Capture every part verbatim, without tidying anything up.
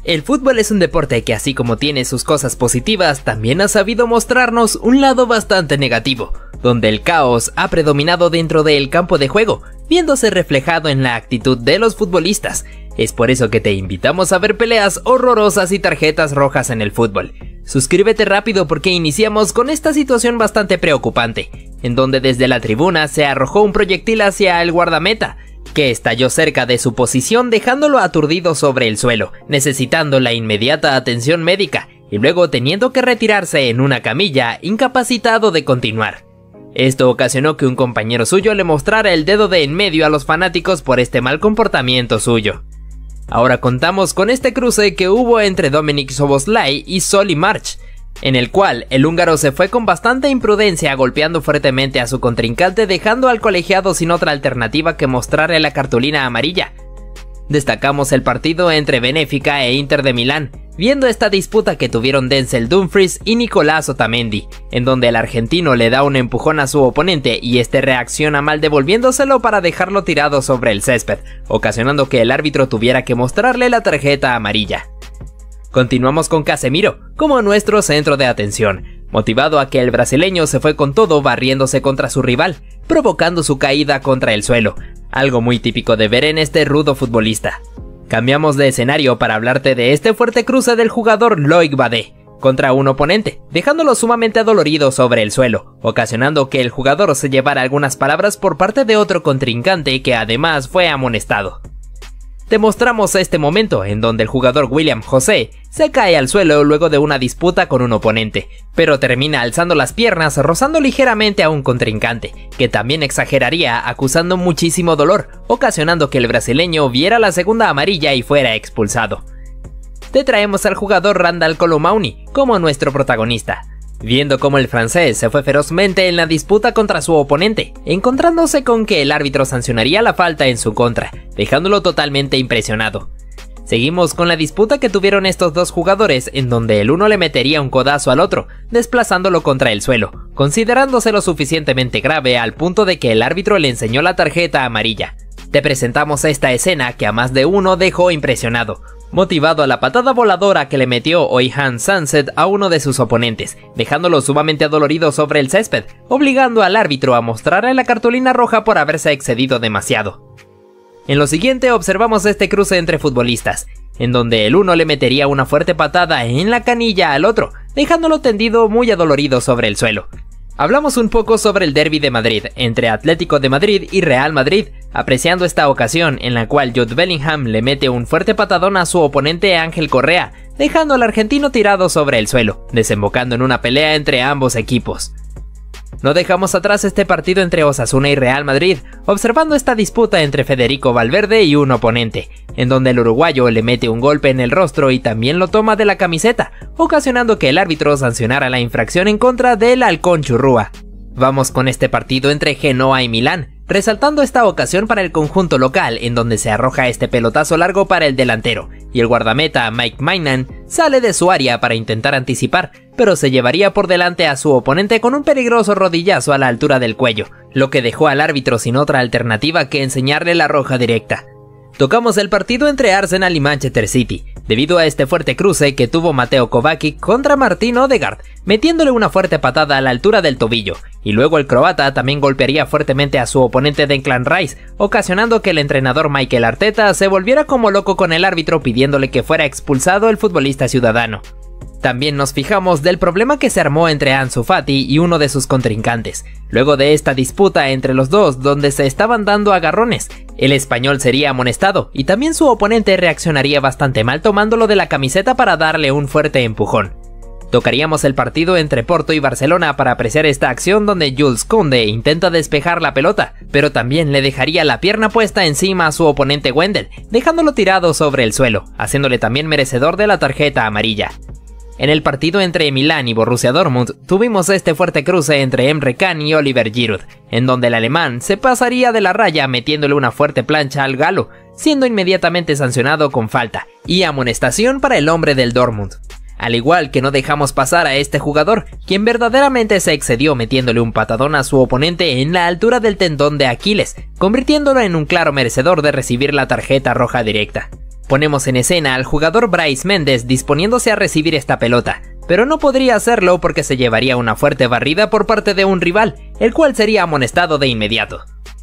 El fútbol es un deporte que, así como tiene sus cosas positivas, también ha sabido mostrarnos un lado bastante negativo, donde el caos ha predominado dentro del campo de juego, viéndose reflejado en la actitud de los futbolistas. Es por eso que te invitamos a ver peleas horrorosas y tarjetas rojas en el fútbol. Suscríbete rápido porque iniciamos con esta situación bastante preocupante, en donde desde la tribuna se arrojó un proyectil hacia el guardameta, que estalló cerca de su posición dejándolo aturdido sobre el suelo, necesitando la inmediata atención médica y luego teniendo que retirarse en una camilla, incapacitado de continuar. Esto ocasionó que un compañero suyo le mostrara el dedo de en medio a los fanáticos por este mal comportamiento suyo. Ahora contamos con este cruce que hubo entre Dominik Szoboszlai y Solly March, en el cual el húngaro se fue con bastante imprudencia golpeando fuertemente a su contrincante, dejando al colegiado sin otra alternativa que mostrarle la cartulina amarilla. Destacamos el partido entre Benfica e Inter de Milán, viendo esta disputa que tuvieron Denzel Dumfries y Nicolás Otamendi, en donde el argentino le da un empujón a su oponente y este reacciona mal devolviéndoselo para dejarlo tirado sobre el césped, ocasionando que el árbitro tuviera que mostrarle la tarjeta amarilla. Continuamos con Casemiro como nuestro centro de atención, motivado a que el brasileño se fue con todo barriéndose contra su rival, provocando su caída contra el suelo, algo muy típico de ver en este rudo futbolista. Cambiamos de escenario para hablarte de este fuerte cruce del jugador Loic Badé contra un oponente, dejándolo sumamente adolorido sobre el suelo, ocasionando que el jugador se llevara algunas palabras por parte de otro contrincante que además fue amonestado. Te mostramos este momento en donde el jugador William José se cae al suelo luego de una disputa con un oponente, pero termina alzando las piernas rozando ligeramente a un contrincante, que también exageraría acusando muchísimo dolor, ocasionando que el brasileño viera la segunda amarilla y fuera expulsado. Te traemos al jugador Randal Kolo Muani como nuestro protagonista, viendo cómo el francés se fue ferozmente en la disputa contra su oponente, encontrándose con que el árbitro sancionaría la falta en su contra, dejándolo totalmente impresionado. Seguimos con la disputa que tuvieron estos dos jugadores, en donde el uno le metería un codazo al otro, desplazándolo contra el suelo, considerándose lo suficientemente grave al punto de que el árbitro le enseñó la tarjeta amarilla. Te presentamos esta escena que a más de uno dejó impresionado, motivado a la patada voladora que le metió Oyhan Sunset a uno de sus oponentes, dejándolo sumamente adolorido sobre el césped, obligando al árbitro a mostrarle la cartulina roja por haberse excedido demasiado. En lo siguiente observamos este cruce entre futbolistas, en donde el uno le metería una fuerte patada en la canilla al otro, dejándolo tendido muy adolorido sobre el suelo. Hablamos un poco sobre el derbi de Madrid, entre Atlético de Madrid y Real Madrid, apreciando esta ocasión en la cual Jude Bellingham le mete un fuerte patadón a su oponente Ángel Correa, dejando al argentino tirado sobre el suelo, desembocando en una pelea entre ambos equipos. No dejamos atrás este partido entre Osasuna y Real Madrid, observando esta disputa entre Federico Valverde y un oponente, en donde el uruguayo le mete un golpe en el rostro y también lo toma de la camiseta, ocasionando que el árbitro sancionara la infracción en contra del Halcón Churrúa. Vamos con este partido entre Genoa y Milán, resaltando esta ocasión para el conjunto local, en donde se arroja este pelotazo largo para el delantero, y el guardameta Mike Maignan sale de su área para intentar anticipar, pero se llevaría por delante a su oponente con un peligroso rodillazo a la altura del cuello, lo que dejó al árbitro sin otra alternativa que enseñarle la roja directa. Tocamos el partido entre Arsenal y Manchester City, debido a este fuerte cruce que tuvo Mateo Kovacic contra Martin Odegaard, metiéndole una fuerte patada a la altura del tobillo, y luego el croata también golpearía fuertemente a su oponente Declan Rice, ocasionando que el entrenador Mikel Arteta se volviera como loco con el árbitro pidiéndole que fuera expulsado el futbolista ciudadano. También nos fijamos del problema que se armó entre Ansu Fati y uno de sus contrincantes, luego de esta disputa entre los dos donde se estaban dando agarrones. El español sería amonestado y también su oponente reaccionaría bastante mal tomándolo de la camiseta para darle un fuerte empujón. Tocaríamos el partido entre Porto y Barcelona para apreciar esta acción donde Jules Koundé intenta despejar la pelota, pero también le dejaría la pierna puesta encima a su oponente Wendel, dejándolo tirado sobre el suelo, haciéndole también merecedor de la tarjeta amarilla. En el partido entre Milán y Borussia Dortmund tuvimos este fuerte cruce entre Emre Can y Oliver Giroud, en donde el alemán se pasaría de la raya metiéndole una fuerte plancha al galo, siendo inmediatamente sancionado con falta y amonestación para el hombre del Dortmund. Al igual que no dejamos pasar a este jugador, quien verdaderamente se excedió metiéndole un patadón a su oponente en la altura del tendón de Aquiles, convirtiéndolo en un claro merecedor de recibir la tarjeta roja directa. Ponemos en escena al jugador Brais Méndez disponiéndose a recibir esta pelota, pero no podría hacerlo porque se llevaría una fuerte barrida por parte de un rival, el cual sería amonestado de inmediato.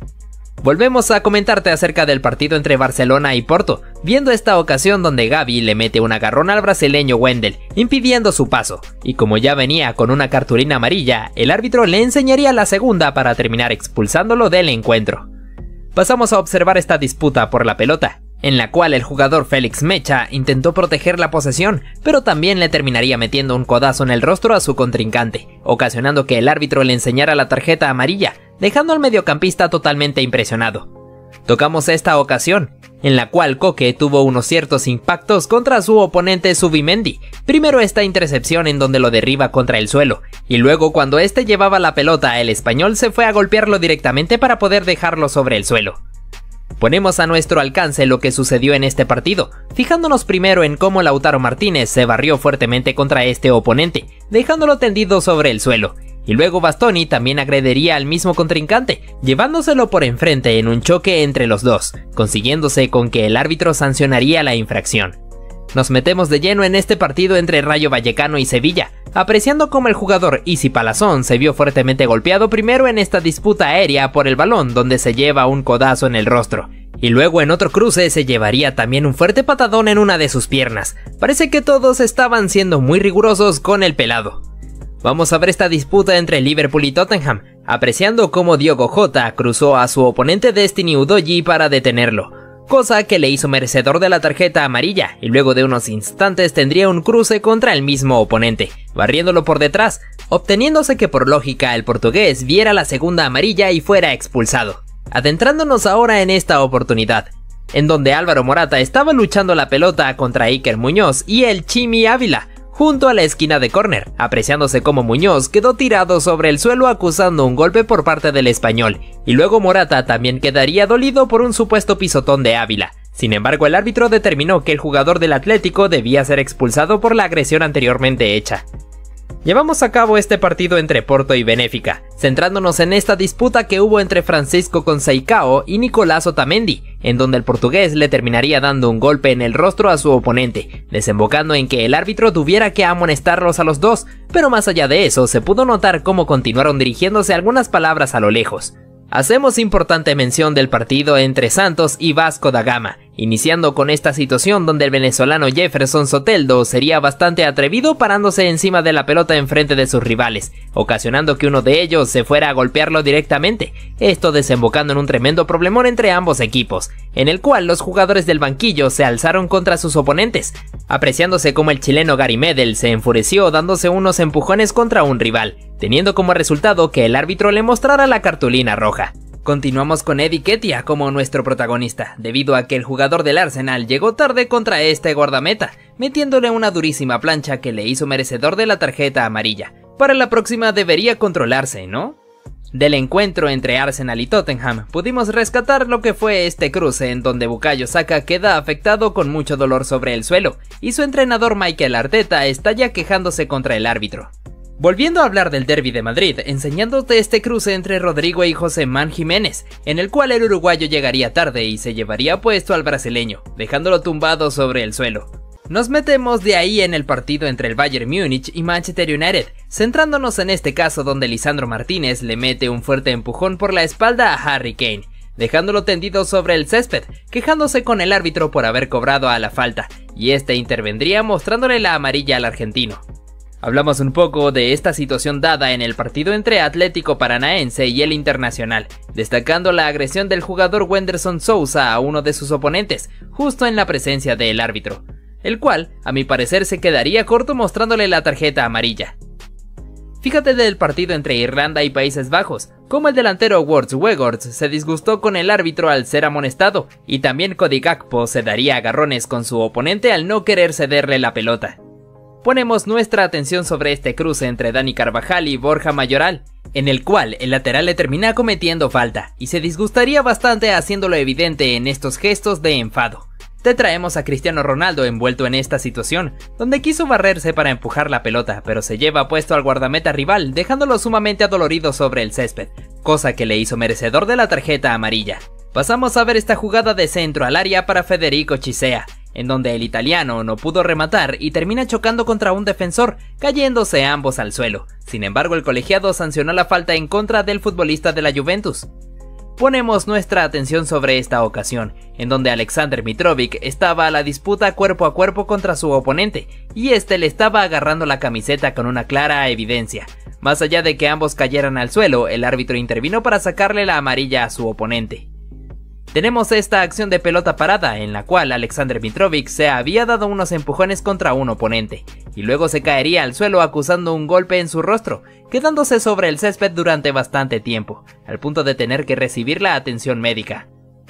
Volvemos a comentarte acerca del partido entre Barcelona y Porto, viendo esta ocasión donde Gavi le mete un agarrón al brasileño Wendel, impidiendo su paso, y como ya venía con una cartulina amarilla, el árbitro le enseñaría la segunda para terminar expulsándolo del encuentro. Pasamos a observar esta disputa por la pelota, en la cual el jugador Félix Mecha intentó proteger la posesión, pero también le terminaría metiendo un codazo en el rostro a su contrincante, ocasionando que el árbitro le enseñara la tarjeta amarilla, dejando al mediocampista totalmente impresionado. Tocamos esta ocasión, en la cual Koke tuvo unos ciertos impactos contra su oponente Zubimendi, primero esta intercepción en donde lo derriba contra el suelo, y luego cuando este llevaba la pelota el español se fue a golpearlo directamente para poder dejarlo sobre el suelo. Ponemos a nuestro alcance lo que sucedió en este partido, fijándonos primero en cómo Lautaro Martínez se barrió fuertemente contra este oponente, dejándolo tendido sobre el suelo, y luego Bastoni también agrediría al mismo contrincante, llevándoselo por enfrente en un choque entre los dos, consiguiéndose con que el árbitro sancionaría la infracción. Nos metemos de lleno en este partido entre Rayo Vallecano y Sevilla, apreciando cómo el jugador Isi Palazón se vio fuertemente golpeado primero en esta disputa aérea por el balón donde se lleva un codazo en el rostro, y luego en otro cruce se llevaría también un fuerte patadón en una de sus piernas. Parece que todos estaban siendo muy rigurosos con el pelado. Vamos a ver esta disputa entre Liverpool y Tottenham, apreciando cómo Diogo Jota cruzó a su oponente Destiny Udogie para detenerlo, cosa que le hizo merecedor de la tarjeta amarilla, y luego de unos instantes tendría un cruce contra el mismo oponente, barriéndolo por detrás, obteniéndose que por lógica el portugués viera la segunda amarilla y fuera expulsado. Adentrándonos ahora en esta oportunidad, en donde Álvaro Morata estaba luchando la pelota contra Iker Muñoz y el Chimi Ávila, junto a la esquina de córner, apreciándose como Muñoz quedó tirado sobre el suelo acusando un golpe por parte del español, y luego Morata también quedaría dolido por un supuesto pisotón de Ávila. Sin embargo, el árbitro determinó que el jugador del Atlético debía ser expulsado por la agresión anteriormente hecha. Llevamos a cabo este partido entre Porto y Benfica, centrándonos en esta disputa que hubo entre Francisco Conceição y Nicolás Otamendi, en donde el portugués le terminaría dando un golpe en el rostro a su oponente, desembocando en que el árbitro tuviera que amonestarlos a los dos, pero más allá de eso se pudo notar cómo continuaron dirigiéndose algunas palabras a lo lejos. Hacemos importante mención del partido entre Santos y Vasco da Gama, iniciando con esta situación donde el venezolano Jefferson Soteldo sería bastante atrevido parándose encima de la pelota enfrente de sus rivales, ocasionando que uno de ellos se fuera a golpearlo directamente, esto desembocando en un tremendo problemón entre ambos equipos, en el cual los jugadores del banquillo se alzaron contra sus oponentes, apreciándose como el chileno Gary Medel se enfureció dándose unos empujones contra un rival, teniendo como resultado que el árbitro le mostrara la cartulina roja. Continuamos con Eddie Nketiah como nuestro protagonista, debido a que el jugador del Arsenal llegó tarde contra este guardameta, metiéndole una durísima plancha que le hizo merecedor de la tarjeta amarilla. Para la próxima debería controlarse, ¿no? Del encuentro entre Arsenal y Tottenham, pudimos rescatar lo que fue este cruce en donde Bukayo Saka queda afectado con mucho dolor sobre el suelo, y su entrenador Mikel Arteta está ya quejándose contra el árbitro. Volviendo a hablar del derbi de Madrid, enseñándote este cruce entre Rodrigo y Joséman Jiménez, en el cual el uruguayo llegaría tarde y se llevaría puesto al brasileño, dejándolo tumbado sobre el suelo. Nos metemos de ahí en el partido entre el Bayern Múnich y Manchester United, centrándonos en este caso donde Lisandro Martínez le mete un fuerte empujón por la espalda a Harry Kane, dejándolo tendido sobre el césped, quejándose con el árbitro por haber cobrado a la falta, y este intervendría mostrándole la amarilla al argentino. Hablamos un poco de esta situación dada en el partido entre Atlético Paranaense y el Internacional, destacando la agresión del jugador Wenderson Sousa a uno de sus oponentes, justo en la presencia del árbitro, el cual, a mi parecer, se quedaría corto mostrándole la tarjeta amarilla. Fíjate del partido entre Irlanda y Países Bajos, como el delantero Wout Weghorst se disgustó con el árbitro al ser amonestado, y también Cody Gakpo se daría agarrones con su oponente al no querer cederle la pelota. Ponemos nuestra atención sobre este cruce entre Dani Carvajal y Borja Mayoral, en el cual el lateral le termina cometiendo falta, y se disgustaría bastante haciéndolo evidente en estos gestos de enfado. Te traemos a Cristiano Ronaldo envuelto en esta situación, donde quiso barrerse para empujar la pelota, pero se lleva puesto al guardameta rival, dejándolo sumamente adolorido sobre el césped, cosa que le hizo merecedor de la tarjeta amarilla. Pasamos a ver esta jugada de centro al área para Federico Chisea, en donde el italiano no pudo rematar y termina chocando contra un defensor, cayéndose ambos al suelo. Sin embargo, el colegiado sancionó la falta en contra del futbolista de la Juventus. Ponemos nuestra atención sobre esta ocasión, en donde Alexander Mitrovic estaba a la disputa cuerpo a cuerpo contra su oponente, y este le estaba agarrando la camiseta con una clara evidencia. Más allá de que ambos cayeran al suelo, el árbitro intervino para sacarle la amarilla a su oponente. Tenemos esta acción de pelota parada, en la cual Alexander Mitrovic se había dado unos empujones contra un oponente, y luego se caería al suelo acusando un golpe en su rostro, quedándose sobre el césped durante bastante tiempo, al punto de tener que recibir la atención médica.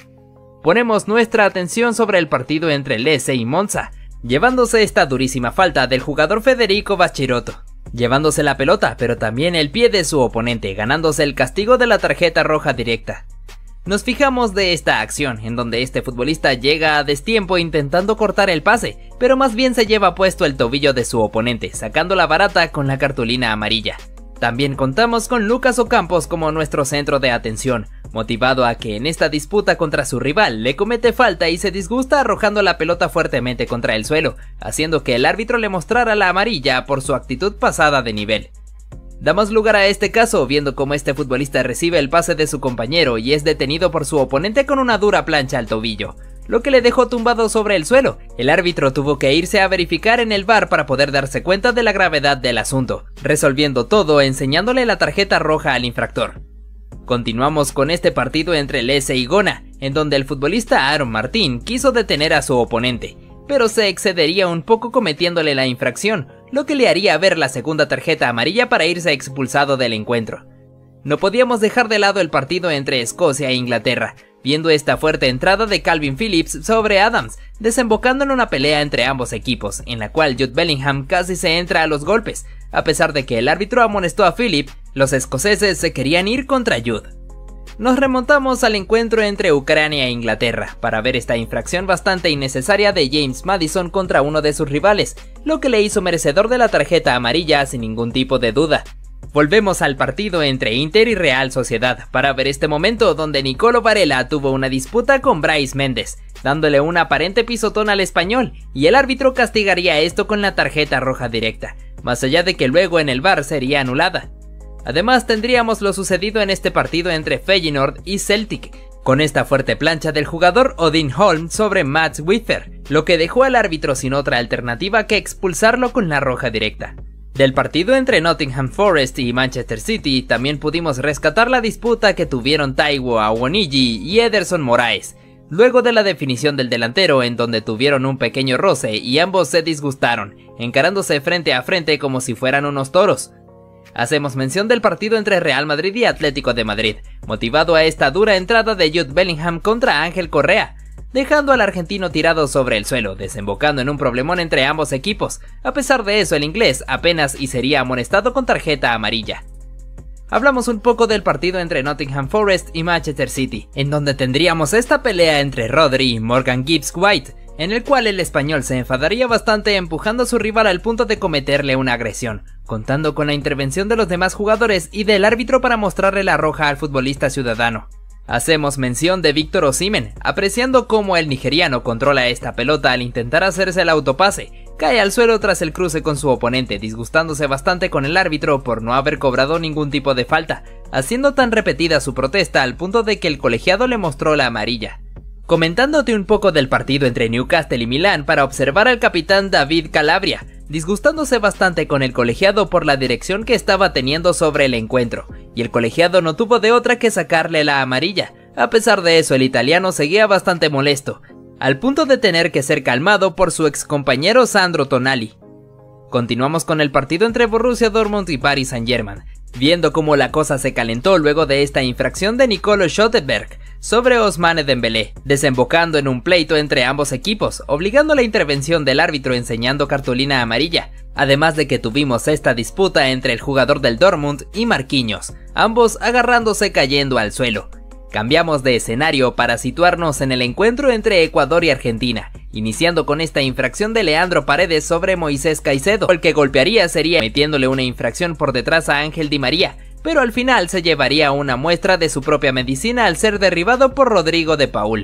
Ponemos nuestra atención sobre el partido entre Lecce y Monza, llevándose esta durísima falta del jugador Federico Baccirotto, llevándose la pelota pero también el pie de su oponente, ganándose el castigo de la tarjeta roja directa. Nos fijamos de esta acción, en donde este futbolista llega a destiempo intentando cortar el pase, pero más bien se lleva puesto el tobillo de su oponente, sacando la barata con la cartulina amarilla. También contamos con Lucas Ocampos como nuestro centro de atención, motivado a que en esta disputa contra su rival le comete falta y se disgusta arrojando la pelota fuertemente contra el suelo, haciendo que el árbitro le mostrara la amarilla por su actitud pasada de nivel. Damos lugar a este caso viendo cómo este futbolista recibe el pase de su compañero y es detenido por su oponente con una dura plancha al tobillo, lo que le dejó tumbado sobre el suelo. El árbitro tuvo que irse a verificar en el V A R para poder darse cuenta de la gravedad del asunto, resolviendo todo enseñándole la tarjeta roja al infractor. Continuamos con este partido entre Lecce y Gona, en donde el futbolista Aaron Martín quiso detener a su oponente, pero se excedería un poco cometiéndole la infracción, lo que le haría ver la segunda tarjeta amarilla para irse expulsado del encuentro. No podíamos dejar de lado el partido entre Escocia e Inglaterra, viendo esta fuerte entrada de Calvin Phillips sobre Adams, desembocando en una pelea entre ambos equipos, en la cual Jude Bellingham casi se entra a los golpes. A pesar de que el árbitro amonestó a Phillips, los escoceses se querían ir contra Jude. Nos remontamos al encuentro entre Ucrania e Inglaterra para ver esta infracción bastante innecesaria de James Maddison contra uno de sus rivales, lo que le hizo merecedor de la tarjeta amarilla sin ningún tipo de duda. Volvemos al partido entre Inter y Real Sociedad para ver este momento donde Nicolo Varela tuvo una disputa con Brais Méndez, dándole un aparente pisotón al español, y el árbitro castigaría esto con la tarjeta roja directa, más allá de que luego en el V A R sería anulada. Además tendríamos lo sucedido en este partido entre Feyenoord y Celtic, con esta fuerte plancha del jugador Odin Holm sobre Mats Witwer, lo que dejó al árbitro sin otra alternativa que expulsarlo con la roja directa. Del partido entre Nottingham Forest y Manchester City también pudimos rescatar la disputa que tuvieron Taiwo Awoniyi y Ederson Moraes, luego de la definición del delantero en donde tuvieron un pequeño roce y ambos se disgustaron, encarándose frente a frente como si fueran unos toros. Hacemos mención del partido entre Real Madrid y Atlético de Madrid, motivado a esta dura entrada de Jude Bellingham contra Ángel Correa, dejando al argentino tirado sobre el suelo, desembocando en un problemón entre ambos equipos. A pesar de eso, el inglés apenas y sería amonestado con tarjeta amarilla. Hablamos un poco del partido entre Nottingham Forest y Manchester City, en donde tendríamos esta pelea entre Rodri y Morgan Gibbs White, en el cual el español se enfadaría bastante empujando a su rival al punto de cometerle una agresión, contando con la intervención de los demás jugadores y del árbitro para mostrarle la roja al futbolista ciudadano. Hacemos mención de Víctor Osimhen, apreciando cómo el nigeriano controla esta pelota al intentar hacerse el autopase, cae al suelo tras el cruce con su oponente, disgustándose bastante con el árbitro por no haber cobrado ningún tipo de falta, haciendo tan repetida su protesta al punto de que el colegiado le mostró la amarilla. Comentándote un poco del partido entre Newcastle y Milán para observar al capitán David Calabria, disgustándose bastante con el colegiado por la dirección que estaba teniendo sobre el encuentro, y el colegiado no tuvo de otra que sacarle la amarilla. A pesar de eso, el italiano seguía bastante molesto, al punto de tener que ser calmado por su ex compañero Sandro Tonali. Continuamos con el partido entre Borussia Dortmund y Paris Saint-Germain, viendo cómo la cosa se calentó luego de esta infracción de Nicolo Schottenberg sobre Ousmane Dembélé, desembocando en un pleito entre ambos equipos, obligando la intervención del árbitro enseñando cartulina amarilla, además de que tuvimos esta disputa entre el jugador del Dortmund y Marquinhos, ambos agarrándose cayendo al suelo. Cambiamos de escenario para situarnos en el encuentro entre Ecuador y Argentina, iniciando con esta infracción de Leandro Paredes sobre Moisés Caicedo. El que golpearía sería metiéndole una infracción por detrás a Ángel Di María, pero al final se llevaría una muestra de su propia medicina al ser derribado por Rodrigo de Paul.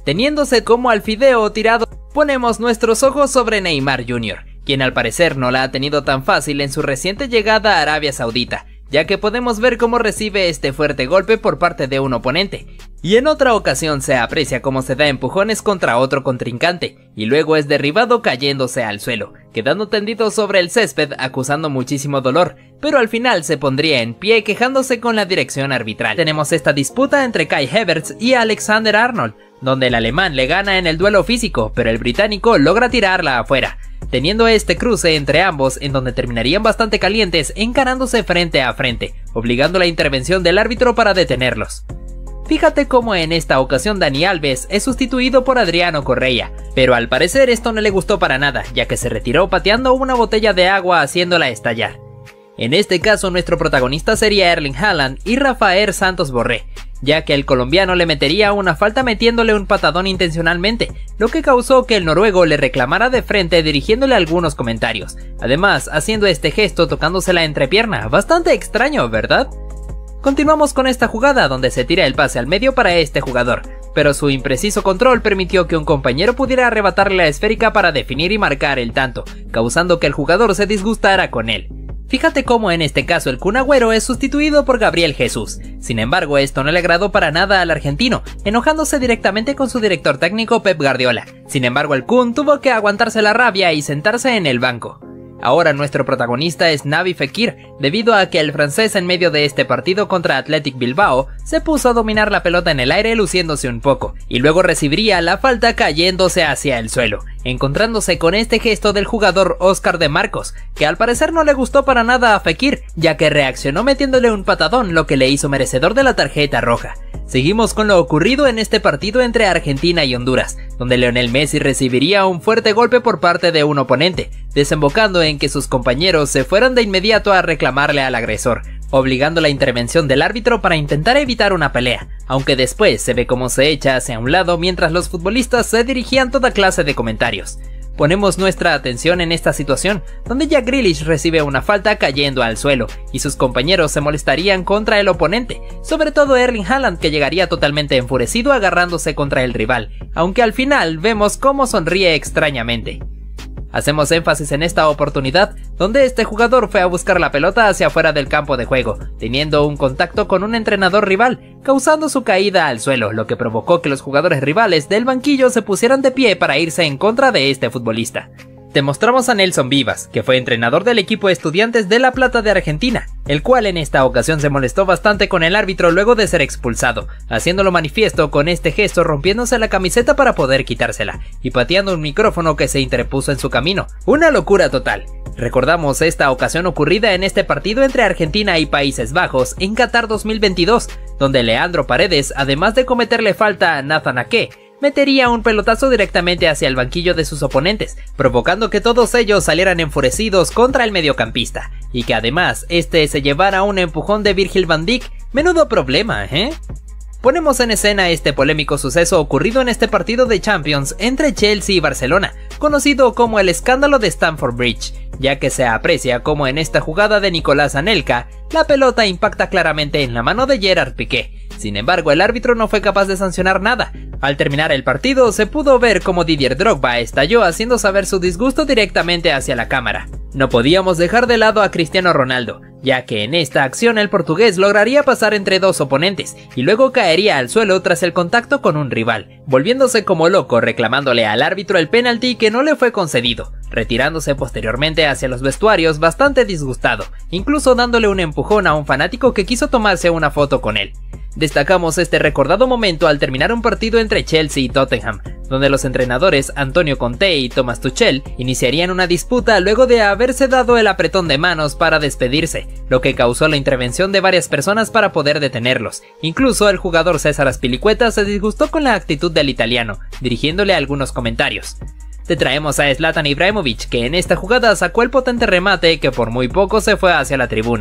Teniéndose como al fideo tirado, ponemos nuestros ojos sobre Neymar junior, quien al parecer no la ha tenido tan fácil en su reciente llegada a Arabia Saudita, ya que podemos ver cómo recibe este fuerte golpe por parte de un oponente, y en otra ocasión se aprecia cómo se da empujones contra otro contrincante, y luego es derribado cayéndose al suelo, quedando tendido sobre el césped acusando muchísimo dolor, pero al final se pondría en pie quejándose con la dirección arbitral. Tenemos esta disputa entre Kai Havertz y Alexander Arnold, donde el alemán le gana en el duelo físico, pero el británico logra tirarla afuera, teniendo este cruce entre ambos en donde terminarían bastante calientes encarándose frente a frente, obligando la intervención del árbitro para detenerlos. Fíjate cómo en esta ocasión Dani Alves es sustituido por Adriano Correa, pero al parecer esto no le gustó para nada, ya que se retiró pateando una botella de agua haciéndola estallar. En este caso nuestro protagonista sería Erling Haaland y Rafael Santos Borré, ya que el colombiano le metería una falta metiéndole un patadón intencionalmente, lo que causó que el noruego le reclamara de frente dirigiéndole algunos comentarios, además haciendo este gesto tocándose la entrepierna, bastante extraño, ¿verdad? Continuamos con esta jugada donde se tira el pase al medio para este jugador, pero su impreciso control permitió que un compañero pudiera arrebatarle la esférica para definir y marcar el tanto, causando que el jugador se disgustara con él. Fíjate cómo en este caso el Kun Agüero es sustituido por Gabriel Jesús, sin embargo esto no le agradó para nada al argentino, enojándose directamente con su director técnico Pep Guardiola. Sin embargo el Kun tuvo que aguantarse la rabia y sentarse en el banco. Ahora nuestro protagonista es Naby Fekir, debido a que el francés en medio de este partido contra Athletic Bilbao se puso a dominar la pelota en el aire luciéndose un poco, y luego recibiría la falta cayéndose hacia el suelo, encontrándose con este gesto del jugador Oscar de Marcos, que al parecer no le gustó para nada a Fekir, ya que reaccionó metiéndole un patadón, lo que le hizo merecedor de la tarjeta roja. Seguimos con lo ocurrido en este partido entre Argentina y Honduras, donde Lionel Messi recibiría un fuerte golpe por parte de un oponente, desembocando en que sus compañeros se fueran de inmediato a reclamarle al agresor, obligando la intervención del árbitro para intentar evitar una pelea, aunque después se ve cómo se echa hacia un lado mientras los futbolistas se dirigían toda clase de comentarios. Ponemos nuestra atención en esta situación, donde Jack Grealish recibe una falta cayendo al suelo, y sus compañeros se molestarían contra el oponente, sobre todo Erling Haaland, que llegaría totalmente enfurecido agarrándose contra el rival, aunque al final vemos cómo sonríe extrañamente. Hacemos énfasis en esta oportunidad, donde este jugador fue a buscar la pelota hacia afuera del campo de juego, teniendo un contacto con un entrenador rival, causando su caída al suelo, lo que provocó que los jugadores rivales del banquillo se pusieran de pie para irse en contra de este futbolista. Te mostramos a Nelson Vivas, que fue entrenador del equipo Estudiantes de La Plata de Argentina, el cual en esta ocasión se molestó bastante con el árbitro luego de ser expulsado, haciéndolo manifiesto con este gesto rompiéndose la camiseta para poder quitársela, y pateando un micrófono que se interpuso en su camino. Una locura total. Recordamos esta ocasión ocurrida en este partido entre Argentina y Países Bajos en Qatar dos mil veintidós, donde Leandro Paredes, además de cometerle falta a Nathan Ake, metería un pelotazo directamente hacia el banquillo de sus oponentes, provocando que todos ellos salieran enfurecidos contra el mediocampista, y que además este se llevara un empujón de Virgil van Dijk. Menudo problema, ¿eh? Ponemos en escena este polémico suceso ocurrido en este partido de Champions entre Chelsea y Barcelona, conocido como el escándalo de Stamford Bridge, ya que se aprecia como en esta jugada de Nicolás Anelka, la pelota impacta claramente en la mano de Gerard Piqué. Sin embargo, el árbitro no fue capaz de sancionar nada. Al terminar el partido, se pudo ver como Didier Drogba estalló haciendo saber su disgusto directamente hacia la cámara. No podíamos dejar de lado a Cristiano Ronaldo, ya que en esta acción el portugués lograría pasar entre dos oponentes y luego caería al suelo tras el contacto con un rival, volviéndose como loco reclamándole al árbitro el penalti que no le fue concedido, retirándose posteriormente hacia los vestuarios bastante disgustado, incluso dándole un empujón a un fanático que quiso tomarse una foto con él. Destacamos este recordado momento al terminar un partido entre Chelsea y Tottenham, donde los entrenadores Antonio Conte y Thomas Tuchel iniciarían una disputa luego de haberse dado el apretón de manos para despedirse, lo que causó la intervención de varias personas para poder detenerlos. Incluso el jugador César Azpilicueta se disgustó con la actitud del italiano, dirigiéndole algunos comentarios. Te traemos a Zlatan Ibrahimovic, que en esta jugada sacó el potente remate que por muy poco se fue hacia la tribuna,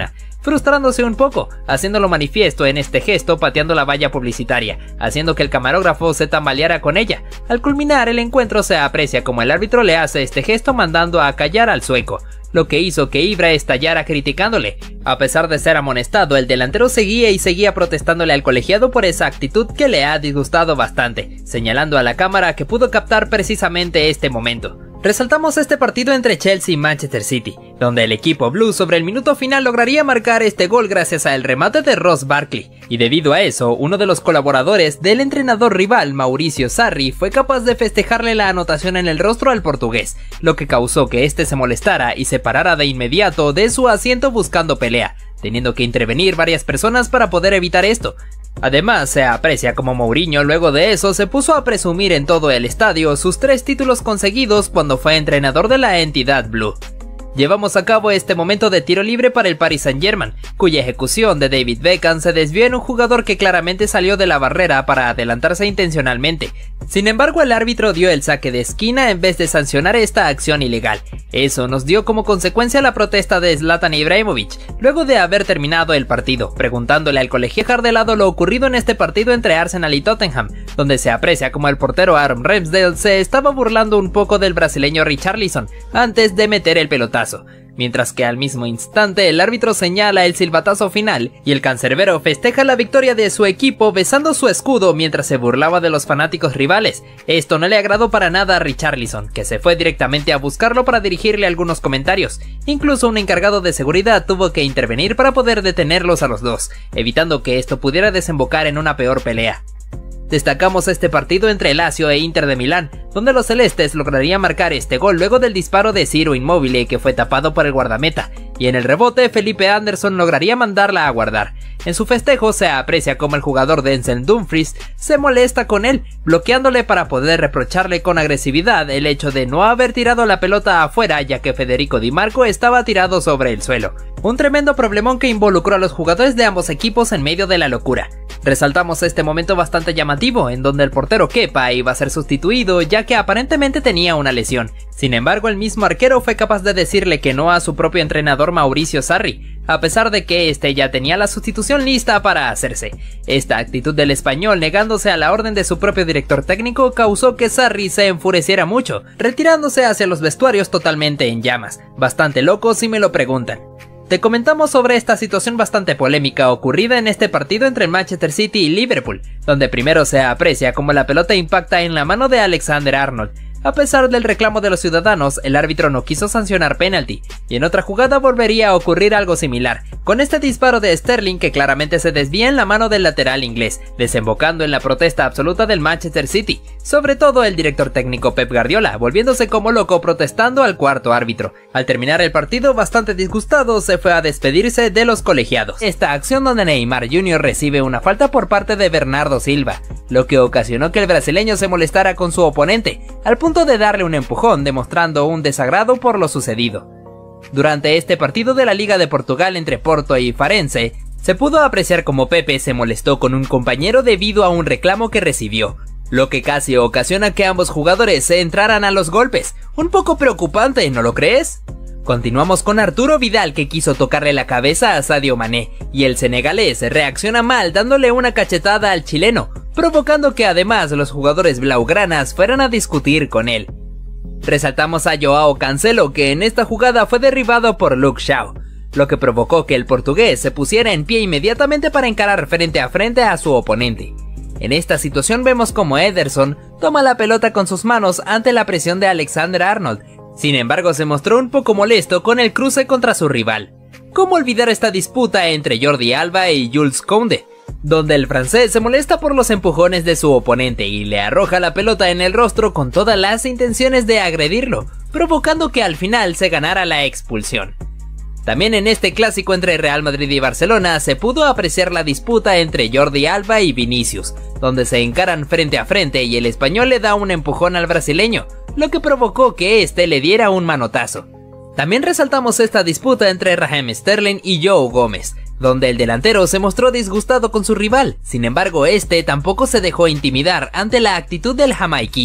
frustrándose un poco, haciéndolo manifiesto en este gesto pateando la valla publicitaria, haciendo que el camarógrafo se tambaleara con ella. Al culminar el encuentro se aprecia como el árbitro le hace este gesto mandando a callar al sueco, lo que hizo que Ibra estallara criticándole. A pesar de ser amonestado, el delantero seguía y seguía protestándole al colegiado por esa actitud que le ha disgustado bastante, señalando a la cámara que pudo captar precisamente este momento. Resaltamos este partido entre Chelsea y Manchester City, donde el equipo blue sobre el minuto final lograría marcar este gol gracias al remate de Ross Barkley, y debido a eso, uno de los colaboradores del entrenador rival, Mauricio Sarri, fue capaz de festejarle la anotación en el rostro al portugués, lo que causó que este se molestara y se parara de inmediato de su asiento buscando pelea, teniendo que intervenir varias personas para poder evitar esto. Además, se aprecia como Mourinho luego de eso se puso a presumir en todo el estadio sus tres títulos conseguidos cuando fue entrenador de la entidad blue. Llevamos a cabo este momento de tiro libre para el Paris Saint-Germain, cuya ejecución de David Beckham se desvió en un jugador que claramente salió de la barrera para adelantarse intencionalmente. Sin embargo, el árbitro dio el saque de esquina en vez de sancionar esta acción ilegal. Eso nos dio como consecuencia la protesta de Zlatan Ibrahimovic, luego de haber terminado el partido, preguntándole al colegiado de lado lo ocurrido en este partido entre Arsenal y Tottenham, donde se aprecia como el portero Aaron Ramsdale se estaba burlando un poco del brasileño Richarlison antes de meter el pelotazo. Mientras que al mismo instante el árbitro señala el silbatazo final y el cancerbero festeja la victoria de su equipo besando su escudo mientras se burlaba de los fanáticos rivales. Esto no le agradó para nada a Richarlison, que se fue directamente a buscarlo para dirigirle algunos comentarios. Incluso un encargado de seguridad tuvo que intervenir para poder detenerlos a los dos, evitando que esto pudiera desembocar en una peor pelea. Destacamos este partido entre Lazio e Inter de Milán, donde los celestes lograrían marcar este gol luego del disparo de Ciro Immobile que fue tapado por el guardameta, y en el rebote Felipe Anderson lograría mandarla a guardar. En su festejo se aprecia como el jugador Denzel Dumfries se molesta con él, bloqueándole para poder reprocharle con agresividad el hecho de no haber tirado la pelota afuera ya que Federico Di Marco estaba tirado sobre el suelo. Un tremendo problemón que involucró a los jugadores de ambos equipos en medio de la locura. Resaltamos este momento bastante llamativo, en donde el portero Kepa iba a ser sustituido ya que aparentemente tenía una lesión. Sin embargo, el mismo arquero fue capaz de decirle que no a su propio entrenador Mauricio Sarri, a pesar de que este ya tenía la sustitución lista para hacerse. Esta actitud del español negándose a la orden de su propio director técnico causó que Sarri se enfureciera mucho, retirándose hacia los vestuarios totalmente en llamas. Bastante loco si me lo preguntan. Te comentamos sobre esta situación bastante polémica ocurrida en este partido entre Manchester City y Liverpool, donde primero se aprecia como la pelota impacta en la mano de Alexander Arnold. A pesar del reclamo de los ciudadanos, el árbitro no quiso sancionar penalti, y en otra jugada volvería a ocurrir algo similar, con este disparo de Sterling que claramente se desvía en la mano del lateral inglés, desembocando en la protesta absoluta del Manchester City, sobre todo el director técnico Pep Guardiola, volviéndose como loco protestando al cuarto árbitro. Al terminar el partido, bastante disgustado, se fue a despedirse de los colegiados. Esta acción donde Neymar junior recibe una falta por parte de Bernardo Silva, lo que ocasionó que el brasileño se molestara con su oponente, al punto de darle un empujón demostrando un desagrado por lo sucedido. Durante este partido de la Liga de Portugal entre Porto y Farense, se pudo apreciar como Pepe se molestó con un compañero debido a un reclamo que recibió, lo que casi ocasiona que ambos jugadores se entraran a los golpes. Un poco preocupante, ¿no lo crees? Continuamos con Arturo Vidal que quiso tocarle la cabeza a Sadio Mané, y el senegalés reacciona mal dándole una cachetada al chileno, provocando que además los jugadores blaugranas fueran a discutir con él. Resaltamos a Joao Cancelo que en esta jugada fue derribado por Luke Shaw, lo que provocó que el portugués se pusiera en pie inmediatamente para encarar frente a frente a su oponente. En esta situación vemos como Ederson toma la pelota con sus manos ante la presión de Alexander Arnold. Sin embargo, se mostró un poco molesto con el cruce contra su rival. ¿Cómo olvidar esta disputa entre Jordi Alba y Jules Koundé, donde el francés se molesta por los empujones de su oponente y le arroja la pelota en el rostro con todas las intenciones de agredirlo, provocando que al final se ganara la expulsión? También en este clásico entre Real Madrid y Barcelona se pudo apreciar la disputa entre Jordi Alba y Vinicius, donde se encaran frente a frente y el español le da un empujón al brasileño, lo que provocó que este le diera un manotazo. También resaltamos esta disputa entre Raheem Sterling y Joe Gómez, donde el delantero se mostró disgustado con su rival. Sin embargo, este tampoco se dejó intimidar ante la actitud del jamaiquino,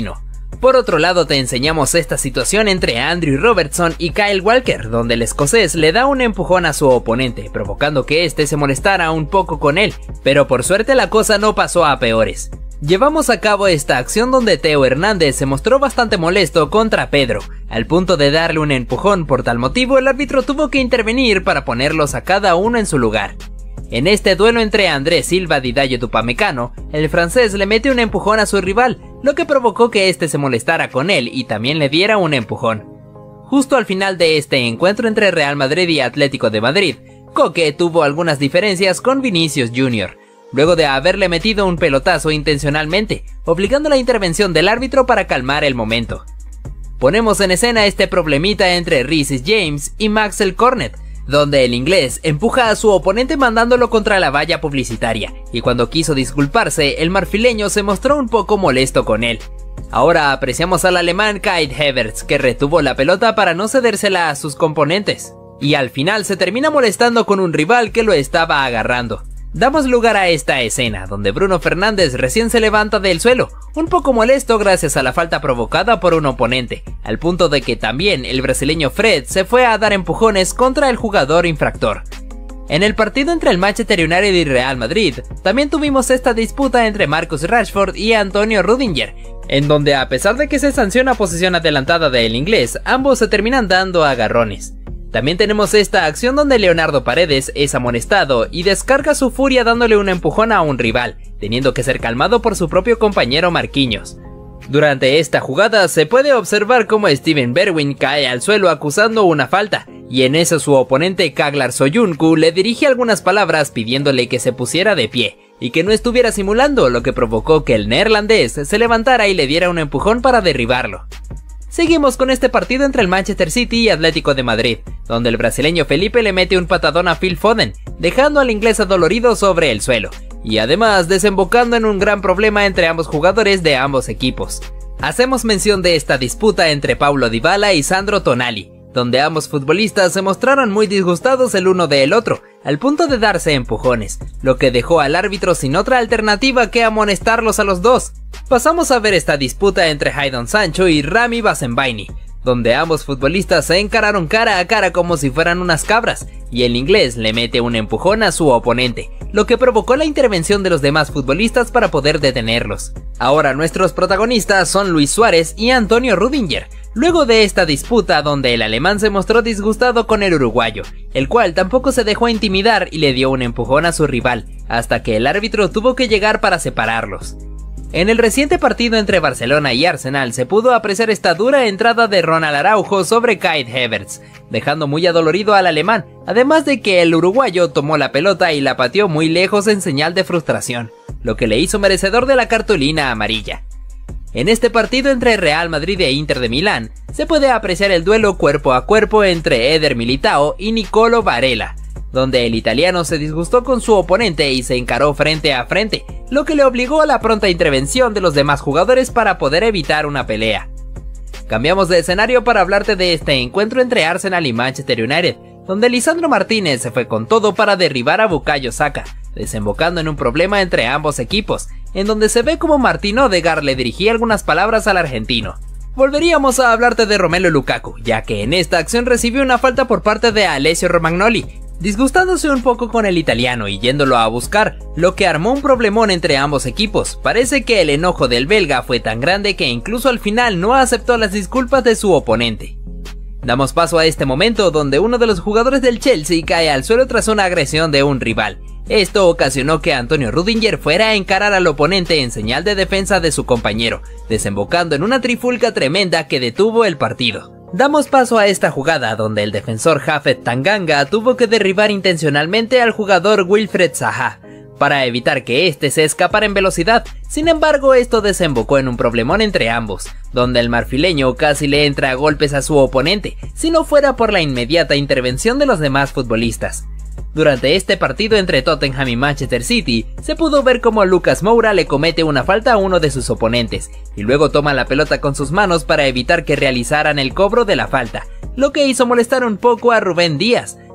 Por otro lado te enseñamos esta situación entre Andrew Robertson y Kyle Walker, donde el escocés le da un empujón a su oponente, provocando que este se molestara un poco con él, pero por suerte la cosa no pasó a peores. Llevamos a cabo esta acción donde Theo Hernández se mostró bastante molesto contra Pedro, al punto de darle un empujón. Por tal motivo el árbitro tuvo que intervenir para ponerlos a cada uno en su lugar. En este duelo entre André Silva y Dayo Upamecano, el francés le mete un empujón a su rival, lo que provocó que este se molestara con él y también le diera un empujón. Justo al final de este encuentro entre Real Madrid y Atlético de Madrid, Koke tuvo algunas diferencias con Vinicius junior, luego de haberle metido un pelotazo intencionalmente, obligando la intervención del árbitro para calmar el momento. Ponemos en escena este problemita entre Reece James y Maxwell Cornet, donde el inglés empuja a su oponente mandándolo contra la valla publicitaria, y cuando quiso disculparse, el marfileño se mostró un poco molesto con él. Ahora apreciamos al alemán Kai Havertz, que retuvo la pelota para no cedérsela a sus componentes, y al final se termina molestando con un rival que lo estaba agarrando. Damos lugar a esta escena, donde Bruno Fernández recién se levanta del suelo, un poco molesto gracias a la falta provocada por un oponente, al punto de que también el brasileño Fred se fue a dar empujones contra el jugador infractor. En el partido entre el Manchester United y Real Madrid, también tuvimos esta disputa entre Marcus Rashford y Antonio Rudiger, en donde a pesar de que se sanciona posición adelantada del inglés, ambos se terminan dando agarrones. También tenemos esta acción donde Leonardo Paredes es amonestado y descarga su furia dándole un empujón a un rival, teniendo que ser calmado por su propio compañero Marquinhos. Durante esta jugada se puede observar cómo Steven Bergwijn cae al suelo acusando una falta, y en eso su oponente Kaglar Soyuncu le dirige algunas palabras pidiéndole que se pusiera de pie, y que no estuviera simulando, lo que provocó que el neerlandés se levantara y le diera un empujón para derribarlo. Seguimos con este partido entre el Manchester City y Atlético de Madrid, donde el brasileño Felipe le mete un patadón a Phil Foden, dejando al inglés adolorido sobre el suelo, y además desembocando en un gran problema entre ambos jugadores de ambos equipos. Hacemos mención de esta disputa entre Paulo Dybala y Sandro Tonali, donde ambos futbolistas se mostraron muy disgustados el uno del otro, al punto de darse empujones, lo que dejó al árbitro sin otra alternativa que amonestarlos a los dos. Pasamos a ver esta disputa entre Jadon Sancho y Rami Bensebaini, donde ambos futbolistas se encararon cara a cara como si fueran unas cabras, y el inglés le mete un empujón a su oponente, lo que provocó la intervención de los demás futbolistas para poder detenerlos. Ahora nuestros protagonistas son Luis Suárez y Antonio Rudiger, luego de esta disputa donde el alemán se mostró disgustado con el uruguayo, el cual tampoco se dejó intimidar y le dio un empujón a su rival, hasta que el árbitro tuvo que llegar para separarlos. En el reciente partido entre Barcelona y Arsenal se pudo apreciar esta dura entrada de Ronald Araujo sobre Kai Havertz, dejando muy adolorido al alemán, además de que el uruguayo tomó la pelota y la pateó muy lejos en señal de frustración, lo que le hizo merecedor de la cartulina amarilla. En este partido entre Real Madrid e Inter de Milán, se puede apreciar el duelo cuerpo a cuerpo entre Eder Militao y Nicolo Varela, donde el italiano se disgustó con su oponente y se encaró frente a frente, lo que le obligó a la pronta intervención de los demás jugadores para poder evitar una pelea. Cambiamos de escenario para hablarte de este encuentro entre Arsenal y Manchester United, donde Lisandro Martínez se fue con todo para derribar a Bukayo Saka, desembocando en un problema entre ambos equipos, en donde se ve como Martín Odegaard le dirigía algunas palabras al argentino. Volveríamos a hablarte de Romelu Lukaku, ya que en esta acción recibió una falta por parte de Alessio Romagnoli, disgustándose un poco con el italiano y yéndolo a buscar, lo que armó un problemón entre ambos equipos. Parece que el enojo del belga fue tan grande que incluso al final no aceptó las disculpas de su oponente. Damos paso a este momento donde uno de los jugadores del Chelsea cae al suelo tras una agresión de un rival. Esto ocasionó que Antonio Rudiger fuera a encarar al oponente en señal de defensa de su compañero, desembocando en una trifulca tremenda que detuvo el partido. Damos paso a esta jugada donde el defensor Japhet Tanganga tuvo que derribar intencionalmente al jugador Wilfried Zaha, para evitar que éste se escapara en velocidad. Sin embargo, esto desembocó en un problemón entre ambos, donde el marfileño casi le entra a golpes a su oponente, si no fuera por la inmediata intervención de los demás futbolistas. Durante este partido entre Tottenham y Manchester City, se pudo ver cómo Lucas Moura le comete una falta a uno de sus oponentes, y luego toma la pelota con sus manos para evitar que realizaran el cobro de la falta, lo que hizo molestar un poco a Rubén Díaz,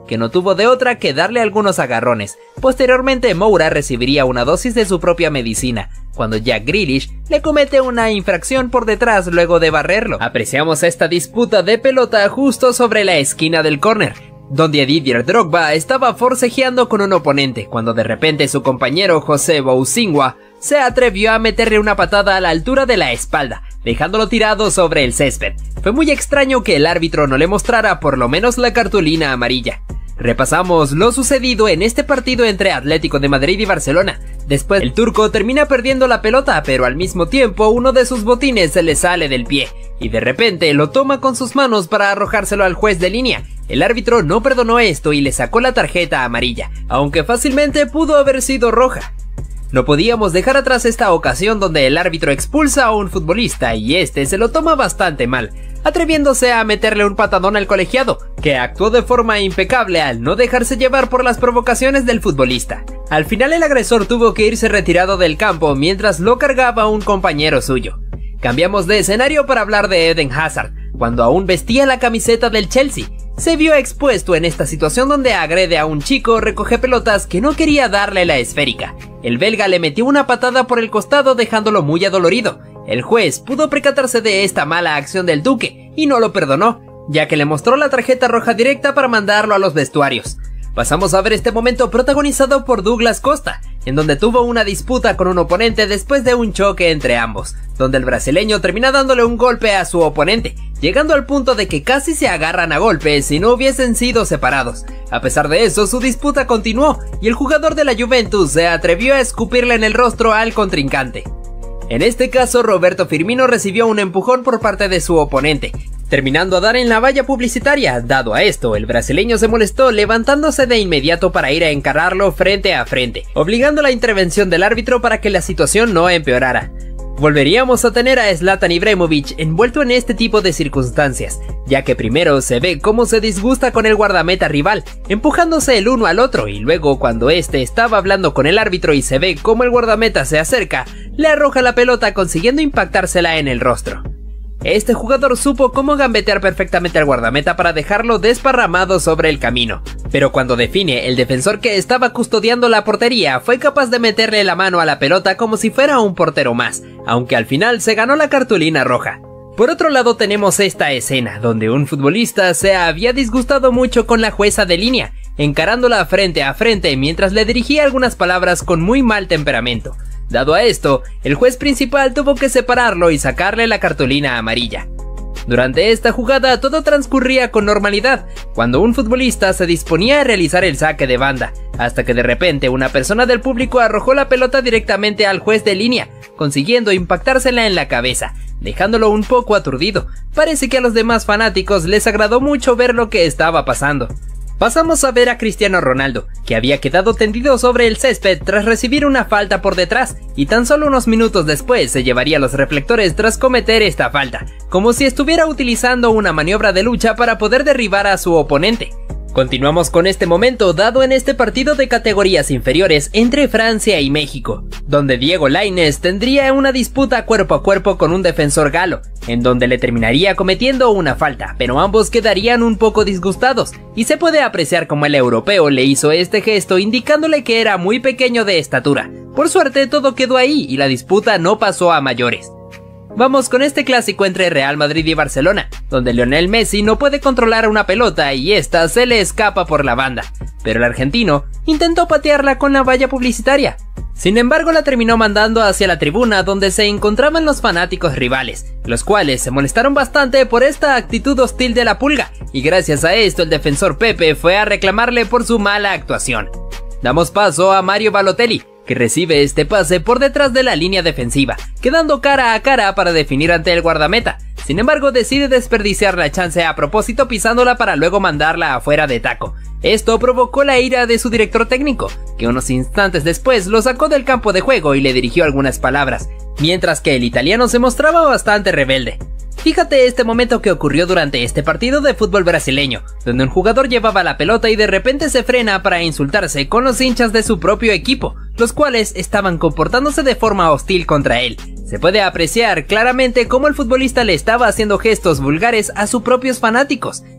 que no tuvo de otra que darle algunos agarrones. Posteriormente Moura recibiría una dosis de su propia medicina, cuando Jack Grealish le comete una infracción por detrás luego de barrerlo. Apreciamos esta disputa de pelota justo sobre la esquina del córner, donde Didier Drogba estaba forcejeando con un oponente, cuando de repente su compañero José Boussingua se atrevió a meterle una patada a la altura de la espalda, dejándolo tirado sobre el césped. Fue muy extraño que el árbitro no le mostrara por lo menos la cartulina amarilla. Repasamos lo sucedido en este partido entre Atlético de Madrid y Barcelona. Después el turco termina perdiendo la pelota, pero al mismo tiempo uno de sus botines se le sale del pie, y de repente lo toma con sus manos para arrojárselo al juez de línea. El árbitro no perdonó esto y le sacó la tarjeta amarilla, aunque fácilmente pudo haber sido roja. No podíamos dejar atrás esta ocasión donde el árbitro expulsa a un futbolista y este se lo toma bastante mal, atreviéndose a meterle un patadón al colegiado, que actuó de forma impecable al no dejarse llevar por las provocaciones del futbolista. Al final el agresor tuvo que irse retirado del campo mientras lo cargaba un compañero suyo. Cambiamos de escenario para hablar de Eden Hazard, cuando aún vestía la camiseta del Chelsea. Se vio expuesto en esta situación donde agrede a un chico recoge pelotas que no quería darle la esférica. El belga le metió una patada por el costado dejándolo muy adolorido. El juez pudo percatarse de esta mala acción del duque y no lo perdonó, ya que le mostró la tarjeta roja directa para mandarlo a los vestuarios. Pasamos a ver este momento protagonizado por Douglas Costa, en donde tuvo una disputa con un oponente después de un choque entre ambos, donde el brasileño termina dándole un golpe a su oponente, llegando al punto de que casi se agarran a golpes si no hubiesen sido separados. A pesar de eso, su disputa continuó y el jugador de la Juventus se atrevió a escupirle en el rostro al contrincante. En este caso, Roberto Firmino recibió un empujón por parte de su oponente, terminando a dar en la valla publicitaria. Dado a esto, el brasileño se molestó, levantándose de inmediato para ir a encararlo frente a frente, obligando la intervención del árbitro para que la situación no empeorara. Volveríamos a tener a Zlatan Ibrahimovic envuelto en este tipo de circunstancias, ya que primero se ve cómo se disgusta con el guardameta rival, empujándose el uno al otro, y luego cuando este estaba hablando con el árbitro y se ve cómo el guardameta se acerca, le arroja la pelota consiguiendo impactársela en el rostro. Este jugador supo cómo gambetear perfectamente al guardameta para dejarlo desparramado sobre el camino, pero cuando define, el defensor que estaba custodiando la portería fue capaz de meterle la mano a la pelota como si fuera un portero más, aunque al final se ganó la cartulina roja. Por otro lado tenemos esta escena, donde un futbolista se había disgustado mucho con la jueza de línea, encarándola frente a frente mientras le dirigía algunas palabras con muy mal temperamento. Dado a esto, el juez principal tuvo que separarlo y sacarle la cartulina amarilla. Durante esta jugada todo transcurría con normalidad, cuando un futbolista se disponía a realizar el saque de banda, hasta que de repente una persona del público arrojó la pelota directamente al juez de línea, consiguiendo impactársela en la cabeza, dejándolo un poco aturdido. Parece que a los demás fanáticos les agradó mucho ver lo que estaba pasando. Pasamos a ver a Cristiano Ronaldo, que había quedado tendido sobre el césped tras recibir una falta por detrás, y tan solo unos minutos después se llevaría los reflectores tras cometer esta falta, como si estuviera utilizando una maniobra de lucha para poder derribar a su oponente. Continuamos con este momento dado en este partido de categorías inferiores entre Francia y México, donde Diego Lainez tendría una disputa cuerpo a cuerpo con un defensor galo, en donde le terminaría cometiendo una falta, pero ambos quedarían un poco disgustados, y se puede apreciar como el europeo le hizo este gesto indicándole que era muy pequeño de estatura. Por suerte todo quedó ahí y la disputa no pasó a mayores. Vamos con este clásico entre Real Madrid y Barcelona, donde Lionel Messi no puede controlar una pelota y esta se le escapa por la banda, pero el argentino intentó patearla con la valla publicitaria. Sin embargo, la terminó mandando hacia la tribuna donde se encontraban los fanáticos rivales, los cuales se molestaron bastante por esta actitud hostil de la Pulga, y gracias a esto el defensor Pepe fue a reclamarle por su mala actuación. Damos paso a Mario Balotelli, que recibe este pase por detrás de la línea defensiva, quedando cara a cara para definir ante el guardameta. Sin embargo, decide desperdiciar la chance a propósito pisándola para luego mandarla afuera de taco. Esto provocó la ira de su director técnico, que unos instantes después lo sacó del campo de juego y le dirigió algunas palabras, mientras que el italiano se mostraba bastante rebelde. Fíjate este momento que ocurrió durante este partido de fútbol brasileño, donde un jugador llevaba la pelota y de repente se frena para insultarse con los hinchas de su propio equipo, los cuales estaban comportándose de forma hostil contra él. Se puede apreciar claramente cómo el futbolista le estaba haciendo gestos vulgares a sus propios fanáticos,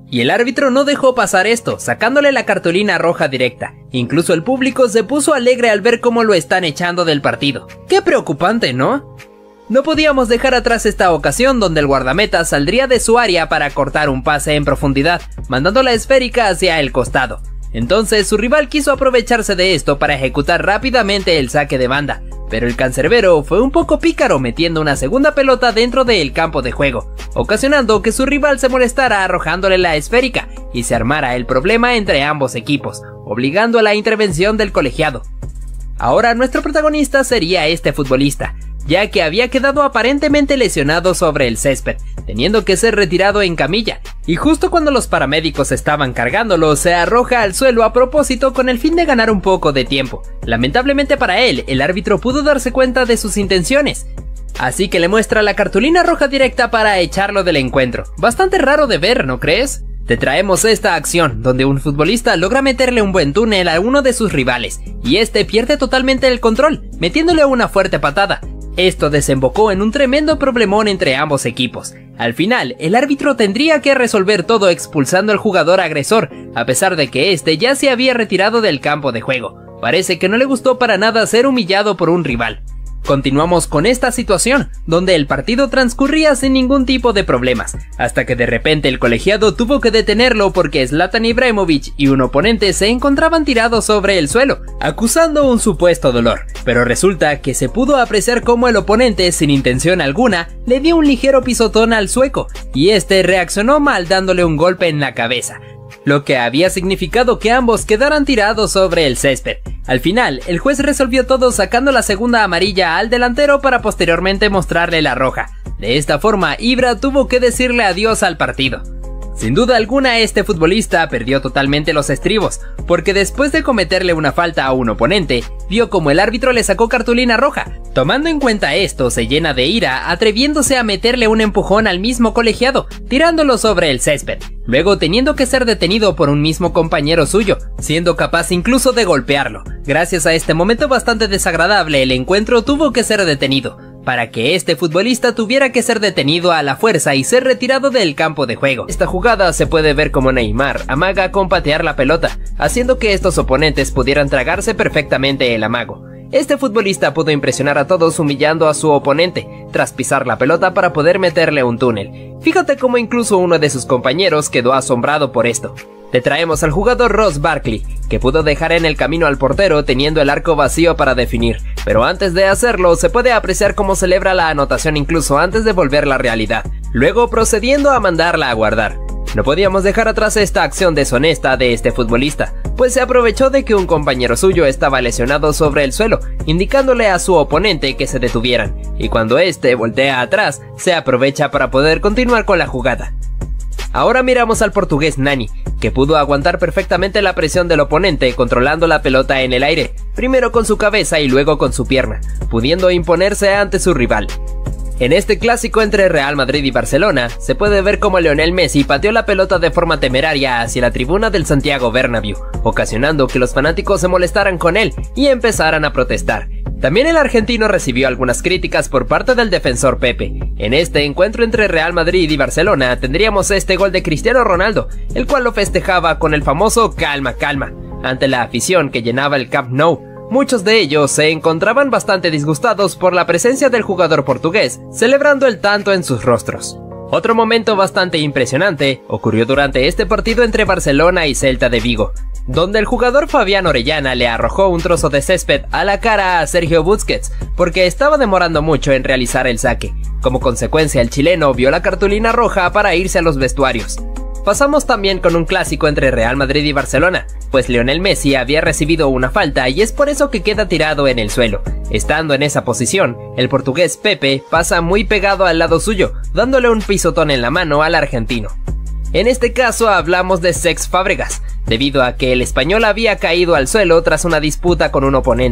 Y el árbitro no dejó pasar esto, sacándole la cartulina roja directa. Incluso el público se puso alegre al ver cómo lo están echando del partido. ¡Qué preocupante!, ¿no? No podíamos dejar atrás esta ocasión donde el guardameta saldría de su área para cortar un pase en profundidad, mandando la esférica hacia el costado. Entonces su rival quiso aprovecharse de esto para ejecutar rápidamente el saque de banda, pero el cancerbero fue un poco pícaro metiendo una segunda pelota dentro del campo de juego, ocasionando que su rival se molestara arrojándole la esférica y se armara el problema entre ambos equipos, obligando a la intervención del colegiado. Ahora nuestro protagonista sería este futbolista, ya que había quedado aparentemente lesionado sobre el césped, teniendo que ser retirado en camilla, y justo cuando los paramédicos estaban cargándolo, se arroja al suelo a propósito con el fin de ganar un poco de tiempo. Lamentablemente para él, el árbitro pudo darse cuenta de sus intenciones, así que le muestra la cartulina roja directa para echarlo del encuentro. Bastante raro de ver, ¿no crees? Te traemos esta acción, donde un futbolista logra meterle un buen túnel a uno de sus rivales, y este pierde totalmente el control, metiéndole una fuerte patada. Esto desembocó en un tremendo problemón entre ambos equipos. Al final, el árbitro tendría que resolver todo expulsando al jugador agresor, a pesar de que este ya se había retirado del campo de juego. Parece que no le gustó para nada ser humillado por un rival. Continuamos con esta situación, donde el partido transcurría sin ningún tipo de problemas, hasta que de repente el colegiado tuvo que detenerlo porque Zlatan Ibrahimovic y un oponente se encontraban tirados sobre el suelo, acusando un supuesto dolor, pero resulta que se pudo apreciar cómo el oponente, sin intención alguna, le dio un ligero pisotón al sueco, y este reaccionó mal dándole un golpe en la cabeza, lo que había significado que ambos quedaran tirados sobre el césped. Al final, el juez resolvió todo sacando la segunda amarilla al delantero para posteriormente mostrarle la roja. De esta forma, Ibra tuvo que decirle adiós al partido. Sin duda alguna, este futbolista perdió totalmente los estribos, porque después de cometerle una falta a un oponente, vio como el árbitro le sacó cartulina roja. Tomando en cuenta esto, se llena de ira, atreviéndose a meterle un empujón al mismo colegiado, tirándolo sobre el césped, luego teniendo que ser detenido por un mismo compañero suyo, siendo capaz incluso de golpearlo. Gracias a este momento bastante desagradable, el encuentro tuvo que ser detenido, para que este futbolista tuviera que ser detenido a la fuerza y ser retirado del campo de juego. Esta jugada se puede ver como Neymar amaga con patear la pelota, haciendo que estos oponentes pudieran tragarse perfectamente el amago. Este futbolista pudo impresionar a todos humillando a su oponente, tras pisar la pelota para poder meterle un túnel. Fíjate cómo incluso uno de sus compañeros quedó asombrado por esto. Te traemos al jugador Ross Barkley, que pudo dejar en el camino al portero teniendo el arco vacío para definir, pero antes de hacerlo se puede apreciar cómo celebra la anotación incluso antes de volver la realidad, luego procediendo a mandarla a guardar. No podíamos dejar atrás esta acción deshonesta de este futbolista, pues se aprovechó de que un compañero suyo estaba lesionado sobre el suelo, indicándole a su oponente que se detuvieran, y cuando este voltea atrás, se aprovecha para poder continuar con la jugada. Ahora miramos al portugués Nani, que pudo aguantar perfectamente la presión del oponente controlando la pelota en el aire, primero con su cabeza y luego con su pierna, pudiendo imponerse ante su rival. En este clásico entre Real Madrid y Barcelona, se puede ver cómo Lionel Messi pateó la pelota de forma temeraria hacia la tribuna del Santiago Bernabéu, ocasionando que los fanáticos se molestaran con él y empezaran a protestar. También el argentino recibió algunas críticas por parte del defensor Pepe. En este encuentro entre Real Madrid y Barcelona tendríamos este gol de Cristiano Ronaldo, el cual lo festejaba con el famoso calma calma, ante la afición que llenaba el Camp Nou. Muchos de ellos se encontraban bastante disgustados por la presencia del jugador portugués, celebrando el tanto en sus rostros. Otro momento bastante impresionante ocurrió durante este partido entre Barcelona y Celta de Vigo, donde el jugador Fabián Orellana le arrojó un trozo de césped a la cara a Sergio Busquets porque estaba demorando mucho en realizar el saque. Como consecuencia, el chileno vio la cartulina roja para irse a los vestuarios. Pasamos también con un clásico entre Real Madrid y Barcelona, pues Lionel Messi había recibido una falta y es por eso que queda tirado en el suelo. Estando en esa posición, el portugués Pepe pasa muy pegado al lado suyo, dándole un pisotón en la mano al argentino. En este caso hablamos de Cesc Fábregas, debido a que el español había caído al suelo tras una disputa con un oponente.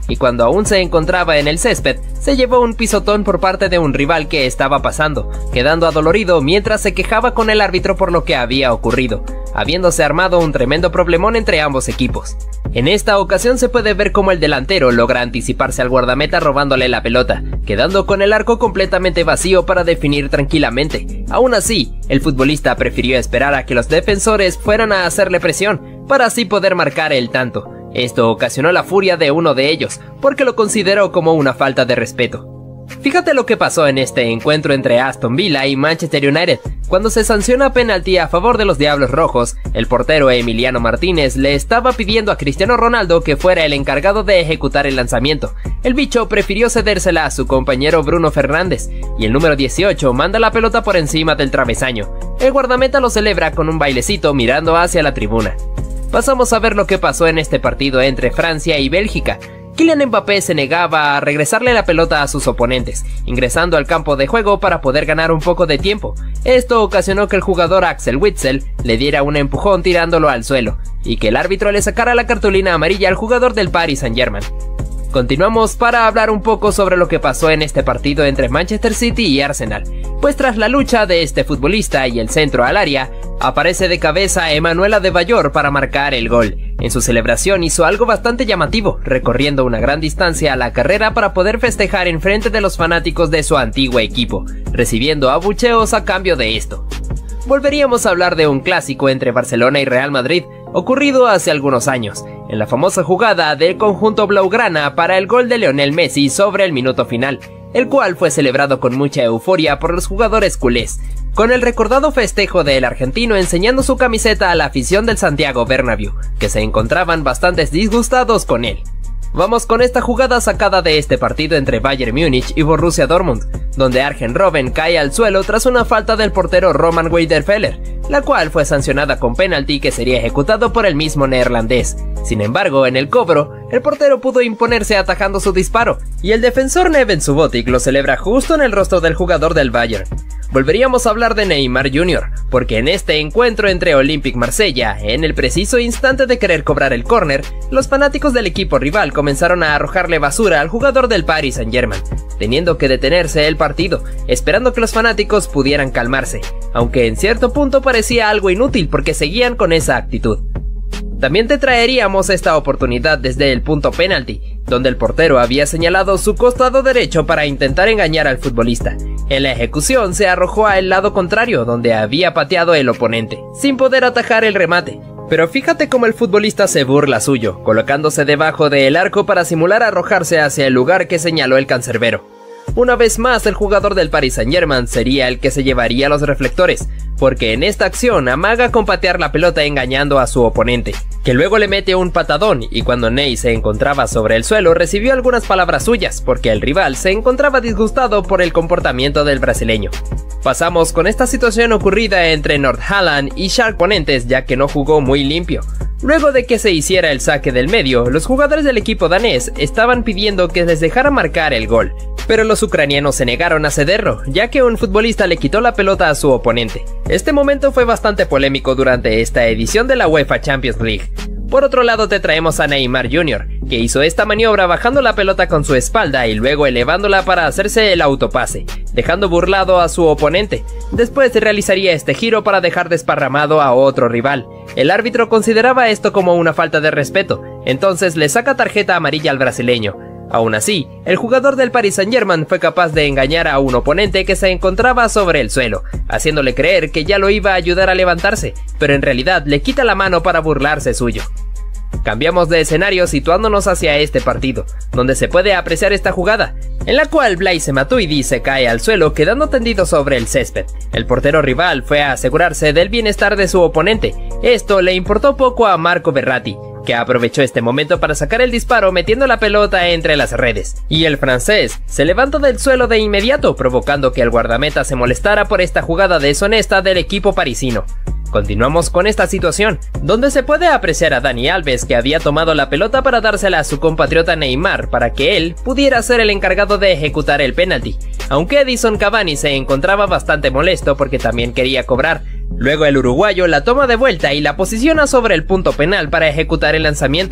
y cuando aún se encontraba en el césped, se llevó un pisotón por parte de un rival que estaba pasando, quedando adolorido mientras se quejaba con el árbitro por lo que había ocurrido, habiéndose armado un tremendo problemón entre ambos equipos. En esta ocasión se puede ver cómo el delantero logra anticiparse al guardameta robándole la pelota, quedando con el arco completamente vacío para definir tranquilamente. Aún así, el futbolista prefirió esperar a que los defensores fueran a hacerle presión, para así poder marcar el tanto. Esto ocasionó la furia de uno de ellos, porque lo consideró como una falta de respeto. Fíjate lo que pasó en este encuentro entre Aston Villa y Manchester United. Cuando se sanciona penalti a favor de los Diablos Rojos, el portero Emiliano Martínez le estaba pidiendo a Cristiano Ronaldo que fuera el encargado de ejecutar el lanzamiento. El bicho prefirió cedérsela a su compañero Bruno Fernández, y el número dieciocho manda la pelota por encima del travesaño. El guardameta lo celebra con un bailecito mirando hacia la tribuna. Pasamos a ver lo que pasó en este partido entre Francia y Bélgica. Kylian Mbappé se negaba a regresarle la pelota a sus oponentes, ingresando al campo de juego para poder ganar un poco de tiempo. Esto ocasionó que el jugador Axel Witsel le diera un empujón tirándolo al suelo, y que el árbitro le sacara la cartulina amarilla al jugador del Paris Saint-Germain. Continuamos para hablar un poco sobre lo que pasó en este partido entre Manchester City y Arsenal, pues tras la lucha de este futbolista y el centro al área, aparece de cabeza Emmanuel Adebayor para marcar el gol. En su celebración hizo algo bastante llamativo, recorriendo una gran distancia a la carrera para poder festejar en frente de los fanáticos de su antiguo equipo, recibiendo abucheos a cambio de esto. Volveríamos a hablar de un clásico entre Barcelona y Real Madrid, ocurrido hace algunos años, en la famosa jugada del conjunto blaugrana para el gol de Lionel Messi sobre el minuto final, el cual fue celebrado con mucha euforia por los jugadores culés, con el recordado festejo del argentino enseñando su camiseta a la afición del Santiago Bernabéu, que se encontraban bastante disgustados con él. Vamos con esta jugada sacada de este partido entre Bayern Múnich y Borussia Dortmund, donde Arjen Robben cae al suelo tras una falta del portero Roman Weidenfeller, la cual fue sancionada con penalti que sería ejecutado por el mismo neerlandés. Sin embargo, en el cobro, el portero pudo imponerse atajando su disparo, y el defensor Neven Subotic lo celebra justo en el rostro del jugador del Bayern. Volveríamos a hablar de Neymar junior, porque en este encuentro entre Olympique Marsella, en el preciso instante de querer cobrar el córner, los fanáticos del equipo rival comenzaron a arrojarle basura al jugador del Paris Saint-Germain, teniendo que detenerse el partido, esperando que los fanáticos pudieran calmarse, aunque en cierto punto parecía algo inútil porque seguían con esa actitud. También te traeríamos esta oportunidad desde el punto penalti, donde el portero había señalado su costado derecho para intentar engañar al futbolista. En la ejecución se arrojó al lado contrario, donde había pateado el oponente, sin poder atajar el remate. Pero fíjate cómo el futbolista se burla suyo, colocándose debajo del arco para simular arrojarse hacia el lugar que señaló el cancerbero. Una vez más, el jugador del Paris Saint-Germain sería el que se llevaría los reflectores, porque en esta acción amaga con patear la pelota engañando a su oponente, que luego le mete un patadón, y cuando Ney se encontraba sobre el suelo recibió algunas palabras suyas, porque el rival se encontraba disgustado por el comportamiento del brasileño. Pasamos con esta situación ocurrida entre North-Holland y Schalke oponentes, ya que no jugó muy limpio. Luego de que se hiciera el saque del medio, los jugadores del equipo danés estaban pidiendo que les dejara marcar el gol, pero los ucranianos se negaron a cederlo, ya que un futbolista le quitó la pelota a su oponente. Este momento fue bastante polémico durante esta edición de la UEFA Champions League. Por otro lado te traemos a Neymar junior, que hizo esta maniobra bajando la pelota con su espalda y luego elevándola para hacerse el autopase, dejando burlado a su oponente. Después realizaría este giro para dejar desparramado a otro rival. El árbitro consideraba esto como una falta de respeto, entonces le saca tarjeta amarilla al brasileño. Aún así, el jugador del Paris Saint-Germain fue capaz de engañar a un oponente que se encontraba sobre el suelo, haciéndole creer que ya lo iba a ayudar a levantarse, pero en realidad le quita la mano para burlarse suyo. Cambiamos de escenario situándonos hacia este partido, donde se puede apreciar esta jugada, en la cual Blaise Matuidi se cae al suelo quedando tendido sobre el césped. El portero rival fue a asegurarse del bienestar de su oponente. Esto le importó poco a Marco Verratti, que aprovechó este momento para sacar el disparo metiendo la pelota entre las redes. Y el francés se levantó del suelo de inmediato, provocando que el guardameta se molestara por esta jugada deshonesta del equipo parisino. Continuamos con esta situación, donde se puede apreciar a Dani Alves, que había tomado la pelota para dársela a su compatriota Neymar para que él pudiera ser el encargado de ejecutar el penalti, aunque Edison Cavani se encontraba bastante molesto porque también quería cobrar. Luego el uruguayo la toma de vuelta y la posiciona sobre el punto penal para ejecutar el lanzamiento.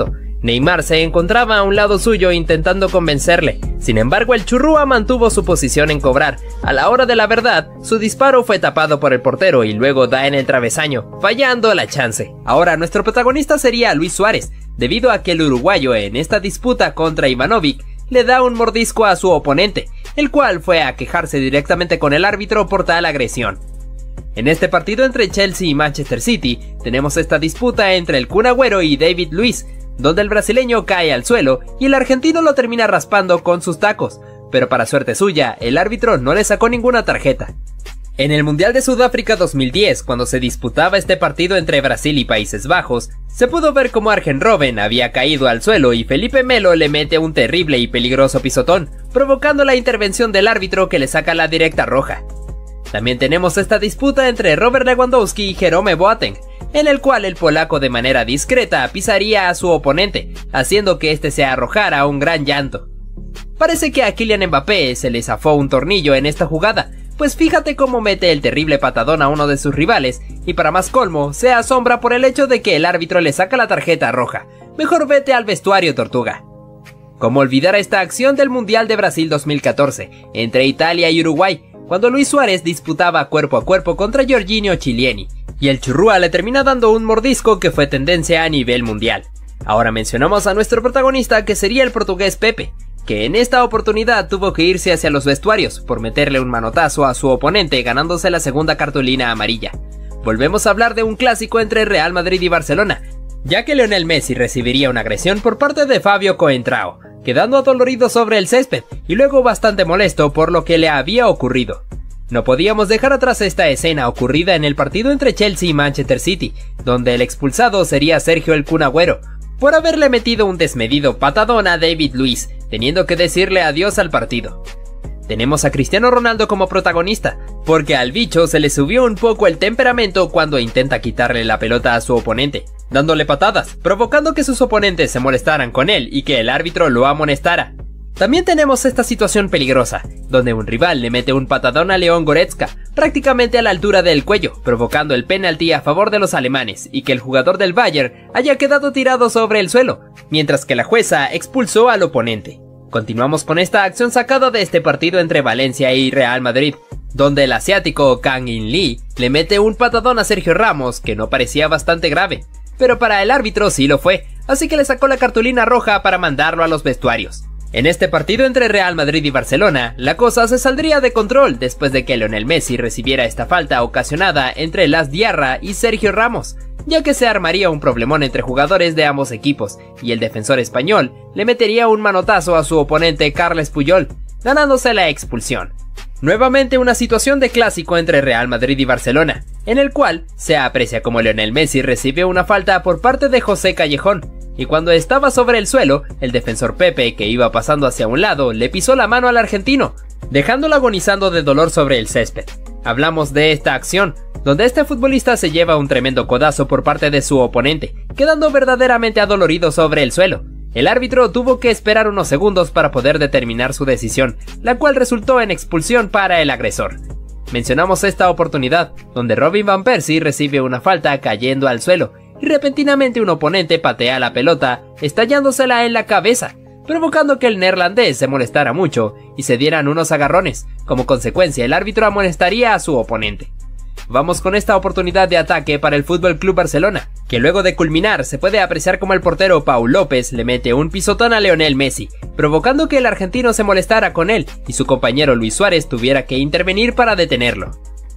Neymar se encontraba a un lado suyo intentando convencerle, sin embargo el churrúa mantuvo su posición en cobrar. A la hora de la verdad, su disparo fue tapado por el portero y luego da en el travesaño, fallando la chance. Ahora nuestro protagonista sería Luis Suárez, debido a que el uruguayo en esta disputa contra Ivanovic le da un mordisco a su oponente, el cual fue a quejarse directamente con el árbitro por tal agresión. En este partido entre Chelsea y Manchester City, tenemos esta disputa entre el Kun Agüero y David Luiz, donde el brasileño cae al suelo y el argentino lo termina raspando con sus tacos, pero para suerte suya, el árbitro no le sacó ninguna tarjeta. En el Mundial de Sudáfrica dos mil diez, cuando se disputaba este partido entre Brasil y Países Bajos, se pudo ver cómo Arjen Robben había caído al suelo y Felipe Melo le mete un terrible y peligroso pisotón, provocando la intervención del árbitro que le saca la directa roja. También tenemos esta disputa entre Robert Lewandowski y Jerome Boateng, en el cual el polaco de manera discreta pisaría a su oponente, haciendo que este se arrojara un gran llanto. Parece que a Kylian Mbappé se le zafó un tornillo en esta jugada, pues fíjate cómo mete el terrible patadón a uno de sus rivales, y para más colmo, se asombra por el hecho de que el árbitro le saca la tarjeta roja. Mejor vete al vestuario, tortuga. ¿Cómo olvidar esta acción del Mundial de Brasil dos mil catorce, entre Italia y Uruguay, cuando Luis Suárez disputaba cuerpo a cuerpo contra Giorginio Chiellini, y el churrúa le termina dando un mordisco que fue tendencia a nivel mundial? Ahora mencionamos a nuestro protagonista, que sería el portugués Pepe, que en esta oportunidad tuvo que irse hacia los vestuarios por meterle un manotazo a su oponente, ganándose la segunda cartulina amarilla. Volvemos a hablar de un clásico entre Real Madrid y Barcelona, ya que Lionel Messi recibiría una agresión por parte de Fabio Coentrao, quedando adolorido sobre el césped y luego bastante molesto por lo que le había ocurrido. No podíamos dejar atrás esta escena ocurrida en el partido entre Chelsea y Manchester City, donde el expulsado sería Sergio el Kun Agüero, por haberle metido un desmedido patadón a David Luiz, teniendo que decirle adiós al partido. Tenemos a Cristiano Ronaldo como protagonista, porque al bicho se le subió un poco el temperamento cuando intenta quitarle la pelota a su oponente, dándole patadas, provocando que sus oponentes se molestaran con él y que el árbitro lo amonestara. También tenemos esta situación peligrosa, donde un rival le mete un patadón a León Goretzka, prácticamente a la altura del cuello, provocando el penalti a favor de los alemanes y que el jugador del Bayern haya quedado tirado sobre el suelo, mientras que la jueza expulsó al oponente. Continuamos con esta acción sacada de este partido entre Valencia y Real Madrid, donde el asiático Kang In Lee le mete un patadón a Sergio Ramos que no parecía bastante grave, pero para el árbitro sí lo fue, así que le sacó la cartulina roja para mandarlo a los vestuarios. En este partido entre Real Madrid y Barcelona, la cosa se saldría de control después de que Lionel Messi recibiera esta falta ocasionada entre Las Diarra y Sergio Ramos, ya que se armaría un problemón entre jugadores de ambos equipos, y el defensor español le metería un manotazo a su oponente Carles Puyol, ganándose la expulsión. Nuevamente una situación de clásico entre Real Madrid y Barcelona, en el cual se aprecia como Lionel Messi recibe una falta por parte de José Callejón, y cuando estaba sobre el suelo, el defensor Pepe, que iba pasando hacia un lado, le pisó la mano al argentino, dejándolo agonizando de dolor sobre el césped. Hablamos de esta acción, donde este futbolista se lleva un tremendo codazo por parte de su oponente, quedando verdaderamente adolorido sobre el suelo. El árbitro tuvo que esperar unos segundos para poder determinar su decisión, la cual resultó en expulsión para el agresor. Mencionamos esta oportunidad, donde Robin Van Persie recibe una falta cayendo al suelo, y repentinamente un oponente patea la pelota, estallándosela en la cabeza, provocando que el neerlandés se molestara mucho y se dieran unos agarrones. Como consecuencia, el árbitro amonestaría a su oponente. Vamos con esta oportunidad de ataque para el F C Barcelona, que luego de culminar se puede apreciar como el portero Pau López le mete un pisotón a Lionel Messi, provocando que el argentino se molestara con él y su compañero Luis Suárez tuviera que intervenir para detenerlo.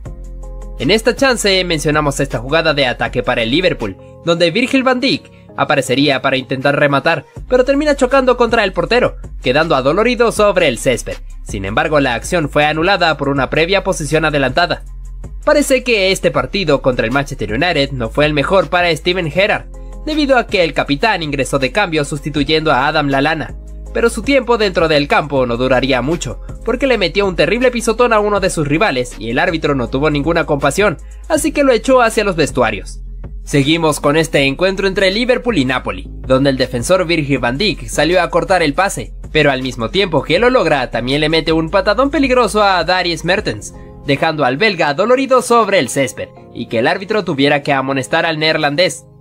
En esta chance mencionamos esta jugada de ataque para el Liverpool, donde Virgil van Dijk aparecería para intentar rematar, pero termina chocando contra el portero, quedando adolorido sobre el césped. Sin embargo, la acción fue anulada por una previa posición adelantada. Parece que este partido contra el Manchester United no fue el mejor para Steven Gerrard, debido a que el capitán ingresó de cambio sustituyendo a Adam Lallana, pero su tiempo dentro del campo no duraría mucho, porque le metió un terrible pisotón a uno de sus rivales y el árbitro no tuvo ninguna compasión, así que lo echó hacia los vestuarios. Seguimos con este encuentro entre Liverpool y Napoli, donde el defensor Virgil van Dijk salió a cortar el pase, pero al mismo tiempo que lo logra también le mete un patadón peligroso a Dries Mertens, dejando al belga dolorido sobre el césped, y que el árbitro tuviera que amonestar al neerlandés.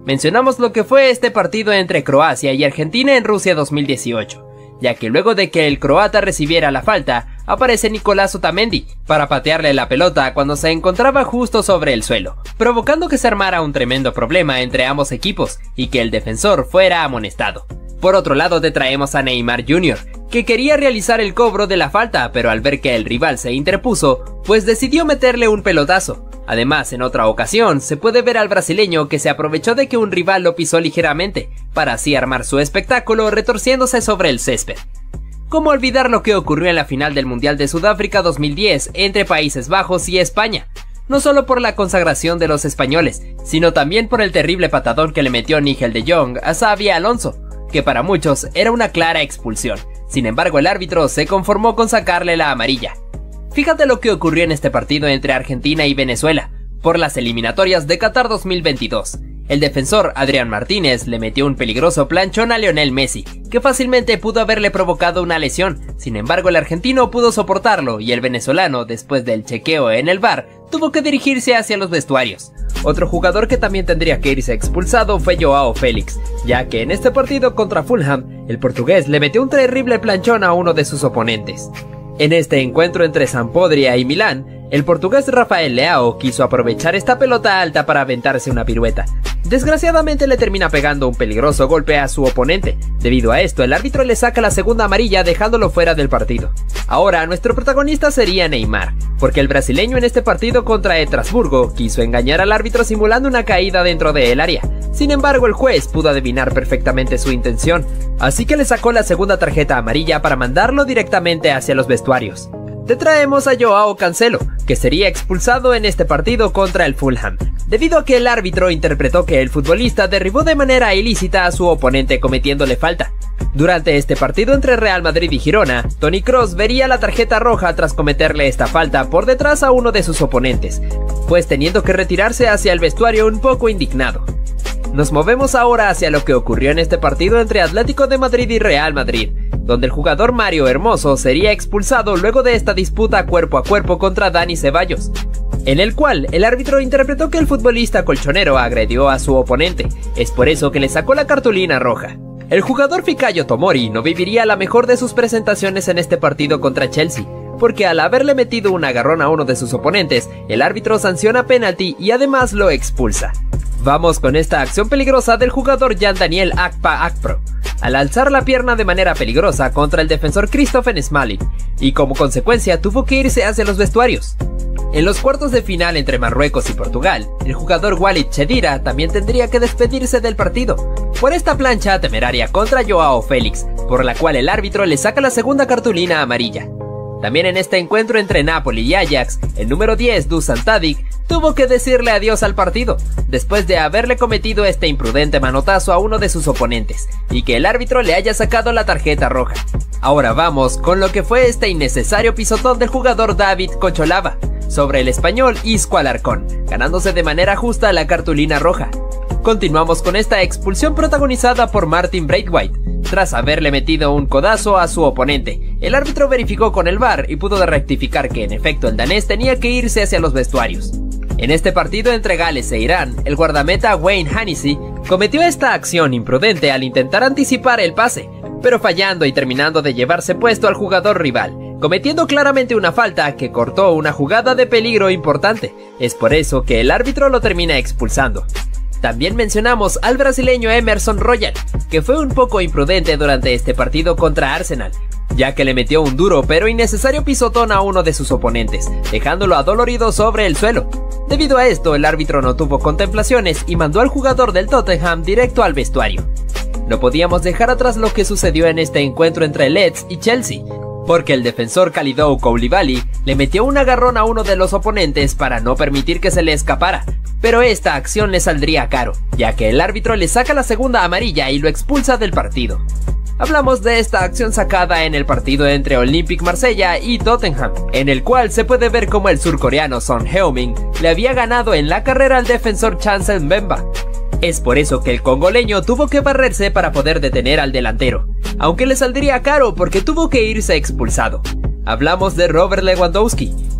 Mencionamos lo que fue este partido entre Croacia y Argentina en Rusia dos mil dieciocho, ya que luego de que el croata recibiera la falta, aparece Nicolás Otamendi para patearle la pelota cuando se encontraba justo sobre el suelo, provocando que se armara un tremendo problema entre ambos equipos y que el defensor fuera amonestado. Por otro lado te traemos a Neymar junior, que quería realizar el cobro de la falta, pero al ver que el rival se interpuso, pues decidió meterle un pelotazo. Además, en otra ocasión, se puede ver al brasileño que se aprovechó de que un rival lo pisó ligeramente, para así armar su espectáculo retorciéndose sobre el césped. ¿Cómo olvidar lo que ocurrió en la final del Mundial de Sudáfrica dos mil diez entre Países Bajos y España? No solo por la consagración de los españoles, sino también por el terrible patadón que le metió Nigel de Jong a Xabi Alonso, que para muchos era una clara expulsión. Sin embargo, el árbitro se conformó con sacarle la amarilla. Fíjate lo que ocurrió en este partido entre Argentina y Venezuela, por las eliminatorias de Qatar dos mil veintidós. El defensor Adrián Martínez le metió un peligroso planchón a Lionel Messi, que fácilmente pudo haberle provocado una lesión. Sin embargo, el argentino pudo soportarlo y el venezolano, después del chequeo en el V A R, tuvo que dirigirse hacia los vestuarios. Otro jugador que también tendría que irse expulsado fue Joao Félix, ya que en este partido contra Fulham, el portugués le metió un terrible planchón a uno de sus oponentes. En este encuentro entre Sampdoria y Milán, el portugués Rafael Leao quiso aprovechar esta pelota alta para aventarse una pirueta. Desgraciadamente le termina pegando un peligroso golpe a su oponente. Debido a esto, el árbitro le saca la segunda amarilla dejándolo fuera del partido. Ahora, nuestro protagonista sería Neymar, porque el brasileño en este partido contra Estrasburgo quiso engañar al árbitro simulando una caída dentro del área. Sin embargo, el juez pudo adivinar perfectamente su intención, así que le sacó la segunda tarjeta amarilla para mandarlo directamente hacia los vestuarios. Te traemos a Joao Cancelo, que sería expulsado en este partido contra el Fulham, debido a que el árbitro interpretó que el futbolista derribó de manera ilícita a su oponente cometiéndole falta. Durante este partido entre Real Madrid y Girona, Toni Kroos vería la tarjeta roja tras cometerle esta falta por detrás a uno de sus oponentes, pues teniendo que retirarse hacia el vestuario un poco indignado. Nos movemos ahora hacia lo que ocurrió en este partido entre Atlético de Madrid y Real Madrid, donde el jugador Mario Hermoso sería expulsado luego de esta disputa cuerpo a cuerpo contra Dani Ceballos, en el cual el árbitro interpretó que el futbolista colchonero agredió a su oponente. Es por eso que le sacó la cartulina roja. El jugador Fikayo Tomori no viviría la mejor de sus presentaciones en este partido contra Chelsea, porque al haberle metido un agarrón a uno de sus oponentes, el árbitro sanciona penalti y además lo expulsa. Vamos con esta acción peligrosa del jugador Jan Daniel Akpa Akpro, al alzar la pierna de manera peligrosa contra el defensor Christopher Smalling, y como consecuencia tuvo que irse hacia los vestuarios. En los cuartos de final entre Marruecos y Portugal, el jugador Walid Chedira también tendría que despedirse del partido, por esta plancha temeraria contra Joao Félix, por la cual el árbitro le saca la segunda cartulina amarilla. También en este encuentro entre Napoli y Ajax, el número diez Dusan Tadic tuvo que decirle adiós al partido, después de haberle cometido este imprudente manotazo a uno de sus oponentes, y que el árbitro le haya sacado la tarjeta roja. Ahora vamos con lo que fue este innecesario pisotón del jugador David Cocholava sobre el español Isco Alarcón, ganándose de manera justa la cartulina roja. Continuamos con esta expulsión protagonizada por Martin Braithwaite. Tras haberle metido un codazo a su oponente, el árbitro verificó con el V A R y pudo rectificar que en efecto el danés tenía que irse hacia los vestuarios. En este partido entre Gales e Irán, el guardameta Wayne Hennessy cometió esta acción imprudente al intentar anticipar el pase, pero fallando y terminando de llevarse puesto al jugador rival, cometiendo claramente una falta que cortó una jugada de peligro importante. Es por eso que el árbitro lo termina expulsando. También mencionamos al brasileño Emerson Royal, que fue un poco imprudente durante este partido contra Arsenal, ya que le metió un duro pero innecesario pisotón a uno de sus oponentes, dejándolo adolorido sobre el suelo. Debido a esto, el árbitro no tuvo contemplaciones y mandó al jugador del Tottenham directo al vestuario. No podíamos dejar atrás lo que sucedió en este encuentro entre Leeds y Chelsea, porque el defensor Kalidou Koulibaly le metió un agarrón a uno de los oponentes para no permitir que se le escapara, pero esta acción le saldría caro, ya que el árbitro le saca la segunda amarilla y lo expulsa del partido. Hablamos de esta acción sacada en el partido entre Olympique Marsella y Tottenham, en el cual se puede ver como el surcoreano Son Heung-min le había ganado en la carrera al defensor Chancel Mbemba. Es por eso que el congoleño tuvo que barrerse para poder detener al delantero, aunque le saldría caro porque tuvo que irse expulsado. Hablamos de Robert Lewandowski,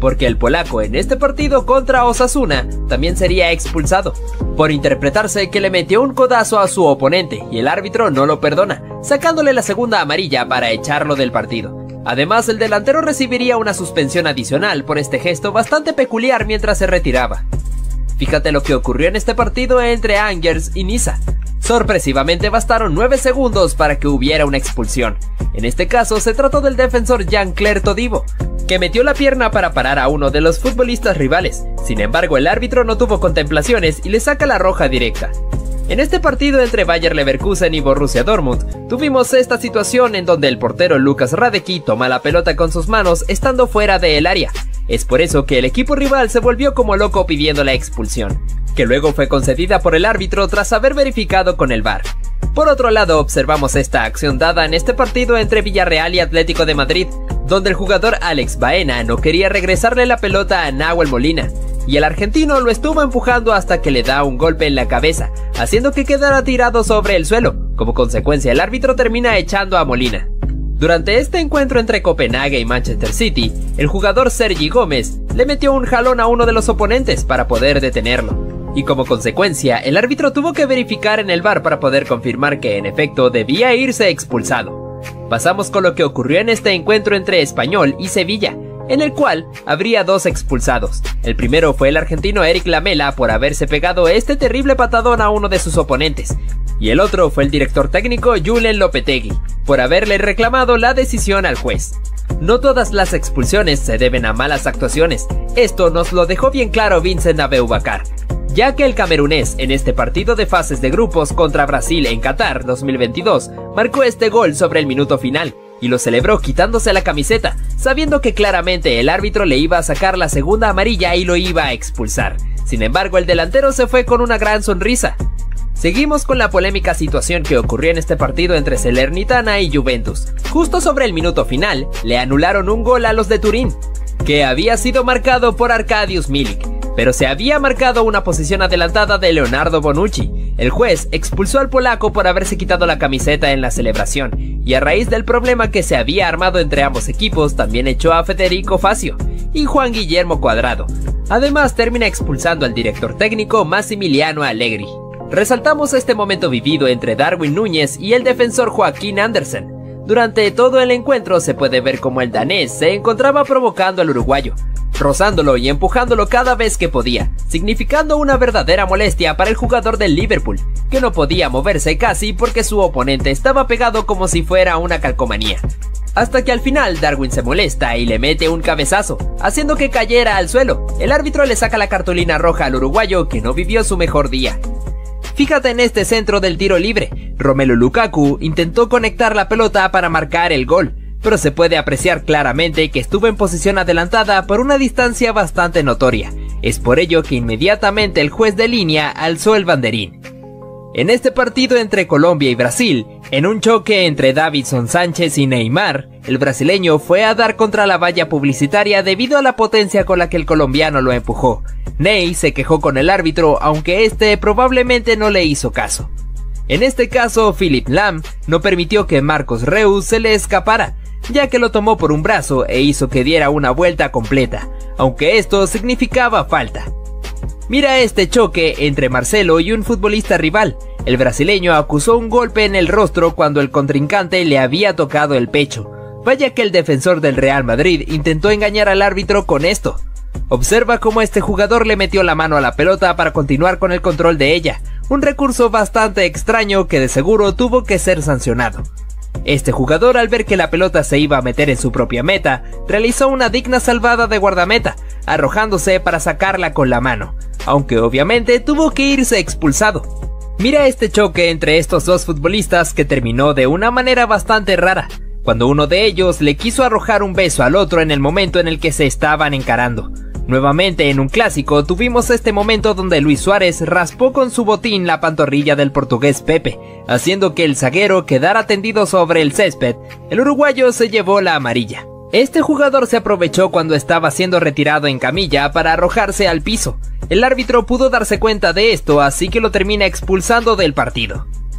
porque el polaco en este partido contra Osasuna también sería expulsado, por interpretarse que le metió un codazo a su oponente y el árbitro no lo perdona, sacándole la segunda amarilla para echarlo del partido. Además, el delantero recibiría una suspensión adicional por este gesto bastante peculiar mientras se retiraba. Fíjate lo que ocurrió en este partido entre Angers y Niza. Sorpresivamente bastaron nueve segundos para que hubiera una expulsión. En este caso se trató del defensor Jean-Claire Todibo, que metió la pierna para parar a uno de los futbolistas rivales. Sin embargo, el árbitro no tuvo contemplaciones y le saca la roja directa. En este partido entre Bayer Leverkusen y Borussia Dortmund, tuvimos esta situación en donde el portero Lukas Hradecky toma la pelota con sus manos estando fuera del área. Es por eso que el equipo rival se volvió como loco pidiendo la expulsión, que luego fue concedida por el árbitro tras haber verificado con el V A R. Por otro lado, observamos esta acción dada en este partido entre Villarreal y Atlético de Madrid, donde el jugador Alex Baena no quería regresarle la pelota a Nahuel Molina, y el argentino lo estuvo empujando hasta que le da un golpe en la cabeza, haciendo que quedara tirado sobre el suelo. Como consecuencia, el árbitro termina echando a Molina. Durante este encuentro entre Copenhague y Manchester City, el jugador Sergi Gómez le metió un jalón a uno de los oponentes para poder detenerlo, y como consecuencia, el árbitro tuvo que verificar en el V A R para poder confirmar que en efecto debía irse expulsado. Pasamos con lo que ocurrió en este encuentro entre Español y Sevilla, en el cual habría dos expulsados. El primero fue el argentino Eric Lamela por haberse pegado este terrible patadón a uno de sus oponentes, y el otro fue el director técnico Julen Lopetegui, por haberle reclamado la decisión al juez. No todas las expulsiones se deben a malas actuaciones, esto nos lo dejó bien claro Vincent Aboubakar, ya que el camerunés en este partido de fases de grupos contra Brasil en Qatar dos mil veintidós marcó este gol sobre el minuto final, y lo celebró quitándose la camiseta, sabiendo que claramente el árbitro le iba a sacar la segunda amarilla y lo iba a expulsar. Sin embargo, el delantero se fue con una gran sonrisa. Seguimos con la polémica situación que ocurrió en este partido entre Salernitana y Juventus. Justo sobre el minuto final, le anularon un gol a los de Turín, que había sido marcado por Arkadiusz Milik, pero se había marcado una posición adelantada de Leonardo Bonucci. El juez expulsó al polaco por haberse quitado la camiseta en la celebración, y a raíz del problema que se había armado entre ambos equipos, también echó a Federico Facio y Juan Guillermo Cuadrado. Además, termina expulsando al director técnico Massimiliano Allegri. Resaltamos este momento vivido entre Darwin Núñez y el defensor Joaquín Andersen. Durante todo el encuentro se puede ver cómo el danés se encontraba provocando al uruguayo, rozándolo y empujándolo cada vez que podía, significando una verdadera molestia para el jugador del Liverpool, que no podía moverse casi porque su oponente estaba pegado como si fuera una calcomanía. Hasta que al final Darwin se molesta y le mete un cabezazo, haciendo que cayera al suelo. El árbitro le saca la cartulina roja al uruguayo, que no vivió su mejor día. Fíjate en este centro del tiro libre. Romelu Lukaku intentó conectar la pelota para marcar el gol, pero se puede apreciar claramente que estuvo en posición adelantada por una distancia bastante notoria. Es por ello que inmediatamente el juez de línea alzó el banderín. En este partido entre Colombia y Brasil, en un choque entre Davinson Sánchez y Neymar, el brasileño fue a dar contra la valla publicitaria debido a la potencia con la que el colombiano lo empujó. Ney se quejó con el árbitro, aunque este probablemente no le hizo caso. En este caso, Philipp Lahm no permitió que Marcos Reus se le escapara, ya que lo tomó por un brazo e hizo que diera una vuelta completa, aunque esto significaba falta. Mira este choque entre Marcelo y un futbolista rival. El brasileño acusó un golpe en el rostro cuando el contrincante le había tocado el pecho. Vaya que el defensor del Real Madrid intentó engañar al árbitro con esto. Observa cómo este jugador le metió la mano a la pelota para continuar con el control de ella, un recurso bastante extraño que de seguro tuvo que ser sancionado. Este jugador, al ver que la pelota se iba a meter en su propia meta, realizó una digna salvada de guardameta, arrojándose para sacarla con la mano, aunque obviamente tuvo que irse expulsado. Mira este choque entre estos dos futbolistas que terminó de una manera bastante rara, cuando uno de ellos le quiso arrojar un beso al otro en el momento en el que se estaban encarando. Nuevamente en un clásico tuvimos este momento donde Luis Suárez raspó con su botín la pantorrilla del portugués Pepe, haciendo que el zaguero quedara tendido sobre el césped. El uruguayo se llevó la amarilla. Este jugador se aprovechó cuando estaba siendo retirado en camilla para arrojarse al piso. El árbitro pudo darse cuenta de esto, así que lo termina expulsando del partido.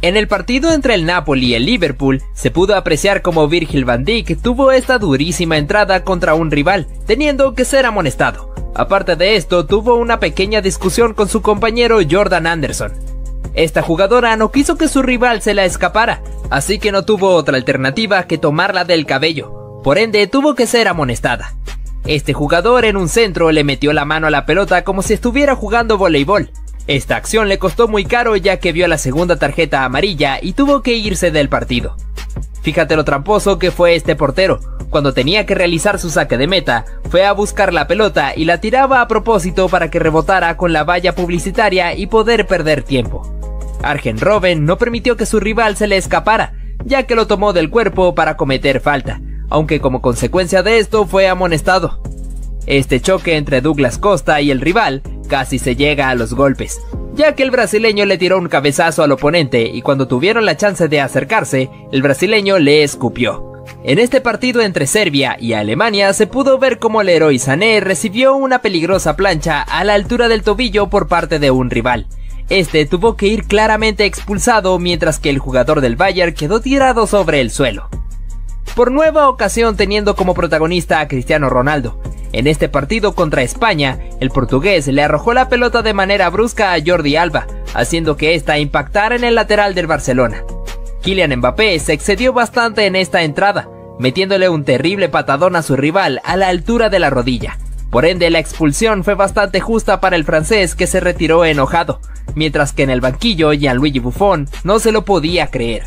En el partido entre el Napoli y el Liverpool, se pudo apreciar cómo Virgil van Dijk tuvo esta durísima entrada contra un rival, teniendo que ser amonestado. Aparte de esto, tuvo una pequeña discusión con su compañero Jordan Anderson. Esta jugadora no quiso que su rival se la escapara, así que no tuvo otra alternativa que tomarla del cabello, por ende tuvo que ser amonestada. Este jugador en un centro le metió la mano a la pelota como si estuviera jugando voleibol. Esta acción le costó muy caro ya que vio la segunda tarjeta amarilla y tuvo que irse del partido. Fíjate lo tramposo que fue este portero. Cuando tenía que realizar su saque de meta, fue a buscar la pelota y la tiraba a propósito para que rebotara con la valla publicitaria y poder perder tiempo. Arjen Robben no permitió que su rival se le escapara, ya que lo tomó del cuerpo para cometer falta, aunque como consecuencia de esto fue amonestado. Este choque entre Douglas Costa y el rival casi se llega a los golpes, ya que el brasileño le tiró un cabezazo al oponente y cuando tuvieron la chance de acercarse, el brasileño le escupió. En este partido entre Serbia y Alemania se pudo ver cómo Leroy Sané recibió una peligrosa plancha a la altura del tobillo por parte de un rival. Este tuvo que ir claramente expulsado mientras que el jugador del Bayern quedó tirado sobre el suelo. Por nueva ocasión teniendo como protagonista a Cristiano Ronaldo. En este partido contra España, el portugués le arrojó la pelota de manera brusca a Jordi Alba, haciendo que ésta impactara en el lateral del Barcelona. Kylian Mbappé se excedió bastante en esta entrada, metiéndole un terrible patadón a su rival a la altura de la rodilla. Por ende, la expulsión fue bastante justa para el francés que se retiró enojado, mientras que en el banquillo Gianluigi Buffon no se lo podía creer.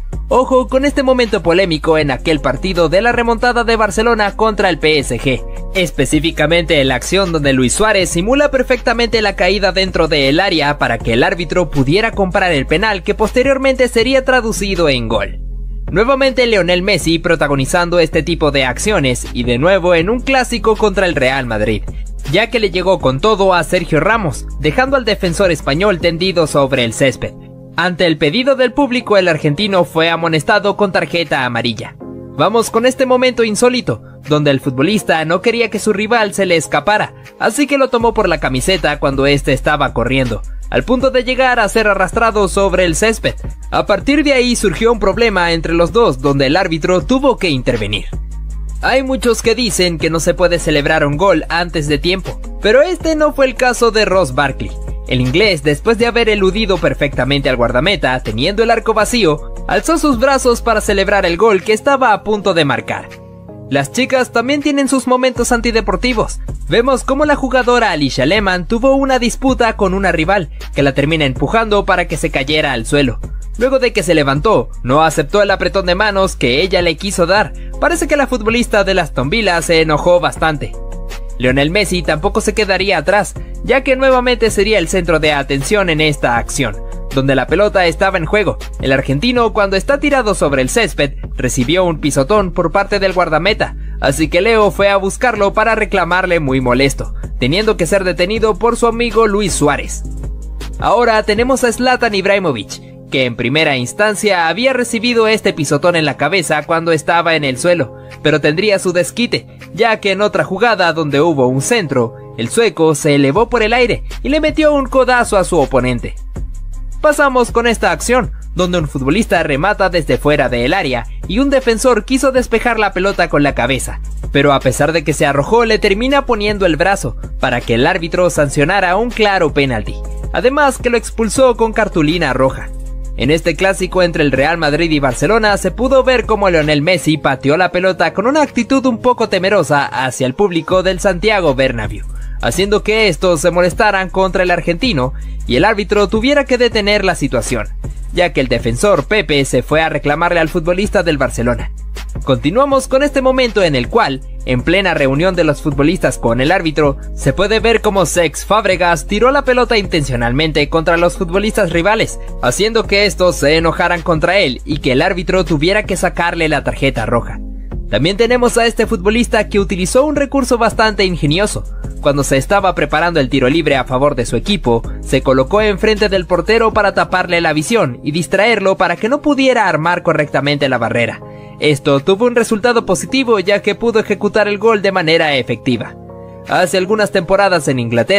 Ojo con este momento polémico en aquel partido de la remontada de Barcelona contra el P S G, específicamente en la acción donde Luis Suárez simula perfectamente la caída dentro del área para que el árbitro pudiera comprar el penal que posteriormente sería traducido en gol. Nuevamente Lionel Messi protagonizando este tipo de acciones y de nuevo en un clásico contra el Real Madrid, ya que le llegó con todo a Sergio Ramos, dejando al defensor español tendido sobre el césped. Ante el pedido del público, el argentino fue amonestado con tarjeta amarilla. Vamos con este momento insólito, donde el futbolista no quería que su rival se le escapara, así que lo tomó por la camiseta cuando éste estaba corriendo, al punto de llegar a ser arrastrado sobre el césped. A partir de ahí surgió un problema entre los dos, donde el árbitro tuvo que intervenir. Hay muchos que dicen que no se puede celebrar un gol antes de tiempo, pero este no fue el caso de Ross Barkley. El inglés, después de haber eludido perfectamente al guardameta, teniendo el arco vacío, alzó sus brazos para celebrar el gol que estaba a punto de marcar. Las chicas también tienen sus momentos antideportivos. Vemos cómo la jugadora Alicia Lehmann tuvo una disputa con una rival, que la termina empujando para que se cayera al suelo. Luego de que se levantó, no aceptó el apretón de manos que ella le quiso dar. Parece que la futbolista de Aston Villa se enojó bastante. Lionel Messi tampoco se quedaría atrás, ya que nuevamente sería el centro de atención en esta acción, donde la pelota estaba en juego. El argentino, cuando está tirado sobre el césped, recibió un pisotón por parte del guardameta, así que Leo fue a buscarlo para reclamarle muy molesto, teniendo que ser detenido por su amigo Luis Suárez. Ahora tenemos a Zlatan Ibrahimovic, que en primera instancia había recibido este pisotón en la cabeza cuando estaba en el suelo, pero tendría su desquite, ya que en otra jugada donde hubo un centro, el sueco se elevó por el aire y le metió un codazo a su oponente. Pasamos con esta acción, donde un futbolista remata desde fuera del área y un defensor quiso despejar la pelota con la cabeza, pero a pesar de que se arrojó le termina poniendo el brazo para que el árbitro sancionara un claro penalti, además que lo expulsó con cartulina roja. En este clásico entre el Real Madrid y Barcelona se pudo ver cómo Lionel Messi pateó la pelota con una actitud un poco temerosa hacia el público del Santiago Bernabéu, haciendo que estos se molestaran contra el argentino y el árbitro tuviera que detener la situación, ya que el defensor Pepe se fue a reclamarle al futbolista del Barcelona. Continuamos con este momento en el cual, en plena reunión de los futbolistas con el árbitro, se puede ver cómo Cesc Fábregas tiró la pelota intencionalmente contra los futbolistas rivales, haciendo que estos se enojaran contra él y que el árbitro tuviera que sacarle la tarjeta roja. También tenemos a este futbolista que utilizó un recurso bastante ingenioso. Cuando se estaba preparando el tiro libre a favor de su equipo, se colocó enfrente del portero para taparle la visión y distraerlo para que no pudiera armar correctamente la barrera. Esto tuvo un resultado positivo ya que pudo ejecutar el gol de manera efectiva. Hace algunas temporadas en Inglaterra,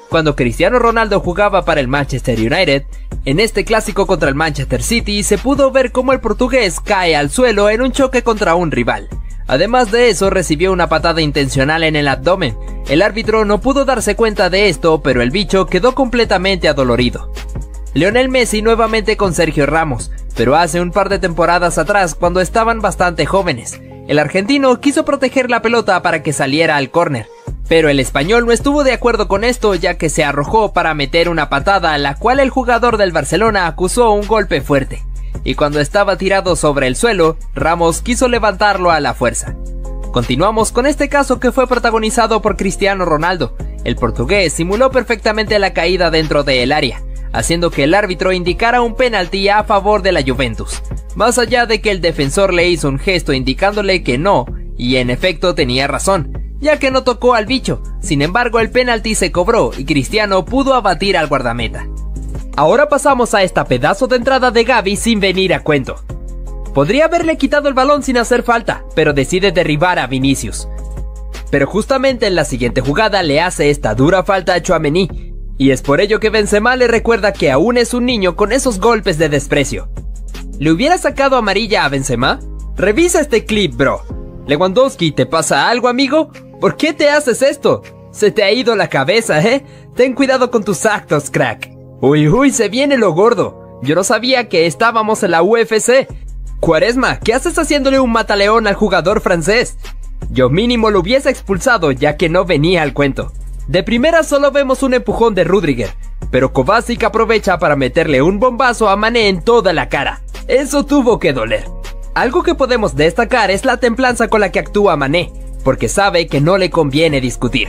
cuando Cristiano Ronaldo jugaba para el Manchester United. En este clásico contra el Manchester City se pudo ver cómo el portugués cae al suelo en un choque contra un rival. Además de eso, recibió una patada intencional en el abdomen. El árbitro no pudo darse cuenta de esto, pero el bicho quedó completamente adolorido. Lionel Messi nuevamente con Sergio Ramos, pero hace un par de temporadas atrás cuando estaban bastante jóvenes. El argentino quiso proteger la pelota para que saliera al córner, pero el español no estuvo de acuerdo con esto, ya que se arrojó para meter una patada, a la cual el jugador del Barcelona acusó un golpe fuerte. Y cuando estaba tirado sobre el suelo, Ramos quiso levantarlo a la fuerza. Continuamos con este caso que fue protagonizado por Cristiano Ronaldo. El portugués simuló perfectamente la caída dentro del área, haciendo que el árbitro indicara un penalti a favor de la Juventus. Más allá de que el defensor le hizo un gesto indicándole que no, y en efecto tenía razón, ya que no tocó al bicho. Sin embargo, el penalti se cobró y Cristiano pudo abatir al guardameta. Ahora pasamos a esta pedazo de entrada de Gavi sin venir a cuento. Podría haberle quitado el balón sin hacer falta, pero decide derribar a Vinicius. Pero justamente en la siguiente jugada le hace esta dura falta a Tchouaméni, y es por ello que Benzema le recuerda que aún es un niño con esos golpes de desprecio. ¿Le hubiera sacado amarilla a Benzema? Revisa este clip, bro. Lewandowski, ¿te pasa algo, amigo? ¿Por qué te haces esto? Se te ha ido la cabeza, ¿eh? Ten cuidado con tus actos, crack. Uy, uy, se viene lo gordo. Yo no sabía que estábamos en la U F C. Quaresma, ¿qué haces haciéndole un mataleón al jugador francés? Yo mínimo lo hubiese expulsado, ya que no venía al cuento. De primera solo vemos un empujón de Rüdiger, pero Kovacic aprovecha para meterle un bombazo a Mané en toda la cara. Eso tuvo que doler. Algo que podemos destacar es la templanza con la que actúa Mané, porque sabe que no le conviene discutir.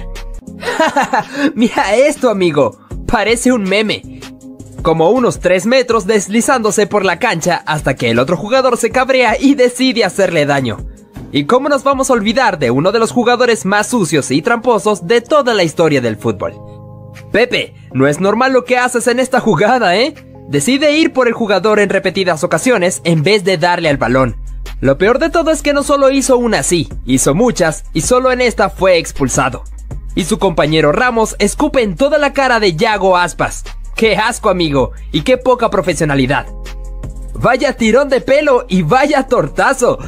Mira esto, amigo, parece un meme. Como unos tres metros deslizándose por la cancha hasta que el otro jugador se cabrea y decide hacerle daño. ¿Y cómo nos vamos a olvidar de uno de los jugadores más sucios y tramposos de toda la historia del fútbol? Pepe, no es normal lo que haces en esta jugada, ¿eh? Decide ir por el jugador en repetidas ocasiones en vez de darle al balón. Lo peor de todo es que no solo hizo una así, hizo muchas y solo en esta fue expulsado. Y su compañero Ramos escupe en toda la cara de Yago Aspas. ¡Qué asco, amigo! ¡Y qué poca profesionalidad! ¡Vaya tirón de pelo y vaya tortazo!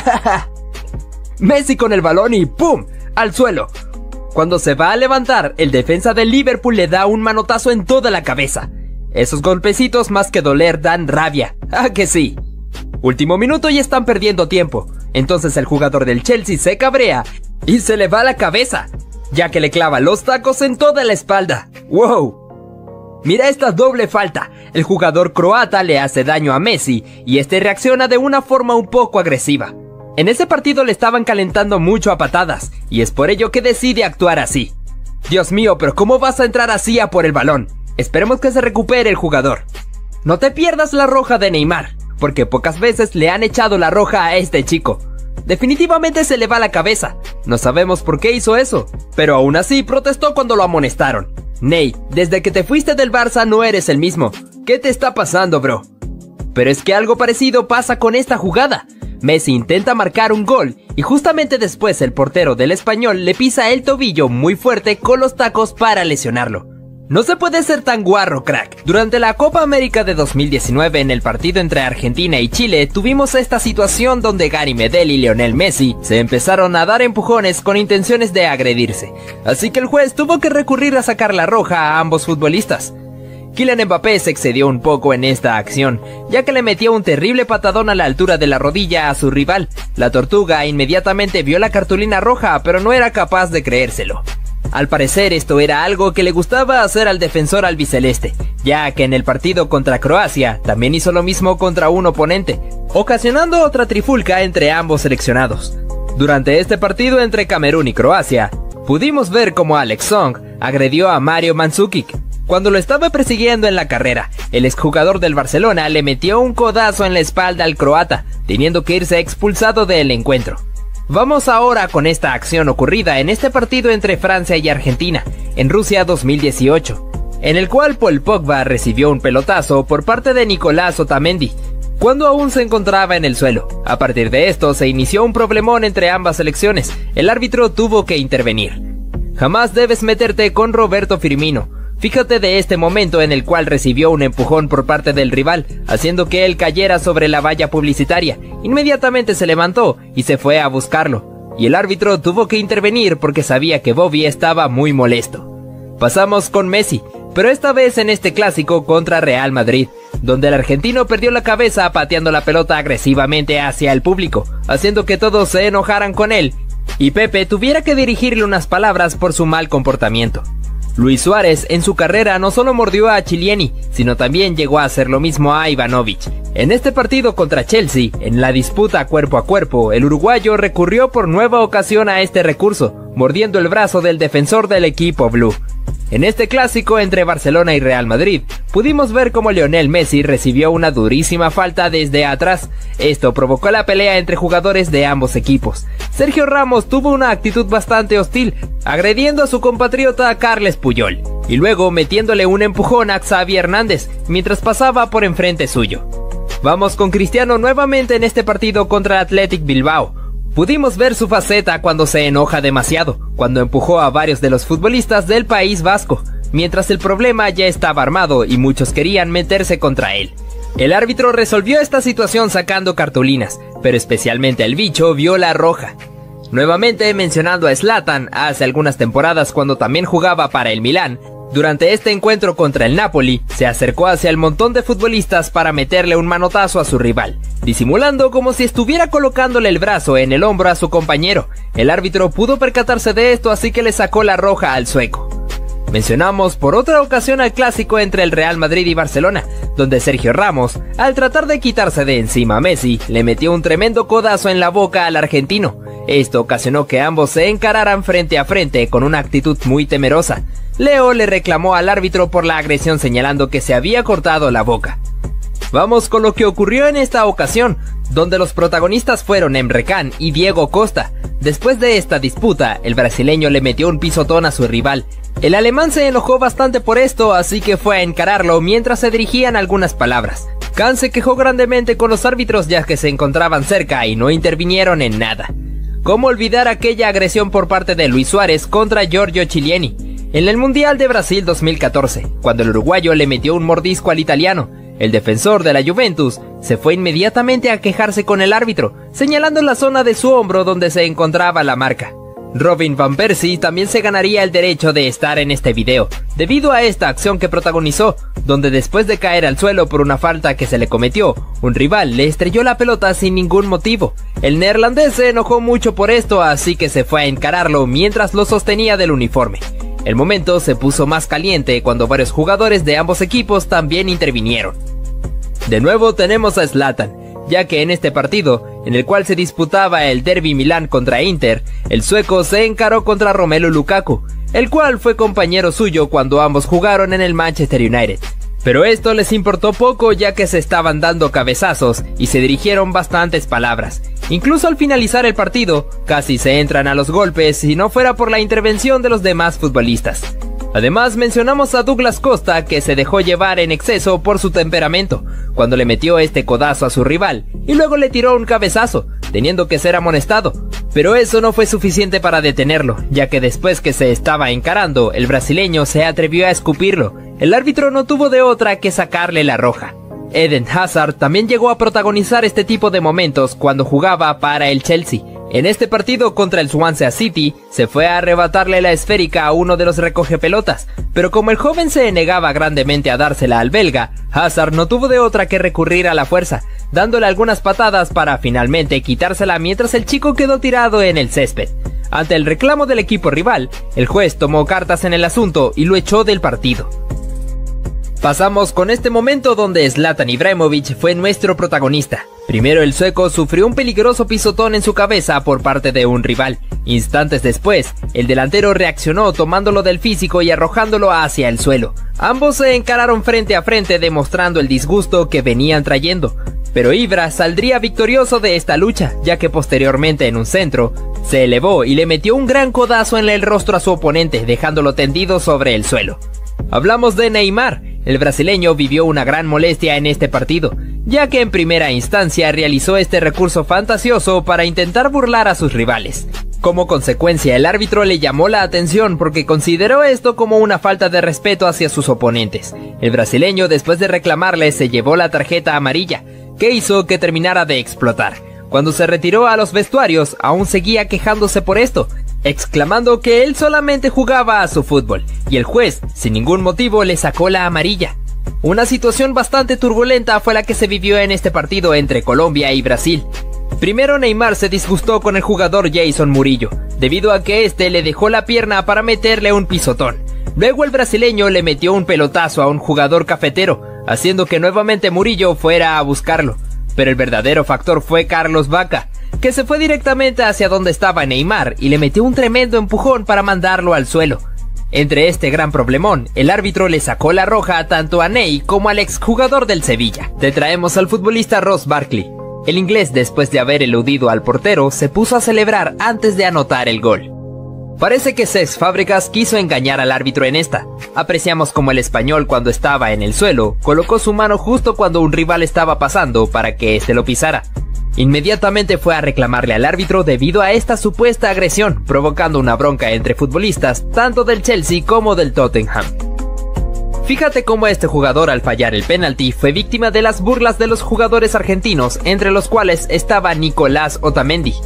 Messi con el balón y ¡pum! Al suelo. Cuando se va a levantar, el defensa del Liverpool le da un manotazo en toda la cabeza. Esos golpecitos más que doler dan rabia. ¡Ah, que sí! Último minuto y están perdiendo tiempo. Entonces el jugador del Chelsea se cabrea y se le va la cabeza, ya que le clava los tacos en toda la espalda. ¡Wow! Mira esta doble falta. El jugador croata le hace daño a Messi y este reacciona de una forma un poco agresiva. En ese partido le estaban calentando mucho a patadas y es por ello que decide actuar así. Dios mío, pero ¿cómo vas a entrar así a por el balón? Esperemos que se recupere el jugador. No te pierdas la roja de Neymar, porque pocas veces le han echado la roja a este chico. Definitivamente se le va la cabeza. No sabemos por qué hizo eso, pero aún así protestó cuando lo amonestaron. Ney, desde que te fuiste del Barça no eres el mismo. ¿Qué te está pasando, bro? Pero es que algo parecido pasa con esta jugada. Messi intenta marcar un gol y justamente después el portero del Español le pisa el tobillo muy fuerte con los tacos para lesionarlo. No se puede ser tan guarro, crack. Durante la Copa América de dos mil diecinueve, en el partido entre Argentina y Chile, tuvimos esta situación donde Gary Medel y Lionel Messi se empezaron a dar empujones con intenciones de agredirse. Así que el juez tuvo que recurrir a sacar la roja a ambos futbolistas. Kylian Mbappé se excedió un poco en esta acción, ya que le metió un terrible patadón a la altura de la rodilla a su rival. La Tortuga inmediatamente vio la cartulina roja, pero no era capaz de creérselo. Al parecer esto era algo que le gustaba hacer al defensor albiceleste, ya que en el partido contra Croacia también hizo lo mismo contra un oponente, ocasionando otra trifulca entre ambos seleccionados. Durante este partido entre Camerún y Croacia, pudimos ver cómo Alex Song agredió a Mario Mandzukic. Cuando lo estaba persiguiendo en la carrera, el exjugador del Barcelona le metió un codazo en la espalda al croata, teniendo que irse expulsado del encuentro. Vamos ahora con esta acción ocurrida en este partido entre Francia y Argentina, en Rusia dos mil dieciocho, en el cual Paul Pogba recibió un pelotazo por parte de Nicolás Otamendi, cuando aún se encontraba en el suelo. A partir de esto se inició un problemón entre ambas selecciones, el árbitro tuvo que intervenir. Jamás debes meterte con Roberto Firmino. Fíjate de este momento en el cual recibió un empujón por parte del rival, haciendo que él cayera sobre la valla publicitaria. Inmediatamente se levantó y se fue a buscarlo, y el árbitro tuvo que intervenir porque sabía que Bobby estaba muy molesto. Pasamos con Messi, pero esta vez en este clásico contra Real Madrid, donde el argentino perdió la cabeza pateando la pelota agresivamente hacia el público, haciendo que todos se enojaran con él, y Pepe tuviera que dirigirle unas palabras por su mal comportamiento. Luis Suárez en su carrera no solo mordió a Chiellini, sino también llegó a hacer lo mismo a Ivanovic. En este partido contra Chelsea, en la disputa cuerpo a cuerpo, el uruguayo recurrió por nueva ocasión a este recurso, mordiendo el brazo del defensor del equipo blue. En este clásico entre Barcelona y Real Madrid, pudimos ver cómo Lionel Messi recibió una durísima falta desde atrás. Esto provocó la pelea entre jugadores de ambos equipos. Sergio Ramos tuvo una actitud bastante hostil, agrediendo a su compatriota Carles Puyol, y luego metiéndole un empujón a Xavi Hernández, mientras pasaba por enfrente suyo. Vamos con Cristiano nuevamente en este partido contra Athletic Bilbao. Pudimos ver su faceta cuando se enoja demasiado, cuando empujó a varios de los futbolistas del País Vasco, mientras el problema ya estaba armado y muchos querían meterse contra él. El árbitro resolvió esta situación sacando cartulinas, pero especialmente el bicho vio la roja. Nuevamente mencionando a Zlatan hace algunas temporadas cuando también jugaba para el Milán, durante este encuentro contra el Napoli, se acercó hacia el montón de futbolistas para meterle un manotazo a su rival, disimulando como si estuviera colocándole el brazo en el hombro a su compañero. El árbitro pudo percatarse de esto, así que le sacó la roja al sueco. Mencionamos por otra ocasión al clásico entre el Real Madrid y Barcelona, donde Sergio Ramos, al tratar de quitarse de encima a Messi, le metió un tremendo codazo en la boca al argentino. Esto ocasionó que ambos se encararan frente a frente con una actitud muy temerosa. Leo le reclamó al árbitro por la agresión señalando que se había cortado la boca. Vamos con lo que ocurrió en esta ocasión, donde los protagonistas fueron Emre Can y Diego Costa. Después de esta disputa, el brasileño le metió un pisotón a su rival. El alemán se enojó bastante por esto, así que fue a encararlo mientras se dirigían algunas palabras. Can se quejó grandemente con los árbitros ya que se encontraban cerca y no intervinieron en nada. ¿Cómo olvidar aquella agresión por parte de Luis Suárez contra Giorgio Chiellini en el Mundial de Brasil dos mil catorce, cuando el uruguayo le metió un mordisco al italiano? El defensor de la Juventus se fue inmediatamente a quejarse con el árbitro, señalando la zona de su hombro donde se encontraba la marca. Robin van Persie también se ganaría el derecho de estar en este video, debido a esta acción que protagonizó, donde después de caer al suelo por una falta que se le cometió, un rival le estrelló la pelota sin ningún motivo. El neerlandés se enojó mucho por esto, así que se fue a encararlo mientras lo sostenía del uniforme. El momento se puso más caliente cuando varios jugadores de ambos equipos también intervinieron. De nuevo tenemos a Zlatan, ya que en este partido, en el cual se disputaba el Derby Milán contra Inter, el sueco se encaró contra Romelu Lukaku, el cual fue compañero suyo cuando ambos jugaron en el Manchester United. Pero esto les importó poco ya que se estaban dando cabezazos y se dirigieron bastantes palabras. Incluso al finalizar el partido, casi se entran a los golpes si no fuera por la intervención de los demás futbolistas. Además mencionamos a Douglas Costa, que se dejó llevar en exceso por su temperamento, cuando le metió este codazo a su rival y luego le tiró un cabezazo, teniendo que ser amonestado. Pero eso no fue suficiente para detenerlo, ya que después que se estaba encarando, el brasileño se atrevió a escupirlo. El árbitro no tuvo de otra que sacarle la roja. Eden Hazard también llegó a protagonizar este tipo de momentos cuando jugaba para el Chelsea. En este partido contra el Swansea City, se fue a arrebatarle la esférica a uno de los recogepelotas, pero como el joven se negaba grandemente a dársela al belga, Hazard no tuvo de otra que recurrir a la fuerza, dándole algunas patadas para finalmente quitársela mientras el chico quedó tirado en el césped. Ante el reclamo del equipo rival, el juez tomó cartas en el asunto y lo echó del partido. Pasamos con este momento donde Zlatan Ibrahimovic fue nuestro protagonista. Primero el sueco sufrió un peligroso pisotón en su cabeza por parte de un rival. Instantes después, el delantero reaccionó tomándolo del físico y arrojándolo hacia el suelo. Ambos se encararon frente a frente demostrando el disgusto que venían trayendo. Pero Ibra saldría victorioso de esta lucha, ya que posteriormente en un centro, se elevó y le metió un gran codazo en el rostro a su oponente, dejándolo tendido sobre el suelo. Hablamos de Neymar. El brasileño vivió una gran molestia en este partido, ya que en primera instancia realizó este recurso fantasioso para intentar burlar a sus rivales. Como consecuencia, el árbitro le llamó la atención porque consideró esto como una falta de respeto hacia sus oponentes. El brasileño, después de reclamarle, se llevó la tarjeta amarilla, que hizo que terminara de explotar. Cuando se retiró a los vestuarios, aún seguía quejándose por esto, exclamando que él solamente jugaba a su fútbol, y el juez, sin ningún motivo, le sacó la amarilla. Una situación bastante turbulenta fue la que se vivió en este partido entre Colombia y Brasil. Primero, Neymar se disgustó con el jugador Jason Murillo, debido a que este le dejó la pierna para meterle un pisotón. Luego el brasileño le metió un pelotazo a un jugador cafetero, haciendo que nuevamente Murillo fuera a buscarlo. Pero el verdadero factor fue Carlos Vaca, que se fue directamente hacia donde estaba Neymar y le metió un tremendo empujón para mandarlo al suelo. Entre este gran problemón, el árbitro le sacó la roja tanto a Ney como al exjugador del Sevilla. Te traemos al futbolista Ross Barkley. El inglés, después de haber eludido al portero, se puso a celebrar antes de anotar el gol. Parece que Cesc Fábregas quiso engañar al árbitro en esta. Apreciamos como el español, cuando estaba en el suelo, colocó su mano justo cuando un rival estaba pasando para que éste lo pisara. Inmediatamente fue a reclamarle al árbitro debido a esta supuesta agresión, provocando una bronca entre futbolistas tanto del Chelsea como del Tottenham. Fíjate cómo este jugador, al fallar el penalti, fue víctima de las burlas de los jugadores argentinos, entre los cuales estaba Nicolás Otamendi.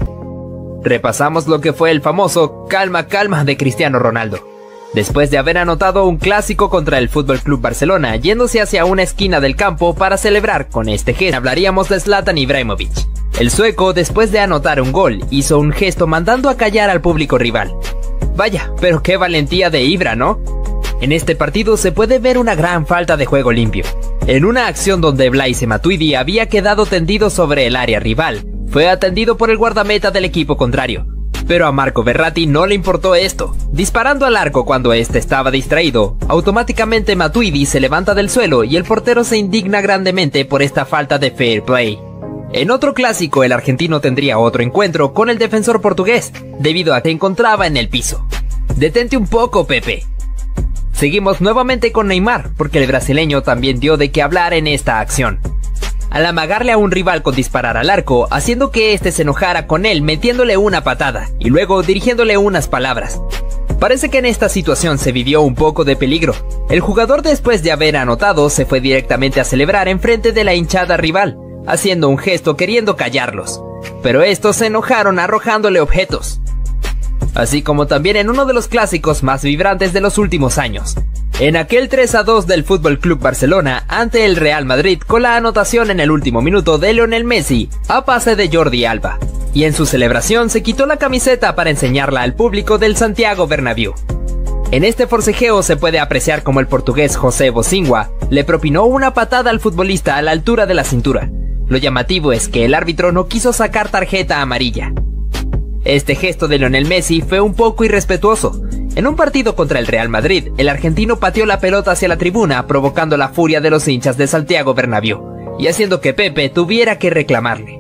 Repasamos lo que fue el famoso calma calma de Cristiano Ronaldo. Después de haber anotado un clásico contra el F C Barcelona, yéndose hacia una esquina del campo para celebrar con este gesto, hablaríamos de Zlatan Ibrahimovic. El sueco, después de anotar un gol, hizo un gesto mandando a callar al público rival. Vaya, pero qué valentía de Ibra, ¿no? En este partido se puede ver una gran falta de juego limpio. En una acción donde Blaise Matuidi había quedado tendido sobre el área rival, fue atendido por el guardameta del equipo contrario. Pero a Marco Verratti no le importó esto. Disparando al arco cuando este estaba distraído, automáticamente Matuidi se levanta del suelo y el portero se indigna grandemente por esta falta de fair play. En otro clásico, el argentino tendría otro encuentro con el defensor portugués, debido a que se encontraba en el piso. Detente un poco, Pepe. Seguimos nuevamente con Neymar, porque el brasileño también dio de qué hablar en esta acción. Al amagarle a un rival con disparar al arco, haciendo que éste se enojara con él metiéndole una patada, y luego dirigiéndole unas palabras. Parece que en esta situación se vivió un poco de peligro. El jugador, después de haber anotado, se fue directamente a celebrar enfrente de la hinchada rival, haciendo un gesto queriendo callarlos. Pero estos se enojaron arrojándole objetos. Así como también en uno de los clásicos más vibrantes de los últimos años. En aquel tres a dos del F C Barcelona ante el Real Madrid, con la anotación en el último minuto de Lionel Messi a pase de Jordi Alba. Y en su celebración se quitó la camiseta para enseñarla al público del Santiago Bernabéu. En este forcejeo se puede apreciar como el portugués José Bocingua le propinó una patada al futbolista a la altura de la cintura. Lo llamativo es que el árbitro no quiso sacar tarjeta amarilla. Este gesto de Lionel Messi fue un poco irrespetuoso. En un partido contra el Real Madrid, el argentino pateó la pelota hacia la tribuna, provocando la furia de los hinchas de Santiago Bernabéu, y haciendo que Pepe tuviera que reclamarle.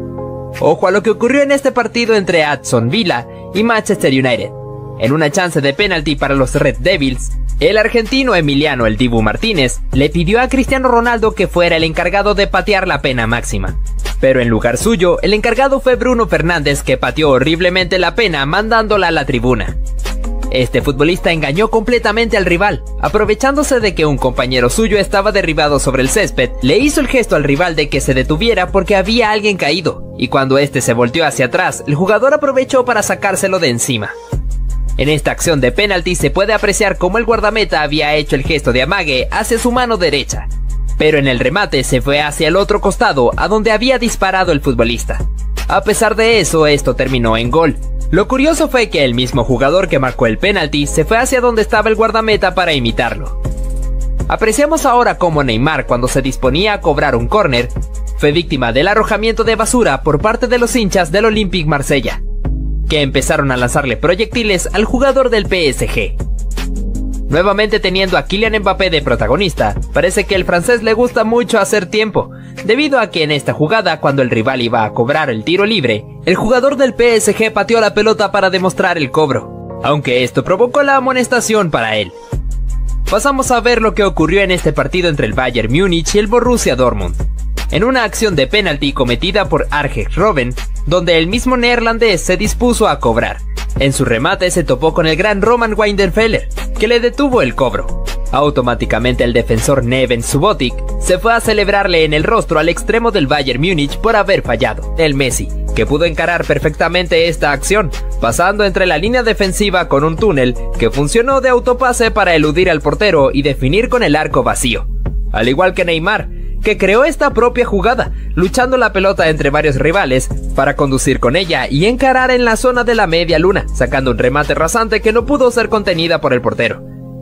Ojo a lo que ocurrió en este partido entre Aston Villa y Manchester United. En una chance de penalti para los Red Devils, el argentino Emiliano "El Dibu" Martínez le pidió a Cristiano Ronaldo que fuera el encargado de patear la pena máxima. Pero en lugar suyo, el encargado fue Bruno Fernández, que pateó horriblemente la pena mandándola a la tribuna. Este futbolista engañó completamente al rival, aprovechándose de que un compañero suyo estaba derribado sobre el césped, le hizo el gesto al rival de que se detuviera porque había alguien caído, y cuando este se volteó hacia atrás, el jugador aprovechó para sacárselo de encima. En esta acción de penalti se puede apreciar cómo el guardameta había hecho el gesto de amague hacia su mano derecha, pero en el remate se fue hacia el otro costado a donde había disparado el futbolista. A pesar de eso, esto terminó en gol. Lo curioso fue que el mismo jugador que marcó el penalti se fue hacia donde estaba el guardameta para imitarlo. Apreciamos ahora cómo Neymar, cuando se disponía a cobrar un córner, fue víctima del arrojamiento de basura por parte de los hinchas del Olympique Marsella, que empezaron a lanzarle proyectiles al jugador del P S G. Nuevamente teniendo a Kylian Mbappé de protagonista, parece que el francés le gusta mucho hacer tiempo, debido a que en esta jugada, cuando el rival iba a cobrar el tiro libre, el jugador del P S G pateó la pelota para demostrar el cobro, aunque esto provocó la amonestación para él. Pasamos a ver lo que ocurrió en este partido entre el Bayern Múnich y el Borussia Dortmund. En una acción de penalti cometida por Arjen Robben, donde el mismo neerlandés se dispuso a cobrar. En su remate se topó con el gran Roman Weidenfeller, que le detuvo el cobro. Automáticamente el defensor Neven Subotic se fue a celebrarle en el rostro al extremo del Bayern Múnich por haber fallado. El Messi, que pudo encarar perfectamente esta acción, pasando entre la línea defensiva con un túnel que funcionó de autopase para eludir al portero y definir con el arco vacío. Al igual que Neymar, que creó esta propia jugada, luchando la pelota entre varios rivales para conducir con ella y encarar en la zona de la media luna, sacando un remate rasante que no pudo ser contenida por el portero.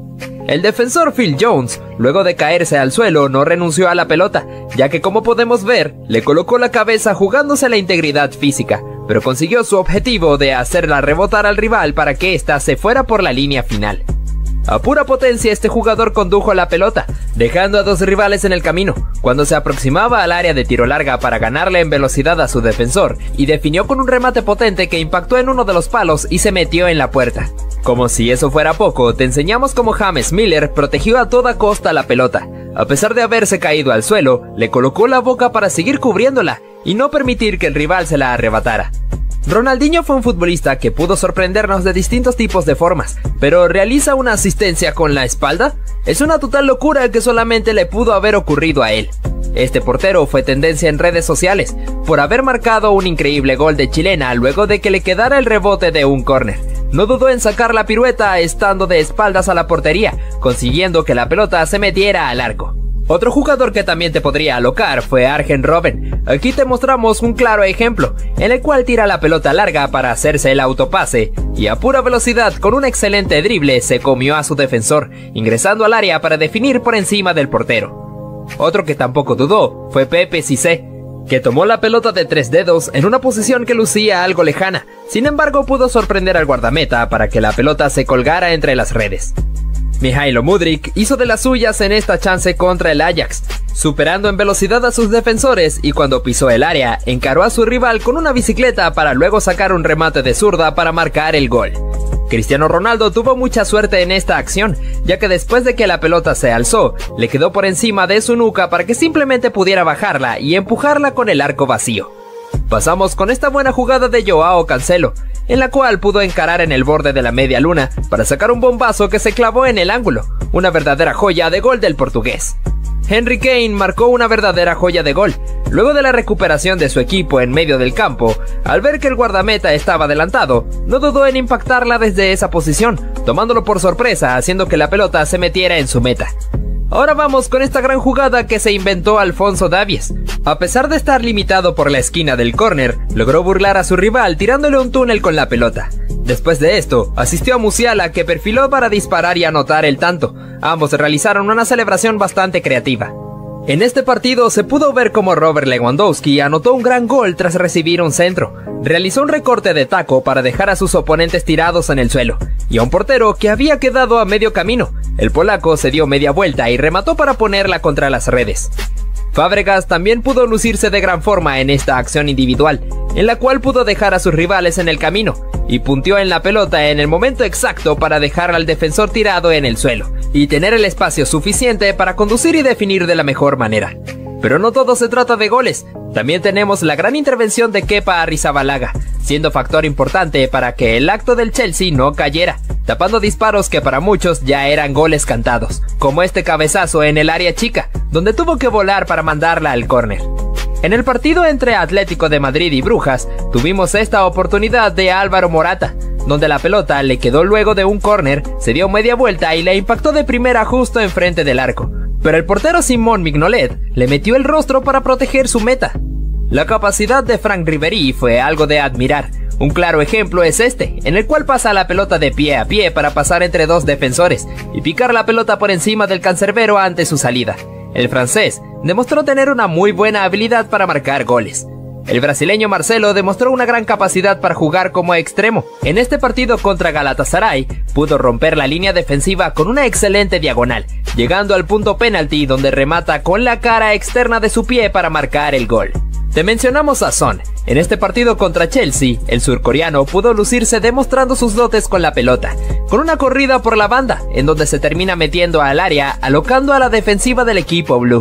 El defensor Phil Jones, luego de caerse al suelo, no renunció a la pelota, ya que como podemos ver, le colocó la cabeza jugándose la integridad física, pero consiguió su objetivo de hacerla rebotar al rival para que ésta se fuera por la línea final. A pura potencia este jugador condujo la pelota, dejando a dos rivales en el camino, cuando se aproximaba al área de tiro larga para ganarle en velocidad a su defensor, y definió con un remate potente que impactó en uno de los palos y se metió en la puerta. Como si eso fuera poco, te enseñamos cómo James Miller protegió a toda costa la pelota. A pesar de haberse caído al suelo, le colocó la boca para seguir cubriéndola y no permitir que el rival se la arrebatara. Ronaldinho fue un futbolista que pudo sorprendernos de distintos tipos de formas, pero ¿realiza una asistencia con la espalda? Es una total locura que solamente le pudo haber ocurrido a él. Este portero fue tendencia en redes sociales por haber marcado un increíble gol de chilena luego de que le quedara el rebote de un córner. No dudó en sacar la pirueta estando de espaldas a la portería, consiguiendo que la pelota se metiera al arco. Otro jugador que también te podría alocar fue Arjen Robben. Aquí te mostramos un claro ejemplo, en el cual tira la pelota larga para hacerse el autopase, y a pura velocidad con un excelente drible se comió a su defensor, ingresando al área para definir por encima del portero. Otro que tampoco dudó fue Pepe Cissé, que tomó la pelota de tres dedos en una posición que lucía algo lejana, sin embargo pudo sorprender al guardameta para que la pelota se colgara entre las redes. Mihailo Mudryk hizo de las suyas en esta chance contra el Ajax, superando en velocidad a sus defensores y cuando pisó el área, encaró a su rival con una bicicleta para luego sacar un remate de zurda para marcar el gol. Cristiano Ronaldo tuvo mucha suerte en esta acción, ya que después de que la pelota se alzó, le quedó por encima de su nuca para que simplemente pudiera bajarla y empujarla con el arco vacío. Pasamos con esta buena jugada de Joao Cancelo, en la cual pudo encarar en el borde de la media luna para sacar un bombazo que se clavó en el ángulo, una verdadera joya de gol del portugués. Henry Kane marcó una verdadera joya de gol, luego de la recuperación de su equipo en medio del campo. Al ver que el guardameta estaba adelantado, no dudó en impactarla desde esa posición, tomándolo por sorpresa, haciendo que la pelota se metiera en su meta. Ahora vamos con esta gran jugada que se inventó Alfonso Davies. A pesar de estar limitado por la esquina del córner, logró burlar a su rival tirándole un túnel con la pelota. Después de esto, asistió a Musiala, que perfiló para disparar y anotar el tanto. Ambos realizaron una celebración bastante creativa. En este partido se pudo ver cómo Robert Lewandowski anotó un gran gol tras recibir un centro. Realizó un recorte de taco para dejar a sus oponentes tirados en el suelo, y a un portero que había quedado a medio camino. El polaco se dio media vuelta y remató para ponerla contra las redes. Fábregas también pudo lucirse de gran forma en esta acción individual, en la cual pudo dejar a sus rivales en el camino, y punteó en la pelota en el momento exacto para dejar al defensor tirado en el suelo, y tener el espacio suficiente para conducir y definir de la mejor manera. Pero no todo se trata de goles, también tenemos la gran intervención de Kepa Arrizabalaga, siendo factor importante para que el acto del Chelsea no cayera, tapando disparos que para muchos ya eran goles cantados, como este cabezazo en el área chica, donde tuvo que volar para mandarla al córner. En el partido entre Atlético de Madrid y Brujas, tuvimos esta oportunidad de Álvaro Morata, donde la pelota le quedó luego de un córner, se dio media vuelta y le impactó de primera justo enfrente del arco. Pero el portero Simón Mignolet le metió el rostro para proteger su meta. La capacidad de Franck Ribéry fue algo de admirar. Un claro ejemplo es este, en el cual pasa la pelota de pie a pie para pasar entre dos defensores y picar la pelota por encima del cancerbero ante su salida. El francés demostró tener una muy buena habilidad para marcar goles. El brasileño Marcelo demostró una gran capacidad para jugar como extremo. En este partido contra Galatasaray, pudo romper la línea defensiva con una excelente diagonal, llegando al punto penalti donde remata con la cara externa de su pie para marcar el gol. Te mencionamos a Son. En este partido contra Chelsea, el surcoreano pudo lucirse demostrando sus dotes con la pelota, con una corrida por la banda, en donde se termina metiendo al área, alocando a la defensiva del equipo blue.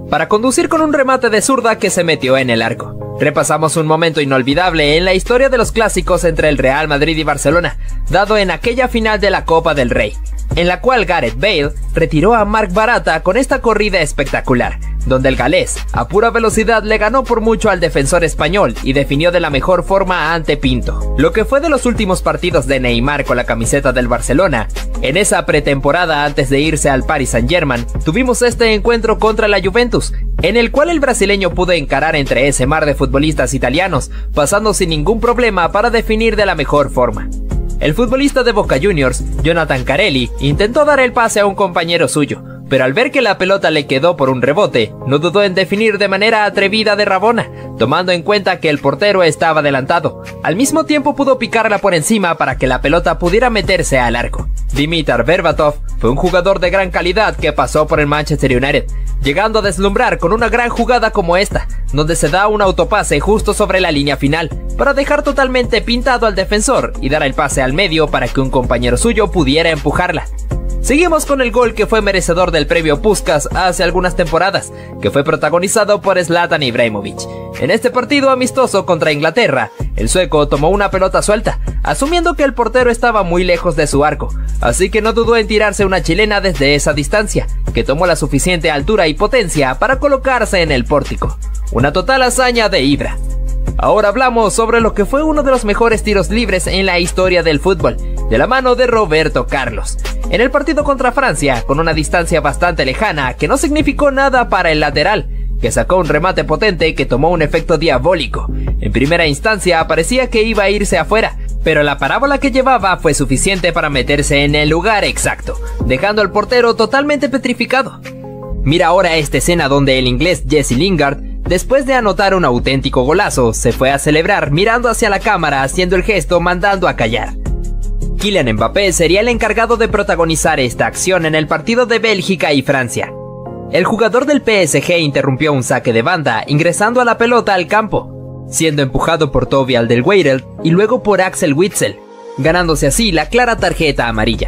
para conducir con un remate de zurda que se metió en el arco. Repasamos un momento inolvidable en la historia de los clásicos entre el Real Madrid y Barcelona, dado en aquella final de la Copa del Rey, en la cual Gareth Bale retiró a Marc Baratra con esta corrida espectacular, donde el galés a pura velocidad le ganó por mucho al defensor español y definió de la mejor forma ante Pinto. Lo que fue de los últimos partidos de Neymar con la camiseta del Barcelona, en esa pretemporada antes de irse al Paris Saint-Germain, tuvimos este encuentro contra la Juventus, en el cual el brasileño pudo encarar entre ese mar de futbolistas italianos, pasando sin ningún problema para definir de la mejor forma. El futbolista de Boca Juniors, Jonathan Carelli, intentó dar el pase a un compañero suyo, pero al ver que la pelota le quedó por un rebote, no dudó en definir de manera atrevida de Rabona, tomando en cuenta que el portero estaba adelantado. Al mismo tiempo pudo picarla por encima para que la pelota pudiera meterse al arco. Dimitar Berbatov fue un jugador de gran calidad que pasó por el Manchester United, llegando a deslumbrar con una gran jugada como esta, donde se da un autopase justo sobre la línea final, para dejar totalmente pintado al defensor y dar el pase al medio para que un compañero suyo pudiera empujarla. Seguimos con el gol que fue merecedor del premio Puskás hace algunas temporadas, que fue protagonizado por Zlatan Ibrahimovic. En este partido amistoso contra Inglaterra, el sueco tomó una pelota suelta, asumiendo que el portero estaba muy lejos de su arco, así que no dudó en tirarse una chilena desde esa distancia, que tomó la suficiente altura y potencia para colocarse en el pórtico. Una total hazaña de Ibra. Ahora hablamos sobre lo que fue uno de los mejores tiros libres en la historia del fútbol, de la mano de Roberto Carlos, en el partido contra Francia, con una distancia bastante lejana que no significó nada para el lateral, que sacó un remate potente que tomó un efecto diabólico. En primera instancia parecía que iba a irse afuera, pero la parábola que llevaba fue suficiente para meterse en el lugar exacto, dejando al portero totalmente petrificado. Mira ahora esta escena donde el inglés Jesse Lingard, después de anotar un auténtico golazo, se fue a celebrar mirando hacia la cámara haciendo el gesto mandando a callar. Kylian Mbappé sería el encargado de protagonizar esta acción en el partido de Bélgica y Francia. El jugador del P S G interrumpió un saque de banda ingresando a la pelota al campo, siendo empujado por Toby Alderweireld y luego por Axel Witsel, ganándose así la clara tarjeta amarilla.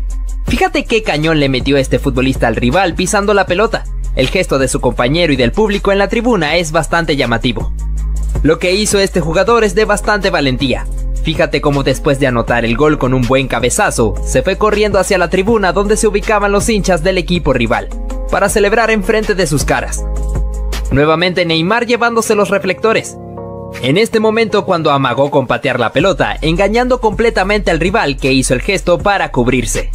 Fíjate qué cañón le metió este futbolista al rival pisando la pelota. El gesto de su compañero y del público en la tribuna es bastante llamativo. Lo que hizo este jugador es de bastante valentía. Fíjate cómo después de anotar el gol con un buen cabezazo, se fue corriendo hacia la tribuna donde se ubicaban los hinchas del equipo rival, para celebrar enfrente de sus caras. Nuevamente Neymar llevándose los reflectores. En este momento cuando amagó con patear la pelota, engañando completamente al rival que hizo el gesto para cubrirse.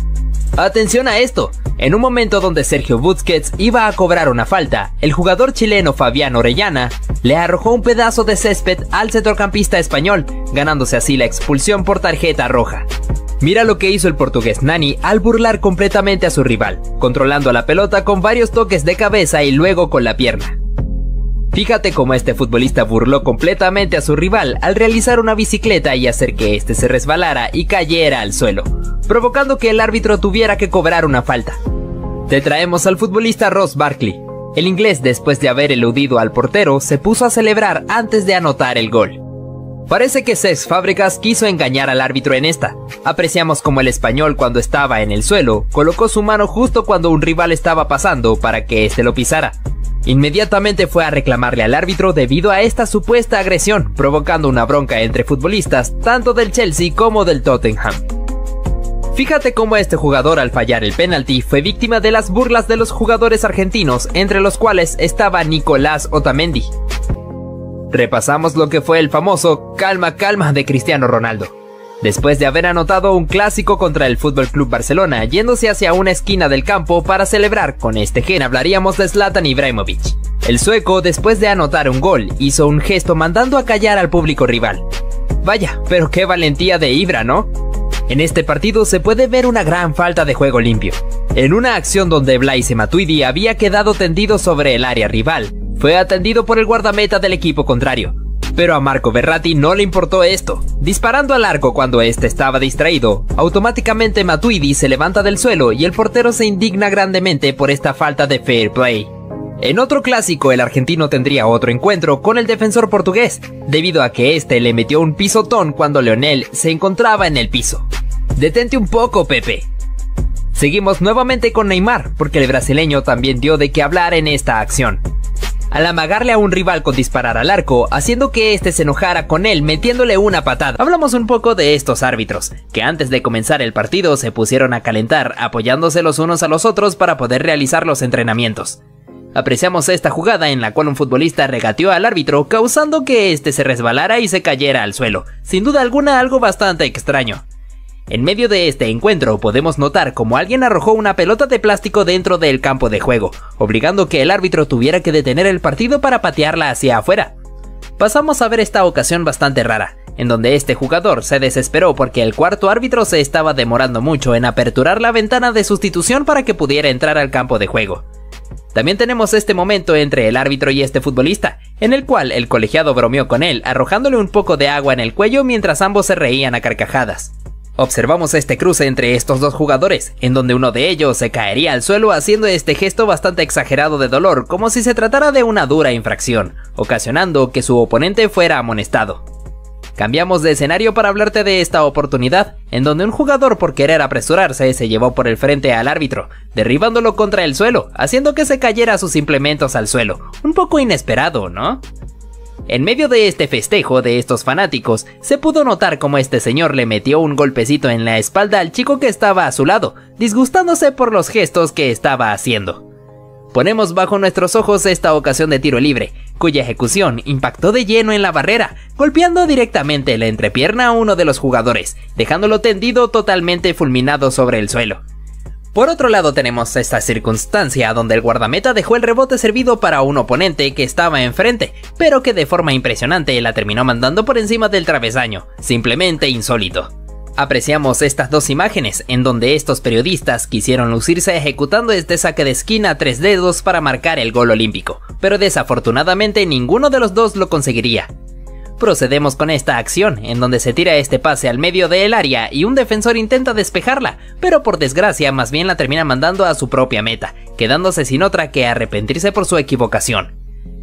Atención a esto, en un momento donde Sergio Busquets iba a cobrar una falta, el jugador chileno Fabián Orellana le arrojó un pedazo de césped al centrocampista español, ganándose así la expulsión por tarjeta roja. Mira lo que hizo el portugués Nani al burlar completamente a su rival, controlando la pelota con varios toques de cabeza y luego con la pierna. Fíjate cómo este futbolista burló completamente a su rival al realizar una bicicleta y hacer que este se resbalara y cayera al suelo, provocando que el árbitro tuviera que cobrar una falta. Te traemos al futbolista Ross Barkley. El inglés, después de haber eludido al portero, se puso a celebrar antes de anotar el gol. Parece que Cesc Fábregas quiso engañar al árbitro en esta. Apreciamos como el español, cuando estaba en el suelo, colocó su mano justo cuando un rival estaba pasando para que éste lo pisara. Inmediatamente fue a reclamarle al árbitro debido a esta supuesta agresión, provocando una bronca entre futbolistas tanto del Chelsea como del Tottenham. Fíjate cómo este jugador, al fallar el penalti, fue víctima de las burlas de los jugadores argentinos, entre los cuales estaba Nicolás Otamendi. Repasamos lo que fue el famoso calma calma de Cristiano Ronaldo. Después de haber anotado un clásico contra el F C Barcelona, yéndose hacia una esquina del campo para celebrar con este gen, hablaríamos de Zlatan Ibrahimovic. El sueco, después de anotar un gol, hizo un gesto mandando a callar al público rival. Vaya, pero qué valentía de Ibra, ¿no? En este partido se puede ver una gran falta de juego limpio. En una acción donde Blaise Matuidi había quedado tendido sobre el área rival, fue atendido por el guardameta del equipo contrario. Pero a Marco Verratti no le importó esto. Disparando al arco cuando este estaba distraído, automáticamente Matuidi se levanta del suelo y el portero se indigna grandemente por esta falta de fair play. En otro clásico, el argentino tendría otro encuentro con el defensor portugués, debido a que este le metió un pisotón cuando Lionel se encontraba en el piso. Detente un poco, Pepe. Seguimos nuevamente con Neymar, porque el brasileño también dio de qué hablar en esta acción. Al amagarle a un rival con disparar al arco, haciendo que este se enojara con él metiéndole una patada. Hablamos un poco de estos árbitros, que antes de comenzar el partido se pusieron a calentar, apoyándose los unos a los otros para poder realizar los entrenamientos. Apreciamos esta jugada en la cual un futbolista regateó al árbitro, causando que este se resbalara y se cayera al suelo, sin duda alguna algo bastante extraño. En medio de este encuentro podemos notar como alguien arrojó una pelota de plástico dentro del campo de juego, obligando que el árbitro tuviera que detener el partido para patearla hacia afuera. Pasamos a ver esta ocasión bastante rara, en donde este jugador se desesperó porque el cuarto árbitro se estaba demorando mucho en aperturar la ventana de sustitución para que pudiera entrar al campo de juego. También tenemos este momento entre el árbitro y este futbolista, en el cual el colegiado bromeó con él arrojándole un poco de agua en el cuello mientras ambos se reían a carcajadas. Observamos este cruce entre estos dos jugadores, en donde uno de ellos se caería al suelo haciendo este gesto bastante exagerado de dolor, como si se tratara de una dura infracción, ocasionando que su oponente fuera amonestado. Cambiamos de escenario para hablarte de esta oportunidad, en donde un jugador por querer apresurarse se llevó por el frente al árbitro, derribándolo contra el suelo, haciendo que se cayera sus implementos al suelo, un poco inesperado, ¿no? En medio de este festejo de estos fanáticos, se pudo notar como este señor le metió un golpecito en la espalda al chico que estaba a su lado, disgustándose por los gestos que estaba haciendo. Ponemos bajo nuestros ojos esta ocasión de tiro libre, cuya ejecución impactó de lleno en la barrera, golpeando directamente la entrepierna a uno de los jugadores, dejándolo tendido totalmente fulminado sobre el suelo. Por otro lado tenemos esta circunstancia donde el guardameta dejó el rebote servido para un oponente que estaba enfrente, pero que de forma impresionante la terminó mandando por encima del travesaño, simplemente insólito. Apreciamos estas dos imágenes en donde estos periodistas quisieron lucirse ejecutando este saque de esquina a tres dedos para marcar el gol olímpico, pero desafortunadamente ninguno de los dos lo conseguiría. Procedemos con esta acción, en donde se tira este pase al medio del área y un defensor intenta despejarla, pero por desgracia más bien la termina mandando a su propia meta, quedándose sin otra que arrepentirse por su equivocación.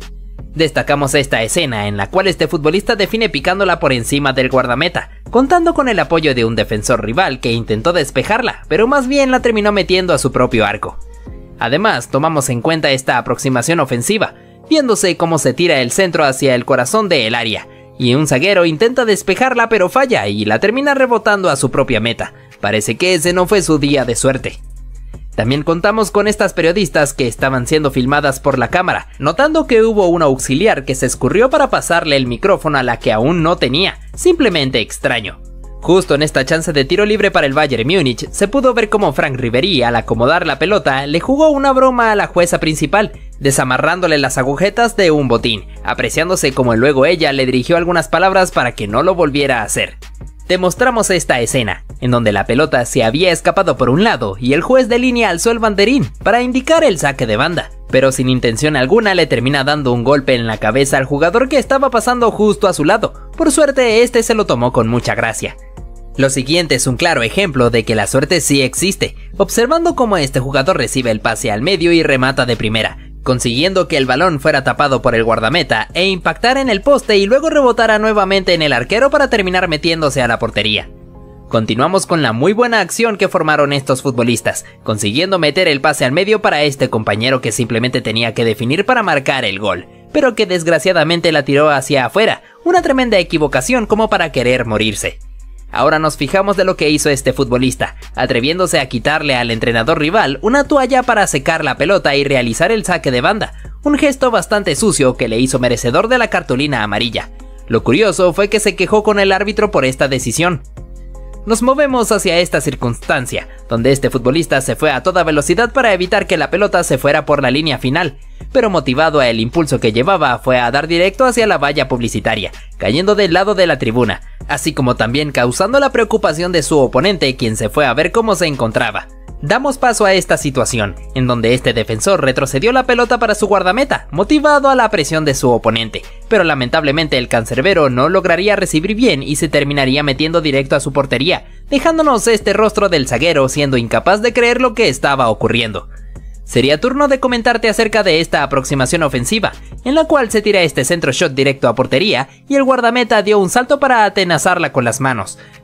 Destacamos esta escena en la cual este futbolista define picándola por encima del guardameta, contando con el apoyo de un defensor rival que intentó despejarla, pero más bien la terminó metiendo a su propio arco. Además, tomamos en cuenta esta aproximación ofensiva, viéndose cómo se tira el centro hacia el corazón del área, y un zaguero intenta despejarla pero falla y la termina rebotando a su propia meta. Parece que ese no fue su día de suerte. También contamos con estas periodistas que estaban siendo filmadas por la cámara, notando que hubo un auxiliar que se escurrió para pasarle el micrófono a la que aún no tenía, simplemente extraño. Justo en esta chance de tiro libre para el Bayern Múnich, se pudo ver cómo Franck Ribéry, al acomodar la pelota, le jugó una broma a la jueza principal, desamarrándole las agujetas de un botín, apreciándose como luego ella le dirigió algunas palabras para que no lo volviera a hacer. Te mostramos esta escena, en donde la pelota se había escapado por un lado y el juez de línea alzó el banderín para indicar el saque de banda, pero sin intención alguna le termina dando un golpe en la cabeza al jugador que estaba pasando justo a su lado. Por suerte este se lo tomó con mucha gracia. Lo siguiente es un claro ejemplo de que la suerte sí existe, observando cómo este jugador recibe el pase al medio y remata de primera, consiguiendo que el balón fuera tapado por el guardameta e impactara en el poste y luego rebotara nuevamente en el arquero para terminar metiéndose a la portería. Continuamos con la muy buena acción que formaron estos futbolistas, consiguiendo meter el pase al medio para este compañero que simplemente tenía que definir para marcar el gol, pero que desgraciadamente la tiró hacia afuera, una tremenda equivocación como para querer morirse. Ahora nos fijamos de lo que hizo este futbolista, atreviéndose a quitarle al entrenador rival una toalla para secar la pelota y realizar el saque de banda, un gesto bastante sucio que le hizo merecedor de la cartulina amarilla. Lo curioso fue que se quejó con el árbitro por esta decisión. Nos movemos hacia esta circunstancia, donde este futbolista se fue a toda velocidad para evitar que la pelota se fuera por la línea final, pero motivado a el impulso que llevaba fue a dar directo hacia la valla publicitaria, cayendo del lado de la tribuna, así como también causando la preocupación de su oponente, quien se fue a ver cómo se encontraba. Damos paso a esta situación, en donde este defensor retrocedió la pelota para su guardameta, motivado a la presión de su oponente, pero lamentablemente el cancerbero no lograría recibir bien y se terminaría metiendo directo a su portería, dejándonos este rostro del zaguero siendo incapaz de creer lo que estaba ocurriendo. Sería turno de comentarte acerca de esta aproximación ofensiva, en la cual se tira este centro shot directo a portería y el guardameta dio un salto para atenazarla con las manos,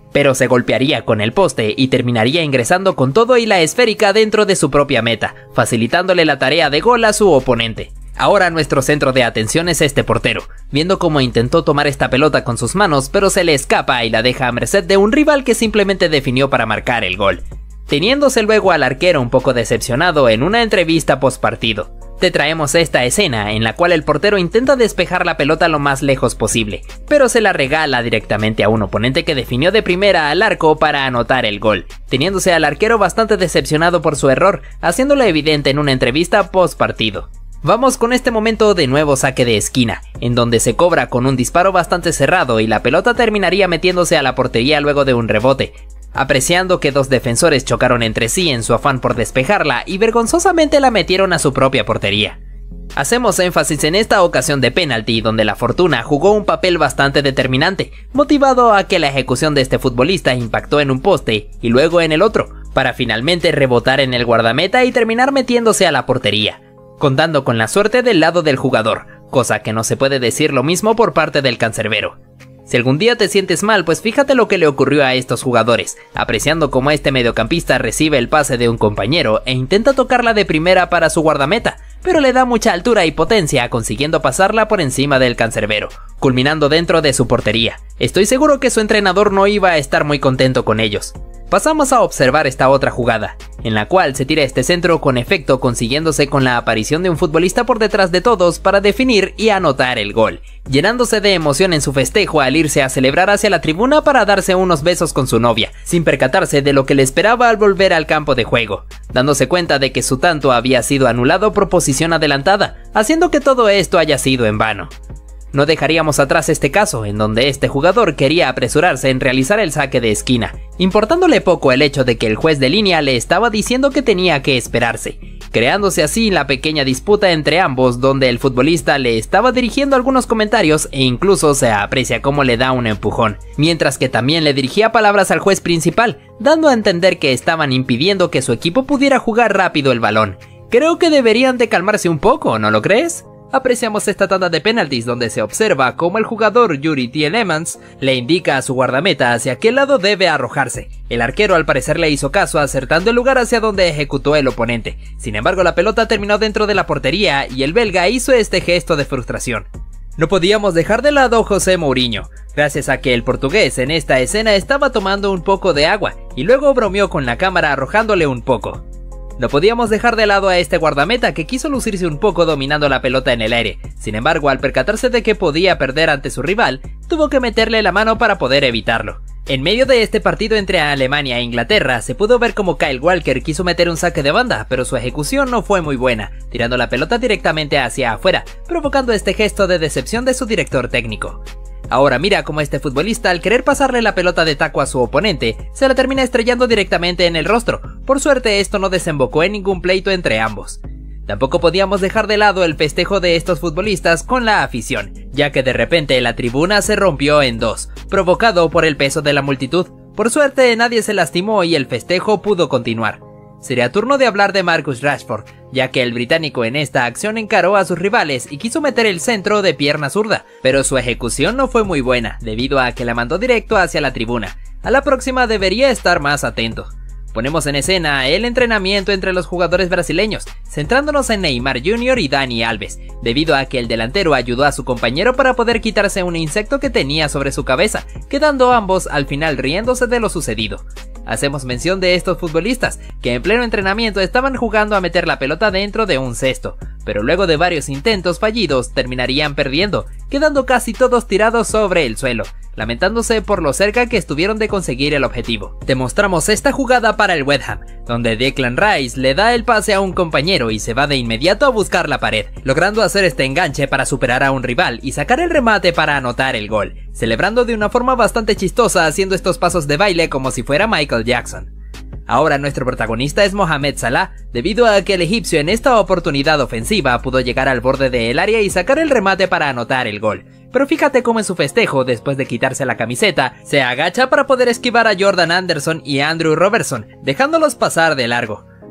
pero se golpearía con el poste y terminaría ingresando con todo y la esférica dentro de su propia meta, facilitándole la tarea de gol a su oponente. Ahora nuestro centro de atención es este portero, viendo cómo intentó tomar esta pelota con sus manos, pero se le escapa y la deja a merced de un rival que simplemente definió para marcar el gol, teniéndose luego al arquero un poco decepcionado en una entrevista post partido. Te traemos esta escena en la cual el portero intenta despejar la pelota lo más lejos posible, pero se la regala directamente a un oponente que definió de primera al arco para anotar el gol, teniéndose al arquero bastante decepcionado por su error, haciéndolo evidente en una entrevista post partido. Vamos con este momento de nuevo saque de esquina, en donde se cobra con un disparo bastante cerrado y la pelota terminaría metiéndose a la portería luego de un rebote, apreciando que dos defensores chocaron entre sí en su afán por despejarla y vergonzosamente la metieron a su propia portería. Hacemos énfasis en esta ocasión de penalti, donde la fortuna jugó un papel bastante determinante, motivado a que la ejecución de este futbolista impactó en un poste y luego en el otro, para finalmente rebotar en el guardameta y terminar metiéndose a la portería, contando con la suerte del lado del jugador, cosa que no se puede decir lo mismo por parte del cancerbero. Si algún día te sientes mal, pues fíjate lo que le ocurrió a estos jugadores, apreciando cómo este mediocampista recibe el pase de un compañero e intenta tocarla de primera para su guardameta, pero le da mucha altura y potencia, consiguiendo pasarla por encima del cancerbero, culminando dentro de su portería. Estoy seguro que su entrenador no iba a estar muy contento con ellos. Pasamos a observar esta otra jugada, en la cual se tira este centro con efecto, consiguiéndose con la aparición de un futbolista por detrás de todos para definir y anotar el gol, llenándose de emoción en su festejo al irse a celebrar hacia la tribuna para darse unos besos con su novia, sin percatarse de lo que le esperaba al volver al campo de juego, dándose cuenta de que su tanto había sido anulado por posición adelantada, haciendo que todo esto haya sido en vano. No dejaríamos atrás este caso, en donde este jugador quería apresurarse en realizar el saque de esquina, importándole poco el hecho de que el juez de línea le estaba diciendo que tenía que esperarse, creándose así la pequeña disputa entre ambos, donde el futbolista le estaba dirigiendo algunos comentarios e incluso se aprecia cómo le da un empujón, mientras que también le dirigía palabras al juez principal, dando a entender que estaban impidiendo que su equipo pudiera jugar rápido el balón. Creo que deberían de calmarse un poco, ¿no lo crees? Apreciamos esta tanda de penaltis donde se observa cómo el jugador Yuri Tielemans le indica a su guardameta hacia qué lado debe arrojarse. El arquero al parecer le hizo caso, acertando el lugar hacia donde ejecutó el oponente. Sin embargo, la pelota terminó dentro de la portería y el belga hizo este gesto de frustración. No podíamos dejar de lado a José Mourinho, gracias a que el portugués en esta escena estaba tomando un poco de agua y luego bromeó con la cámara arrojándole un poco. No podíamos dejar de lado a este guardameta que quiso lucirse un poco dominando la pelota en el aire. Sin embargo, al percatarse de que podía perder ante su rival, tuvo que meterle la mano para poder evitarlo. En medio de este partido entre Alemania e Inglaterra, se pudo ver como Kyle Walker quiso meter un saque de banda, pero su ejecución no fue muy buena, tirando la pelota directamente hacia afuera, provocando este gesto de decepción de su director técnico. Ahora mira cómo este futbolista, al querer pasarle la pelota de taco a su oponente, se la termina estrellando directamente en el rostro. Por suerte esto no desembocó en ningún pleito entre ambos. Tampoco podíamos dejar de lado el festejo de estos futbolistas con la afición, ya que de repente la tribuna se rompió en dos, provocado por el peso de la multitud. Por suerte nadie se lastimó y el festejo pudo continuar. Sería turno de hablar de Marcus Rashford, ya que el británico en esta acción encaró a sus rivales y quiso meter el centro de pierna zurda, pero su ejecución no fue muy buena, debido a que la mandó directo hacia la tribuna. A la próxima debería estar más atento. Ponemos en escena el entrenamiento entre los jugadores brasileños, centrándonos en Neymar junior y Dani Alves, debido a que el delantero ayudó a su compañero para poder quitarse un insecto que tenía sobre su cabeza, quedando ambos al final riéndose de lo sucedido. Hacemos mención de estos futbolistas, que en pleno entrenamiento estaban jugando a meter la pelota dentro de un cesto, pero luego de varios intentos fallidos terminarían perdiendo, quedando casi todos tirados sobre el suelo, lamentándose por lo cerca que estuvieron de conseguir el objetivo. Te mostramos esta jugada para el West Ham, donde Declan Rice le da el pase a un compañero y se va de inmediato a buscar la pared, logrando hacer este enganche para superar a un rival y sacar el remate para anotar el gol, celebrando de una forma bastante chistosa haciendo estos pasos de baile como si fuera Michael Jackson. Ahora nuestro protagonista es Mohamed Salah, debido a que el egipcio en esta oportunidad ofensiva pudo llegar al borde del área y sacar el remate para anotar el gol. Pero fíjate cómo en su festejo, después de quitarse la camiseta, se agacha para poder esquivar a Jordan Anderson y Andrew Robertson, dejándolos pasar de largo.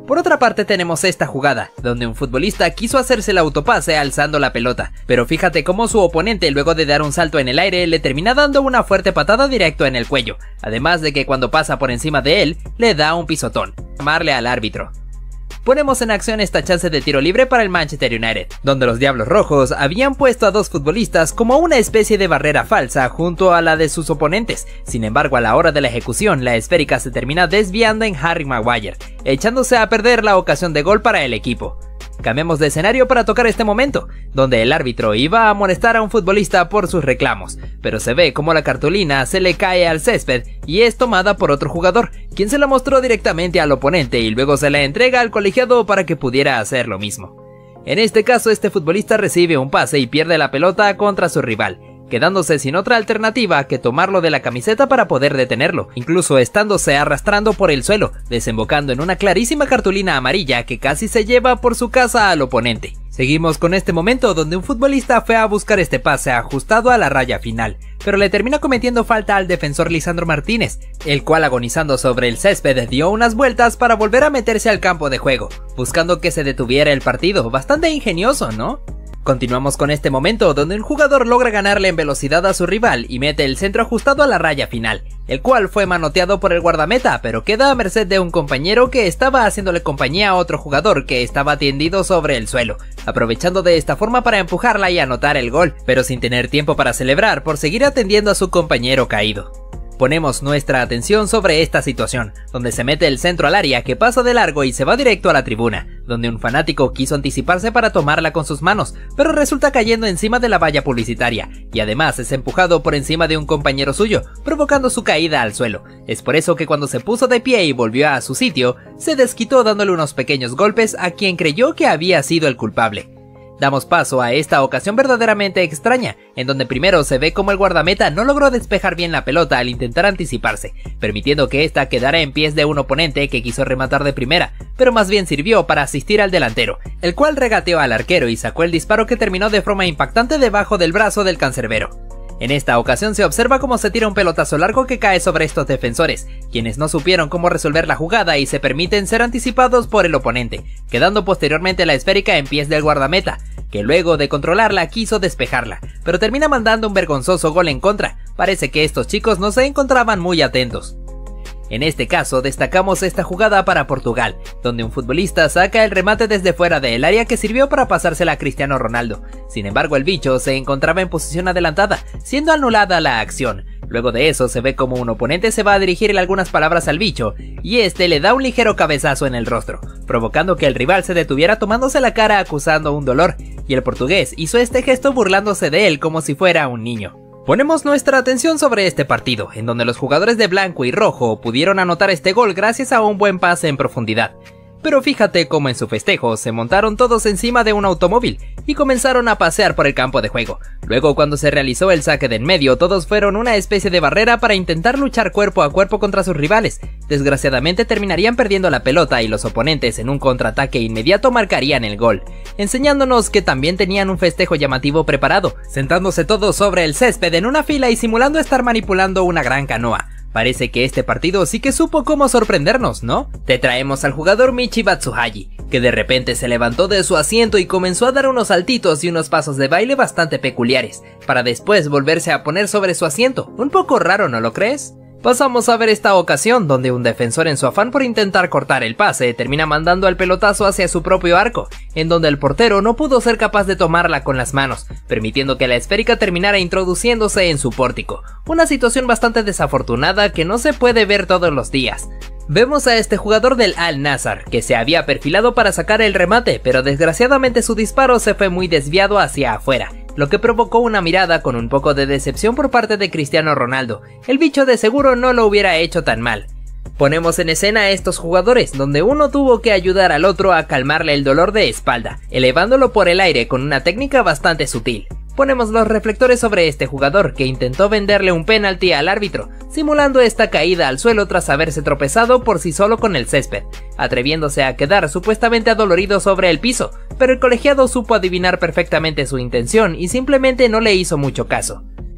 Por otra parte tenemos esta jugada, donde un futbolista quiso hacerse el autopase alzando la pelota, pero fíjate cómo su oponente luego de dar un salto en el aire le termina dando una fuerte patada directo en el cuello, además de que cuando pasa por encima de él, le da un pisotón. Llamarle al árbitro. Ponemos en acción esta chance de tiro libre para el Manchester United, donde los Diablos Rojos habían puesto a dos futbolistas como una especie de barrera falsa junto a la de sus oponentes. Sin embargo, a la hora de la ejecución, la esférica se termina desviando en Harry Maguire, echándose a perder la ocasión de gol para el equipo. Cambiemos de escenario para tocar este momento, donde el árbitro iba a amonestar a un futbolista por sus reclamos, pero se ve como la cartulina se le cae al césped y es tomada por otro jugador, quien se la mostró directamente al oponente y luego se la entrega al colegiado para que pudiera hacer lo mismo. En este caso, este futbolista recibe un pase y pierde la pelota contra su rival, quedándose sin otra alternativa que tomarlo de la camiseta para poder detenerlo, incluso estándose arrastrando por el suelo, desembocando en una clarísima cartulina amarilla que casi se lleva por su casa al oponente. Seguimos con este momento donde un futbolista fue a buscar este pase ajustado a la raya final, pero le termina cometiendo falta al defensor Lisandro Martínez, el cual agonizando sobre el césped dio unas vueltas para volver a meterse al campo de juego, buscando que se detuviera el partido. Bastante ingenioso, ¿no? Continuamos con este momento donde un jugador logra ganarle en velocidad a su rival y mete el centro ajustado a la raya final, el cual fue manoteado por el guardameta, pero queda a merced de un compañero que estaba haciéndole compañía a otro jugador que estaba tendido sobre el suelo, aprovechando de esta forma para empujarla y anotar el gol, pero sin tener tiempo para celebrar por seguir atendiendo a su compañero caído. Ponemos nuestra atención sobre esta situación, donde se mete el centro al área que pasa de largo y se va directo a la tribuna, donde un fanático quiso anticiparse para tomarla con sus manos, pero resulta cayendo encima de la valla publicitaria, y además es empujado por encima de un compañero suyo, provocando su caída al suelo. Es por eso que cuando se puso de pie y volvió a su sitio, se desquitó dándole unos pequeños golpes a quien creyó que había sido el culpable. Damos paso a esta ocasión verdaderamente extraña, en donde primero se ve como el guardameta no logró despejar bien la pelota al intentar anticiparse, permitiendo que ésta quedara en pies de un oponente que quiso rematar de primera, pero más bien sirvió para asistir al delantero, el cual regateó al arquero y sacó el disparo que terminó de forma impactante debajo del brazo del cancerbero. En esta ocasión se observa cómo se tira un pelotazo largo que cae sobre estos defensores, quienes no supieron cómo resolver la jugada y se permiten ser anticipados por el oponente, quedando posteriormente la esférica en pies del guardameta, que luego de controlarla quiso despejarla, pero termina mandando un vergonzoso gol en contra. Parece que estos chicos no se encontraban muy atentos. En este caso destacamos esta jugada para Portugal, donde un futbolista saca el remate desde fuera del área que sirvió para pasársela a Cristiano Ronaldo. Sin embargo, el bicho se encontraba en posición adelantada, siendo anulada la acción. Luego de eso se ve como un oponente se va a dirigirle algunas palabras al bicho, y este le da un ligero cabezazo en el rostro, provocando que el rival se detuviera tomándose la cara acusando un dolor, y el portugués hizo este gesto burlándose de él como si fuera un niño. Ponemos nuestra atención sobre este partido, en donde los jugadores de blanco y rojo pudieron anotar este gol gracias a un buen pase en profundidad. Pero fíjate cómo en su festejo se montaron todos encima de un automóvil y comenzaron a pasear por el campo de juego. Luego, cuando se realizó el saque de en medio, todos fueron una especie de barrera para intentar luchar cuerpo a cuerpo contra sus rivales. Desgraciadamente terminarían perdiendo la pelota y los oponentes en un contraataque inmediato marcarían el gol, enseñándonos que también tenían un festejo llamativo preparado, sentándose todos sobre el césped en una fila y simulando estar manipulando una gran canoa. Parece que este partido sí que supo cómo sorprendernos, ¿no? Te traemos al jugador Michi Batshuayi, que de repente se levantó de su asiento y comenzó a dar unos saltitos y unos pasos de baile bastante peculiares, para después volverse a poner sobre su asiento. Un poco raro, ¿no lo crees? Pasamos a ver esta ocasión donde un defensor en su afán por intentar cortar el pase termina mandando el pelotazo hacia su propio arco, en donde el portero no pudo ser capaz de tomarla con las manos, permitiendo que la esférica terminara introduciéndose en su pórtico, una situación bastante desafortunada que no se puede ver todos los días. Vemos a este jugador del Al-Nassr, que se había perfilado para sacar el remate, pero desgraciadamente su disparo se fue muy desviado hacia afuera, lo que provocó una mirada con un poco de decepción por parte de Cristiano Ronaldo. El bicho de seguro no lo hubiera hecho tan mal. Ponemos en escena a estos jugadores, donde uno tuvo que ayudar al otro a calmarle el dolor de espalda, elevándolo por el aire con una técnica bastante sutil. Ponemos los reflectores sobre este jugador que intentó venderle un penalti al árbitro, simulando esta caída al suelo tras haberse tropezado por sí solo con el césped, atreviéndose a quedar supuestamente adolorido sobre el piso, pero el colegiado supo adivinar perfectamente su intención y simplemente no le hizo mucho caso.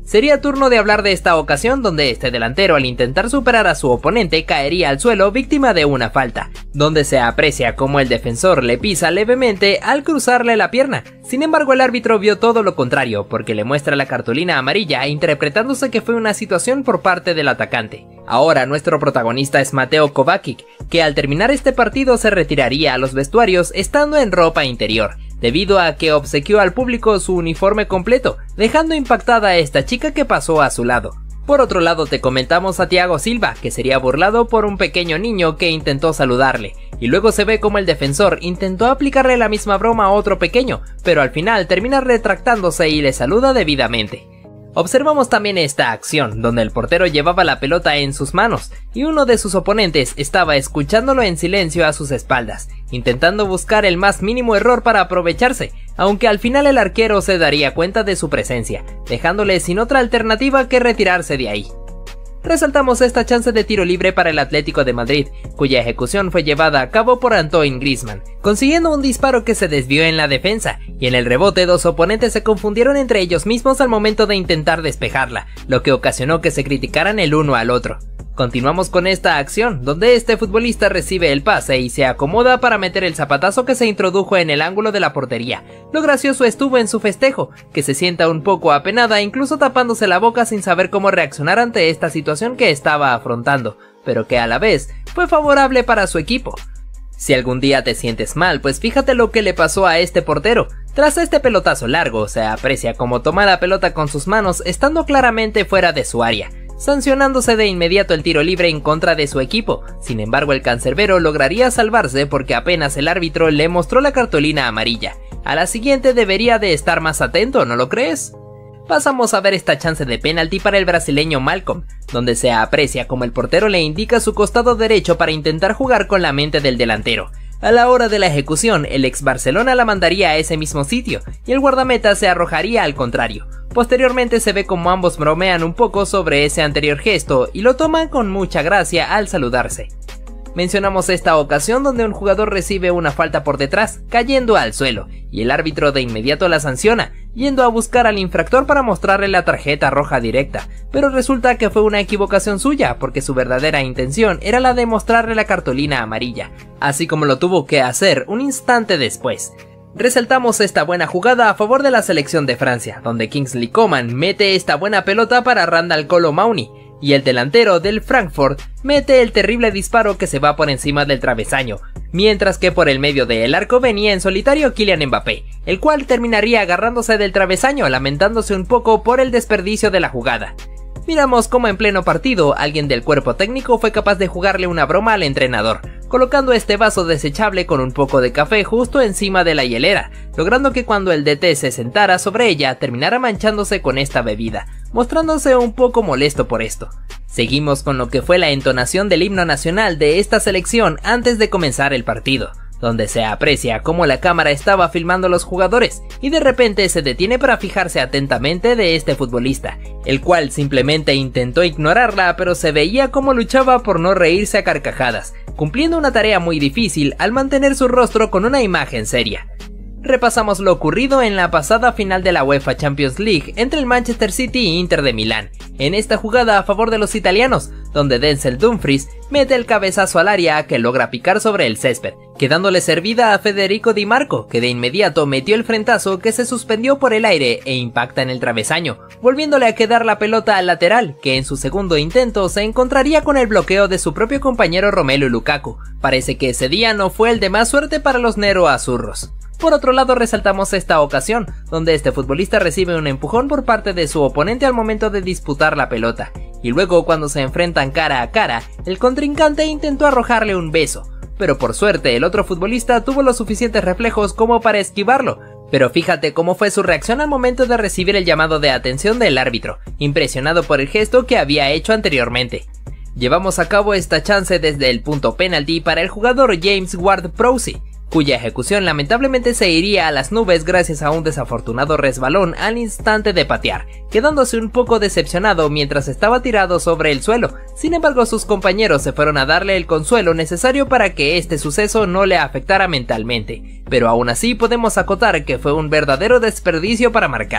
Sería turno de hablar de esta ocasión donde este delantero al intentar superar a su oponente caería al suelo víctima de una falta, donde se aprecia cómo el defensor le pisa levemente al cruzarle la pierna. Sin embargo, el árbitro vio todo lo contrario porque le muestra la cartulina amarilla interpretándose que fue una situación por parte del atacante. Ahora nuestro protagonista es Mateo Kovacic, que al terminar este partido se retiraría a los vestuarios estando en ropa interior, debido a que obsequió al público su uniforme completo, dejando impactada a esta chica que pasó a su lado. Por otro lado te comentamos a Thiago Silva, que sería burlado por un pequeño niño que intentó saludarle, y luego se ve como el defensor intentó aplicarle la misma broma a otro pequeño, pero al final termina retractándose y le saluda debidamente. Observamos también esta acción, donde el portero llevaba la pelota en sus manos, y uno de sus oponentes estaba escuchándolo en silencio a sus espaldas, intentando buscar el más mínimo error para aprovecharse, aunque al final el arquero se daría cuenta de su presencia, dejándole sin otra alternativa que retirarse de ahí. Resaltamos esta chance de tiro libre para el Atlético de Madrid, cuya ejecución fue llevada a cabo por Antoine Griezmann, consiguiendo un disparo que se desvió en la defensa, y en el rebote dos oponentes se confundieron entre ellos mismos al momento de intentar despejarla, lo que ocasionó que se criticaran el uno al otro. Continuamos con esta acción, donde este futbolista recibe el pase y se acomoda para meter el zapatazo que se introdujo en el ángulo de la portería. Lo gracioso estuvo en su festejo, que se sienta un poco apenada, incluso tapándose la boca sin saber cómo reaccionar ante esta situación que estaba afrontando, pero que a la vez fue favorable para su equipo. Si algún día te sientes mal, pues fíjate lo que le pasó a este portero. Tras este pelotazo largo, se aprecia cómo toma la pelota con sus manos estando claramente fuera de su área, sancionándose de inmediato el tiro libre en contra de su equipo. Sin embargo, el cancerbero lograría salvarse porque apenas el árbitro le mostró la cartulina amarilla. A la siguiente debería de estar más atento, ¿no lo crees? Pasamos a ver esta chance de penalti para el brasileño Malcom, donde se aprecia como el portero le indica su costado derecho para intentar jugar con la mente del delantero. A la hora de la ejecución, el ex Barcelona la mandaría a ese mismo sitio, y el guardameta se arrojaría al contrario. Posteriormente se ve como ambos bromean un poco sobre ese anterior gesto y lo toman con mucha gracia al saludarse. Mencionamos esta ocasión donde un jugador recibe una falta por detrás, cayendo al suelo, y el árbitro de inmediato la sanciona, yendo a buscar al infractor para mostrarle la tarjeta roja directa, pero resulta que fue una equivocación suya, porque su verdadera intención era la de mostrarle la cartulina amarilla, así como lo tuvo que hacer un instante después. Resaltamos esta buena jugada a favor de la selección de Francia, donde Kingsley Coman mete esta buena pelota para Randal Kolo Muani, y el delantero del Frankfurt mete el terrible disparo que se va por encima del travesaño, mientras que por el medio del arco venía en solitario Kylian Mbappé, el cual terminaría agarrándose del travesaño lamentándose un poco por el desperdicio de la jugada. Miramos cómo en pleno partido alguien del cuerpo técnico fue capaz de jugarle una broma al entrenador, colocando este vaso desechable con un poco de café justo encima de la hielera, logrando que cuando el D T se sentara sobre ella terminara manchándose con esta bebida, mostrándose un poco molesto por esto. Seguimos con lo que fue la entonación del himno nacional de esta selección antes de comenzar el partido, donde se aprecia cómo la cámara estaba filmando a los jugadores y de repente se detiene para fijarse atentamente de este futbolista, el cual simplemente intentó ignorarla, pero se veía cómo luchaba por no reírse a carcajadas, cumpliendo una tarea muy difícil al mantener su rostro con una imagen seria. Repasamos lo ocurrido en la pasada final de la UEFA Champions League entre el Manchester City y Inter de Milán, en esta jugada a favor de los italianos, donde Denzel Dumfries mete el cabezazo al área que logra picar sobre el césped, quedándole servida a Federico Di Marco, que de inmediato metió el frentazo que se suspendió por el aire e impacta en el travesaño, volviéndole a quedar la pelota al lateral, que en su segundo intento se encontraría con el bloqueo de su propio compañero Romelu Lukaku. Parece que ese día no fue el de más suerte para los Nero Azzurros. Por otro lado, resaltamos esta ocasión, donde este futbolista recibe un empujón por parte de su oponente al momento de disputar la pelota, y luego cuando se enfrentan cara a cara, el contrincante intentó arrojarle un beso, pero por suerte el otro futbolista tuvo los suficientes reflejos como para esquivarlo, pero fíjate cómo fue su reacción al momento de recibir el llamado de atención del árbitro, impresionado por el gesto que había hecho anteriormente. Llevamos a cabo esta chance desde el punto penalti para el jugador James Ward-Prowse, cuya ejecución lamentablemente se iría a las nubes gracias a un desafortunado resbalón al instante de patear, quedándose un poco decepcionado mientras estaba tirado sobre el suelo. Sin embargo, sus compañeros se fueron a darle el consuelo necesario para que este suceso no le afectara mentalmente, pero aún así podemos acotar que fue un verdadero desperdicio para marcar.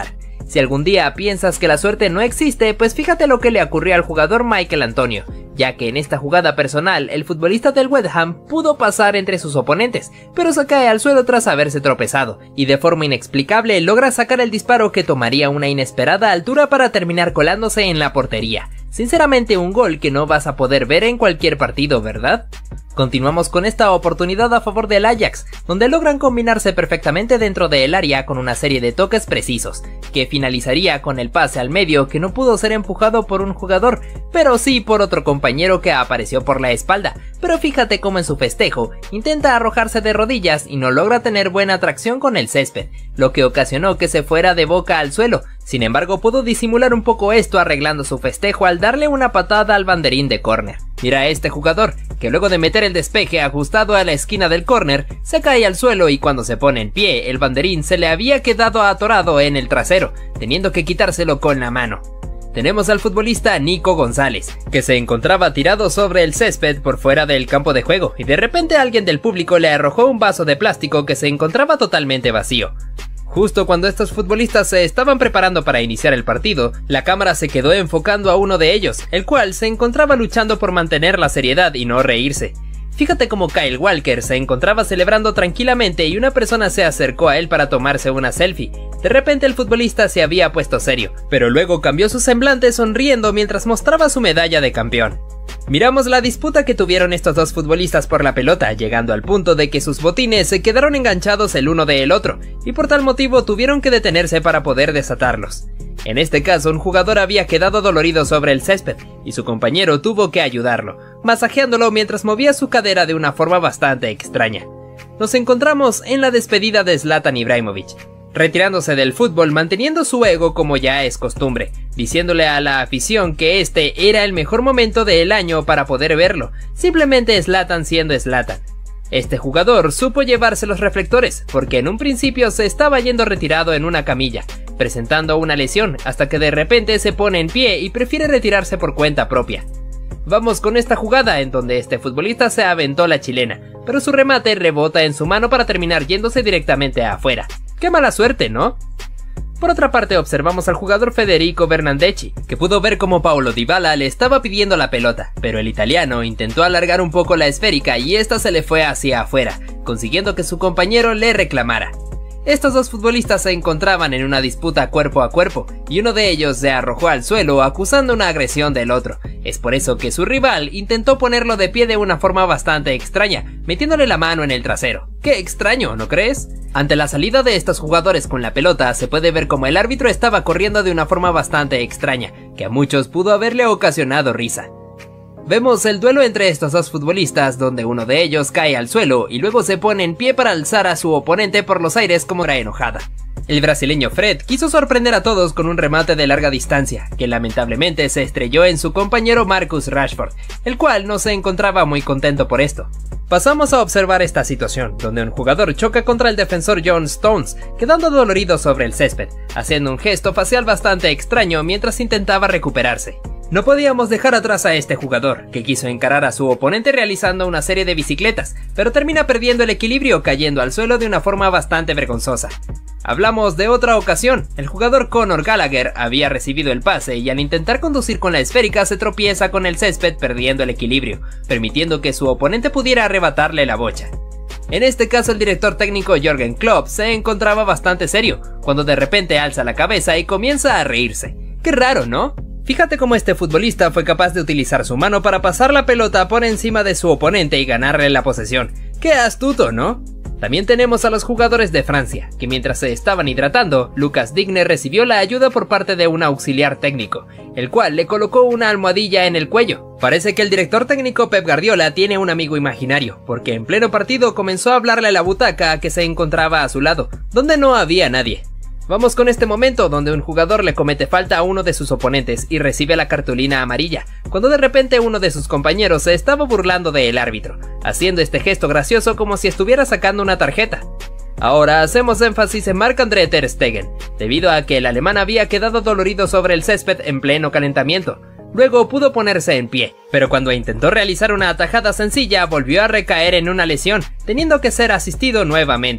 Si algún día piensas que la suerte no existe, pues fíjate lo que le ocurrió al jugador Michael Antonio, ya que en esta jugada personal, el futbolista del West Ham pudo pasar entre sus oponentes, pero se cae al suelo tras haberse tropezado, y de forma inexplicable logra sacar el disparo que tomaría una inesperada altura para terminar colándose en la portería. Sinceramente, un gol que no vas a poder ver en cualquier partido, ¿verdad? Continuamos con esta oportunidad a favor del Ajax, donde logran combinarse perfectamente dentro del área con una serie de toques precisos, que finalizaría con el pase al medio que no pudo ser empujado por un jugador, pero sí por otro compañero que apareció por la espalda. Pero fíjate cómo en su festejo intenta arrojarse de rodillas y no logra tener buena tracción con el césped, lo que ocasionó que se fuera de boca al suelo. Sin embargo, pudo disimular un poco esto arreglando su festejo al darle una patada al banderín de córner. Mira a este jugador, que luego de meter el despeje ajustado a la esquina del córner, se cae al suelo y cuando se pone en pie, el banderín se le había quedado atorado en el trasero, teniendo que quitárselo con la mano. Tenemos al futbolista Nico González, que se encontraba tirado sobre el césped por fuera del campo de juego, y de repente alguien del público le arrojó un vaso de plástico que se encontraba totalmente vacío. Justo cuando estos futbolistas se estaban preparando para iniciar el partido, la cámara se quedó enfocando a uno de ellos, el cual se encontraba luchando por mantener la seriedad y no reírse. Fíjate cómo Kyle Walker se encontraba celebrando tranquilamente y una persona se acercó a él para tomarse una selfie. De repente el futbolista se había puesto serio, pero luego cambió su semblante sonriendo mientras mostraba su medalla de campeón. Miramos la disputa que tuvieron estos dos futbolistas por la pelota, llegando al punto de que sus botines se quedaron enganchados el uno del otro, y por tal motivo tuvieron que detenerse para poder desatarlos. En este caso, un jugador había quedado dolorido sobre el césped, y su compañero tuvo que ayudarlo, masajeándolo mientras movía su cadera de una forma bastante extraña. Nos encontramos en la despedida de Zlatan Ibrahimović, retirándose del fútbol manteniendo su ego como ya es costumbre, diciéndole a la afición que este era el mejor momento del año para poder verlo, simplemente Zlatan siendo Zlatan. Este jugador supo llevarse los reflectores, porque en un principio se estaba yendo retirado en una camilla, presentando una lesión, hasta que de repente se pone en pie y prefiere retirarse por cuenta propia. Vamos con esta jugada en donde este futbolista se aventó la chilena, pero su remate rebota en su mano para terminar yéndose directamente afuera. ¡Qué mala suerte!, ¿no? Por otra parte, observamos al jugador Federico Bernardeschi, que pudo ver cómo Paulo Dybala le estaba pidiendo la pelota, pero el italiano intentó alargar un poco la esférica y esta se le fue hacia afuera, consiguiendo que su compañero le reclamara. Estos dos futbolistas se encontraban en una disputa cuerpo a cuerpo, y uno de ellos se arrojó al suelo acusando una agresión del otro. Es por eso que su rival intentó ponerlo de pie de una forma bastante extraña, metiéndole la mano en el trasero. ¡Qué extraño!, ¿no crees? Ante la salida de estos jugadores con la pelota, se puede ver como el árbitro estaba corriendo de una forma bastante extraña, que a muchos pudo haberle ocasionado risa. Vemos el duelo entre estos dos futbolistas, donde uno de ellos cae al suelo y luego se pone en pie para alzar a su oponente por los aires como era enojada. El brasileño Fred quiso sorprender a todos con un remate de larga distancia, que lamentablemente se estrelló en su compañero Marcus Rashford, el cual no se encontraba muy contento por esto. Pasamos a observar esta situación, donde un jugador choca contra el defensor John Stones, quedando dolorido sobre el césped, haciendo un gesto facial bastante extraño mientras intentaba recuperarse. No podíamos dejar atrás a este jugador, que quiso encarar a su oponente realizando una serie de bicicletas, pero termina perdiendo el equilibrio cayendo al suelo de una forma bastante vergonzosa. Hablamos de otra ocasión, el jugador Conor Gallagher había recibido el pase y al intentar conducir con la esférica se tropieza con el césped perdiendo el equilibrio, permitiendo que su oponente pudiera arrebatarle la bocha. En este caso el director técnico Jürgen Klopp se encontraba bastante serio, cuando de repente alza la cabeza y comienza a reírse. ¡Qué raro!, ¿no? Fíjate cómo este futbolista fue capaz de utilizar su mano para pasar la pelota por encima de su oponente y ganarle la posesión. ¡Qué astuto!, ¿no? También tenemos a los jugadores de Francia, que mientras se estaban hidratando, Lucas Digne recibió la ayuda por parte de un auxiliar técnico, el cual le colocó una almohadilla en el cuello. Parece que el director técnico Pep Guardiola tiene un amigo imaginario, porque en pleno partido comenzó a hablarle a la butaca que se encontraba a su lado, donde no había nadie. Vamos con este momento donde un jugador le comete falta a uno de sus oponentes y recibe la cartulina amarilla, cuando de repente uno de sus compañeros se estaba burlando del árbitro, haciendo este gesto gracioso como si estuviera sacando una tarjeta. Ahora hacemos énfasis en Marc-André ter Stegen, debido a que el alemán había quedado dolorido sobre el césped en pleno calentamiento. Luego pudo ponerse en pie, pero cuando intentó realizar una atajada sencilla volvió a recaer en una lesión, teniendo que ser asistido nuevamente.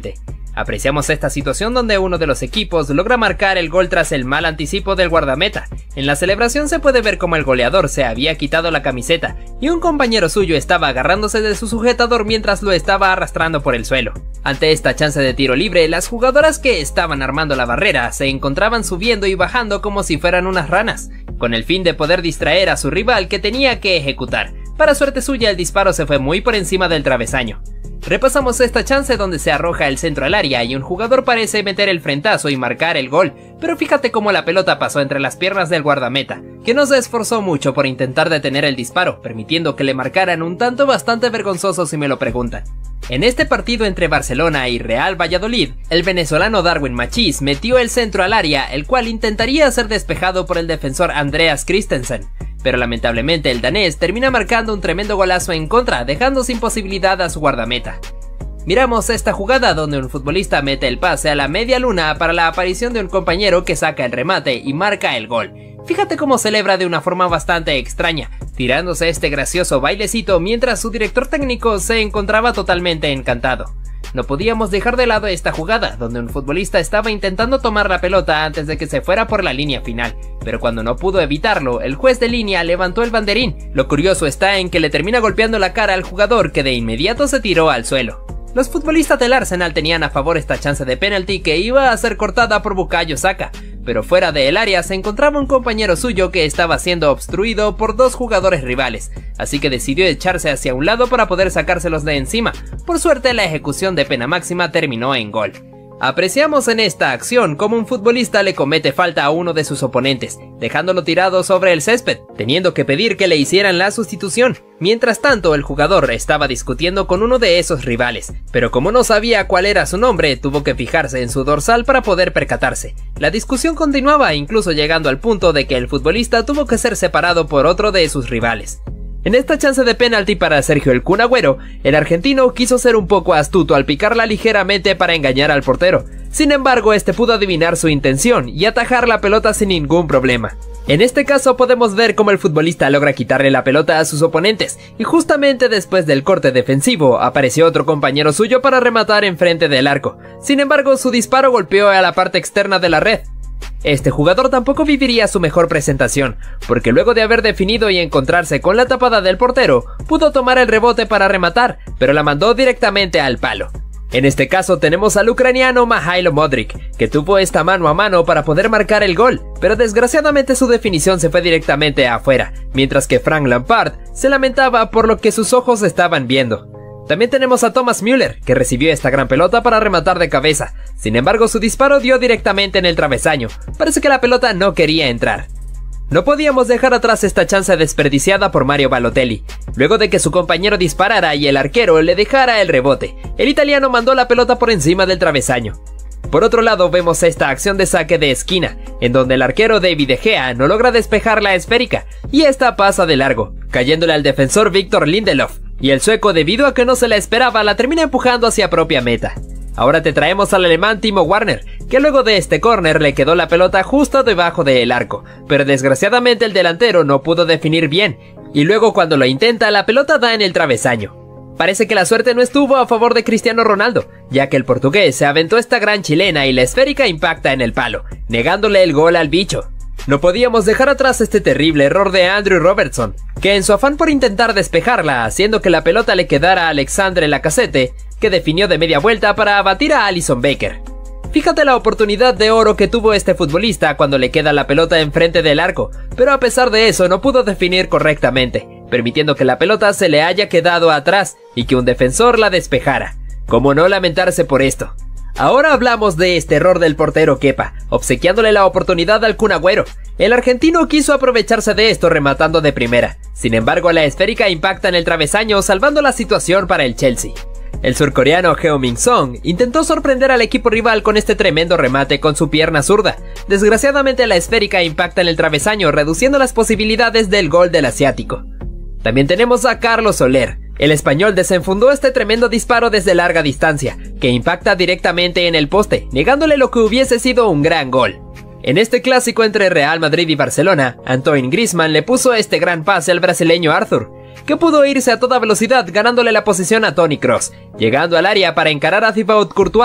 Apreciamos esta situación donde uno de los equipos logra marcar el gol tras el mal anticipo del guardameta. En la celebración se puede ver como el goleador se había quitado la camiseta y un compañero suyo estaba agarrándose de su sujetador mientras lo estaba arrastrando por el suelo. Ante esta chance de tiro libre, las jugadoras que estaban armando la barrera se encontraban subiendo y bajando como si fueran unas ranas, con el fin de poder distraer a su rival que tenía que ejecutar. Para suerte suya, el disparo se fue muy por encima del travesaño. Repasamos esta chance donde se arroja el centro al área y un jugador parece meter el frentazo y marcar el gol, pero fíjate cómo la pelota pasó entre las piernas del guardameta, que no se esforzó mucho por intentar detener el disparo, permitiendo que le marcaran un tanto bastante vergonzoso si me lo preguntan. En este partido entre Barcelona y Real Valladolid, el venezolano Darwin Machís metió el centro al área, el cual intentaría ser despejado por el defensor Andreas Christensen, pero lamentablemente el danés termina marcando un tremendo golazo en contra, dejando sin posibilidad a su guardameta. Miramos esta jugada donde un futbolista mete el pase a la media luna para la aparición de un compañero que saca el remate y marca el gol. Fíjate cómo celebra de una forma bastante extraña, tirándose este gracioso bailecito mientras su director técnico se encontraba totalmente encantado. No podíamos dejar de lado esta jugada, donde un futbolista estaba intentando tomar la pelota antes de que se fuera por la línea final, pero cuando no pudo evitarlo, el juez de línea levantó el banderín. Lo curioso está en que le termina golpeando la cara al jugador, que de inmediato se tiró al suelo. Los futbolistas del Arsenal tenían a favor esta chance de penalti que iba a ser cortada por Bukayo Saka, pero fuera del área se encontraba un compañero suyo que estaba siendo obstruido por dos jugadores rivales, así que decidió echarse hacia un lado para poder sacárselos de encima. Por suerte, la ejecución de pena máxima terminó en gol. Apreciamos en esta acción cómo un futbolista le comete falta a uno de sus oponentes, dejándolo tirado sobre el césped, teniendo que pedir que le hicieran la sustitución. Mientras tanto, el jugador estaba discutiendo con uno de esos rivales, pero como no sabía cuál era su nombre, tuvo que fijarse en su dorsal para poder percatarse. La discusión continuaba, incluso llegando al punto de que el futbolista tuvo que ser separado por otro de sus rivales. En esta chance de penalti para Sergio el Kun Agüero, el argentino quiso ser un poco astuto al picarla ligeramente para engañar al portero. Sin embargo, este pudo adivinar su intención y atajar la pelota sin ningún problema. En este caso podemos ver cómo el futbolista logra quitarle la pelota a sus oponentes, y justamente después del corte defensivo apareció otro compañero suyo para rematar enfrente del arco. Sin embargo, su disparo golpeó a la parte externa de la red. Este jugador tampoco viviría su mejor presentación, porque luego de haber definido y encontrarse con la tapada del portero, pudo tomar el rebote para rematar, pero la mandó directamente al palo. En este caso tenemos al ucraniano Mihailo Modric, que tuvo esta mano a mano para poder marcar el gol, pero desgraciadamente su definición se fue directamente afuera, mientras que Frank Lampard se lamentaba por lo que sus ojos estaban viendo. También tenemos a Thomas Müller, que recibió esta gran pelota para rematar de cabeza. Sin embargo, su disparo dio directamente en el travesaño. Parece que la pelota no quería entrar. No podíamos dejar atrás esta chance desperdiciada por Mario Balotelli. Luego de que su compañero disparara y el arquero le dejara el rebote, el italiano mandó la pelota por encima del travesaño. Por otro lado, vemos esta acción de saque de esquina, en donde el arquero David De Gea no logra despejar la esférica, y esta pasa de largo, cayéndole al defensor Victor Lindelof, y el sueco, debido a que no se la esperaba, la termina empujando hacia propia meta. Ahora te traemos al alemán Timo Werner, que luego de este córner le quedó la pelota justo debajo del arco, pero desgraciadamente el delantero no pudo definir bien, y luego cuando lo intenta la pelota da en el travesaño. Parece que la suerte no estuvo a favor de Cristiano Ronaldo, ya que el portugués se aventó esta gran chilena y la esférica impacta en el palo, negándole el gol al bicho. No podíamos dejar atrás este terrible error de Andrew Robertson, que en su afán por intentar despejarla, haciendo que la pelota le quedara a Alexandre Lacazette, que definió de media vuelta para abatir a Alisson Becker. Fíjate la oportunidad de oro que tuvo este futbolista cuando le queda la pelota enfrente del arco, pero a pesar de eso no pudo definir correctamente, permitiendo que la pelota se le haya quedado atrás y que un defensor la despejara. ¿Cómo no lamentarse por esto? Ahora hablamos de este error del portero Kepa, obsequiándole la oportunidad al Kun Agüero. El argentino quiso aprovecharse de esto rematando de primera, sin embargo la esférica impacta en el travesaño salvando la situación para el Chelsea. El surcoreano Heung-min Son intentó sorprender al equipo rival con este tremendo remate con su pierna zurda. Desgraciadamente la esférica impacta en el travesaño reduciendo las posibilidades del gol del asiático. También tenemos a Carlos Soler. El español desenfundó este tremendo disparo desde larga distancia, que impacta directamente en el poste, negándole lo que hubiese sido un gran gol. En este clásico entre Real Madrid y Barcelona, Antoine Griezmann le puso este gran pase al brasileño Arthur, que pudo irse a toda velocidad ganándole la posición a Toni Kroos, llegando al área para encarar a Thibaut Courtois,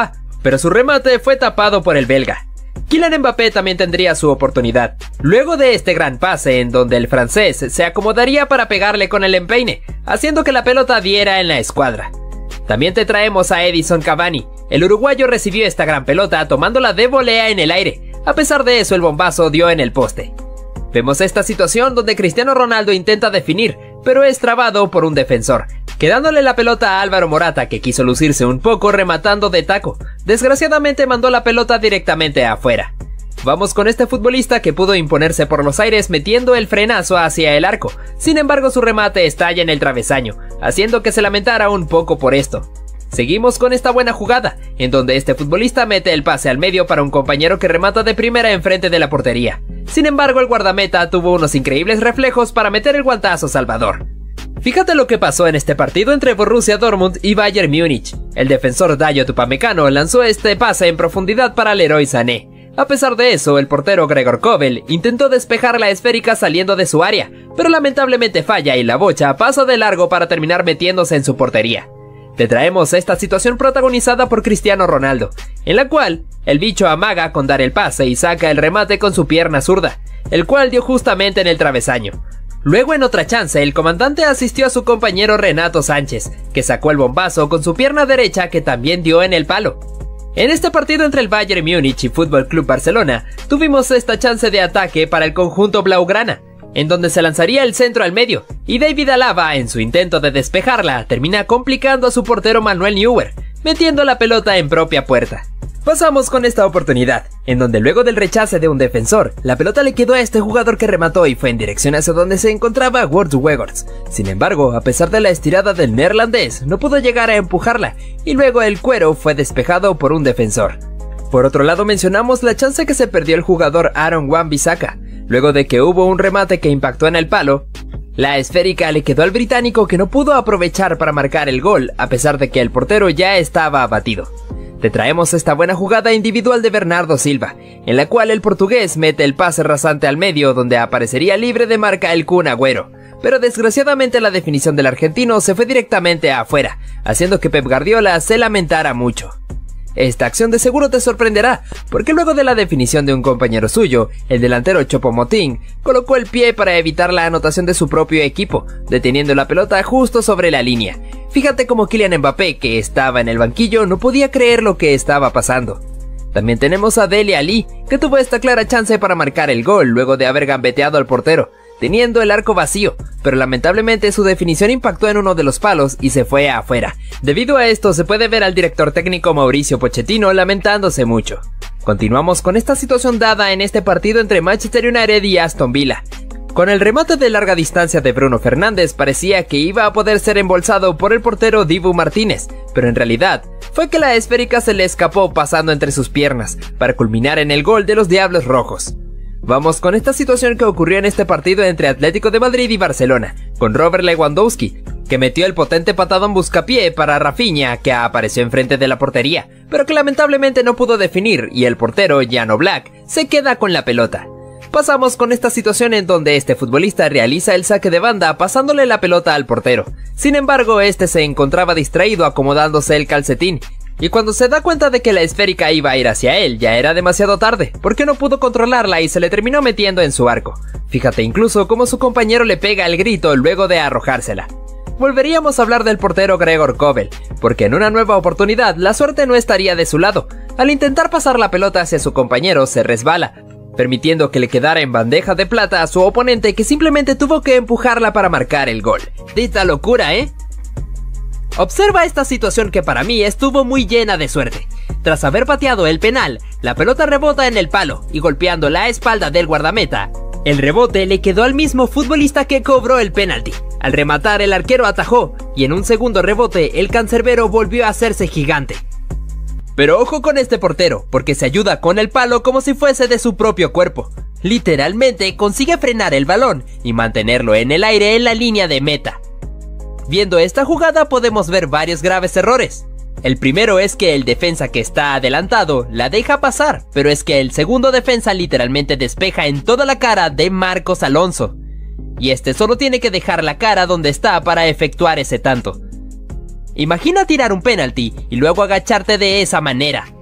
pero su remate fue tapado por el belga. Kylian Mbappé también tendría su oportunidad, luego de este gran pase en donde el francés se acomodaría para pegarle con el empeine, haciendo que la pelota diera en la escuadra. También te traemos a Edinson Cavani. El uruguayo recibió esta gran pelota tomándola de volea en el aire, a pesar de eso el bombazo dio en el poste. Vemos esta situación donde Cristiano Ronaldo intenta definir, pero es trabado por un defensor, quedándole la pelota a Álvaro Morata, que quiso lucirse un poco rematando de taco. Desgraciadamente mandó la pelota directamente afuera. Vamos con este futbolista que pudo imponerse por los aires metiendo el frenazo hacia el arco, sin embargo su remate estalla en el travesaño, haciendo que se lamentara un poco por esto. Seguimos con esta buena jugada, en donde este futbolista mete el pase al medio para un compañero que remata de primera enfrente de la portería. Sin embargo, el guardameta tuvo unos increíbles reflejos para meter el guantazo salvador. Fíjate lo que pasó en este partido entre Borussia Dortmund y Bayern Múnich. El defensor Dayot Upamecano lanzó este pase en profundidad para Leroy Sané. A pesar de eso, el portero Gregor Kobel intentó despejar la esférica saliendo de su área, pero lamentablemente falla y la bocha pasa de largo para terminar metiéndose en su portería. Te traemos esta situación protagonizada por Cristiano Ronaldo, en la cual el bicho amaga con dar el pase y saca el remate con su pierna zurda, el cual dio justamente en el travesaño. Luego en otra chance el comandante asistió a su compañero Renato Sánchez, que sacó el bombazo con su pierna derecha que también dio en el palo. En este partido entre el Bayern Múnich y Fútbol Club Barcelona, tuvimos esta chance de ataque para el conjunto blaugrana, en donde se lanzaría el centro al medio, y David Alaba, en su intento de despejarla, termina complicando a su portero Manuel Neuer, metiendo la pelota en propia puerta. Pasamos con esta oportunidad, en donde luego del rechace de un defensor, la pelota le quedó a este jugador que remató y fue en dirección hacia donde se encontraba Wout Weghorst. Sin embargo, a pesar de la estirada del neerlandés, no pudo llegar a empujarla, y luego el cuero fue despejado por un defensor. Por otro lado mencionamos la chance que se perdió el jugador Aaron Wan-Bissaka, luego de que hubo un remate que impactó en el palo. La esférica le quedó al británico que no pudo aprovechar para marcar el gol, a pesar de que el portero ya estaba abatido. Te traemos esta buena jugada individual de Bernardo Silva, en la cual el portugués mete el pase rasante al medio donde aparecería libre de marca el Kun Agüero, pero desgraciadamente la definición del argentino se fue directamente afuera, haciendo que Pep Guardiola se lamentara mucho. Esta acción de seguro te sorprenderá, porque luego de la definición de un compañero suyo, el delantero Choupo-Moting colocó el pie para evitar la anotación de su propio equipo, deteniendo la pelota justo sobre la línea. Fíjate como Kylian Mbappé, que estaba en el banquillo, no podía creer lo que estaba pasando. También tenemos a Dele Alli, que tuvo esta clara chance para marcar el gol luego de haber gambeteado al portero, teniendo el arco vacío, pero lamentablemente su definición impactó en uno de los palos y se fue afuera. Debido a esto se puede ver al director técnico Mauricio Pochettino lamentándose mucho. Continuamos con esta situación dada en este partido entre Manchester United y Aston Villa. Con el remate de larga distancia de Bruno Fernández parecía que iba a poder ser embolsado por el portero Dibu Martínez, pero en realidad fue que la esférica se le escapó pasando entre sus piernas, para culminar en el gol de los Diablos Rojos. Vamos con esta situación que ocurrió en este partido entre Atlético de Madrid y Barcelona, con Robert Lewandowski, que metió el potente patadón buscapié para Rafinha, que apareció enfrente de la portería, pero que lamentablemente no pudo definir y el portero Jan Oblak se queda con la pelota. Pasamos con esta situación en donde este futbolista realiza el saque de banda pasándole la pelota al portero. Sin embargo, este se encontraba distraído acomodándose el calcetín, y cuando se da cuenta de que la esférica iba a ir hacia él, ya era demasiado tarde, porque no pudo controlarla y se le terminó metiendo en su arco. Fíjate incluso cómo su compañero le pega el grito luego de arrojársela. Volveríamos a hablar del portero Gregor Kobel, porque en una nueva oportunidad la suerte no estaría de su lado. Al intentar pasar la pelota hacia su compañero se resbala, permitiendo que le quedara en bandeja de plata a su oponente, que simplemente tuvo que empujarla para marcar el gol. Dita locura, ¿eh? Observa esta situación que para mí estuvo muy llena de suerte. Tras haber pateado el penal, la pelota rebota en el palo y golpeando la espalda del guardameta. El rebote le quedó al mismo futbolista que cobró el penalti. Al rematar, el arquero atajó y en un segundo rebote el cancerbero volvió a hacerse gigante. Pero ojo con este portero, porque se ayuda con el palo como si fuese de su propio cuerpo. Literalmente consigue frenar el balón y mantenerlo en el aire en la línea de meta. Viendo esta jugada podemos ver varios graves errores. El primero es que el defensa que está adelantado la deja pasar, pero es que el segundo defensa literalmente despeja en toda la cara de Marcos Alonso. Y este solo tiene que dejar la cara donde está para efectuar ese tanto. Imagina tirar un penalti y luego agacharte de esa manera.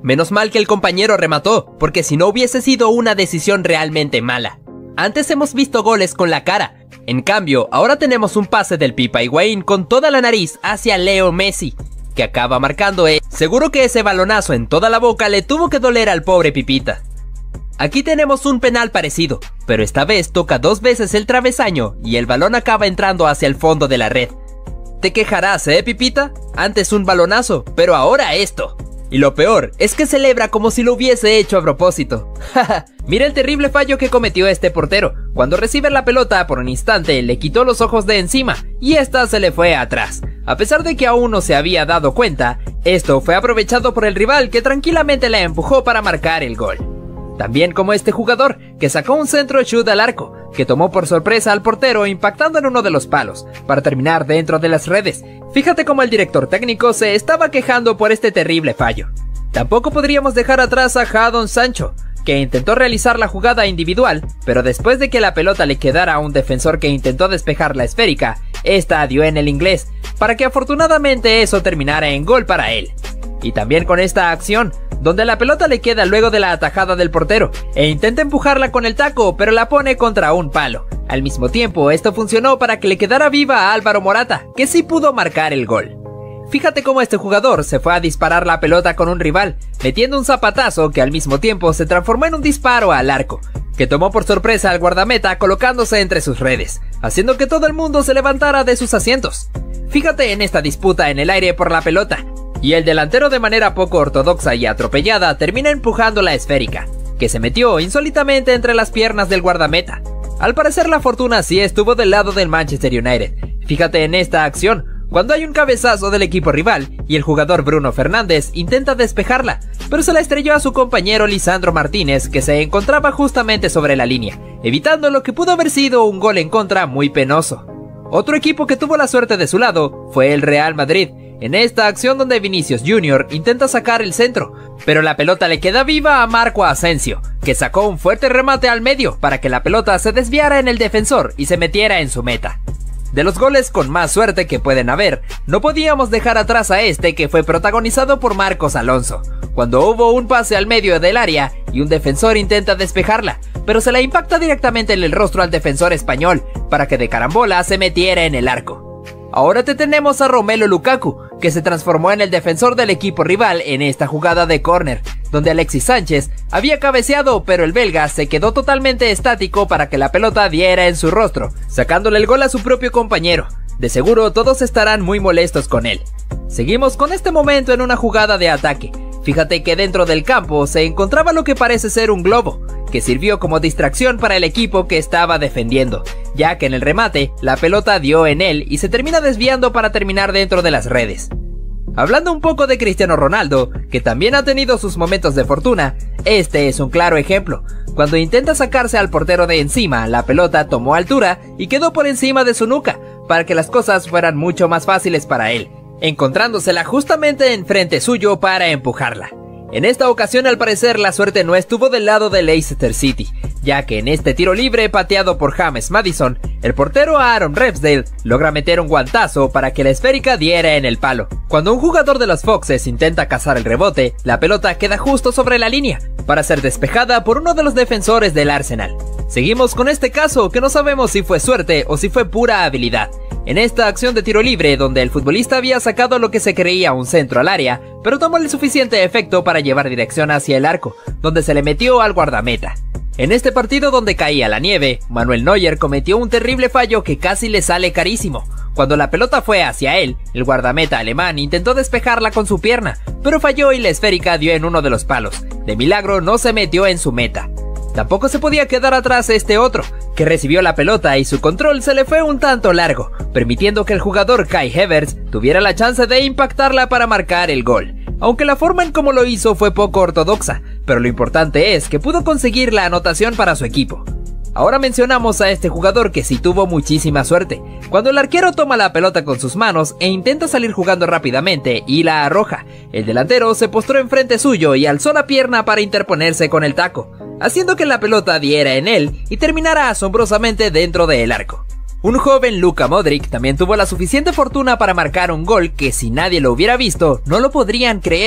Menos mal que el compañero remató, porque si no hubiese sido una decisión realmente mala. Antes hemos visto goles con la cara, en cambio ahora tenemos un pase del Pipa Higuaín con toda la nariz hacia Leo Messi, que acaba marcando él. Seguro que ese balonazo en toda la boca le tuvo que doler al pobre Pipita. Aquí tenemos un penal parecido, pero esta vez toca dos veces el travesaño y el balón acaba entrando hacia el fondo de la red. Te quejarás, ¿eh, Pipita? Antes un balonazo, pero ahora esto. Y lo peor es que celebra como si lo hubiese hecho a propósito. Jaja, mira el terrible fallo que cometió este portero. Cuando recibe la pelota por un instante le quitó los ojos de encima y esta se le fue atrás. A pesar de que aún no se había dado cuenta, esto fue aprovechado por el rival que tranquilamente la empujó para marcar el gol. También como este jugador que sacó un centro shoot al arco, que tomó por sorpresa al portero impactando en uno de los palos, para terminar dentro de las redes. Fíjate cómo el director técnico se estaba quejando por este terrible fallo. Tampoco podríamos dejar atrás a Jadon Sancho, que intentó realizar la jugada individual, pero después de que la pelota le quedara a un defensor que intentó despejar la esférica, esta dio en el inglés, para que afortunadamente eso terminara en gol para él. Y también con esta acción, donde la pelota le queda luego de la atajada del portero, e intenta empujarla con el taco, pero la pone contra un palo. Al mismo tiempo, esto funcionó para que le quedara viva a Álvaro Morata, que sí pudo marcar el gol. Fíjate cómo este jugador se fue a disparar la pelota con un rival, metiendo un zapatazo que al mismo tiempo se transformó en un disparo al arco, que tomó por sorpresa al guardameta colocándose entre sus redes, haciendo que todo el mundo se levantara de sus asientos. Fíjate en esta disputa en el aire por la pelota, y el delantero de manera poco ortodoxa y atropellada termina empujando la esférica, que se metió insólitamente entre las piernas del guardameta. Al parecer la fortuna sí estuvo del lado del Manchester United. Fíjate en esta acción, cuando hay un cabezazo del equipo rival y el jugador Bruno Fernández intenta despejarla, pero se la estrelló a su compañero Lisandro Martínez, que se encontraba justamente sobre la línea, evitando lo que pudo haber sido un gol en contra muy penoso. Otro equipo que tuvo la suerte de su lado fue el Real Madrid, en esta acción donde Vinicius Junior intenta sacar el centro, pero la pelota le queda viva a Marco Asensio, que sacó un fuerte remate al medio para que la pelota se desviara en el defensor y se metiera en su meta. De los goles con más suerte que pueden haber, no podíamos dejar atrás a este que fue protagonizado por Marcos Alonso, cuando hubo un pase al medio del área y un defensor intenta despejarla, pero se la impacta directamente en el rostro al defensor español, para que de carambola se metiera en el arco. Ahora te tenemos a Romelu Lukaku, que se transformó en el defensor del equipo rival en esta jugada de córner, donde Alexis Sánchez había cabeceado, pero el belga se quedó totalmente estático para que la pelota diera en su rostro, sacándole el gol a su propio compañero. De seguro todos estarán muy molestos con él. Seguimos con este momento en una jugada de ataque. Fíjate que dentro del campo se encontraba lo que parece ser un globo, que sirvió como distracción para el equipo que estaba defendiendo, ya que en el remate la pelota dio en él y se termina desviando para terminar dentro de las redes. Hablando un poco de Cristiano Ronaldo, que también ha tenido sus momentos de fortuna, este es un claro ejemplo. Cuando intenta sacarse al portero de encima, la pelota tomó altura y quedó por encima de su nuca, para que las cosas fueran mucho más fáciles para él, encontrándosela justamente enfrente suyo para empujarla. En esta ocasión al parecer la suerte no estuvo del lado del Leicester City, ya que en este tiro libre pateado por James Maddison, el portero Aaron Ramsdale logra meter un guantazo para que la esférica diera en el palo. Cuando un jugador de los Foxes intenta cazar el rebote, la pelota queda justo sobre la línea, para ser despejada por uno de los defensores del Arsenal. Seguimos con este caso que no sabemos si fue suerte o si fue pura habilidad. En esta acción de tiro libre, donde el futbolista había sacado lo que se creía un centro al área, pero tomó el suficiente efecto para llevar dirección hacia el arco, donde se le metió al guardameta. En este partido donde caía la nieve, Manuel Neuer cometió un terrible fallo que casi le sale carísimo. Cuando la pelota fue hacia él, el guardameta alemán intentó despejarla con su pierna, pero falló y la esférica dio en uno de los palos. De milagro no se metió en su meta. Tampoco se podía quedar atrás este otro, que recibió la pelota y su control se le fue un tanto largo, permitiendo que el jugador Kai Havertz tuviera la chance de impactarla para marcar el gol. Aunque la forma en cómo lo hizo fue poco ortodoxa, pero lo importante es que pudo conseguir la anotación para su equipo. Ahora mencionamos a este jugador que sí tuvo muchísima suerte, cuando el arquero toma la pelota con sus manos e intenta salir jugando rápidamente y la arroja. El delantero se postró enfrente suyo y alzó la pierna para interponerse con el taco, haciendo que la pelota diera en él y terminara asombrosamente dentro del arco. Un joven Luka Modric también tuvo la suficiente fortuna para marcar un gol que si nadie lo hubiera visto no lo podrían creer,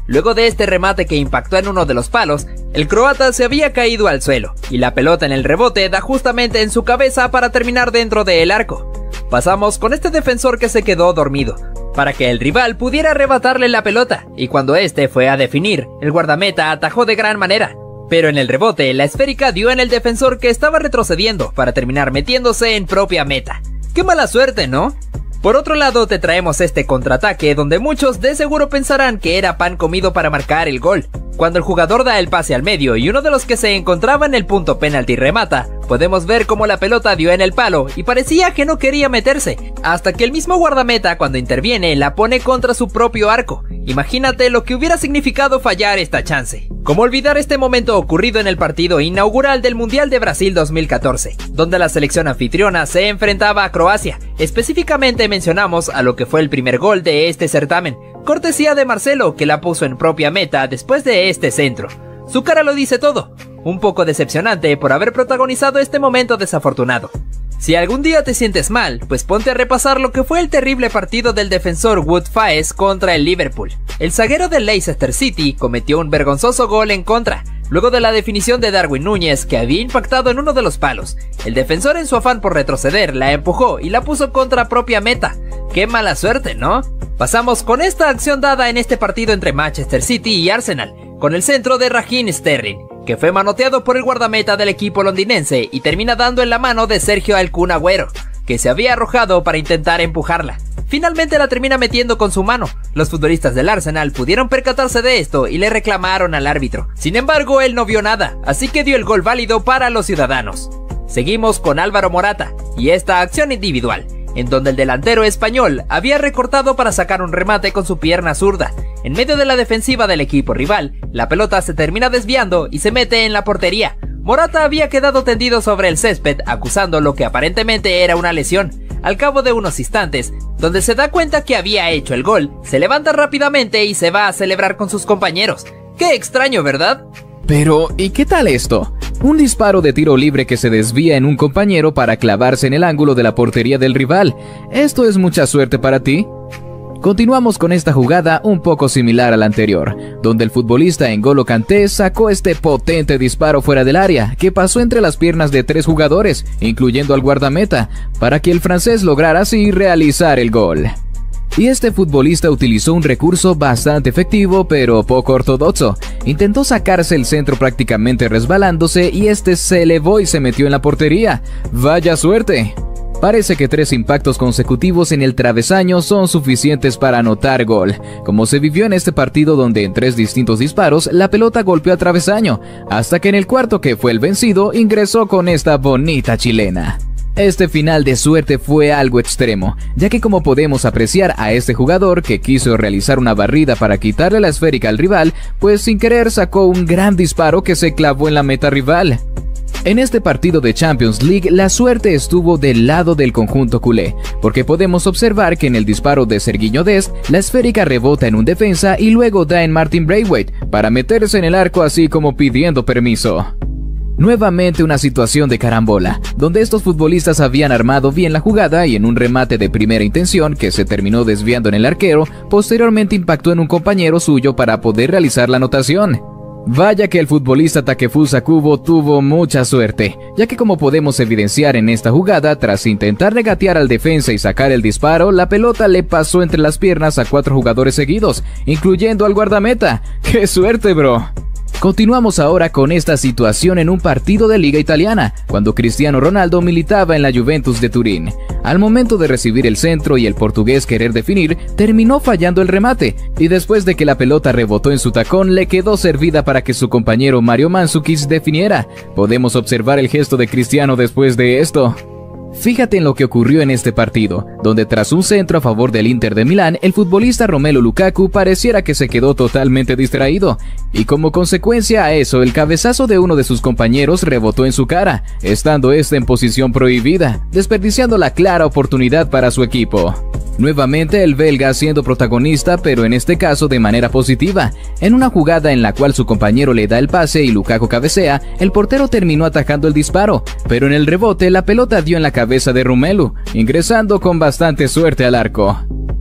Luego de este remate que impactó en uno de los palos, el croata se había caído al suelo, y la pelota en el rebote da justamente en su cabeza para terminar dentro del arco. Pasamos con este defensor que se quedó dormido, para que el rival pudiera arrebatarle la pelota, y cuando este fue a definir, el guardameta atajó de gran manera. Pero en el rebote, la esférica dio en el defensor que estaba retrocediendo para terminar metiéndose en propia meta. ¡Qué mala suerte!, ¿no? Por otro lado, te traemos este contraataque donde muchos de seguro pensarán que era pan comido para marcar el gol. Cuando el jugador da el pase al medio y uno de los que se encontraba en el punto penalti remata, podemos ver cómo la pelota dio en el palo y parecía que no quería meterse, hasta que el mismo guardameta cuando interviene la pone contra su propio arco. Imagínate lo que hubiera significado fallar esta chance. ¿Cómo olvidar este momento ocurrido en el partido inaugural del Mundial de Brasil dos mil catorce, donde la selección anfitriona se enfrentaba a Croacia? Específicamente mencionamos a lo que fue el primer gol de este certamen, cortesía de Marcelo, que la puso en propia meta después de este centro. Su cara lo dice todo, un poco decepcionante por haber protagonizado este momento desafortunado. Si algún día te sientes mal, pues ponte a repasar lo que fue el terrible partido del defensor Wout Faes contra el Liverpool. El zaguero del Leicester City cometió un vergonzoso gol en contra, luego de la definición de Darwin Núñez que había impactado en uno de los palos. El defensor en su afán por retroceder la empujó y la puso contra propia meta. ¡Qué mala suerte!, ¿no? Pasamos con esta acción dada en este partido entre Manchester City y Arsenal, con el centro de Raheem Sterling, que fue manoteado por el guardameta del equipo londinense y termina dando en la mano de Sergio El Kun Agüero, que se había arrojado para intentar empujarla. Finalmente la termina metiendo con su mano. Los futbolistas del Arsenal pudieron percatarse de esto y le reclamaron al árbitro. Sin embargo, él no vio nada, así que dio el gol válido para los ciudadanos. Seguimos con Álvaro Morata y esta acción individual, en donde el delantero español había recortado para sacar un remate con su pierna zurda. En medio de la defensiva del equipo rival, la pelota se termina desviando y se mete en la portería. Morata había quedado tendido sobre el césped acusando lo que aparentemente era una lesión. Al cabo de unos instantes, donde se da cuenta que había hecho el gol, se levanta rápidamente y se va a celebrar con sus compañeros. ¡Qué extraño!, ¿verdad? Pero, ¿y qué tal esto? Un disparo de tiro libre que se desvía en un compañero para clavarse en el ángulo de la portería del rival. ¿Esto es mucha suerte para ti? Continuamos con esta jugada un poco similar a la anterior, donde el futbolista N'Golo Kanté sacó este potente disparo fuera del área, que pasó entre las piernas de tres jugadores, incluyendo al guardameta, para que el francés lograra así realizar el gol. Y este futbolista utilizó un recurso bastante efectivo pero poco ortodoxo. Intentó sacarse el centro prácticamente resbalándose y este se elevó y se metió en la portería. ¡Vaya suerte! Parece que tres impactos consecutivos en el travesaño son suficientes para anotar gol, como se vivió en este partido donde en tres distintos disparos la pelota golpeó a travesaño, hasta que en el cuarto, que fue el vencido, ingresó con esta bonita chilena. Este final de suerte fue algo extremo, ya que como podemos apreciar a este jugador que quiso realizar una barrida para quitarle la esférica al rival, pues sin querer sacó un gran disparo que se clavó en la meta rival. En este partido de Champions League la suerte estuvo del lado del conjunto culé, porque podemos observar que en el disparo de Sergiño Dest la esférica rebota en un defensa y luego da en Martin Braithwaite para meterse en el arco así como pidiendo permiso. Nuevamente una situación de carambola, donde estos futbolistas habían armado bien la jugada y en un remate de primera intención que se terminó desviando en el arquero, posteriormente impactó en un compañero suyo para poder realizar la anotación. Vaya que el futbolista Takefusa Kubo tuvo mucha suerte, ya que como podemos evidenciar en esta jugada, tras intentar regatear al defensa y sacar el disparo, la pelota le pasó entre las piernas a cuatro jugadores seguidos, incluyendo al guardameta. ¡Qué suerte, bro! Continuamos ahora con esta situación en un partido de Liga Italiana, cuando Cristiano Ronaldo militaba en la Juventus de Turín. Al momento de recibir el centro y el portugués querer definir, terminó fallando el remate, y después de que la pelota rebotó en su tacón, le quedó servida para que su compañero Mario Mandzukic definiera. Podemos observar el gesto de Cristiano después de esto. Fíjate en lo que ocurrió en este partido, donde tras un centro a favor del Inter de Milán, el futbolista Romelu Lukaku pareciera que se quedó totalmente distraído, y como consecuencia a eso, el cabezazo de uno de sus compañeros rebotó en su cara, estando este en posición prohibida, desperdiciando la clara oportunidad para su equipo. Nuevamente el belga siendo protagonista, pero en este caso de manera positiva. En una jugada en la cual su compañero le da el pase y Lukaku cabecea, el portero terminó atajando el disparo, pero en el rebote la pelota dio en la cabeza de Romelu, ingresando con bastante suerte al arco.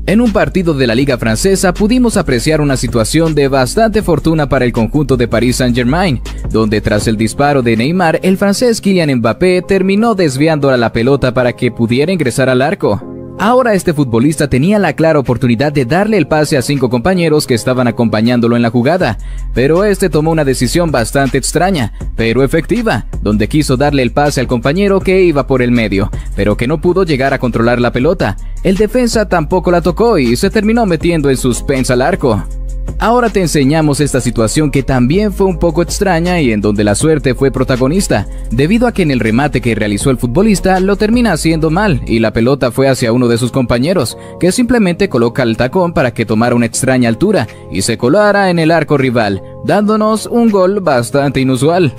En un partido de la Liga Francesa pudimos apreciar una situación de bastante fortuna para el conjunto de Paris Saint-Germain, donde tras el disparo de Neymar, el francés Kylian Mbappé terminó desviando la pelota para que pudiera ingresar al arco. Ahora este futbolista tenía la clara oportunidad de darle el pase a cinco compañeros que estaban acompañándolo en la jugada, pero este tomó una decisión bastante extraña, pero efectiva, donde quiso darle el pase al compañero que iba por el medio, pero que no pudo llegar a controlar la pelota. El defensa tampoco la tocó y se terminó metiendo en suspensa al arco. Ahora te enseñamos esta situación que también fue un poco extraña y en donde la suerte fue protagonista, debido a que en el remate que realizó el futbolista lo termina haciendo mal y la pelota fue hacia uno de sus compañeros, que simplemente coloca el tacón para que tomara una extraña altura y se colara en el arco rival, dándonos un gol bastante inusual.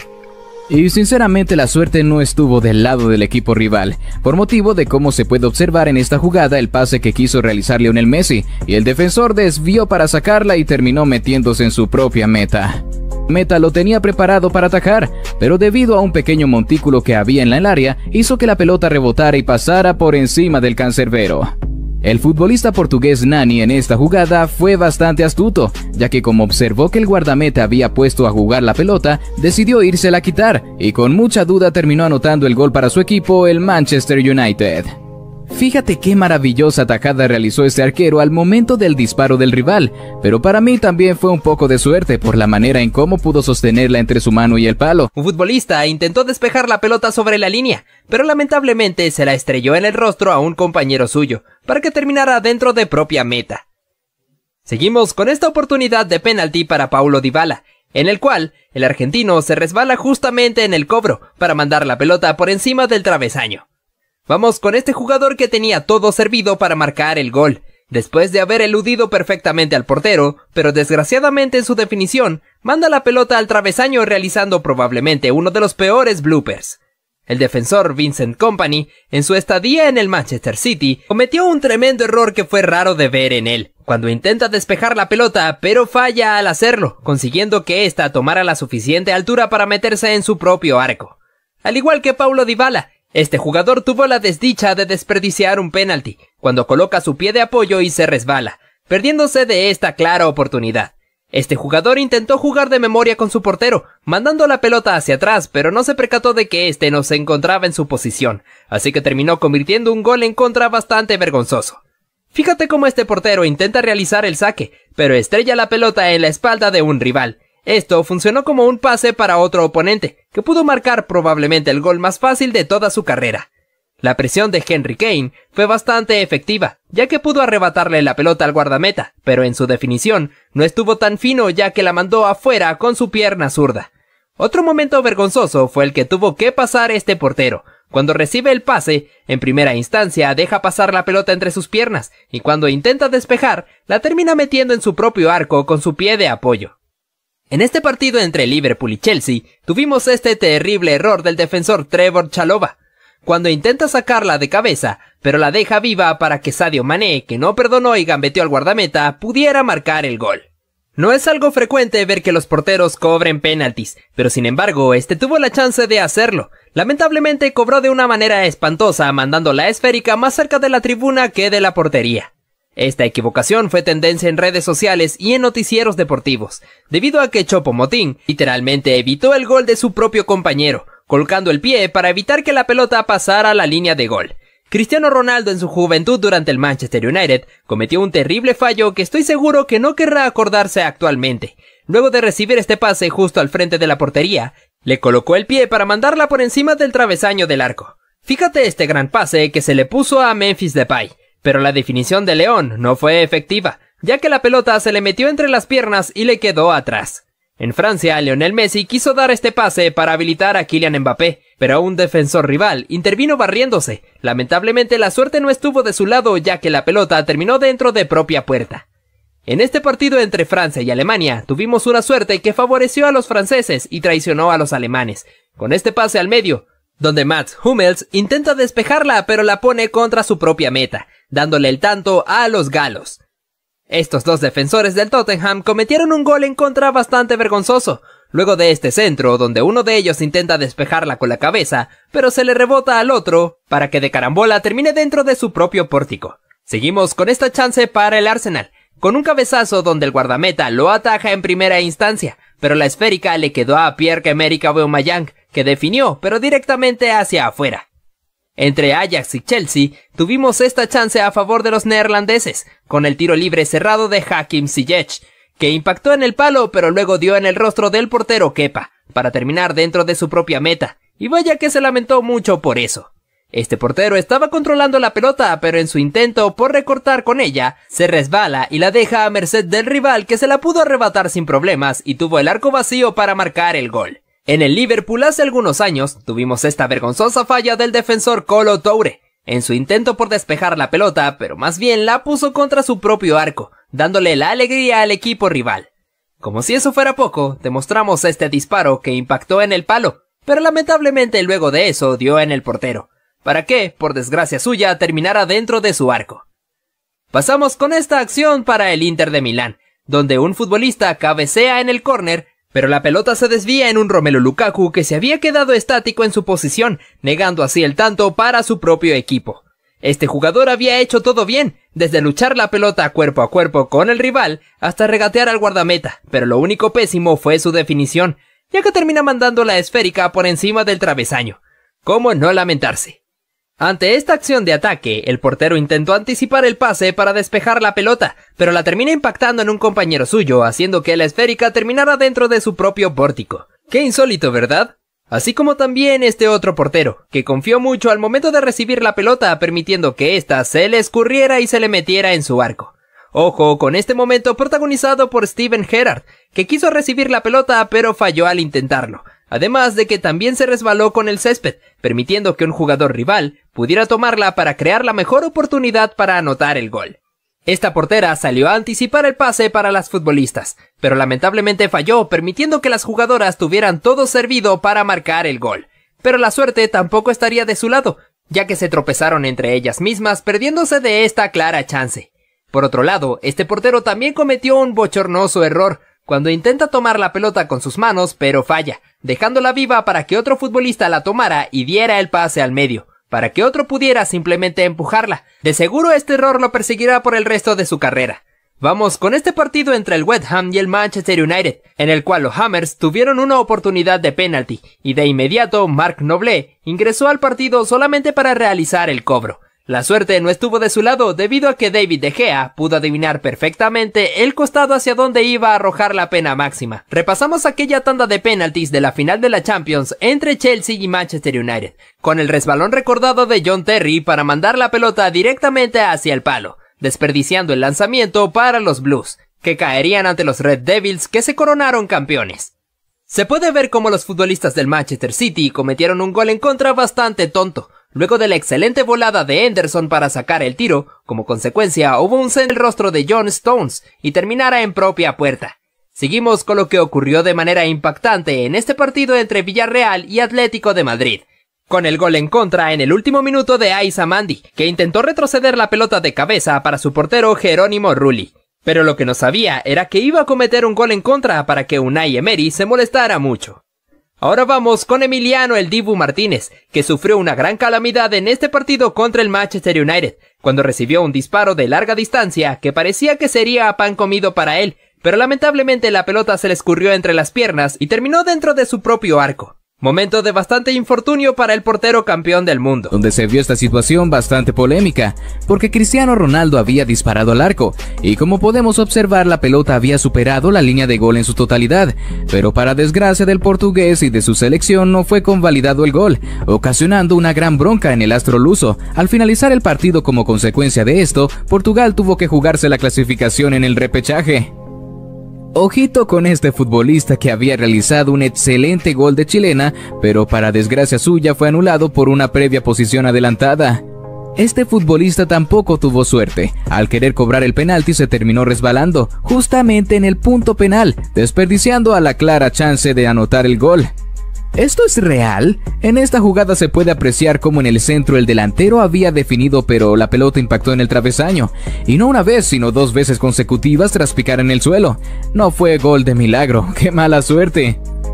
Y sinceramente la suerte no estuvo del lado del equipo rival, por motivo de cómo se puede observar en esta jugada el pase que quiso realizar Lionel Messi, y el defensor desvió para sacarla y terminó metiéndose en su propia meta. Meta lo tenía preparado para atajar, pero debido a un pequeño montículo que había en el área, hizo que la pelota rebotara y pasara por encima del cancerbero. El futbolista portugués Nani en esta jugada fue bastante astuto, ya que como observó que el guardameta había puesto a jugar la pelota, decidió írsela a quitar, y con mucha duda terminó anotando el gol para su equipo, el Manchester United. Fíjate qué maravillosa tajada realizó este arquero al momento del disparo del rival, pero para mí también fue un poco de suerte por la manera en cómo pudo sostenerla entre su mano y el palo. Un futbolista intentó despejar la pelota sobre la línea, pero lamentablemente se la estrelló en el rostro a un compañero suyo, para que terminara dentro de propia meta. Seguimos con esta oportunidad de penalti para Paulo Dybala, en el cual el argentino se resbala justamente en el cobro para mandar la pelota por encima del travesaño. Vamos con este jugador que tenía todo servido para marcar el gol, después de haber eludido perfectamente al portero, pero desgraciadamente en su definición, manda la pelota al travesaño realizando probablemente uno de los peores bloopers. El defensor Vincent Kompany, en su estadía en el Manchester City, cometió un tremendo error que fue raro de ver en él, cuando intenta despejar la pelota, pero falla al hacerlo, consiguiendo que ésta tomara la suficiente altura para meterse en su propio arco. Al igual que Paulo Dybala, este jugador tuvo la desdicha de desperdiciar un penalti, cuando coloca su pie de apoyo y se resbala, perdiéndose de esta clara oportunidad. Este jugador intentó jugar de memoria con su portero, mandando la pelota hacia atrás, pero no se percató de que este no se encontraba en su posición, así que terminó convirtiendo un gol en contra bastante vergonzoso. Fíjate cómo este portero intenta realizar el saque, pero estrella la pelota en la espalda de un rival. Esto funcionó como un pase para otro oponente, que pudo marcar probablemente el gol más fácil de toda su carrera. La presión de Henry Kane fue bastante efectiva, ya que pudo arrebatarle la pelota al guardameta, pero en su definición no estuvo tan fino ya que la mandó afuera con su pierna zurda. Otro momento vergonzoso fue el que tuvo que pasar este portero. Cuando recibe el pase, en primera instancia deja pasar la pelota entre sus piernas, y cuando intenta despejar, la termina metiendo en su propio arco con su pie de apoyo. En este partido entre Liverpool y Chelsea, tuvimos este terrible error del defensor Trevoh Chalobah, cuando intenta sacarla de cabeza, pero la deja viva para que Sadio Mané, que no perdonó y gambeteó al guardameta, pudiera marcar el gol. No es algo frecuente ver que los porteros cobren penaltis, pero sin embargo, este tuvo la chance de hacerlo. Lamentablemente cobró de una manera espantosa, mandando la esférica más cerca de la tribuna que de la portería. Esta equivocación fue tendencia en redes sociales y en noticieros deportivos, debido a que Choupo-Moting literalmente evitó el gol de su propio compañero, colocando el pie para evitar que la pelota pasara a la línea de gol. Cristiano Ronaldo en su juventud durante el Manchester United cometió un terrible fallo que estoy seguro que no querrá acordarse actualmente. Luego de recibir este pase justo al frente de la portería, le colocó el pie para mandarla por encima del travesaño del arco. Fíjate este gran pase que se le puso a Memphis Depay. Pero la definición de León no fue efectiva, ya que la pelota se le metió entre las piernas y le quedó atrás. En Francia, Lionel Messi quiso dar este pase para habilitar a Kylian Mbappé, pero un defensor rival intervino barriéndose. Lamentablemente la suerte no estuvo de su lado, ya que la pelota terminó dentro de propia puerta. En este partido entre Francia y Alemania, tuvimos una suerte que favoreció a los franceses y traicionó a los alemanes, con este pase al medio, donde Mats Hummels intenta despejarla pero la pone contra su propia meta, dándole el tanto a los galos. Estos dos defensores del Tottenham cometieron un gol en contra bastante vergonzoso, luego de este centro donde uno de ellos intenta despejarla con la cabeza, pero se le rebota al otro para que de carambola termine dentro de su propio pórtico. Seguimos con esta chance para el Arsenal, con un cabezazo donde el guardameta lo ataja en primera instancia, pero la esférica le quedó a Pierre-Emerick Aubameyang, que definió, pero directamente hacia afuera. Entre Ajax y Chelsea, tuvimos esta chance a favor de los neerlandeses, con el tiro libre cerrado de Hakim Ziyech, que impactó en el palo pero luego dio en el rostro del portero Kepa, para terminar dentro de su propia meta, y vaya que se lamentó mucho por eso. Este portero estaba controlando la pelota, pero en su intento por recortar con ella, se resbala y la deja a merced del rival, que se la pudo arrebatar sin problemas y tuvo el arco vacío para marcar el gol. En el Liverpool hace algunos años, tuvimos esta vergonzosa falla del defensor Kolo Toure, en su intento por despejar la pelota, pero más bien la puso contra su propio arco, dándole la alegría al equipo rival. Como si eso fuera poco, demostramos este disparo que impactó en el palo, pero lamentablemente luego de eso dio en el portero, para que, por desgracia suya, terminara dentro de su arco. Pasamos con esta acción para el Inter de Milán, donde un futbolista cabecea en el córner, pero la pelota se desvía en un Romelu Lukaku que se había quedado estático en su posición, negando así el tanto para su propio equipo. Este jugador había hecho todo bien, desde luchar la pelota cuerpo a cuerpo con el rival hasta regatear al guardameta, pero lo único pésimo fue su definición, ya que termina mandando la esférica por encima del travesaño. ¿Cómo no lamentarse? Ante esta acción de ataque, el portero intentó anticipar el pase para despejar la pelota, pero la termina impactando en un compañero suyo, haciendo que la esférica terminara dentro de su propio pórtico. ¡Qué insólito!, ¿verdad? Así como también este otro portero, que confió mucho al momento de recibir la pelota, permitiendo que ésta se le escurriera y se le metiera en su arco. Ojo con este momento protagonizado por Steven Gerrard, que quiso recibir la pelota pero falló al intentarlo, además de que también se resbaló con el césped, permitiendo que un jugador rival pudiera tomarla para crear la mejor oportunidad para anotar el gol. Esta portera salió a anticipar el pase para las futbolistas, pero lamentablemente falló, permitiendo que las jugadoras tuvieran todo servido para marcar el gol. Pero la suerte tampoco estaría de su lado, ya que se tropezaron entre ellas mismas, perdiéndose de esta clara chance. Por otro lado, este portero también cometió un bochornoso error, cuando intenta tomar la pelota con sus manos, pero falla, dejándola viva para que otro futbolista la tomara y diera el pase al medio, para que otro pudiera simplemente empujarla. De seguro este error lo perseguirá por el resto de su carrera. Vamos con este partido entre el West Ham y el Manchester United, en el cual los Hammers tuvieron una oportunidad de penalti, y de inmediato Marc Noble ingresó al partido solamente para realizar el cobro. La suerte no estuvo de su lado debido a que David De Gea pudo adivinar perfectamente el costado hacia donde iba a arrojar la pena máxima. Repasamos aquella tanda de penaltis de la final de la Champions entre Chelsea y Manchester United, con el resbalón recordado de John Terry para mandar la pelota directamente hacia el palo, desperdiciando el lanzamiento para los Blues, que caerían ante los Red Devils, que se coronaron campeones. Se puede ver cómo los futbolistas del Manchester City cometieron un gol en contra bastante tonto, luego de la excelente volada de Henderson para sacar el tiro. Como consecuencia hubo un centro en el rostro de John Stones y terminara en propia puerta. Seguimos con lo que ocurrió de manera impactante en este partido entre Villarreal y Atlético de Madrid, con el gol en contra en el último minuto de Aissa Mandi, que intentó retroceder la pelota de cabeza para su portero Jerónimo Rulli. Pero lo que no sabía era que iba a cometer un gol en contra para que Unai Emery se molestara mucho. Ahora vamos con Emiliano el Dibu Martínez, que sufrió una gran calamidad en este partido contra el Manchester United, cuando recibió un disparo de larga distancia que parecía que sería pan comido para él, pero lamentablemente la pelota se le escurrió entre las piernas y terminó dentro de su propio arco. Momento de bastante infortunio para el portero campeón del mundo, donde se vio esta situación bastante polémica, porque Cristiano Ronaldo había disparado al arco, y como podemos observar la pelota había superado la línea de gol en su totalidad, pero para desgracia del portugués y de su selección no fue convalidado el gol, ocasionando una gran bronca en el astro luso. Al finalizar el partido como consecuencia de esto, Portugal tuvo que jugarse la clasificación en el repechaje. Ojito con este futbolista que había realizado un excelente gol de chilena, pero para desgracia suya fue anulado por una previa posición adelantada. Este futbolista tampoco tuvo suerte, al querer cobrar el penalti se terminó resbalando, justamente en el punto penal, desperdiciando a la clara chance de anotar el gol. ¿Esto es real? En esta jugada se puede apreciar cómo en el centro el delantero había definido, pero la pelota impactó en el travesaño, y no una vez sino dos veces consecutivas tras picar en el suelo. No fue gol de milagro, ¡qué mala suerte!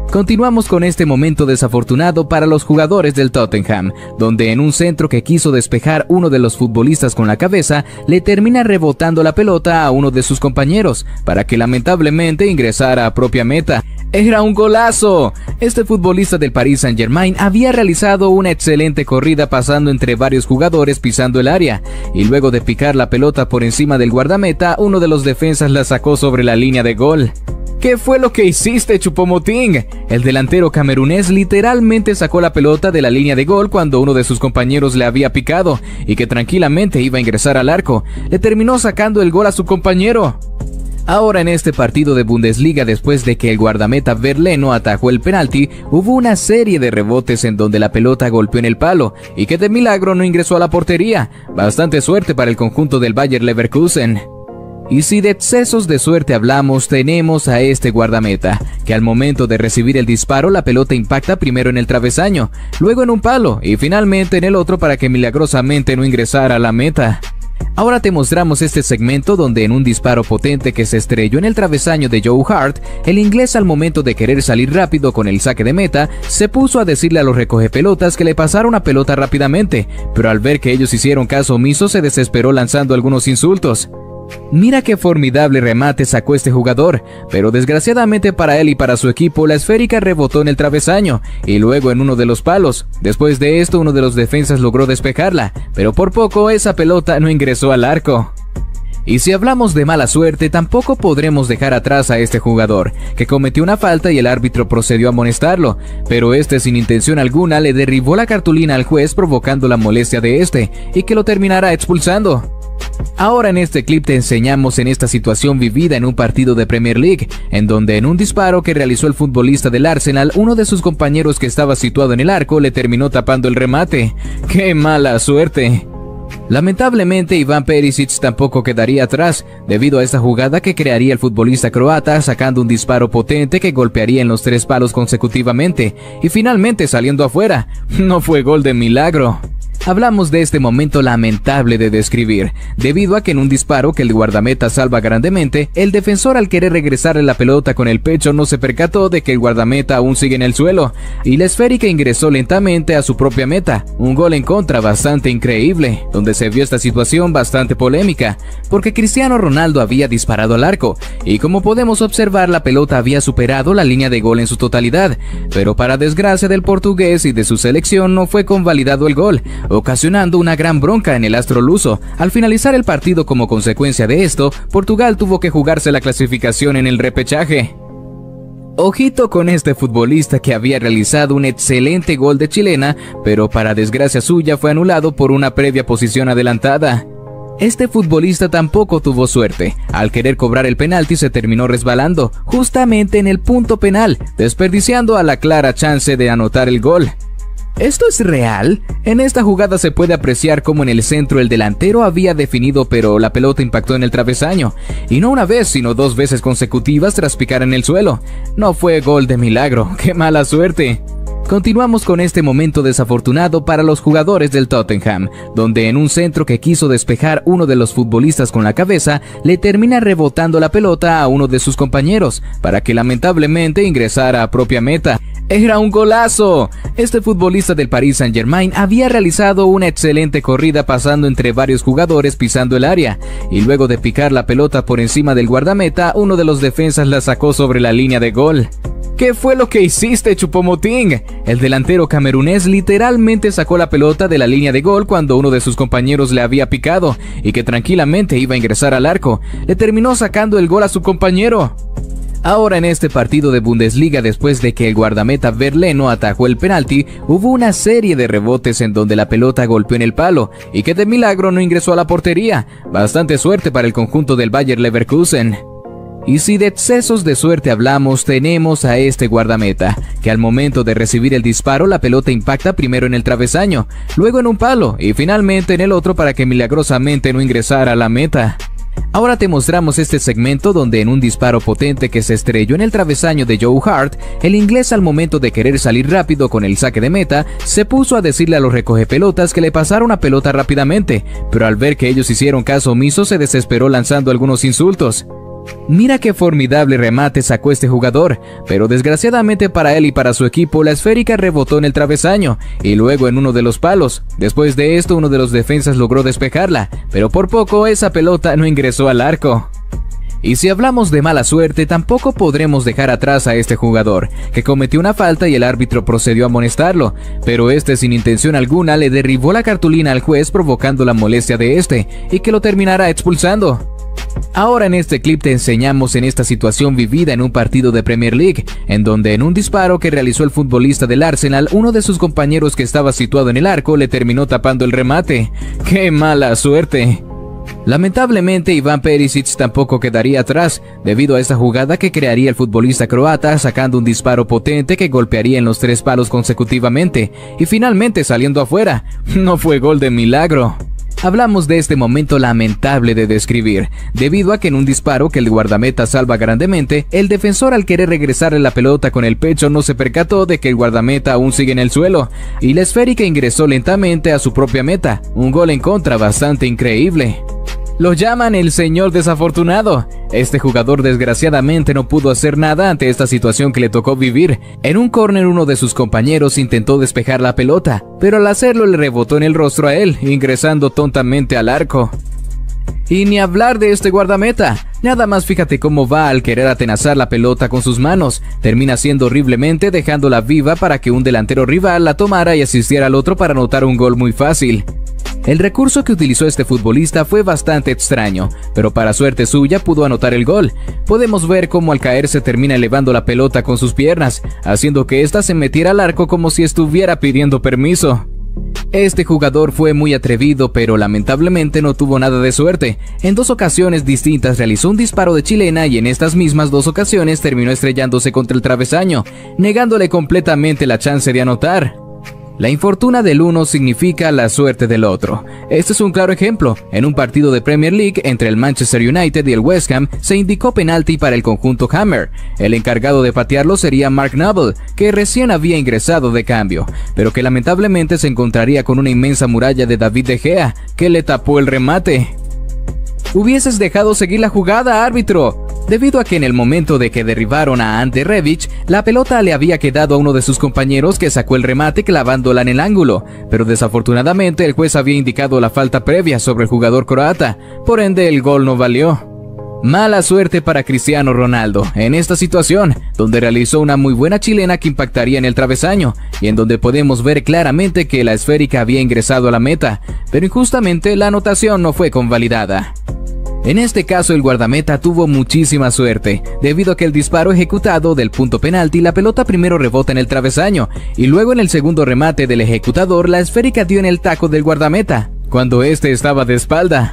Continuamos con este momento desafortunado para los jugadores del Tottenham, donde en un centro que quiso despejar uno de los futbolistas con la cabeza, le termina rebotando la pelota a uno de sus compañeros, para que lamentablemente ingresara a propia meta. ¡Era un golazo! Este futbolista del Paris Saint-Germain había realizado una excelente corrida pasando entre varios jugadores pisando el área, y luego de picar la pelota por encima del guardameta, uno de los defensas la sacó sobre la línea de gol. ¿Qué fue lo que hiciste, Choupo-Moting? El delantero camerunés literalmente sacó la pelota de la línea de gol cuando uno de sus compañeros le había picado y que tranquilamente iba a ingresar al arco. Le terminó sacando el gol a su compañero. Ahora en este partido de Bundesliga, después de que el guardameta Verleno atajó el penalti, hubo una serie de rebotes en donde la pelota golpeó en el palo y que de milagro no ingresó a la portería. Bastante suerte para el conjunto del Bayer Leverkusen. Y si de excesos de suerte hablamos, tenemos a este guardameta, que al momento de recibir el disparo la pelota impacta primero en el travesaño, luego en un palo y finalmente en el otro para que milagrosamente no ingresara a la meta. Ahora te mostramos este segmento donde en un disparo potente que se estrelló en el travesaño de Joe Hart, el inglés al momento de querer salir rápido con el saque de meta, se puso a decirle a los recogepelotas que le pasara una pelota rápidamente, pero al ver que ellos hicieron caso omiso se desesperó lanzando algunos insultos. Mira qué formidable remate sacó este jugador, pero desgraciadamente para él y para su equipo la esférica rebotó en el travesaño y luego en uno de los palos. Después de esto uno de los defensas logró despejarla, pero por poco esa pelota no ingresó al arco. Y si hablamos de mala suerte, tampoco podremos dejar atrás a este jugador, que cometió una falta y el árbitro procedió a amonestarlo, pero este sin intención alguna le derribó la cartulina al juez provocando la molestia de este y que lo terminará expulsando. Ahora en este clip te enseñamos en esta situación vivida en un partido de Premier League, en donde en un disparo que realizó el futbolista del Arsenal, uno de sus compañeros que estaba situado en el arco le terminó tapando el remate. ¡Qué mala suerte! Lamentablemente Ivan Perisic tampoco quedaría atrás, debido a esta jugada que crearía el futbolista croata sacando un disparo potente que golpearía en los tres palos consecutivamente, y finalmente saliendo afuera. No fue gol de milagro. Hablamos de este momento lamentable de describir, debido a que en un disparo que el guardameta salva grandemente, el defensor al querer regresarle la pelota con el pecho no se percató de que el guardameta aún sigue en el suelo, y la esférica ingresó lentamente a su propia meta, un gol en contra bastante increíble, donde se vio esta situación bastante polémica, porque Cristiano Ronaldo había disparado al arco, y como podemos observar la pelota había superado la línea de gol en su totalidad, pero para desgracia del portugués y de su selección no fue convalidado el gol, ocasionando una gran bronca en el astro luso. Al finalizar el partido como consecuencia de esto, Portugal tuvo que jugarse la clasificación en el repechaje. Ojito con este futbolista que había realizado un excelente gol de chilena, pero para desgracia suya fue anulado por una previa posición adelantada. Este futbolista tampoco tuvo suerte, al querer cobrar el penalti se terminó resbalando, justamente en el punto penal, desperdiciando a la clara chance de anotar el gol. ¿Esto es real? En esta jugada se puede apreciar cómo en el centro el delantero había definido pero la pelota impactó en el travesaño, y no una vez sino dos veces consecutivas tras picar en el suelo. No fue gol de milagro, ¡qué mala suerte! Continuamos con este momento desafortunado para los jugadores del Tottenham, donde en un centro que quiso despejar uno de los futbolistas con la cabeza, le termina rebotando la pelota a uno de sus compañeros, para que lamentablemente ingresara a propia meta. ¡Era un golazo! Este futbolista del Paris Saint-Germain había realizado una excelente corrida pasando entre varios jugadores pisando el área, y luego de picar la pelota por encima del guardameta, uno de los defensas la sacó sobre la línea de gol. ¿Qué fue lo que hiciste, Choupo-Moting? El delantero camerunés literalmente sacó la pelota de la línea de gol cuando uno de sus compañeros le había picado y que tranquilamente iba a ingresar al arco. Le terminó sacando el gol a su compañero. Ahora en este partido de Bundesliga, después de que el guardameta Verleno atajó el penalti, hubo una serie de rebotes en donde la pelota golpeó en el palo y que de milagro no ingresó a la portería. Bastante suerte para el conjunto del Bayer Leverkusen. Y si de excesos de suerte hablamos, tenemos a este guardameta, que al momento de recibir el disparo la pelota impacta primero en el travesaño, luego en un palo y finalmente en el otro para que milagrosamente no ingresara a la meta. Ahora te mostramos este segmento donde en un disparo potente que se estrelló en el travesaño de Joe Hart, el inglés al momento de querer salir rápido con el saque de meta, se puso a decirle a los recogepelotas que le pasara una pelota rápidamente, pero al ver que ellos hicieron caso omiso se desesperó lanzando algunos insultos. Mira qué formidable remate sacó este jugador, pero desgraciadamente para él y para su equipo la esférica rebotó en el travesaño y luego en uno de los palos. Después de esto uno de los defensas logró despejarla, pero por poco esa pelota no ingresó al arco. Y si hablamos de mala suerte, tampoco podremos dejar atrás a este jugador, que cometió una falta y el árbitro procedió a amonestarlo, pero este sin intención alguna le derribó la cartulina al juez provocando la molestia de este, y que lo terminará expulsando. Ahora en este clip te enseñamos en esta situación vivida en un partido de Premier League, en donde en un disparo que realizó el futbolista del Arsenal, uno de sus compañeros que estaba situado en el arco le terminó tapando el remate. ¡Qué mala suerte! Lamentablemente Ivan Perisic tampoco quedaría atrás, debido a esta jugada que crearía el futbolista croata sacando un disparo potente que golpearía en los tres palos consecutivamente, y finalmente saliendo afuera. No fue gol de milagro. Hablamos de este momento lamentable de describir, debido a que en un disparo que el guardameta salva grandemente, el defensor al querer regresarle la pelota con el pecho no se percató de que el guardameta aún sigue en el suelo, y la esférica ingresó lentamente a su propia meta, un gol en contra bastante increíble. Lo llaman el señor desafortunado. Este jugador desgraciadamente no pudo hacer nada ante esta situación que le tocó vivir. En un córner uno de sus compañeros intentó despejar la pelota, pero al hacerlo le rebotó en el rostro a él, ingresando tontamente al arco. Y ni hablar de este guardameta, nada más fíjate cómo va al querer atenazar la pelota con sus manos, termina siendo horriblemente dejándola viva para que un delantero rival la tomara y asistiera al otro para anotar un gol muy fácil. El recurso que utilizó este futbolista fue bastante extraño, pero para suerte suya pudo anotar el gol. Podemos ver cómo al caerse termina elevando la pelota con sus piernas, haciendo que ésta se metiera al arco como si estuviera pidiendo permiso. Este jugador fue muy atrevido, pero lamentablemente no tuvo nada de suerte. En dos ocasiones distintas realizó un disparo de chilena y en estas mismas dos ocasiones terminó estrellándose contra el travesaño, negándole completamente la chance de anotar. La infortuna del uno significa la suerte del otro. Este es un claro ejemplo. En un partido de Premier League entre el Manchester United y el West Ham se indicó penalti para el conjunto Hammer. El encargado de patearlo sería Mark Noble, que recién había ingresado de cambio, pero que lamentablemente se encontraría con una inmensa muralla de David De Gea, que le tapó el remate. Hubieses dejado seguir la jugada, árbitro. Debido a que en el momento de que derribaron a Ante Rebic, la pelota le había quedado a uno de sus compañeros que sacó el remate clavándola en el ángulo, pero desafortunadamente el juez había indicado la falta previa sobre el jugador croata, por ende el gol no valió. Mala suerte para Cristiano Ronaldo en esta situación, donde realizó una muy buena chilena que impactaría en el travesaño, y en donde podemos ver claramente que la esférica había ingresado a la meta, pero injustamente la anotación no fue convalidada. En este caso el guardameta tuvo muchísima suerte, debido a que el disparo ejecutado del punto penalti la pelota primero rebota en el travesaño, y luego en el segundo remate del ejecutador la esférica dio en el taco del guardameta, cuando este estaba de espalda.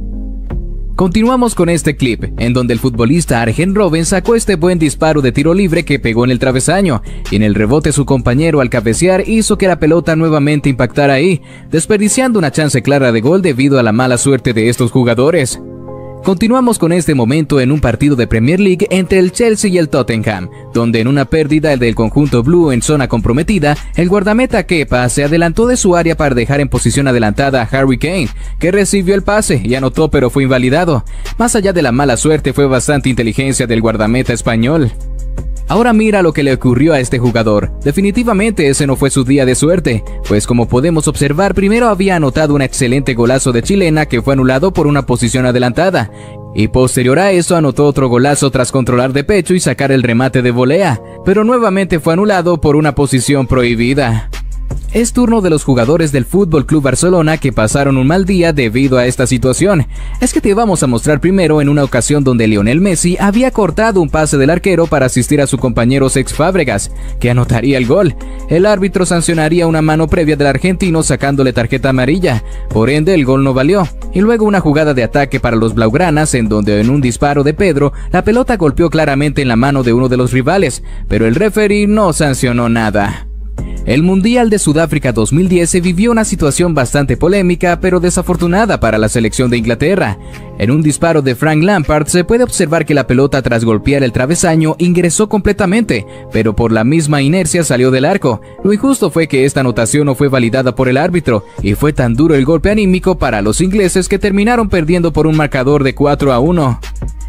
Continuamos con este clip, en donde el futbolista Arjen Robben sacó este buen disparo de tiro libre que pegó en el travesaño, y en el rebote su compañero al cabecear hizo que la pelota nuevamente impactara ahí, desperdiciando una chance clara de gol debido a la mala suerte de estos jugadores. Continuamos con este momento en un partido de Premier League entre el Chelsea y el Tottenham, donde en una pérdida del conjunto blue en zona comprometida, el guardameta Kepa se adelantó de su área para dejar en posición adelantada a Harry Kane, que recibió el pase y anotó pero fue invalidado. Más allá de la mala suerte fue bastante inteligencia del guardameta español. Ahora mira lo que le ocurrió a este jugador. Definitivamente ese no fue su día de suerte, pues como podemos observar, primero había anotado un excelente golazo de chilena que fue anulado por una posición adelantada, y posterior a eso anotó otro golazo tras controlar de pecho y sacar el remate de volea, pero nuevamente fue anulado por una posición prohibida. Es turno de los jugadores del Fútbol Club Barcelona que pasaron un mal día debido a esta situación. Es que te vamos a mostrar primero en una ocasión donde Lionel Messi había cortado un pase del arquero para asistir a su compañero Cesc Fábregas, que anotaría el gol. El árbitro sancionaría una mano previa del argentino sacándole tarjeta amarilla, por ende el gol no valió. Y luego una jugada de ataque para los blaugranas en donde en un disparo de Pedro, la pelota golpeó claramente en la mano de uno de los rivales, pero el referee no sancionó nada. El Mundial de Sudáfrica dos mil diez se vivió una situación bastante polémica pero desafortunada para la selección de Inglaterra. En un disparo de Frank Lampard se puede observar que la pelota tras golpear el travesaño ingresó completamente, pero por la misma inercia salió del arco. Lo injusto fue que esta anotación no fue validada por el árbitro, y fue tan duro el golpe anímico para los ingleses que terminaron perdiendo por un marcador de cuatro a uno.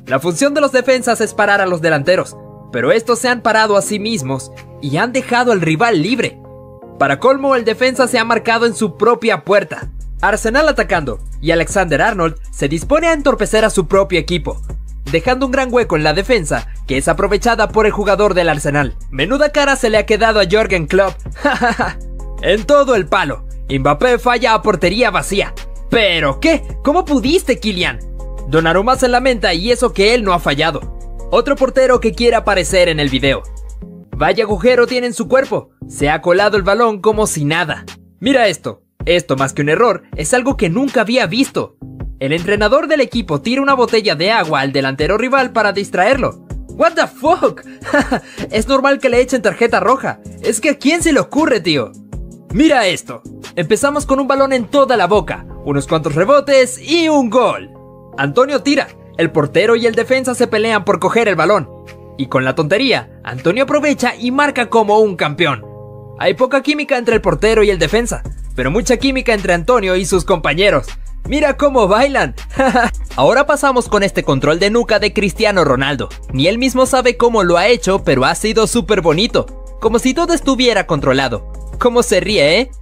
La función de los defensas es parar a los delanteros, pero estos se han parado a sí mismos y han dejado al rival libre. Para colmo, el defensa se ha marcado en su propia puerta. Arsenal atacando, y Alexander Arnold se dispone a entorpecer a su propio equipo, dejando un gran hueco en la defensa, que es aprovechada por el jugador del Arsenal. Menuda cara se le ha quedado a Jürgen Klopp. En todo el palo. Mbappé falla a portería vacía. ¿Pero qué? ¿Cómo pudiste, Kylian? Donnarumma se lamenta y eso que él no ha fallado. Otro portero que quiere aparecer en el video. Vaya agujero tiene en su cuerpo. Se ha colado el balón como si nada. Mira esto. Esto más que un error, es algo que nunca había visto. El entrenador del equipo tira una botella de agua al delantero rival para distraerlo. ¿What the fuck? Es normal que le echen tarjeta roja. Es que ¿a quién se le ocurre, tío? Mira esto. Empezamos con un balón en toda la boca, unos cuantos rebotes y un gol. Antonio tira. El portero y el defensa se pelean por coger el balón. Y con la tontería, Antonio aprovecha y marca como un campeón. Hay poca química entre el portero y el defensa, pero mucha química entre Antonio y sus compañeros. ¡Mira cómo bailan! Ahora pasamos con este control de nuca de Cristiano Ronaldo. Ni él mismo sabe cómo lo ha hecho, pero ha sido súper bonito. Como si todo estuviera controlado. ¿Cómo se ríe, eh?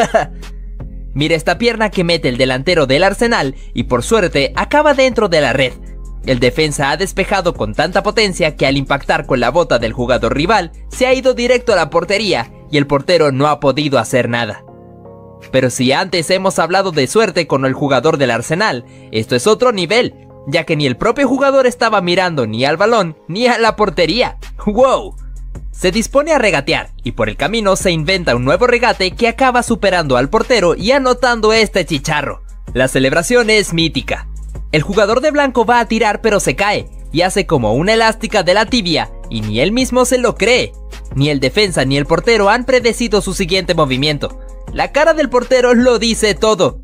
Mira esta pierna que mete el delantero del Arsenal y por suerte acaba dentro de la red. El defensa ha despejado con tanta potencia que al impactar con la bota del jugador rival se ha ido directo a la portería y el portero no ha podido hacer nada. Pero si antes hemos hablado de suerte con el jugador del Arsenal, esto es otro nivel, ya que ni el propio jugador estaba mirando ni al balón ni a la portería. ¡Wow! Se dispone a regatear y por el camino se inventa un nuevo regate que acaba superando al portero y anotando este chicharro. La celebración es mítica. El jugador de blanco va a tirar pero se cae y hace como una elástica de la tibia y ni él mismo se lo cree. Ni el defensa ni el portero han predecido su siguiente movimiento. La cara del portero lo dice todo.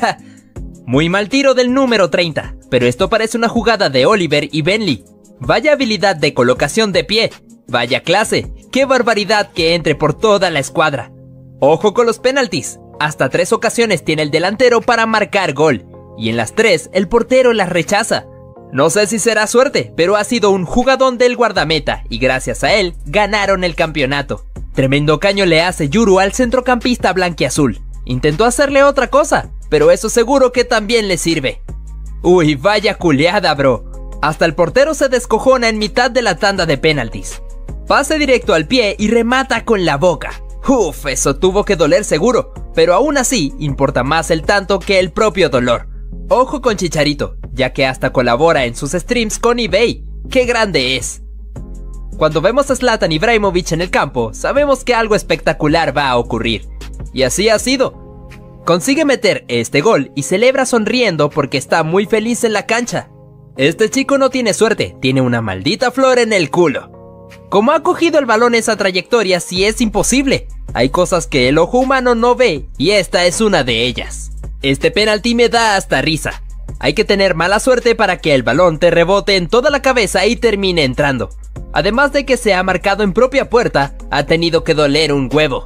Muy mal tiro del número treinta, pero esto parece una jugada de Oliver y Benley. Vaya habilidad de colocación de pie. Vaya clase. Qué barbaridad que entre por toda la escuadra. Ojo con los penaltis. Hasta tres ocasiones tiene el delantero para marcar gol. Y en las tres el portero las rechaza. No sé si será suerte, pero ha sido un jugadón del guardameta y gracias a él ganaron el campeonato. Tremendo caño le hace Yuru al centrocampista blanquiazul. Intentó hacerle otra cosa, pero eso seguro que también le sirve. Uy, vaya culeada, bro. Hasta el portero se descojona en mitad de la tanda de penaltis. Pase directo al pie y remata con la boca. Uf, eso tuvo que doler seguro, pero aún así importa más el tanto que el propio dolor. Ojo con Chicharito, ya que hasta colabora en sus streams con eBay. ¡Qué grande es! Cuando vemos a Zlatan Ibrahimovic en el campo, sabemos que algo espectacular va a ocurrir. Y así ha sido. Consigue meter este gol y celebra sonriendo porque está muy feliz en la cancha. Este chico no tiene suerte, tiene una maldita flor en el culo. ¿Cómo ha cogido el balón esa trayectoria si es imposible? Hay cosas que el ojo humano no ve y esta es una de ellas. Este penalti me da hasta risa. Hay que tener mala suerte para que el balón te rebote en toda la cabeza y termine entrando. Además de que se ha marcado en propia puerta, ha tenido que doler un huevo.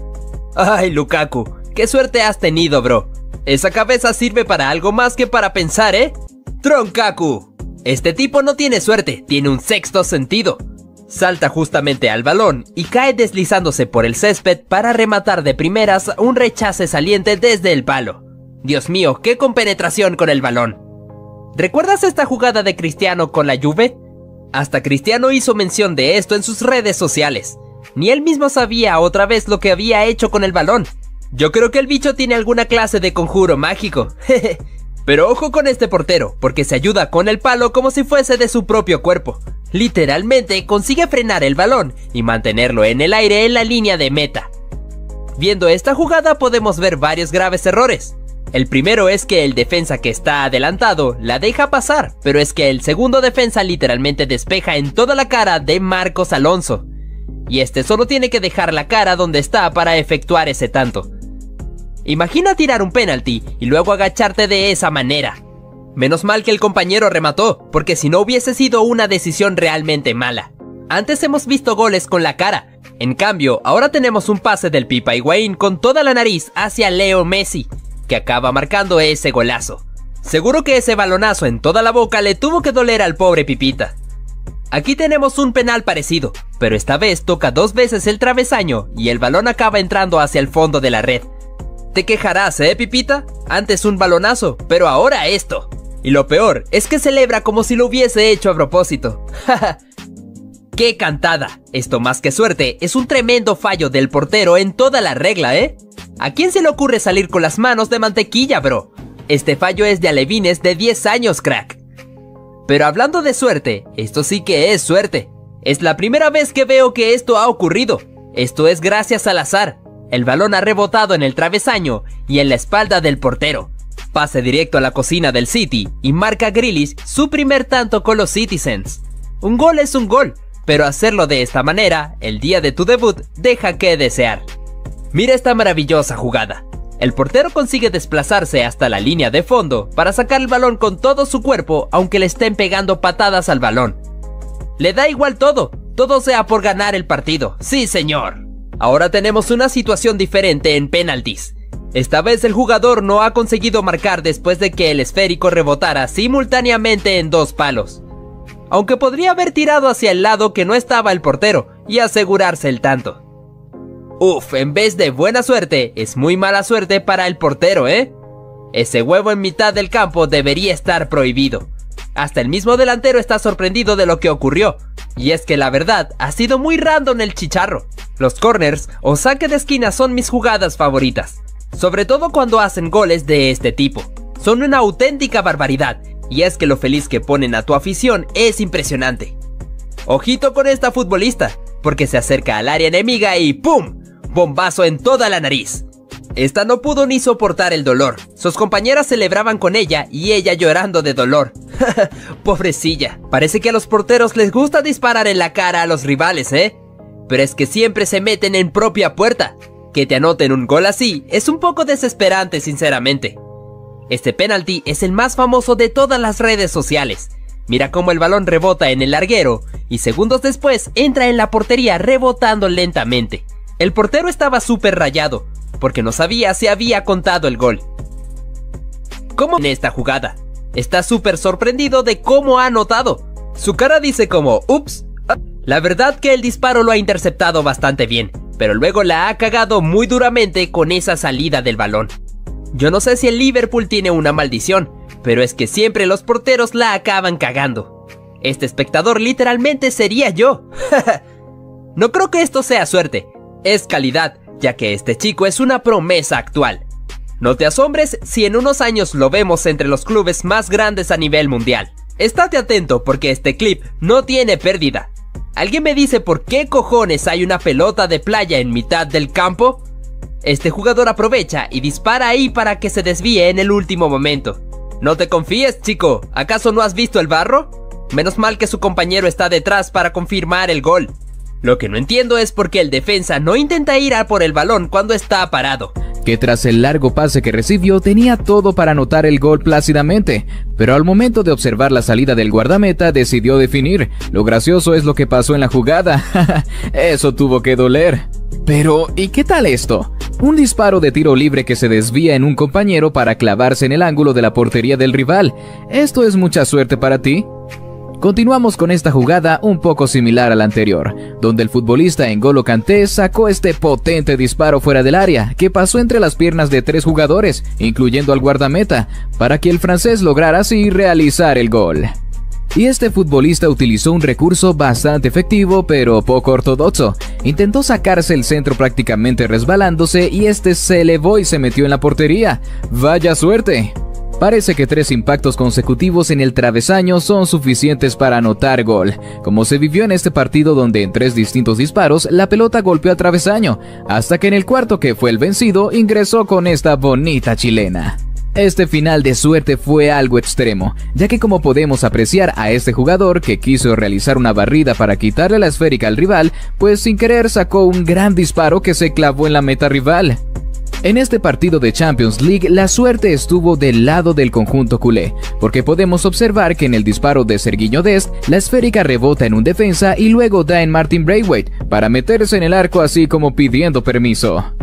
Ay, Lukaku, qué suerte has tenido, bro. Esa cabeza sirve para algo más que para pensar, ¿eh? Tronkaku. Este tipo no tiene suerte, tiene un sexto sentido. Salta justamente al balón y cae deslizándose por el césped para rematar de primeras un rechace saliente desde el palo. Dios mío, qué compenetración con el balón. ¿Recuerdas esta jugada de Cristiano con la Juve? Hasta Cristiano hizo mención de esto en sus redes sociales. Ni él mismo sabía otra vez lo que había hecho con el balón. Yo creo que el bicho tiene alguna clase de conjuro mágico. Pero ojo con este portero, porque se ayuda con el palo como si fuese de su propio cuerpo. Literalmente consigue frenar el balón y mantenerlo en el aire en la línea de meta. Viendo esta jugada podemos ver varios graves errores. El primero es que el defensa que está adelantado la deja pasar, pero es que el segundo defensa literalmente despeja en toda la cara de Marcos Alonso. Y este solo tiene que dejar la cara donde está para efectuar ese tanto. Imagina tirar un penalti y luego agacharte de esa manera. Menos mal que el compañero remató, porque si no hubiese sido una decisión realmente mala. Antes hemos visto goles con la cara, en cambio ahora tenemos un pase del Pipa Higuaín con toda la nariz hacia Leo Messi, que acaba marcando ese golazo. Seguro que ese balonazo en toda la boca le tuvo que doler al pobre Pipita. Aquí tenemos un penal parecido, pero esta vez toca dos veces el travesaño y el balón acaba entrando hacia el fondo de la red. Te quejarás, ¿eh, Pipita? Antes un balonazo, pero ahora esto. Y lo peor es que celebra como si lo hubiese hecho a propósito. ¡Qué cantada! Esto más que suerte es un tremendo fallo del portero en toda la regla, ¿eh? ¿A quién se le ocurre salir con las manos de mantequilla, bro? Este fallo es de alevines de diez años, crack. Pero hablando de suerte, esto sí que es suerte. Es la primera vez que veo que esto ha ocurrido. Esto es gracias al azar. El balón ha rebotado en el travesaño y en la espalda del portero. Pase directo a la cocina del City y marca Grealish su primer tanto con los Citizens. Un gol es un gol, pero hacerlo de esta manera, el día de tu debut, deja que desear. Mira esta maravillosa jugada. El portero consigue desplazarse hasta la línea de fondo para sacar el balón con todo su cuerpo, aunque le estén pegando patadas al balón. Le da igual todo, todo sea por ganar el partido. ¡Sí, señor! Ahora tenemos una situación diferente en penaltis. Esta vez el jugador no ha conseguido marcar después de que el esférico rebotara simultáneamente en dos palos. Aunque podría haber tirado hacia el lado que no estaba el portero y asegurarse el tanto. Uf, en vez de buena suerte, es muy mala suerte para el portero, ¿eh? Ese huevo en mitad del campo debería estar prohibido. Hasta el mismo delantero está sorprendido de lo que ocurrió. Y es que la verdad, ha sido muy random el chicharro. Los corners o saque de esquina son mis jugadas favoritas. Sobre todo cuando hacen goles de este tipo. Son una auténtica barbaridad. Y es que lo feliz que ponen a tu afición es impresionante. Ojito con esta futbolista, porque se acerca al área enemiga y ¡pum! Bombazo en toda la nariz. Esta no pudo ni soportar el dolor. Sus compañeras celebraban con ella y ella llorando de dolor. Pobrecilla. Parece que a los porteros les gusta disparar en la cara a los rivales, ¿eh? Pero es que siempre se meten en propia puerta. Que te anoten un gol así es un poco desesperante, sinceramente. Este penalti es el más famoso de todas las redes sociales. Mira cómo el balón rebota en el larguero y segundos después entra en la portería rebotando lentamente. El portero estaba súper rayado, porque no sabía si había contado el gol. ¿Cómo en esta jugada? Está súper sorprendido de cómo ha anotado. Su cara dice como, ups. La verdad que el disparo lo ha interceptado bastante bien, pero luego la ha cagado muy duramente con esa salida del balón. Yo no sé si el Liverpool tiene una maldición, pero es que siempre los porteros la acaban cagando. Este espectador literalmente sería yo. No creo que esto sea suerte. Es calidad, ya que este chico es una promesa actual. No te asombres si en unos años lo vemos entre los clubes más grandes a nivel mundial. Estate atento porque este clip no tiene pérdida. ¿Alguien me dice por qué cojones hay una pelota de playa en mitad del campo? Este jugador aprovecha y dispara ahí para que se desvíe en el último momento. No te confíes, chico, ¿acaso no has visto el barro? Menos mal que su compañero está detrás para confirmar el gol. Lo que no entiendo es por qué el defensa no intenta ir a por el balón cuando está parado. Que tras el largo pase que recibió tenía todo para anotar el gol plácidamente, pero al momento de observar la salida del guardameta decidió definir. Lo gracioso es lo que pasó en la jugada. Eso tuvo que doler. Pero, ¿y qué tal esto? Un disparo de tiro libre que se desvía en un compañero para clavarse en el ángulo de la portería del rival. ¿Esto es mucha suerte para ti? Continuamos con esta jugada un poco similar a la anterior, donde el futbolista N'Golo Kanté sacó este potente disparo fuera del área, que pasó entre las piernas de tres jugadores, incluyendo al guardameta, para que el francés lograra así realizar el gol. Y este futbolista utilizó un recurso bastante efectivo pero poco ortodoxo. Intentó sacarse el centro prácticamente resbalándose y este se elevó y se metió en la portería. ¡Vaya suerte! Parece que tres impactos consecutivos en el travesaño son suficientes para anotar gol, como se vivió en este partido donde en tres distintos disparos la pelota golpeó al travesaño, hasta que en el cuarto, que fue el vencido, ingresó con esta bonita chilena. Este final de suerte fue algo extremo, ya que como podemos apreciar a este jugador que quiso realizar una barrida para quitarle la esférica al rival, pues sin querer sacó un gran disparo que se clavó en la meta rival. En este partido de Champions League, la suerte estuvo del lado del conjunto culé, porque podemos observar que en el disparo de Sergiño Dest, la esférica rebota en un defensa y luego da en Martin Braithwaite para meterse en el arco así como pidiendo permiso.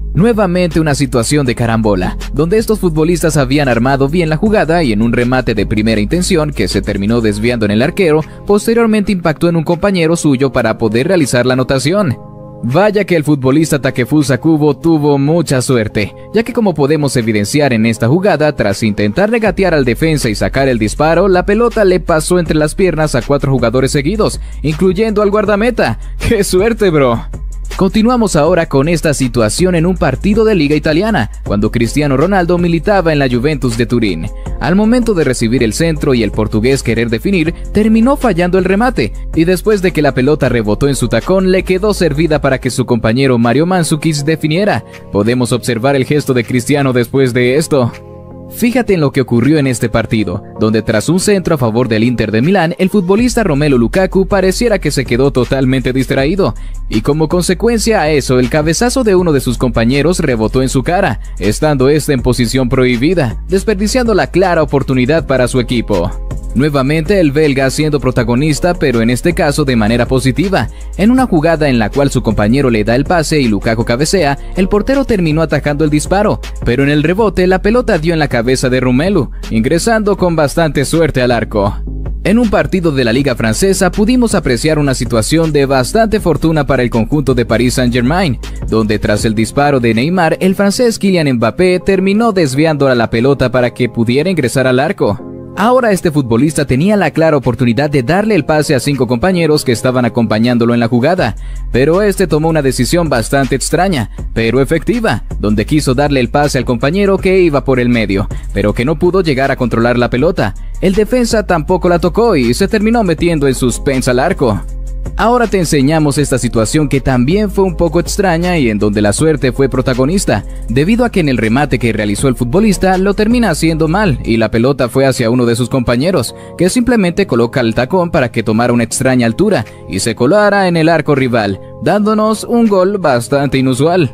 Nuevamente una situación de carambola, donde estos futbolistas habían armado bien la jugada y en un remate de primera intención que se terminó desviando en el arquero, posteriormente impactó en un compañero suyo para poder realizar la anotación. Vaya que el futbolista Takefusa Kubo tuvo mucha suerte, ya que como podemos evidenciar en esta jugada, tras intentar regatear al defensa y sacar el disparo, la pelota le pasó entre las piernas a cuatro jugadores seguidos, incluyendo al guardameta. ¡Qué suerte, bro! Continuamos ahora con esta situación en un partido de Liga Italiana, cuando Cristiano Ronaldo militaba en la Juventus de Turín. Al momento de recibir el centro y el portugués querer definir, terminó fallando el remate, y después de que la pelota rebotó en su tacón, le quedó servida para que su compañero Mario Mandzukic definiera. Podemos observar el gesto de Cristiano después de esto. Fíjate en lo que ocurrió en este partido, donde tras un centro a favor del Inter de Milán, el futbolista Romelu Lukaku pareciera que se quedó totalmente distraído, y como consecuencia a eso, el cabezazo de uno de sus compañeros rebotó en su cara, estando este en posición prohibida, desperdiciando la clara oportunidad para su equipo. Nuevamente el belga siendo protagonista, pero en este caso de manera positiva. En una jugada en la cual su compañero le da el pase y Lukaku cabecea, el portero terminó atajando el disparo, pero en el rebote la pelota dio en la cabeza de Romelu, ingresando con bastante suerte al arco. En un partido de la Liga Francesa pudimos apreciar una situación de bastante fortuna para el conjunto de Paris Saint-Germain, donde tras el disparo de Neymar, el francés Kylian Mbappé terminó desviando a la pelota para que pudiera ingresar al arco. Ahora este futbolista tenía la clara oportunidad de darle el pase a cinco compañeros que estaban acompañándolo en la jugada, pero este tomó una decisión bastante extraña, pero efectiva, donde quiso darle el pase al compañero que iba por el medio, pero que no pudo llegar a controlar la pelota. El defensa tampoco la tocó y se terminó metiendo en suspense al arco. Ahora te enseñamos esta situación que también fue un poco extraña y en donde la suerte fue protagonista, debido a que en el remate que realizó el futbolista lo termina haciendo mal y la pelota fue hacia uno de sus compañeros, que simplemente coloca el tacón para que tomara una extraña altura y se colara en el arco rival, dándonos un gol bastante inusual.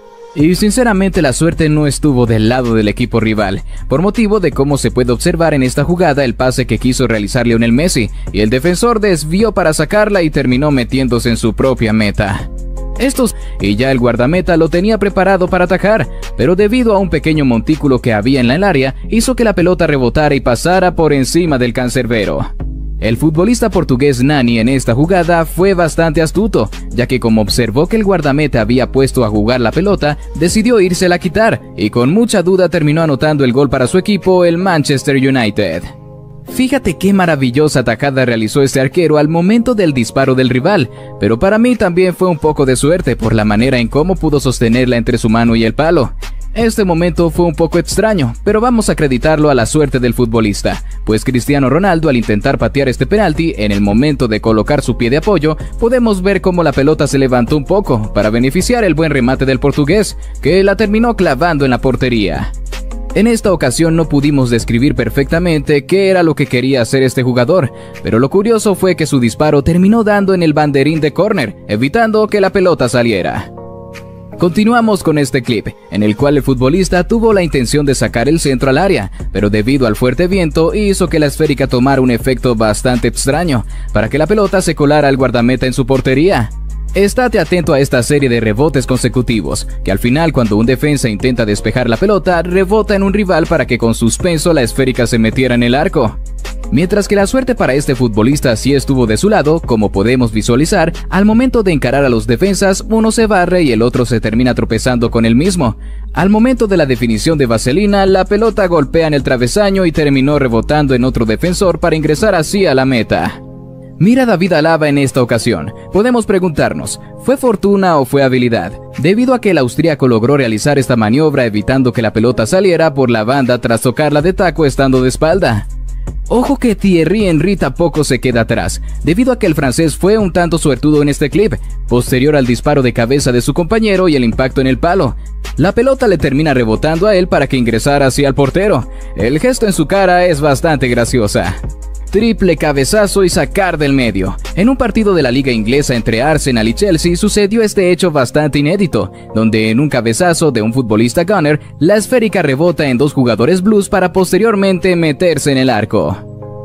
Y sinceramente la suerte no estuvo del lado del equipo rival, por motivo de cómo se puede observar en esta jugada el pase que quiso realizar Lionel Messi, y el defensor desvió para sacarla y terminó metiéndose en su propia meta. Estos, y ya el guardameta lo tenía preparado para atajar, pero debido a un pequeño montículo que había en el área, hizo que la pelota rebotara y pasara por encima del cancerbero. El futbolista portugués Nani en esta jugada fue bastante astuto, ya que como observó que el guardameta había puesto a jugar la pelota, decidió írsela a quitar, y con mucha duda terminó anotando el gol para su equipo, el Manchester United. Fíjate qué maravillosa atajada realizó este arquero al momento del disparo del rival, pero para mí también fue un poco de suerte por la manera en cómo pudo sostenerla entre su mano y el palo. Este momento fue un poco extraño, pero vamos a acreditarlo a la suerte del futbolista, pues Cristiano Ronaldo al intentar patear este penalti, en el momento de colocar su pie de apoyo, podemos ver cómo la pelota se levantó un poco para beneficiar el buen remate del portugués, que la terminó clavando en la portería. En esta ocasión no pudimos describir perfectamente qué era lo que quería hacer este jugador, pero lo curioso fue que su disparo terminó dando en el banderín de córner, evitando que la pelota saliera. Continuamos con este clip, en el cual el futbolista tuvo la intención de sacar el centro al área, pero debido al fuerte viento hizo que la esférica tomara un efecto bastante extraño, para que la pelota se colara al guardameta en su portería. Estate atento a esta serie de rebotes consecutivos, que al final cuando un defensa intenta despejar la pelota, rebota en un rival para que con suspenso la esférica se metiera en el arco. Mientras que la suerte para este futbolista sí estuvo de su lado, como podemos visualizar, al momento de encarar a los defensas, uno se barre y el otro se termina tropezando con el mismo. Al momento de la definición de vaselina, la pelota golpea en el travesaño y terminó rebotando en otro defensor para ingresar así a la meta. Mira a David Alaba en esta ocasión. Podemos preguntarnos, ¿fue fortuna o fue habilidad? Debido a que el austríaco logró realizar esta maniobra evitando que la pelota saliera por la banda tras tocarla de taco estando de espalda. Ojo que Thierry Henry tampoco se queda atrás, debido a que el francés fue un tanto suertudo en este clip, posterior al disparo de cabeza de su compañero y el impacto en el palo. La pelota le termina rebotando a él para que ingresara hacia el portero. El gesto en su cara es bastante graciosa. Triple cabezazo y sacar del medio. En un partido de la liga inglesa entre Arsenal y Chelsea sucedió este hecho bastante inédito, donde en un cabezazo de un futbolista gunner, la esférica rebota en dos jugadores blues para posteriormente meterse en el arco.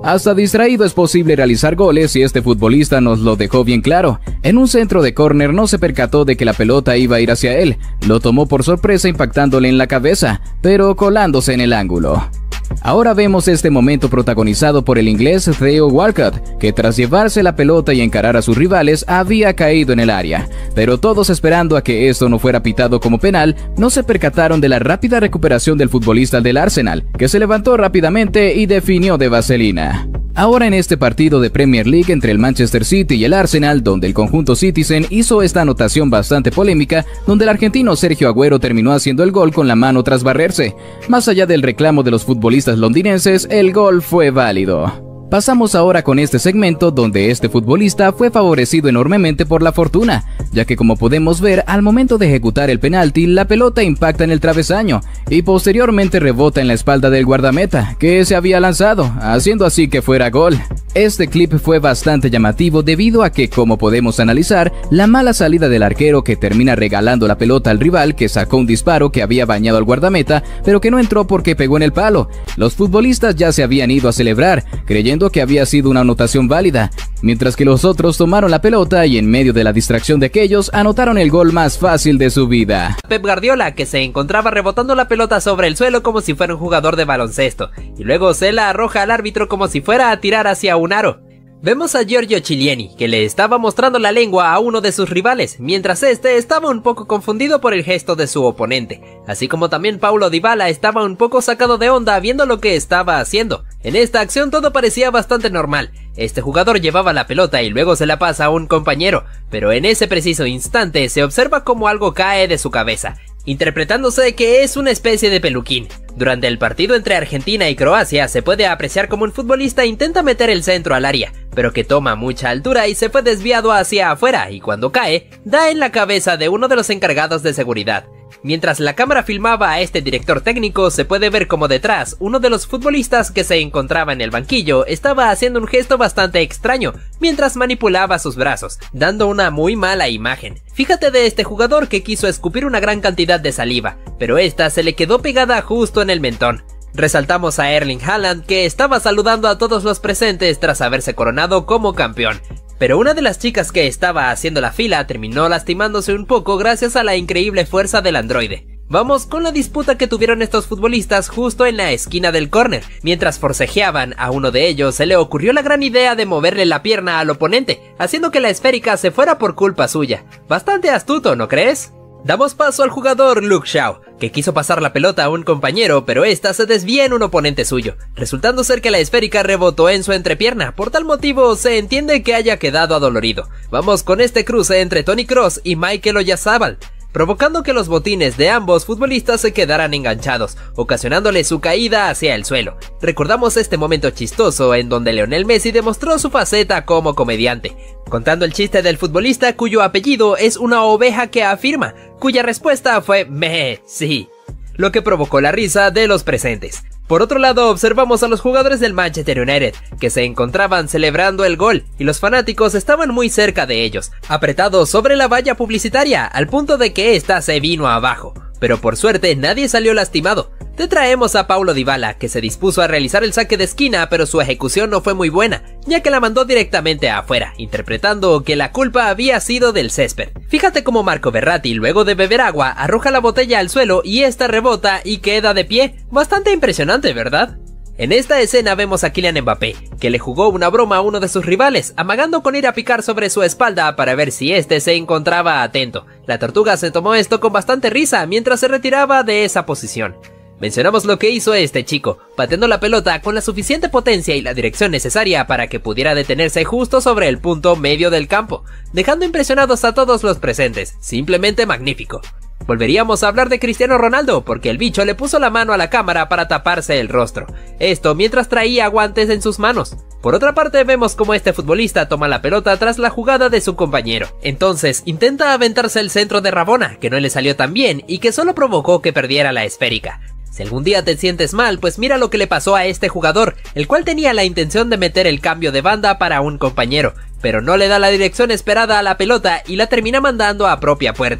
Hasta distraído es posible realizar goles y este futbolista nos lo dejó bien claro. En un centro de córner no se percató de que la pelota iba a ir hacia él, lo tomó por sorpresa impactándole en la cabeza, pero colándose en el ángulo. Ahora vemos este momento protagonizado por el inglés Theo Walcott, que tras llevarse la pelota y encarar a sus rivales había caído en el área, pero todos esperando a que esto no fuera pitado como penal, no se percataron de la rápida recuperación del futbolista del Arsenal, que se levantó rápidamente y definió de vaselina. Ahora en este partido de Premier League entre el Manchester City y el Arsenal, donde el conjunto Citizen hizo esta anotación bastante polémica, donde el argentino Sergio Agüero terminó haciendo el gol con la mano tras barrerse. Más allá del reclamo de los futbolistas londinenses, el gol fue válido. Pasamos ahora con este segmento donde este futbolista fue favorecido enormemente por la fortuna, ya que como podemos ver, al momento de ejecutar el penalti, la pelota impacta en el travesaño y posteriormente rebota en la espalda del guardameta, que se había lanzado, haciendo así que fuera gol. Este clip fue bastante llamativo debido a que, como podemos analizar, la mala salida del arquero que termina regalando la pelota al rival que sacó un disparo que había bañado al guardameta, pero que no entró porque pegó en el palo. Los futbolistas ya se habían ido a celebrar, creyendo que había sido una anotación válida, mientras que los otros tomaron la pelota y en medio de la distracción de aquellos anotaron el gol más fácil de su vida. Pep Guardiola, que se encontraba rebotando la pelota sobre el suelo como si fuera un jugador de baloncesto, y luego se la arroja al árbitro como si fuera a tirar hacia un aro. Vemos a Giorgio Chiellini, que le estaba mostrando la lengua a uno de sus rivales, mientras este estaba un poco confundido por el gesto de su oponente, así como también Paulo Dybala estaba un poco sacado de onda viendo lo que estaba haciendo. En esta acción todo parecía bastante normal. Este jugador llevaba la pelota y luego se la pasa a un compañero, pero en ese preciso instante se observa como algo cae de su cabeza, interpretándose que es una especie de peluquín. Durante el partido entre Argentina y Croacia se puede apreciar como un futbolista intenta meter el centro al área, pero que toma mucha altura y se fue desviado hacia afuera y cuando cae, da en la cabeza de uno de los encargados de seguridad. Mientras la cámara filmaba a este director técnico, se puede ver como detrás, uno de los futbolistas que se encontraba en el banquillo estaba haciendo un gesto bastante extraño, mientras manipulaba sus brazos, dando una muy mala imagen. Fíjate de este jugador que quiso escupir una gran cantidad de saliva, pero esta se le quedó pegada justo en el mentón. Resaltamos a Erling Haaland, que estaba saludando a todos los presentes tras haberse coronado como campeón. Pero una de las chicas que estaba haciendo la fila terminó lastimándose un poco gracias a la increíble fuerza del androide. Vamos con la disputa que tuvieron estos futbolistas justo en la esquina del córner. Mientras forcejeaban, a uno de ellos se le ocurrió la gran idea de moverle la pierna al oponente, haciendo que la esférica se fuera por culpa suya. Bastante astuto, ¿no crees? Damos paso al jugador Luke Shaw, que quiso pasar la pelota a un compañero, pero esta se desvía en un oponente suyo, resultando ser que la esférica rebotó en su entrepierna. Por tal motivo se entiende que haya quedado adolorido. Vamos con este cruce entre Toni Kroos y Mikel Oyarzabal, provocando que los botines de ambos futbolistas se quedaran enganchados, ocasionándole su caída hacia el suelo. Recordamos este momento chistoso en donde Lionel Messi demostró su faceta como comediante, contando el chiste del futbolista cuyo apellido es una oveja que afirma, cuya respuesta fue Messi, lo que provocó la risa de los presentes. Por otro lado, observamos a los jugadores del Manchester United, que se encontraban celebrando el gol, y los fanáticos estaban muy cerca de ellos, apretados sobre la valla publicitaria, al punto de que ésta se vino abajo. Pero por suerte nadie salió lastimado. Te traemos a Paulo Dybala, que se dispuso a realizar el saque de esquina, pero su ejecución no fue muy buena, ya que la mandó directamente afuera, interpretando que la culpa había sido del césped. Fíjate cómo Marco Verratti, luego de beber agua, arroja la botella al suelo y esta rebota y queda de pie. Bastante impresionante, ¿verdad? En esta escena vemos a Kylian Mbappé, que le jugó una broma a uno de sus rivales, amagando con ir a picar sobre su espalda para ver si este se encontraba atento. La tortuga se tomó esto con bastante risa mientras se retiraba de esa posición. Mencionamos lo que hizo este chico, pateando la pelota con la suficiente potencia y la dirección necesaria para que pudiera detenerse justo sobre el punto medio del campo, dejando impresionados a todos los presentes. Simplemente magnífico. Volveríamos a hablar de Cristiano Ronaldo, porque el bicho le puso la mano a la cámara para taparse el rostro, esto mientras traía guantes en sus manos. Por otra parte, vemos como este futbolista toma la pelota tras la jugada de su compañero. Entonces intenta aventarse el centro de Rabona, que no le salió tan bien y que solo provocó que perdiera la esférica. Si algún día te sientes mal, pues mira lo que le pasó a este jugador, el cual tenía la intención de meter el cambio de banda para un compañero, pero no le da la dirección esperada a la pelota y la termina mandando a propia puerta.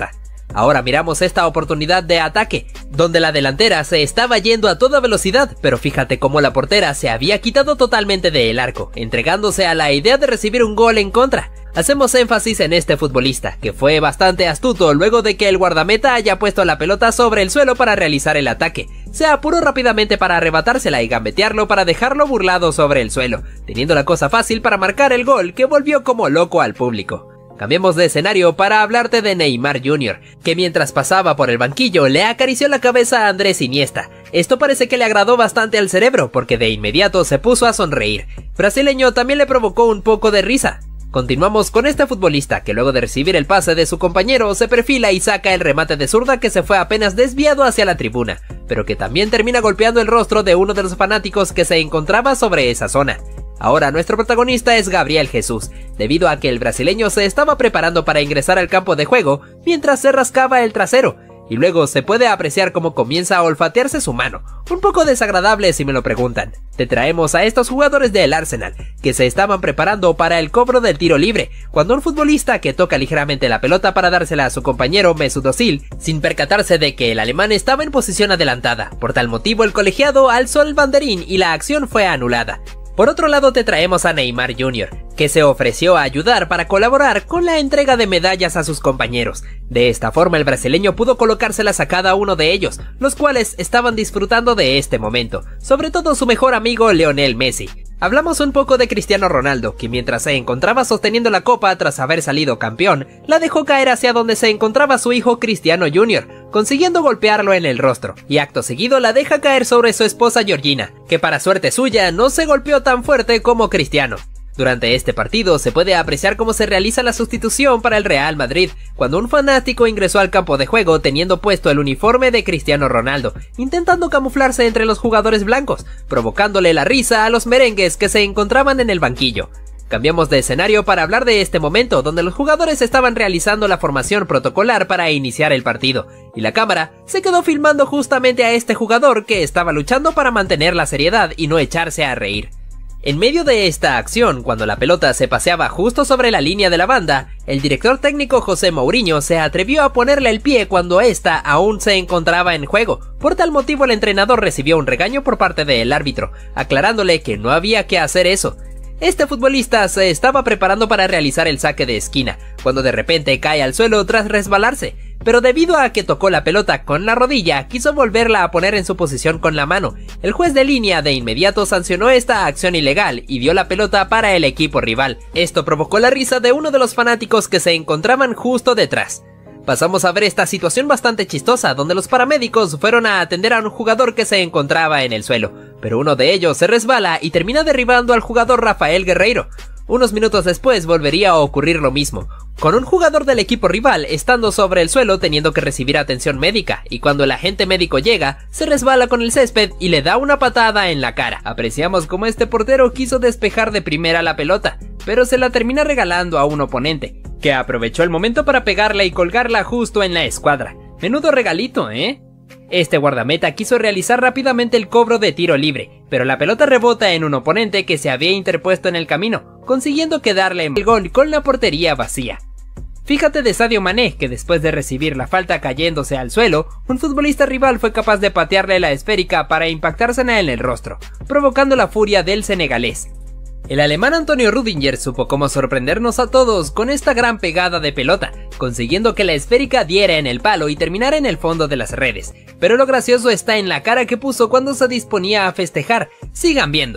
Ahora miramos esta oportunidad de ataque, donde la delantera se estaba yendo a toda velocidad, pero fíjate cómo la portera se había quitado totalmente del arco, entregándose a la idea de recibir un gol en contra. Hacemos énfasis en este futbolista, que fue bastante astuto luego de que el guardameta haya puesto la pelota sobre el suelo para realizar el ataque. Se apuró rápidamente para arrebatársela y gambetearlo para dejarlo burlado sobre el suelo, teniendo la cosa fácil para marcar el gol que volvió como loco al público. Cambiemos de escenario para hablarte de Neymar junior, que mientras pasaba por el banquillo le acarició la cabeza a Andrés Iniesta. Esto parece que le agradó bastante al cerebro, porque de inmediato se puso a sonreír. Brasileño también le provocó un poco de risa. Continuamos con este futbolista que luego de recibir el pase de su compañero se perfila y saca el remate de zurda que se fue apenas desviado hacia la tribuna, pero que también termina golpeando el rostro de uno de los fanáticos que se encontraba sobre esa zona. Ahora nuestro protagonista es Gabriel Jesús, debido a que el brasileño se estaba preparando para ingresar al campo de juego mientras se rascaba el trasero, y luego se puede apreciar cómo comienza a olfatearse su mano, un poco desagradable si me lo preguntan. Te traemos a estos jugadores del Arsenal, que se estaban preparando para el cobro del tiro libre, cuando un futbolista que toca ligeramente la pelota para dársela a su compañero Mesut Özil, sin percatarse de que el alemán estaba en posición adelantada. Por tal motivo el colegiado alzó el banderín y la acción fue anulada. Por otro lado te traemos a Neymar junior, que se ofreció a ayudar para colaborar con la entrega de medallas a sus compañeros. De esta forma el brasileño pudo colocárselas a cada uno de ellos, los cuales estaban disfrutando de este momento, sobre todo su mejor amigo Lionel Messi. Hablamos un poco de Cristiano Ronaldo, que mientras se encontraba sosteniendo la copa tras haber salido campeón, la dejó caer hacia donde se encontraba su hijo Cristiano junior, consiguiendo golpearlo en el rostro, y acto seguido la deja caer sobre su esposa Georgina, que para suerte suya no se golpeó tan fuerte como Cristiano. Durante este partido se puede apreciar cómo se realiza la sustitución para el Real Madrid, cuando un fanático ingresó al campo de juego teniendo puesto el uniforme de Cristiano Ronaldo, intentando camuflarse entre los jugadores blancos, provocándole la risa a los merengues que se encontraban en el banquillo. Cambiamos de escenario para hablar de este momento donde los jugadores estaban realizando la formación protocolar para iniciar el partido, y la cámara se quedó filmando justamente a este jugador que estaba luchando para mantener la seriedad y no echarse a reír. En medio de esta acción, cuando la pelota se paseaba justo sobre la línea de la banda, el director técnico José Mourinho se atrevió a ponerle el pie cuando ésta aún se encontraba en juego. Por tal motivo el entrenador recibió un regaño por parte del árbitro, aclarándole que no había que hacer eso. Este futbolista se estaba preparando para realizar el saque de esquina, cuando de repente cae al suelo tras resbalarse, pero debido a que tocó la pelota con la rodilla, quiso volverla a poner en su posición con la mano. El juez de línea de inmediato sancionó esta acción ilegal y dio la pelota para el equipo rival. Esto provocó la risa de uno de los fanáticos que se encontraban justo detrás. Pasamos a ver esta situación bastante chistosa, donde los paramédicos fueron a atender a un jugador que se encontraba en el suelo, pero uno de ellos se resbala y termina derribando al jugador Rafael Guerreiro. Unos minutos después volvería a ocurrir lo mismo, con un jugador del equipo rival estando sobre el suelo teniendo que recibir atención médica, y cuando el agente médico llega, se resbala con el césped y le da una patada en la cara. Apreciamos cómo este portero quiso despejar de primera la pelota, pero se la termina regalando a un oponente, que aprovechó el momento para pegarla y colgarla justo en la escuadra. Menudo regalito, ¿eh? Este guardameta quiso realizar rápidamente el cobro de tiro libre, pero la pelota rebota en un oponente que se había interpuesto en el camino, consiguiendo quedarle el gol con la portería vacía. Fíjate de Sadio Mané, que después de recibir la falta cayéndose al suelo, un futbolista rival fue capaz de patearle la esférica para impactársela en el rostro, provocando la furia del senegalés. El alemán Antonio Rüdiger supo cómo sorprendernos a todos con esta gran pegada de pelota, consiguiendo que la esférica diera en el palo y terminara en el fondo de las redes. Pero lo gracioso está en la cara que puso cuando se disponía a festejar. Sigan viendo.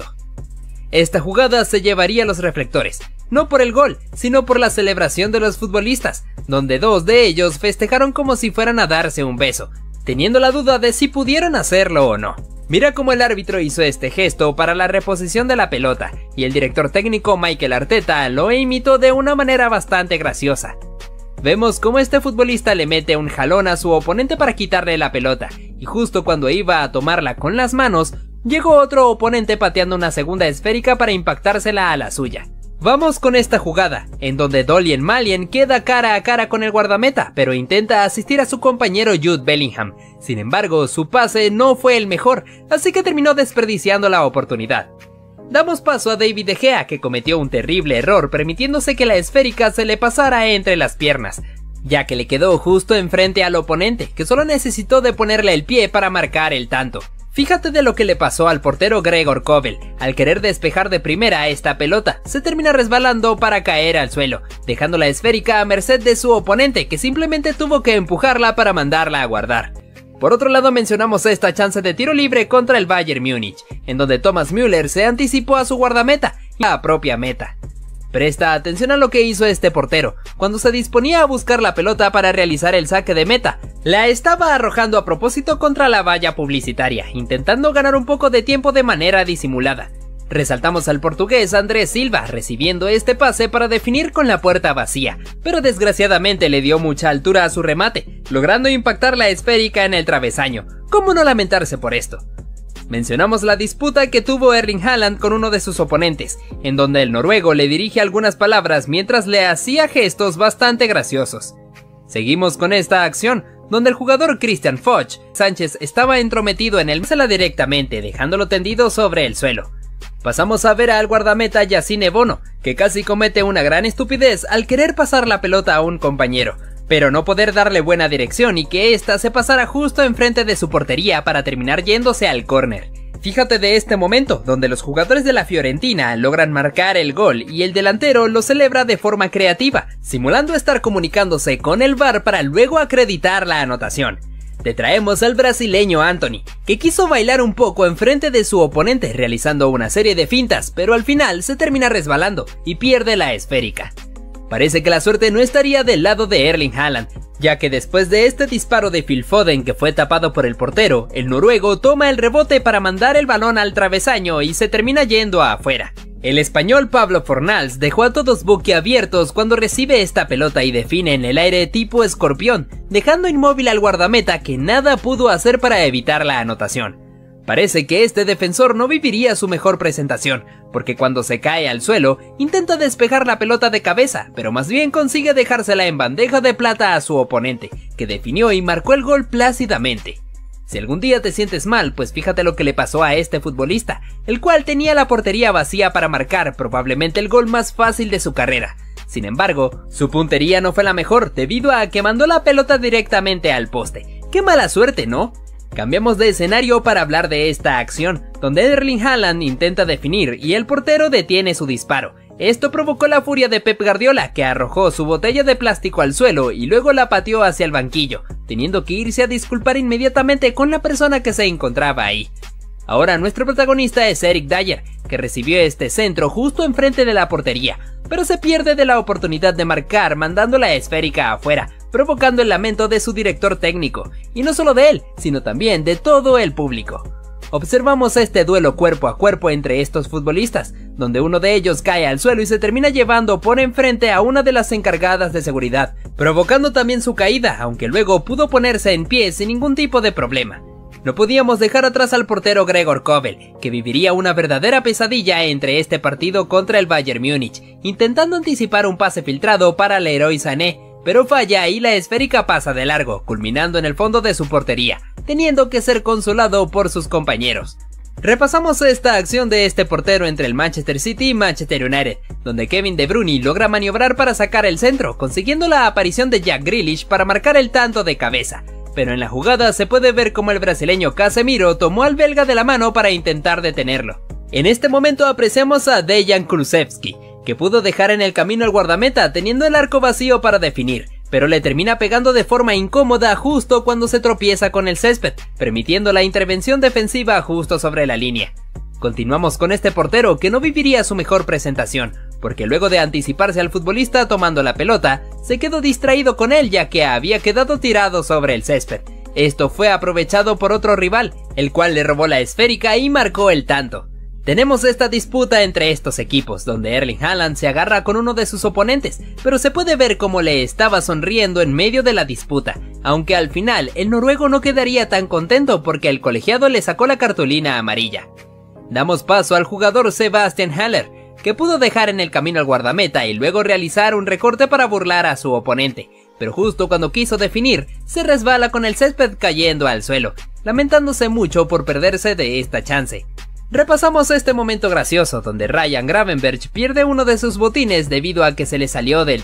Esta jugada se llevaría los reflectores, no por el gol, sino por la celebración de los futbolistas, donde dos de ellos festejaron como si fueran a darse un beso, teniendo la duda de si pudieron hacerlo o no. Mira cómo el árbitro hizo este gesto para la reposición de la pelota, y el director técnico Mikel Arteta lo imitó de una manera bastante graciosa. Vemos cómo este futbolista le mete un jalón a su oponente para quitarle la pelota, y justo cuando iba a tomarla con las manos, llegó otro oponente pateando una segunda esférica para impactársela a la suya. Vamos con esta jugada, en donde Dalian Malian queda cara a cara con el guardameta, pero intenta asistir a su compañero Jude Bellingham. Sin embargo, su pase no fue el mejor, así que terminó desperdiciando la oportunidad. Damos paso a David De Gea, que cometió un terrible error permitiéndose que la esférica se le pasara entre las piernas. ya que le quedó justo enfrente al oponente, que solo necesitó de ponerle el pie para marcar el tanto. Fíjate de lo que le pasó al portero Gregor Kobel. Al querer despejar de primera esta pelota, se termina resbalando para caer al suelo, dejando la esférica a merced de su oponente, que simplemente tuvo que empujarla para mandarla a guardar. Por otro lado, mencionamos esta chance de tiro libre contra el Bayern Múnich, en donde Thomas Müller se anticipó a su guardameta y a la propia meta. Presta atención a lo que hizo este portero. Cuando se disponía a buscar la pelota para realizar el saque de meta, la estaba arrojando a propósito contra la valla publicitaria, intentando ganar un poco de tiempo de manera disimulada. Resaltamos al portugués Andrés Silva recibiendo este pase para definir con la puerta vacía, pero desgraciadamente le dio mucha altura a su remate, logrando impactar la esférica en el travesaño. ¿Cómo no lamentarse por esto? Mencionamos la disputa que tuvo Erling Haaland con uno de sus oponentes, en donde el noruego le dirige algunas palabras mientras le hacía gestos bastante graciosos. Seguimos con esta acción, donde el jugador Christian Foch Sánchez estaba entrometido en el sala directamente, dejándolo tendido sobre el suelo. Pasamos a ver al guardameta Yacine Bono, que casi comete una gran estupidez al querer pasar la pelota a un compañero, pero no poder darle buena dirección y que ésta se pasara justo enfrente de su portería para terminar yéndose al córner. Fíjate de este momento, donde los jugadores de la Fiorentina logran marcar el gol y el delantero lo celebra de forma creativa, simulando estar comunicándose con el V A R para luego acreditar la anotación. Te traemos al brasileño Antony, que quiso bailar un poco enfrente de su oponente realizando una serie de fintas, pero al final se termina resbalando y pierde la esférica. Parece que la suerte no estaría del lado de Erling Haaland, ya que después de este disparo de Phil Foden que fue tapado por el portero, el noruego toma el rebote para mandar el balón al travesaño y se termina yendo afuera. El español Pablo Fornals dejó a todos boquiabiertos cuando recibe esta pelota y define en el aire tipo escorpión, dejando inmóvil al guardameta que nada pudo hacer para evitar la anotación. Parece que este defensor no viviría su mejor presentación, porque cuando se cae al suelo, intenta despejar la pelota de cabeza, pero más bien consigue dejársela en bandeja de plata a su oponente, que definió y marcó el gol plácidamente. Si algún día te sientes mal, pues fíjate lo que le pasó a este futbolista, el cual tenía la portería vacía para marcar probablemente el gol más fácil de su carrera. Sin embargo, su puntería no fue la mejor debido a que mandó la pelota directamente al poste. ¡Qué mala suerte!, ¿no? Cambiamos de escenario para hablar de esta acción, donde Erling Haaland intenta definir y el portero detiene su disparo. Esto provocó la furia de Pep Guardiola, que arrojó su botella de plástico al suelo y luego la pateó hacia el banquillo, teniendo que irse a disculpar inmediatamente con la persona que se encontraba ahí. Ahora nuestro protagonista es Eric Dyer, que recibió este centro justo enfrente de la portería, pero se pierde de la oportunidad de marcar mandando la esférica afuera, provocando el lamento de su director técnico, y no solo de él, sino también de todo el público. Observamos este duelo cuerpo a cuerpo entre estos futbolistas, donde uno de ellos cae al suelo y se termina llevando por enfrente a una de las encargadas de seguridad, provocando también su caída, aunque luego pudo ponerse en pie sin ningún tipo de problema. No podíamos dejar atrás al portero Gregor Kobel, que viviría una verdadera pesadilla entre este partido contra el Bayern Múnich, intentando anticipar un pase filtrado para Leroy Sané, pero falla y la esférica pasa de largo, culminando en el fondo de su portería, teniendo que ser consolado por sus compañeros. Repasamos esta acción de este portero entre el Manchester City y Manchester United, donde Kevin De Bruyne logra maniobrar para sacar el centro, consiguiendo la aparición de Jack Grealish para marcar el tanto de cabeza. Pero en la jugada se puede ver como el brasileño Casemiro tomó al belga de la mano para intentar detenerlo. En este momento apreciamos a Dejan Kulusevski, que pudo dejar en el camino al guardameta teniendo el arco vacío para definir, pero le termina pegando de forma incómoda justo cuando se tropieza con el césped, permitiendo la intervención defensiva justo sobre la línea. Continuamos con este portero que no viviría su mejor presentación, porque luego de anticiparse al futbolista tomando la pelota, se quedó distraído con él ya que había quedado tirado sobre el césped. Esto fue aprovechado por otro rival, el cual le robó la esférica y marcó el tanto. Tenemos esta disputa entre estos equipos, donde Erling Haaland se agarra con uno de sus oponentes, pero se puede ver cómo le estaba sonriendo en medio de la disputa, aunque al final el noruego no quedaría tan contento porque el colegiado le sacó la cartulina amarilla. Damos paso al jugador Sebastian Haller, que pudo dejar en el camino al guardameta y luego realizar un recorte para burlar a su oponente, pero justo cuando quiso definir, se resbala con el césped cayendo al suelo, lamentándose mucho por perderse de esta chance. Repasamos este momento gracioso donde Ryan Gravenberch pierde uno de sus botines debido a que se le salió del pie,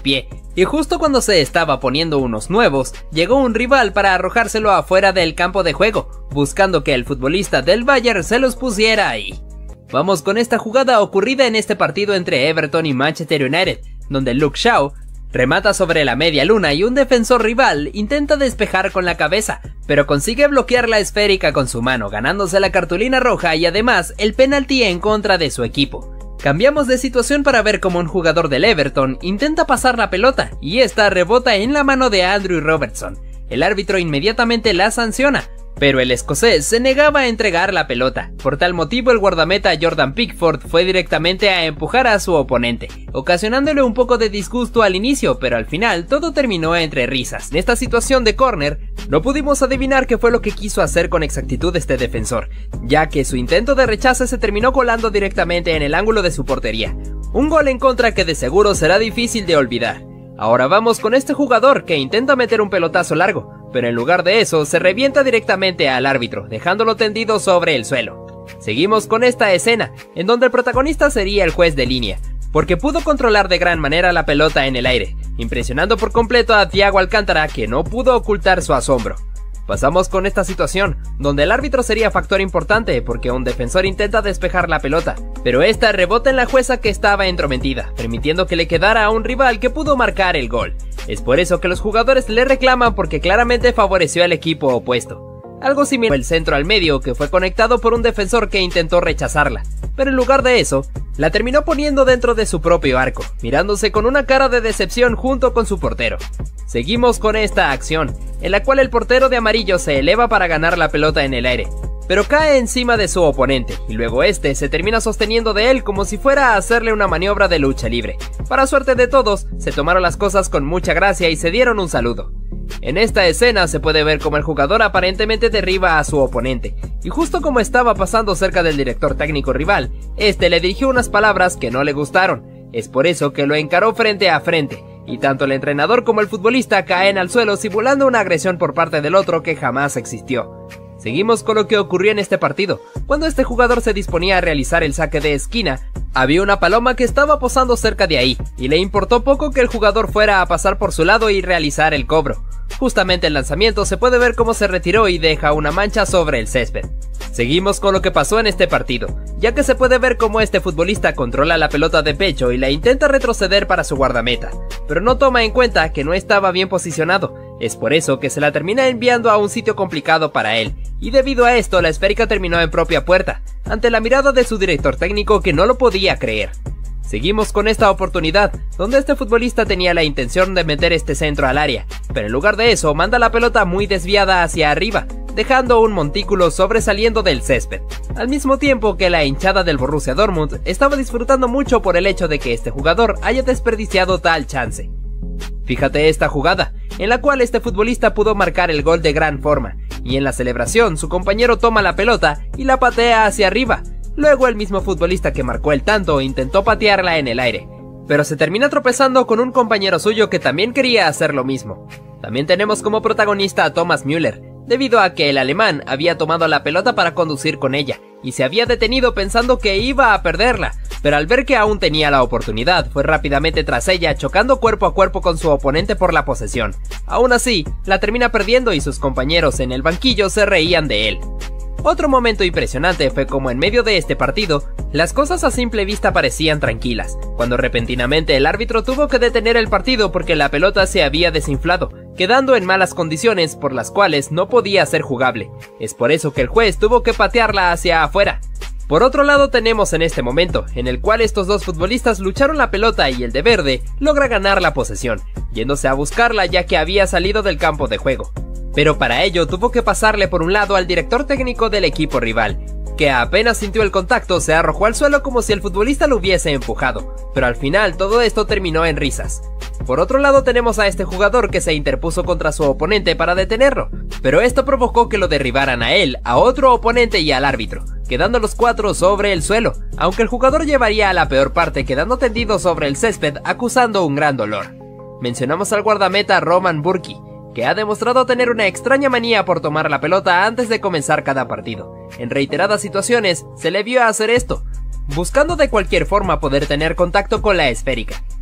Y justo cuando se estaba poniendo unos nuevos, llegó un rival para arrojárselo afuera del campo de juego, buscando que el futbolista del Bayern se los pusiera ahí. Vamos con esta jugada ocurrida en este partido entre Everton y Manchester United, donde Luke Shaw remata sobre la media luna y un defensor rival intenta despejar con la cabeza, pero consigue bloquear la esférica con su mano, ganándose la cartulina roja y además el penalti en contra de su equipo. Cambiamos de situación para ver cómo un jugador del Everton intenta pasar la pelota y esta rebota en la mano de Andrew Robertson. El árbitro inmediatamente la sanciona, pero el escocés se negaba a entregar la pelota. Por tal motivo el guardameta Jordan Pickford fue directamente a empujar a su oponente, ocasionándole un poco de disgusto al inicio, pero al final todo terminó entre risas. En esta situación de córner, no pudimos adivinar qué fue lo que quiso hacer con exactitud este defensor, ya que su intento de rechace se terminó colando directamente en el ángulo de su portería. Un gol en contra que de seguro será difícil de olvidar. Ahora vamos con este jugador que intenta meter un pelotazo largo, pero en lugar de eso se revienta directamente al árbitro, dejándolo tendido sobre el suelo. Seguimos con esta escena, en donde el protagonista sería el juez de línea, porque pudo controlar de gran manera la pelota en el aire, impresionando por completo a Thiago Alcántara, que no pudo ocultar su asombro. Pasamos con esta situación, donde el árbitro sería factor importante porque un defensor intenta despejar la pelota, pero esta rebota en la jueza que estaba entrometida, permitiendo que le quedara a un rival que pudo marcar el gol. Es por eso que los jugadores le reclaman porque claramente favoreció al equipo opuesto. Algo similar el centro al medio que fue conectado por un defensor que intentó rechazarla, pero en lugar de eso, la terminó poniendo dentro de su propio arco, mirándose con una cara de decepción junto con su portero. Seguimos con esta acción, en la cual el portero de amarillo se eleva para ganar la pelota en el aire, pero cae encima de su oponente, y luego este se termina sosteniendo de él como si fuera a hacerle una maniobra de lucha libre. Para suerte de todos, se tomaron las cosas con mucha gracia y se dieron un saludo. En esta escena se puede ver como el jugador aparentemente derriba a su oponente, y justo como estaba pasando cerca del director técnico rival, este le dirigió unas palabras que no le gustaron. Es por eso que lo encaró frente a frente, y tanto el entrenador como el futbolista caen al suelo simulando una agresión por parte del otro que jamás existió. Seguimos con lo que ocurrió en este partido. Cuando este jugador se disponía a realizar el saque de esquina, había una paloma que estaba posando cerca de ahí, y le importó poco que el jugador fuera a pasar por su lado y realizar el cobro. Justamente el lanzamiento se puede ver cómo se retiró y deja una mancha sobre el césped. Seguimos con lo que pasó en este partido, ya que se puede ver cómo este futbolista controla la pelota de pecho y la intenta retroceder para su guardameta, pero no toma en cuenta que no estaba bien posicionado. Es por eso que se la termina enviando a un sitio complicado para él, y debido a esto la esférica terminó en propia puerta, ante la mirada de su director técnico que no lo podía creer. Seguimos con esta oportunidad, donde este futbolista tenía la intención de meter este centro al área, pero en lugar de eso manda la pelota muy desviada hacia arriba, dejando un montículo sobresaliendo del césped, al mismo tiempo que la hinchada del Borussia Dortmund estaba disfrutando mucho por el hecho de que este jugador haya desperdiciado tal chance. Fíjate esta jugada, en la cual este futbolista pudo marcar el gol de gran forma, y en la celebración su compañero toma la pelota y la patea hacia arriba. Luego el mismo futbolista que marcó el tanto intentó patearla en el aire, pero se termina tropezando con un compañero suyo que también quería hacer lo mismo. También tenemos como protagonista a Thomas Müller, debido a que el alemán había tomado la pelota para conducir con ella, y se había detenido pensando que iba a perderla, pero al ver que aún tenía la oportunidad, fue rápidamente tras ella, chocando cuerpo a cuerpo con su oponente por la posesión. Aún así, la termina perdiendo y sus compañeros en el banquillo se reían de él. Otro momento impresionante fue como en medio de este partido, las cosas a simple vista parecían tranquilas, cuando repentinamente el árbitro tuvo que detener el partido porque la pelota se había desinflado, quedando en malas condiciones por las cuales no podía ser jugable. Es por eso que el juez tuvo que patearla hacia afuera. Por otro lado tenemos en este momento, en el cual estos dos futbolistas lucharon la pelota y el de verde logra ganar la posesión, yéndose a buscarla ya que había salido del campo de juego. Pero para ello tuvo que pasarle por un lado al director técnico del equipo rival, que apenas sintió el contacto se arrojó al suelo como si el futbolista lo hubiese empujado, pero al final todo esto terminó en risas. Por otro lado tenemos a este jugador que se interpuso contra su oponente para detenerlo, pero esto provocó que lo derribaran a él, a otro oponente y al árbitro, quedando los cuatro sobre el suelo, aunque el jugador llevaría a la peor parte quedando tendido sobre el césped acusando un gran dolor. Mencionamos al guardameta Roman Bürki, que ha demostrado tener una extraña manía por tomar la pelota antes de comenzar cada partido. En reiteradas situaciones se le vio hacer esto, buscando de cualquier forma poder tener contacto con la esférica,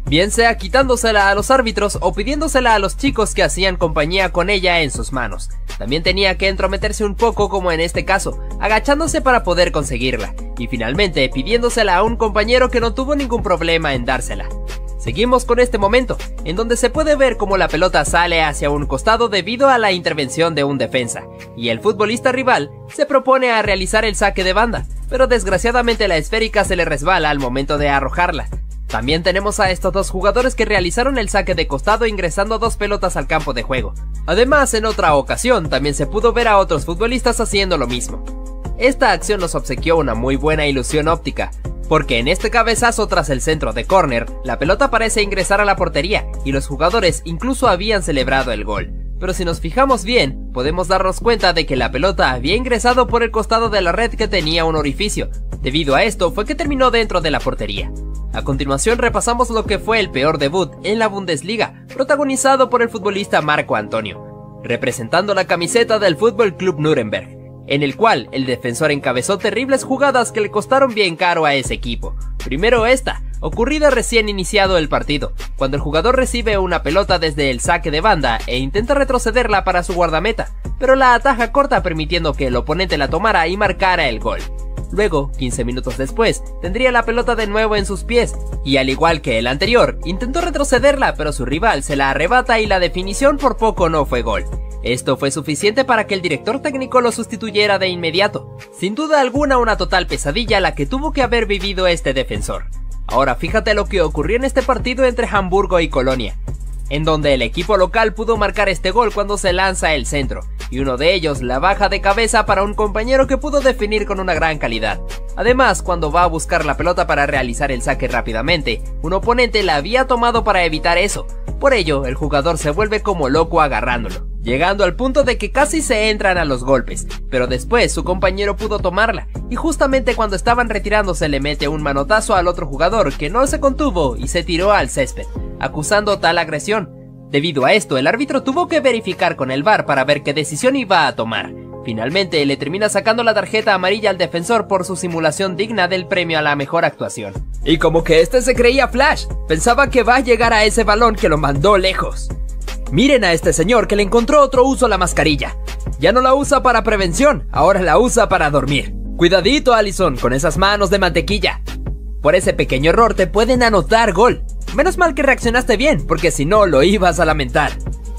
bien sea quitándosela a los árbitros o pidiéndosela a los chicos que hacían compañía con ella en sus manos. También tenía que entrometerse un poco, como en este caso, agachándose para poder conseguirla, y finalmente pidiéndosela a un compañero que no tuvo ningún problema en dársela. Seguimos con este momento, en donde se puede ver cómo la pelota sale hacia un costado debido a la intervención de un defensa, y el futbolista rival se propone a realizar el saque de banda, pero desgraciadamente la esférica se le resbala al momento de arrojarla. También tenemos a estos dos jugadores que realizaron el saque de costado ingresando dos pelotas al campo de juego. Además, en otra ocasión también se pudo ver a otros futbolistas haciendo lo mismo. Esta acción nos obsequió una muy buena ilusión óptica, porque en este cabezazo tras el centro de córner, la pelota parece ingresar a la portería y los jugadores incluso habían celebrado el gol. Pero si nos fijamos bien, podemos darnos cuenta de que la pelota había ingresado por el costado de la red que tenía un orificio. Debido a esto fue que terminó dentro de la portería. A continuación repasamos lo que fue el peor debut en la Bundesliga, protagonizado por el futbolista Marco Antonio, representando la camiseta del Fútbol Club Nuremberg, en el cual el defensor encabezó terribles jugadas que le costaron bien caro a ese equipo. Primero esta, ocurrida recién iniciado el partido, cuando el jugador recibe una pelota desde el saque de banda e intenta retrocederla para su guardameta, pero la ataja corta permitiendo que el oponente la tomara y marcara el gol. Luego, quince minutos después, tendría la pelota de nuevo en sus pies, y al igual que el anterior, intentó retrocederla, pero su rival se la arrebata y la definición por poco no fue gol. Esto fue suficiente para que el director técnico lo sustituyera de inmediato. Sin duda alguna una total pesadilla la que tuvo que haber vivido este defensor. Ahora fíjate lo que ocurrió en este partido entre Hamburgo y Colonia, en donde el equipo local pudo marcar este gol cuando se lanza el centro, y uno de ellos la baja de cabeza para un compañero que pudo definir con una gran calidad. Además, cuando va a buscar la pelota para realizar el saque rápidamente, un oponente la había tomado para evitar eso. Por ello, el jugador se vuelve como loco agarrándolo, llegando al punto de que casi se entran a los golpes, pero después su compañero pudo tomarla, y justamente cuando estaban retirándose le mete un manotazo al otro jugador que no se contuvo y se tiró al césped, acusando tal agresión. Debido a esto, el árbitro tuvo que verificar con el V A R para ver qué decisión iba a tomar. Finalmente, le termina sacando la tarjeta amarilla al defensor por su simulación digna del premio a la mejor actuación. Y como que este se creía Flash, pensaba que va a llegar a ese balón que lo mandó lejos. Miren a este señor que le encontró otro uso a la mascarilla. Ya no la usa para prevención, ahora la usa para dormir. Cuidadito, Alisson, con esas manos de mantequilla. Por ese pequeño error te pueden anotar gol. Menos mal que reaccionaste bien, porque si no lo ibas a lamentar.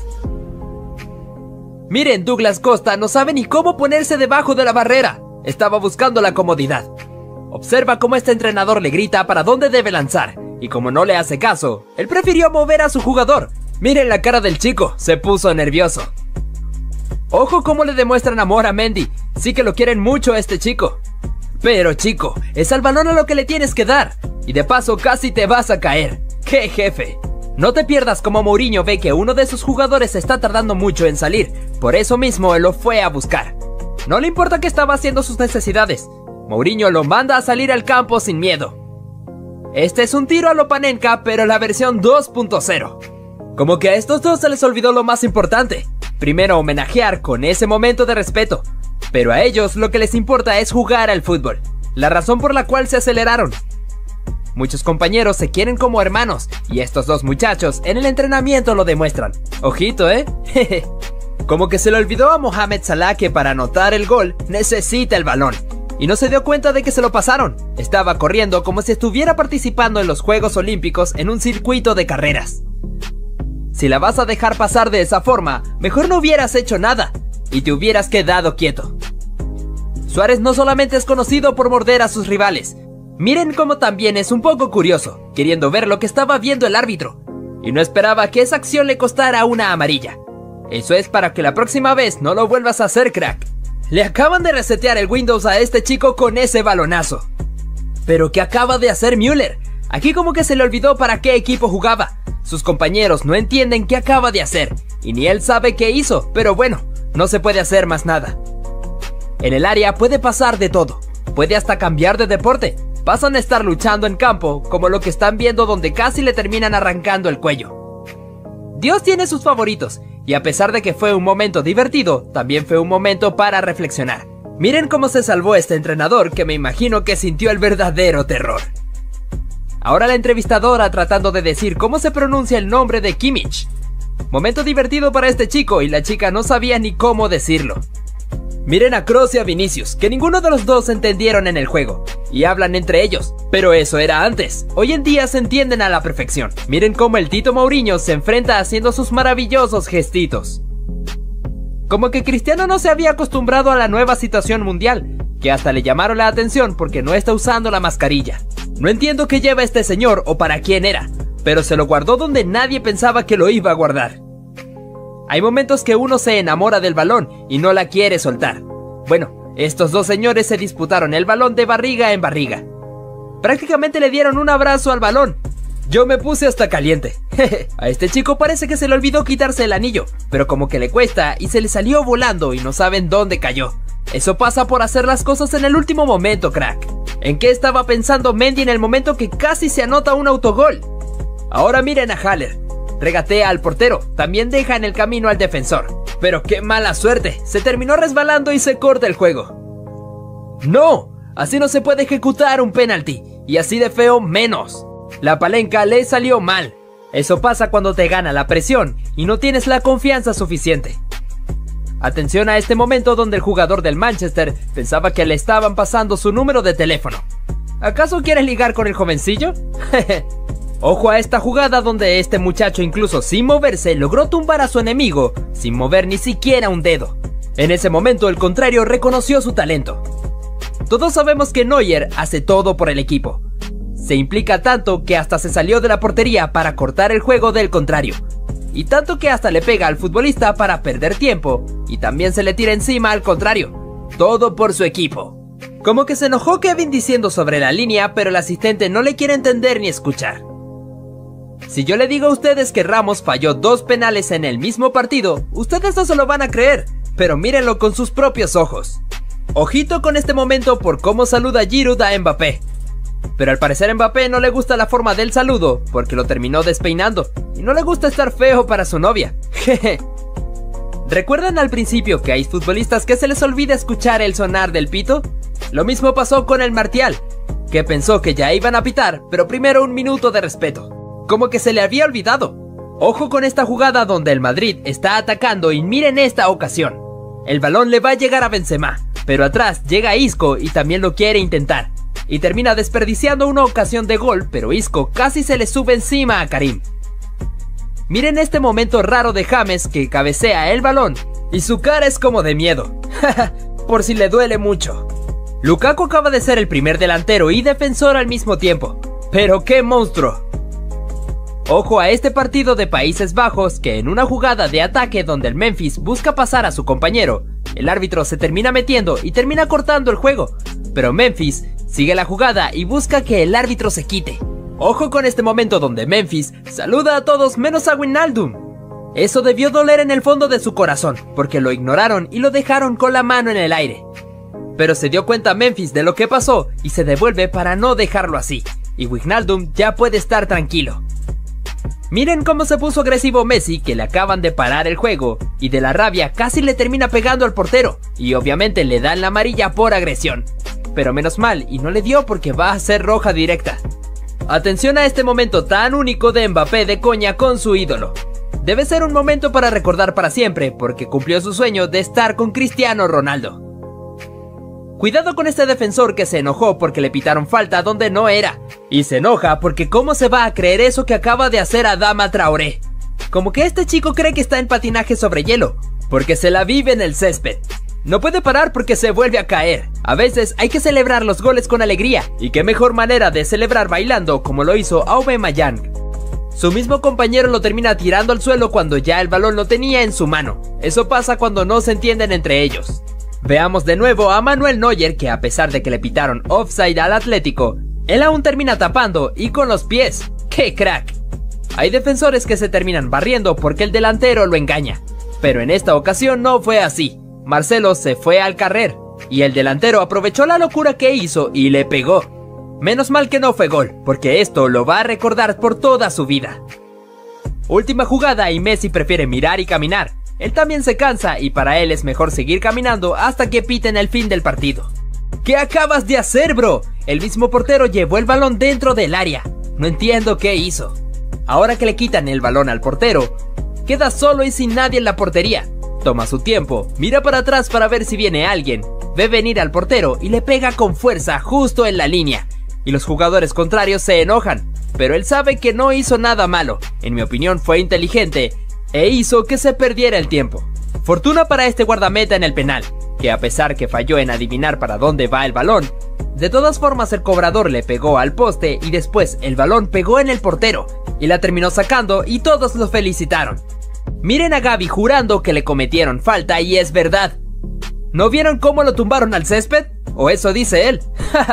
Miren, Douglas Costa no sabe ni cómo ponerse debajo de la barrera. Estaba buscando la comodidad. Observa cómo este entrenador le grita para dónde debe lanzar, y como no le hace caso, él prefirió mover a su jugador. Miren la cara del chico, se puso nervioso. Ojo cómo le demuestran amor a Mendy, sí que lo quieren mucho a este chico. Pero chico, es al balón a lo que le tienes que dar, y de paso casi te vas a caer. ¡Qué jefe! No te pierdas como Mourinho ve que uno de sus jugadores está tardando mucho en salir, por eso mismo él lo fue a buscar. No le importa que estaba haciendo sus necesidades, Mourinho lo manda a salir al campo sin miedo. Este es un tiro a lo Panenka, pero la versión dos punto cero. Como que a estos dos se les olvidó lo más importante. Primero homenajear con ese momento de respeto, pero a ellos lo que les importa es jugar al fútbol, la razón por la cual se aceleraron. Muchos compañeros se quieren como hermanos, y estos dos muchachos en el entrenamiento lo demuestran. Ojito, ¿eh? Como que se le olvidó a Mohamed Salah que para anotar el gol necesita el balón, y no se dio cuenta de que se lo pasaron. Estaba corriendo como si estuviera participando en los Juegos Olímpicos en un circuito de carreras. Si la vas a dejar pasar de esa forma, mejor no hubieras hecho nada, y te hubieras quedado quieto. Suárez no solamente es conocido por morder a sus rivales, miren cómo también es un poco curioso, queriendo ver lo que estaba viendo el árbitro, y no esperaba que esa acción le costara una amarilla. Eso es para que la próxima vez no lo vuelvas a hacer, crack. Le acaban de resetear el Windows a este chico con ese balonazo. Pero ¿qué acaba de hacer Müller? Aquí como que se le olvidó para qué equipo jugaba. Sus compañeros no entienden qué acaba de hacer, y ni él sabe qué hizo, pero bueno, no se puede hacer más nada. En el área puede pasar de todo, puede hasta cambiar de deporte. Pasan a estar luchando en campo, como lo que están viendo donde casi le terminan arrancando el cuello. Dios tiene sus favoritos, y a pesar de que fue un momento divertido, también fue un momento para reflexionar. Miren cómo se salvó este entrenador que me imagino que sintió el verdadero terror. Ahora la entrevistadora tratando de decir cómo se pronuncia el nombre de Kimmich. Momento divertido para este chico y la chica no sabía ni cómo decirlo. Miren a Kroos y a Vinicius, que ninguno de los dos entendieron en el juego, y hablan entre ellos, pero eso era antes. Hoy en día se entienden a la perfección. Miren cómo el Tito Mourinho se enfrenta haciendo sus maravillosos gestitos. Como que Cristiano no se había acostumbrado a la nueva situación mundial, que hasta le llamaron la atención porque no está usando la mascarilla. No entiendo qué lleva este señor o para quién era, pero se lo guardó donde nadie pensaba que lo iba a guardar. Hay momentos que uno se enamora del balón y no la quiere soltar. Bueno, estos dos señores se disputaron el balón de barriga en barriga. Prácticamente le dieron un abrazo al balón. Yo me puse hasta caliente. A este chico parece que se le olvidó quitarse el anillo, pero como que le cuesta y se le salió volando y no saben dónde cayó. Eso pasa por hacer las cosas en el último momento, crack. ¿En qué estaba pensando Mendy en el momento que casi se anota un autogol? Ahora miren a Haller. Regatea al portero, también deja en el camino al defensor. Pero qué mala suerte, se terminó resbalando y se corta el juego. ¡No! Así no se puede ejecutar un penalti, y así de feo menos. La palenca le salió mal. Eso pasa cuando te gana la presión y no tienes la confianza suficiente. Atención a este momento donde el jugador del Manchester pensaba que le estaban pasando su número de teléfono. ¿Acaso quieres ligar con el jovencillo? Ojo a esta jugada donde este muchacho incluso sin moverse logró tumbar a su enemigo sin mover ni siquiera un dedo. En ese momento el contrario reconoció su talento. Todos sabemos que Neuer hace todo por el equipo. Se implica tanto que hasta se salió de la portería para cortar el juego del contrario. Y tanto que hasta le pega al futbolista para perder tiempo y también se le tira encima al contrario. Todo por su equipo. Como que se enojó Kevin diciendo sobre la línea, pero el asistente no le quiere entender ni escuchar. Si yo le digo a ustedes que Ramos falló dos penales en el mismo partido, ustedes no se lo van a creer, pero mírenlo con sus propios ojos. Ojito con este momento por cómo saluda Giroud a Mbappé. Pero al parecer a Mbappé no le gusta la forma del saludo, porque lo terminó despeinando, y no le gusta estar feo para su novia. Jeje. ¿Recuerdan al principio que hay futbolistas que se les olvida escuchar el sonar del pito? Lo mismo pasó con el Martial, que pensó que ya iban a pitar, pero primero un minuto de respeto. Como que se le había olvidado. Ojo con esta jugada donde el Madrid está atacando y miren esta ocasión. El balón le va a llegar a Benzema, pero atrás llega Isco y también lo quiere intentar. Y termina desperdiciando una ocasión de gol, pero Isco casi se le sube encima a Karim. Miren este momento raro de James que cabecea el balón y su cara es como de miedo. Por si le duele mucho. Lukaku acaba de ser el primer delantero y defensor al mismo tiempo. ¡Pero qué monstruo! Ojo a este partido de Países Bajos que en una jugada de ataque donde el Memphis busca pasar a su compañero, el árbitro se termina metiendo y termina cortando el juego, pero Memphis sigue la jugada y busca que el árbitro se quite. Ojo con este momento donde Memphis saluda a todos menos a Wijnaldum. Eso debió doler en el fondo de su corazón, porque lo ignoraron y lo dejaron con la mano en el aire. Pero se dio cuenta Memphis de lo que pasó y se devuelve para no dejarlo así, y Wijnaldum ya puede estar tranquilo. Miren cómo se puso agresivo Messi, que le acaban de parar el juego, y de la rabia casi le termina pegando al portero, y obviamente le dan la amarilla por agresión. Pero menos mal, y no le dio porque va a ser roja directa. Atención a este momento tan único de Mbappé de coña con su ídolo. Debe ser un momento para recordar para siempre, porque cumplió su sueño de estar con Cristiano Ronaldo. Cuidado con este defensor que se enojó porque le pitaron falta donde no era. Y se enoja porque cómo se va a creer eso que acaba de hacer Adama Traoré. Como que este chico cree que está en patinaje sobre hielo, porque se la vive en el césped. No puede parar porque se vuelve a caer. A veces hay que celebrar los goles con alegría, y qué mejor manera de celebrar bailando como lo hizo Aubameyang. Su mismo compañero lo termina tirando al suelo cuando ya el balón lo tenía en su mano. Eso pasa cuando no se entienden entre ellos. Veamos de nuevo a Manuel Neuer que a pesar de que le pitaron offside al Atlético, él aún termina tapando y con los pies. ¡Qué crack! Hay defensores que se terminan barriendo porque el delantero lo engaña, pero en esta ocasión no fue así. Marcelo se fue al carrer y el delantero aprovechó la locura que hizo y le pegó. Menos mal que no fue gol, porque esto lo va a recordar por toda su vida. Última jugada y Messi prefiere mirar y caminar. Él también se cansa y para él es mejor seguir caminando hasta que piten el fin del partido. ¿Qué acabas de hacer, bro? El mismo portero llevó el balón dentro del área. No entiendo qué hizo. Ahora que le quitan el balón al portero, queda solo y sin nadie en la portería. Toma su tiempo, mira para atrás para ver si viene alguien, ve venir al portero y le pega con fuerza justo en la línea. Y los jugadores contrarios se enojan, pero él sabe que no hizo nada malo. En mi opinión fue inteligente e hizo que se perdiera el tiempo. Fortuna para este guardameta en el penal, que a pesar que falló en adivinar para dónde va el balón, de todas formas el cobrador le pegó al poste y después el balón pegó en el portero y la terminó sacando y todos lo felicitaron. Miren a Gavi jurando que le cometieron falta y es verdad. ¿No vieron cómo lo tumbaron al césped? ¿O eso dice él?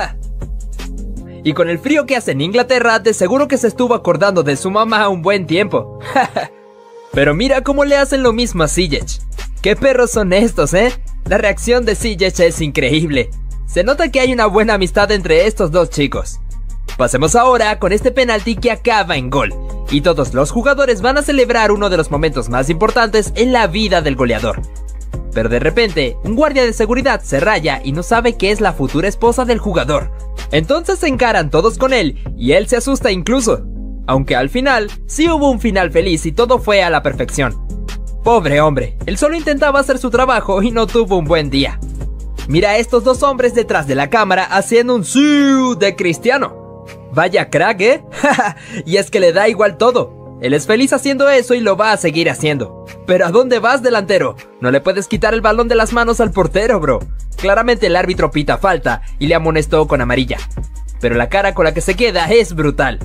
Y con el frío que hace en Inglaterra, de seguro que se estuvo acordando de su mamá un buen tiempo. Pero mira cómo le hacen lo mismo a Ziyech. ¿Qué perros son estos, eh? La reacción de Ziyech es increíble. Se nota que hay una buena amistad entre estos dos chicos. Pasemos ahora con este penalti que acaba en gol. Y todos los jugadores van a celebrar uno de los momentos más importantes en la vida del goleador. Pero de repente, un guardia de seguridad se raya y no sabe que es la futura esposa del jugador. Entonces se encaran todos con él y él se asusta incluso. Aunque al final, sí hubo un final feliz y todo fue a la perfección. Pobre hombre, él solo intentaba hacer su trabajo y no tuvo un buen día. Mira a estos dos hombres detrás de la cámara haciendo un sí de Cristiano. Vaya crack, ¿eh? Y es que le da igual todo. Él es feliz haciendo eso y lo va a seguir haciendo. Pero ¿a dónde vas, delantero? No le puedes quitar el balón de las manos al portero, bro. Claramente el árbitro pita falta y le amonestó con amarilla. Pero la cara con la que se queda es brutal.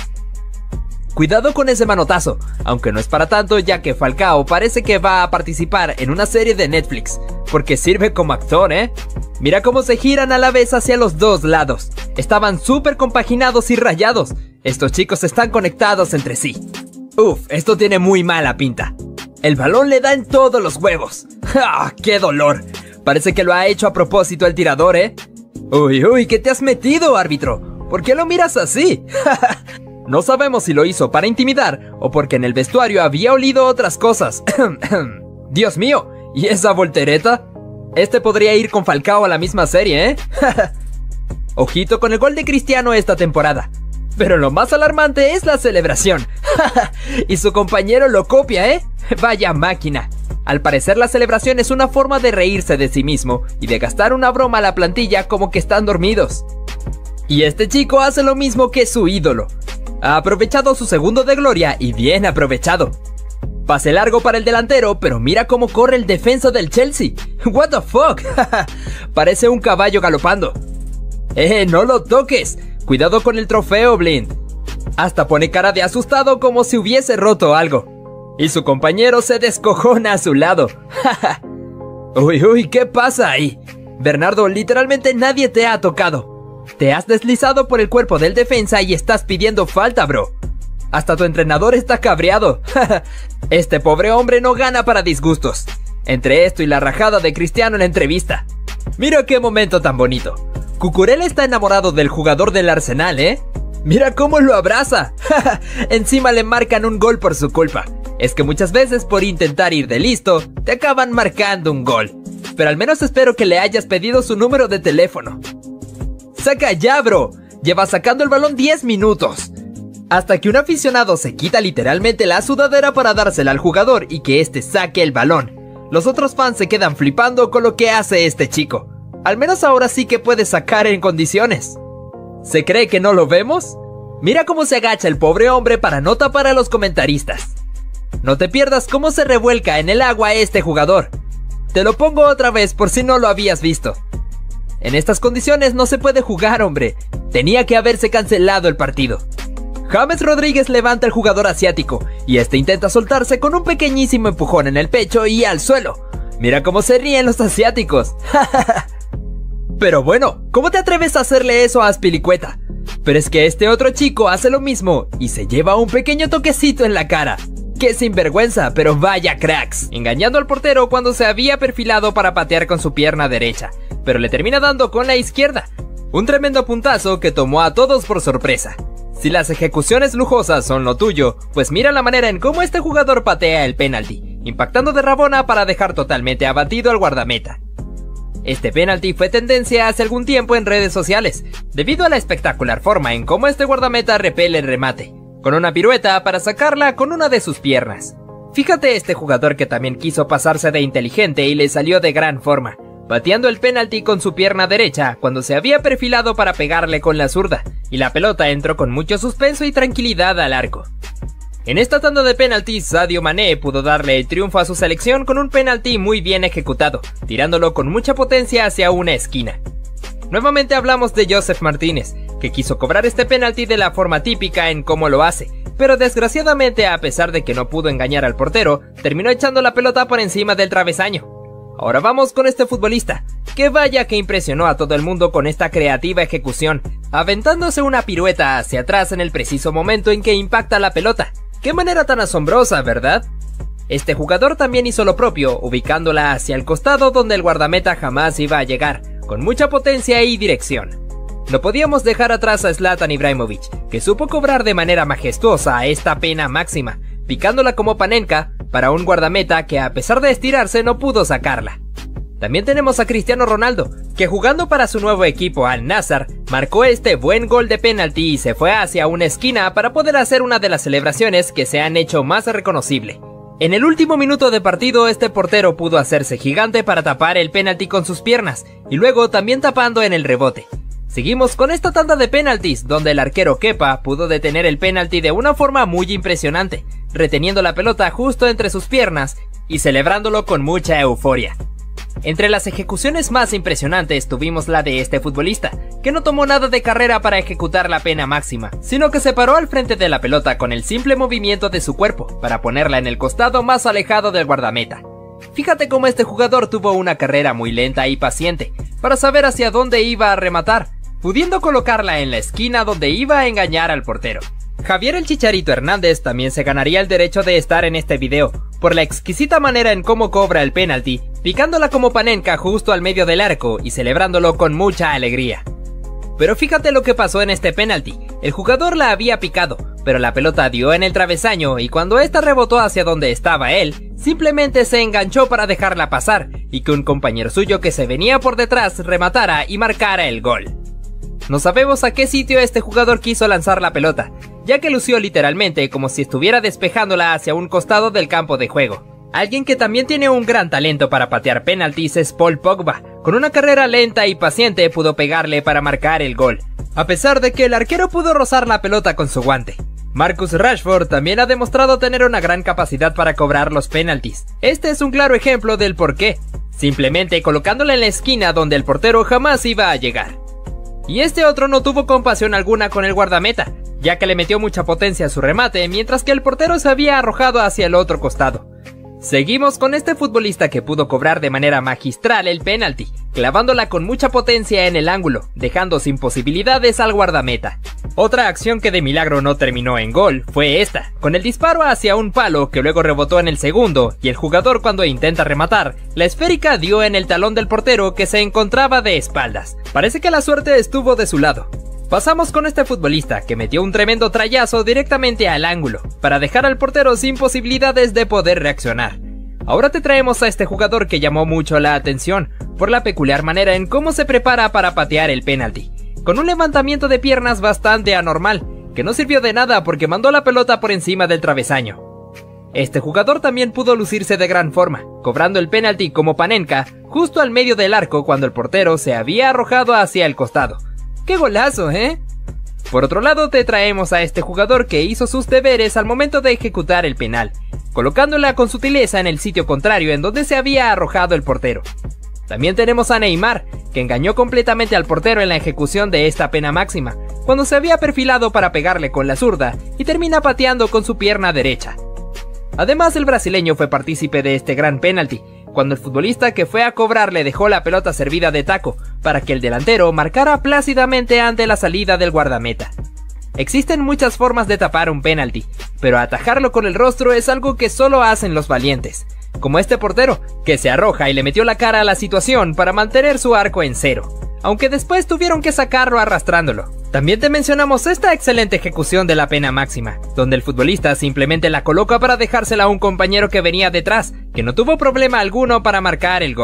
Cuidado con ese manotazo, aunque no es para tanto ya que Falcao parece que va a participar en una serie de Netflix, porque sirve como actor, ¿eh? Mira cómo se giran a la vez hacia los dos lados. Estaban súper compaginados y rayados. Estos chicos están conectados entre sí. Uf, esto tiene muy mala pinta. El balón le da en todos los huevos. ¡Ah, qué dolor! Parece que lo ha hecho a propósito el tirador, ¿eh? Uy, uy, ¿qué te has metido, árbitro? ¿Por qué lo miras así? No sabemos si lo hizo para intimidar o porque en el vestuario había olido otras cosas. Dios mío, ¿y esa voltereta? Este podría ir con Falcao a la misma serie, ¿eh? Ojito con el gol de Cristiano esta temporada. Pero lo más alarmante es la celebración. Y su compañero lo copia, ¿eh? Vaya máquina. Al parecer la celebración es una forma de reírse de sí mismo y de gastar una broma a la plantilla como que están dormidos. Y este chico hace lo mismo que su ídolo. Ha aprovechado su segundo de gloria y bien aprovechado. Pase largo para el delantero, pero mira cómo corre el defensa del Chelsea. What the fuck. Parece un caballo galopando. Eh, no lo toques. Cuidado con el trofeo, Blind. Hasta pone cara de asustado como si hubiese roto algo. Y su compañero se descojona a su lado. Uy, uy, ¿qué pasa ahí? Bernardo, literalmente nadie te ha tocado. Te has deslizado por el cuerpo del defensa y estás pidiendo falta, bro. Hasta tu entrenador está cabreado. Este pobre hombre no gana para disgustos. Entre esto y la rajada de Cristiano en la entrevista. Mira qué momento tan bonito. Cucurella está enamorado del jugador del Arsenal, ¿eh? Mira cómo lo abraza. Encima le marcan un gol por su culpa. Es que muchas veces por intentar ir de listo, te acaban marcando un gol. Pero al menos espero que le hayas pedido su número de teléfono. ¡Saca ya, bro! Lleva sacando el balón diez minutos. Hasta que un aficionado se quita literalmente la sudadera para dársela al jugador y que este saque el balón. Los otros fans se quedan flipando con lo que hace este chico. Al menos ahora sí que puede sacar en condiciones. ¿Se cree que no lo vemos? Mira cómo se agacha el pobre hombre para no tapar a los comentaristas. No te pierdas cómo se revuelca en el agua este jugador. Te lo pongo otra vez por si no lo habías visto. En estas condiciones no se puede jugar, hombre. Tenía que haberse cancelado el partido. James Rodríguez levanta al jugador asiático y este intenta soltarse con un pequeñísimo empujón en el pecho y al suelo. Mira cómo se ríen los asiáticos. Pero bueno, ¿cómo te atreves a hacerle eso a Azpilicueta? Pero es que este otro chico hace lo mismo y se lleva un pequeño toquecito en la cara. ¡Qué sinvergüenza, pero vaya cracks! Engañando al portero cuando se había perfilado para patear con su pierna derecha, pero le termina dando con la izquierda. Un tremendo puntazo que tomó a todos por sorpresa. Si las ejecuciones lujosas son lo tuyo, pues mira la manera en cómo este jugador patea el penalti, impactando de rabona para dejar totalmente abatido al guardameta. Este penalti fue tendencia hace algún tiempo en redes sociales, debido a la espectacular forma en cómo este guardameta repele el remate, con una pirueta para sacarla con una de sus piernas. Fíjate este jugador que también quiso pasarse de inteligente y le salió de gran forma, pateando el penalti con su pierna derecha cuando se había perfilado para pegarle con la zurda, y la pelota entró con mucho suspenso y tranquilidad al arco. En esta tanda de penaltis, Sadio Mané pudo darle el triunfo a su selección con un penalti muy bien ejecutado, tirándolo con mucha potencia hacia una esquina. Nuevamente hablamos de Joseph Martínez, que quiso cobrar este penalti de la forma típica en cómo lo hace, pero desgraciadamente, a pesar de que no pudo engañar al portero, terminó echando la pelota por encima del travesaño. Ahora vamos con este futbolista, que vaya que impresionó a todo el mundo con esta creativa ejecución, aventándose una pirueta hacia atrás en el preciso momento en que impacta la pelota. ¡Qué manera tan asombrosa!, ¿verdad? Este jugador también hizo lo propio, ubicándola hacia el costado donde el guardameta jamás iba a llegar, con mucha potencia y dirección. No podíamos dejar atrás a Zlatan Ibrahimovic, que supo cobrar de manera majestuosa a esta pena máxima, picándola como Panenka para un guardameta que a pesar de estirarse no pudo sacarla. También tenemos a Cristiano Ronaldo, que jugando para su nuevo equipo Al Nassr, marcó este buen gol de penalti y se fue hacia una esquina para poder hacer una de las celebraciones que se han hecho más reconocible. En el último minuto de partido, este portero pudo hacerse gigante para tapar el penalti con sus piernas, y luego también tapando en el rebote. Seguimos con esta tanda de penaltis, donde el arquero Kepa pudo detener el penalti de una forma muy impresionante, reteniendo la pelota justo entre sus piernas y celebrándolo con mucha euforia. Entre las ejecuciones más impresionantes tuvimos la de este futbolista, que no tomó nada de carrera para ejecutar la pena máxima, sino que se paró al frente de la pelota con el simple movimiento de su cuerpo para ponerla en el costado más alejado del guardameta. Fíjate cómo este jugador tuvo una carrera muy lenta y paciente para saber hacia dónde iba a rematar, pudiendo colocarla en la esquina donde iba a engañar al portero. Javier el Chicharito Hernández también se ganaría el derecho de estar en este video, por la exquisita manera en cómo cobra el penalti, picándola como Panenka justo al medio del arco y celebrándolo con mucha alegría. Pero fíjate lo que pasó en este penalti, el jugador la había picado, pero la pelota dio en el travesaño y cuando esta rebotó hacia donde estaba él, simplemente se enganchó para dejarla pasar y que un compañero suyo que se venía por detrás rematara y marcara el gol. No sabemos a qué sitio este jugador quiso lanzar la pelota, ya que lució literalmente como si estuviera despejándola hacia un costado del campo de juego. Alguien que también tiene un gran talento para patear penaltis es Paul Pogba, con una carrera lenta y paciente pudo pegarle para marcar el gol, a pesar de que el arquero pudo rozar la pelota con su guante. Marcus Rashford también ha demostrado tener una gran capacidad para cobrar los penaltis. Este es un claro ejemplo del por qué, simplemente colocándola en la esquina donde el portero jamás iba a llegar. Y este otro no tuvo compasión alguna con el guardameta, ya que le metió mucha potencia a su remate, mientras que el portero se había arrojado hacia el otro costado. Seguimos con este futbolista que pudo cobrar de manera magistral el penalti, clavándola con mucha potencia en el ángulo, dejando sin posibilidades al guardameta. Otra acción que de milagro no terminó en gol fue esta, con el disparo hacia un palo que luego rebotó en el segundo, y el jugador cuando intenta rematar, la esférica dio en el talón del portero que se encontraba de espaldas. Parece que la suerte estuvo de su lado. Pasamos con este futbolista que metió un tremendo trayazo directamente al ángulo, para dejar al portero sin posibilidades de poder reaccionar. Ahora te traemos a este jugador que llamó mucho la atención, por la peculiar manera en cómo se prepara para patear el penalti, con un levantamiento de piernas bastante anormal, que no sirvió de nada porque mandó la pelota por encima del travesaño. Este jugador también pudo lucirse de gran forma, cobrando el penalti como Panenka, justo al medio del arco cuando el portero se había arrojado hacia el costado. ¡Qué golazo, eh! Por otro lado te traemos a este jugador que hizo sus deberes al momento de ejecutar el penal, colocándola con sutileza en el sitio contrario en donde se había arrojado el portero. También tenemos a Neymar, que engañó completamente al portero en la ejecución de esta pena máxima, cuando se había perfilado para pegarle con la zurda y termina pateando con su pierna derecha. Además, el brasileño fue partícipe de este gran penalti, cuando el futbolista que fue a cobrar le dejó la pelota servida de taco para que el delantero marcara plácidamente ante la salida del guardameta. Existen muchas formas de tapar un penalti, pero atajarlo con el rostro es algo que solo hacen los valientes, como este portero, que se arroja y le metió la cara a la situación para mantener su arco en cero, aunque después tuvieron que sacarlo arrastrándolo. También te mencionamos esta excelente ejecución de la pena máxima, donde el futbolista simplemente la coloca para dejársela a un compañero que venía detrás, que no tuvo problema alguno para marcar el gol.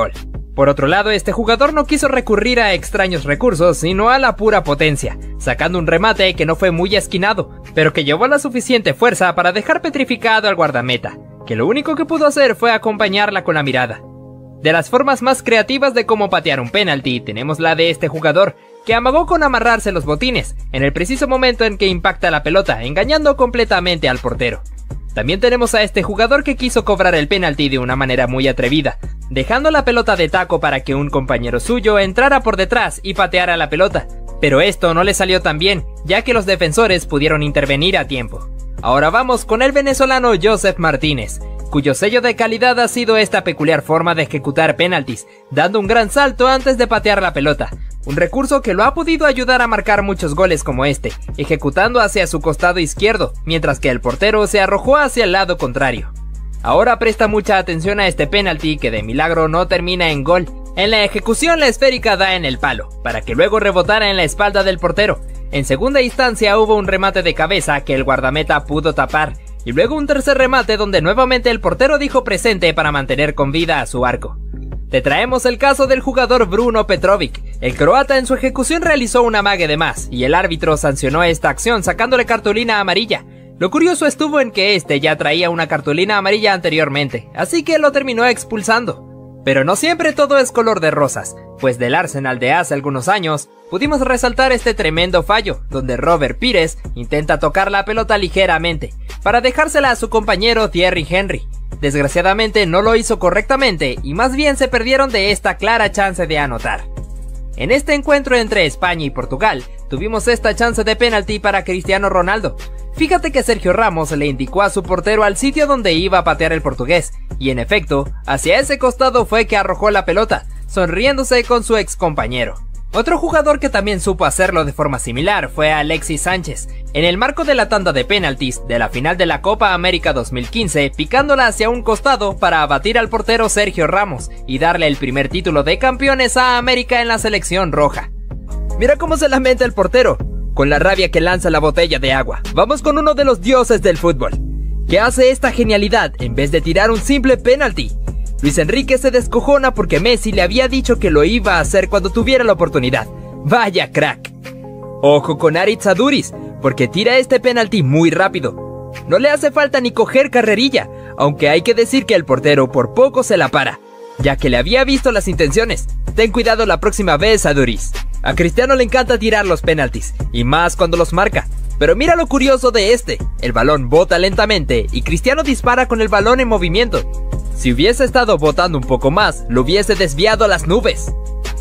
Por otro lado, este jugador no quiso recurrir a extraños recursos, sino a la pura potencia, sacando un remate que no fue muy esquinado, pero que llevó la suficiente fuerza para dejar petrificado al guardameta, que lo único que pudo hacer fue acompañarla con la mirada. De las formas más creativas de cómo patear un penalti, tenemos la de este jugador, que amagó con amarrarse los botines, en el preciso momento en que impacta la pelota, engañando completamente al portero. También tenemos a este jugador que quiso cobrar el penalti de una manera muy atrevida, dejando la pelota de taco para que un compañero suyo entrara por detrás y pateara la pelota, pero esto no le salió tan bien, ya que los defensores pudieron intervenir a tiempo. Ahora vamos con el venezolano Joseph Martínez, cuyo sello de calidad ha sido esta peculiar forma de ejecutar penaltis, dando un gran salto antes de patear la pelota, un recurso que lo ha podido ayudar a marcar muchos goles como este, ejecutando hacia su costado izquierdo, mientras que el portero se arrojó hacia el lado contrario. Ahora presta mucha atención a este penalti que de milagro no termina en gol. En la ejecución la esférica da en el palo, para que luego rebotara en la espalda del portero. En segunda instancia hubo un remate de cabeza que el guardameta pudo tapar, y luego un tercer remate donde nuevamente el portero dijo presente para mantener con vida a su arco. Te traemos el caso del jugador Bruno Petrovic. El croata en su ejecución realizó un amague de más, y el árbitro sancionó esta acción sacándole cartulina amarilla. Lo curioso estuvo en que este ya traía una cartulina amarilla anteriormente, así que lo terminó expulsando. Pero no siempre todo es color de rosas, pues del Arsenal de hace algunos años, pudimos resaltar este tremendo fallo, donde Robert Pires intenta tocar la pelota ligeramente, para dejársela a su compañero Thierry Henry. Desgraciadamente no lo hizo correctamente y más bien se perdieron de esta clara chance de anotar. En este encuentro entre España y Portugal, tuvimos esta chance de penalti para Cristiano Ronaldo. Fíjate que Sergio Ramos le indicó a su portero al sitio donde iba a patear el portugués, y en efecto, hacia ese costado fue que arrojó la pelota, sonriéndose con su ex compañero. Otro jugador que también supo hacerlo de forma similar fue Alexis Sánchez, en el marco de la tanda de penaltis de la final de la Copa América dos mil quince, picándola hacia un costado para abatir al portero Sergio Ramos y darle el primer título de campeones a América en la selección roja. Mira cómo se lamenta el portero, con la rabia que lanza la botella de agua. Vamos con uno de los dioses del fútbol, que hace esta genialidad en vez de tirar un simple penalti. Luis Enrique se descojona porque Messi le había dicho que lo iba a hacer cuando tuviera la oportunidad. ¡Vaya crack! Ojo con Aritz Aduriz, porque tira este penalti muy rápido. No le hace falta ni coger carrerilla, aunque hay que decir que el portero por poco se la para, ya que le había visto las intenciones. Ten cuidado la próxima vez, Aduriz. A Cristiano le encanta tirar los penaltis, y más cuando los marca. Pero mira lo curioso de este, el balón bota lentamente y Cristiano dispara con el balón en movimiento. Si hubiese estado botando un poco más, lo hubiese desviado a las nubes.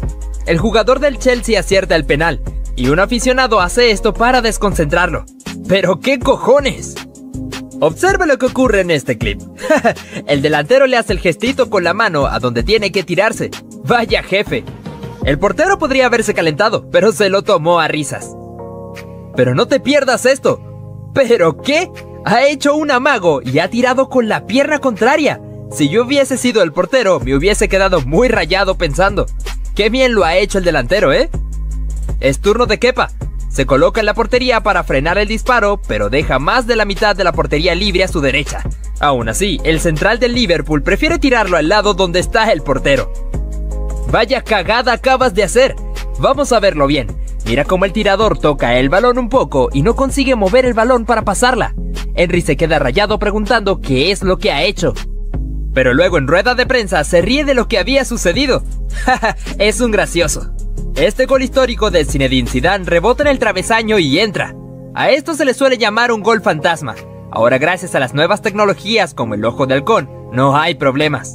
El jugador del Chelsea acierta el penal, y un aficionado hace esto para desconcentrarlo. ¡Pero qué cojones! Observe lo que ocurre en este clip. El delantero le hace el gestito con la mano a donde tiene que tirarse. ¡Vaya jefe! El portero podría haberse calentado, pero se lo tomó a risas. Pero no te pierdas esto. ¿Pero qué? Ha hecho un amago y ha tirado con la pierna contraria. Si yo hubiese sido el portero, me hubiese quedado muy rayado pensando, qué bien lo ha hecho el delantero, ¿eh? Es turno de Kepa. Se coloca en la portería para frenar el disparo, pero deja más de la mitad de la portería libre a su derecha. Aún así, el central del Liverpool prefiere tirarlo al lado donde está el portero. ¡Vaya cagada acabas de hacer! Vamos a verlo bien. Mira cómo el tirador toca el balón un poco y no consigue mover el balón para pasarla. Henry se queda rayado preguntando qué es lo que ha hecho. Pero luego en rueda de prensa se ríe de lo que había sucedido. Jaja, es un gracioso. Este gol histórico de Zinedine Zidane rebota en el travesaño y entra. A esto se le suele llamar un gol fantasma. Ahora gracias a las nuevas tecnologías como el ojo de halcón, no hay problemas.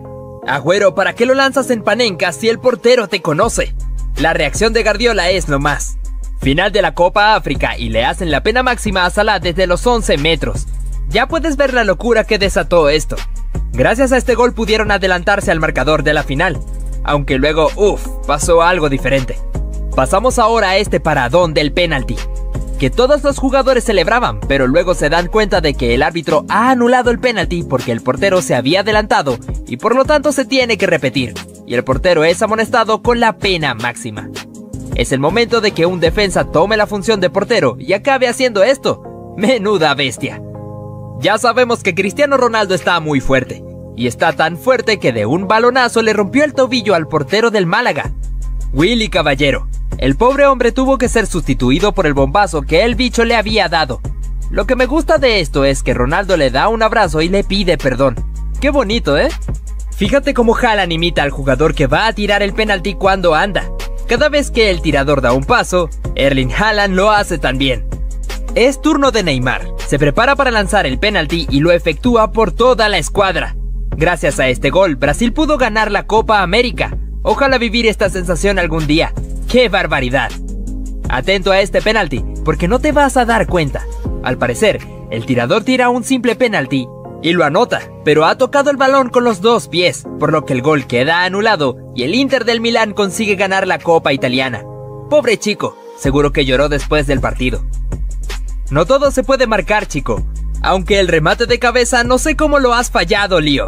Agüero, ¿para qué lo lanzas en Panenka si el portero te conoce? La reacción de Guardiola es lo más. Final de la Copa África y le hacen la pena máxima a Salah desde los once metros. Ya puedes ver la locura que desató esto. Gracias a este gol pudieron adelantarse al marcador de la final, aunque luego, uff, pasó algo diferente. Pasamos ahora a este paradón del penalti, que todos los jugadores celebraban, pero luego se dan cuenta de que el árbitro ha anulado el penalti porque el portero se había adelantado y por lo tanto se tiene que repetir, y el portero es amonestado con la pena máxima. Es el momento de que un defensa tome la función de portero y acabe haciendo esto. ¡Menuda bestia! Ya sabemos que Cristiano Ronaldo está muy fuerte, y está tan fuerte que de un balonazo le rompió el tobillo al portero del Málaga, Willy Caballero. El pobre hombre tuvo que ser sustituido por el bombazo que el bicho le había dado. Lo que me gusta de esto es que Ronaldo le da un abrazo y le pide perdón. ¡Qué bonito!, ¿eh? Fíjate cómo Haaland imita al jugador que va a tirar el penalti cuando anda. Cada vez que el tirador da un paso, Erling Haaland lo hace también. Es turno de Neymar. Se prepara para lanzar el penalti y lo efectúa por toda la escuadra. Gracias a este gol, Brasil pudo ganar la Copa América. Ojalá vivir esta sensación algún día. ¡Qué barbaridad! Atento a este penalti, porque no te vas a dar cuenta. Al parecer, el tirador tira un simple penalti y lo anota, pero ha tocado el balón con los dos pies, por lo que el gol queda anulado y el Inter del Milán consigue ganar la Copa Italiana. Pobre chico, seguro que lloró después del partido. No todo se puede marcar, chico. Aunque el remate de cabeza no sé cómo lo has fallado, Lío.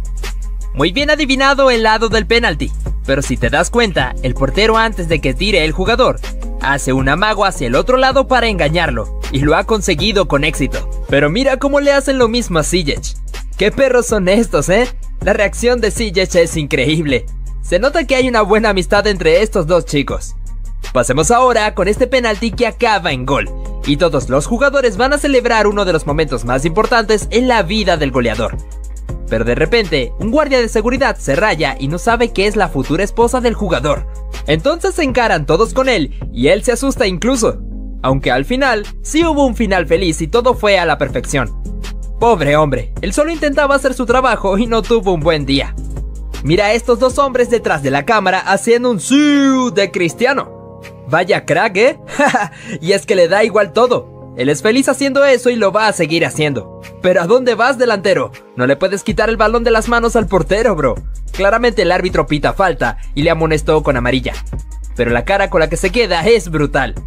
Muy bien adivinado el lado del penalti, pero si te das cuenta, el portero antes de que tire el jugador, hace un amago hacia el otro lado para engañarlo, y lo ha conseguido con éxito. Pero mira cómo le hacen lo mismo a Ziyech. ¡Qué perros son estos, eh! La reacción de Ziyech es increíble. Se nota que hay una buena amistad entre estos dos chicos. Pasemos ahora con este penalti que acaba en gol, y todos los jugadores van a celebrar uno de los momentos más importantes en la vida del goleador. Pero de repente, un guardia de seguridad se raya y no sabe que es la futura esposa del jugador. Entonces se encaran todos con él y él se asusta incluso. Aunque al final, sí hubo un final feliz y todo fue a la perfección. Pobre hombre, él solo intentaba hacer su trabajo y no tuvo un buen día. Mira a estos dos hombres detrás de la cámara haciendo un sí de Cristiano. Vaya crack, ¿eh? Y es que le da igual todo. Él es feliz haciendo eso y lo va a seguir haciendo. Pero ¿a dónde vas, delantero? No le puedes quitar el balón de las manos al portero, bro. Claramente el árbitro pita falta y le amonestó con amarilla. Pero la cara con la que se queda es brutal.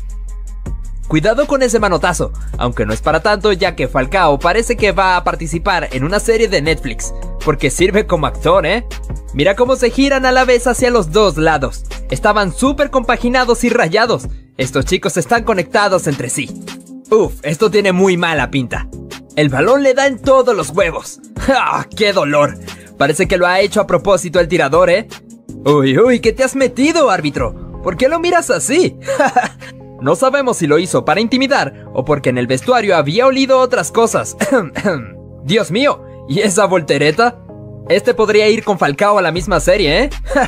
Cuidado con ese manotazo, aunque no es para tanto ya que Falcao parece que va a participar en una serie de Netflix, porque sirve como actor, ¿eh? Mira cómo se giran a la vez hacia los dos lados. Estaban súper compaginados y rayados. Estos chicos están conectados entre sí. Uf, esto tiene muy mala pinta. El balón le da en todos los huevos. ¡Ah, qué dolor! Parece que lo ha hecho a propósito el tirador, ¿eh? Uy, uy, ¿qué te has metido, árbitro? ¿Por qué lo miras así? No sabemos si lo hizo para intimidar o porque en el vestuario había olido otras cosas. Dios mío, ¿y esa voltereta? Este podría ir con Falcao a la misma serie, ¿eh?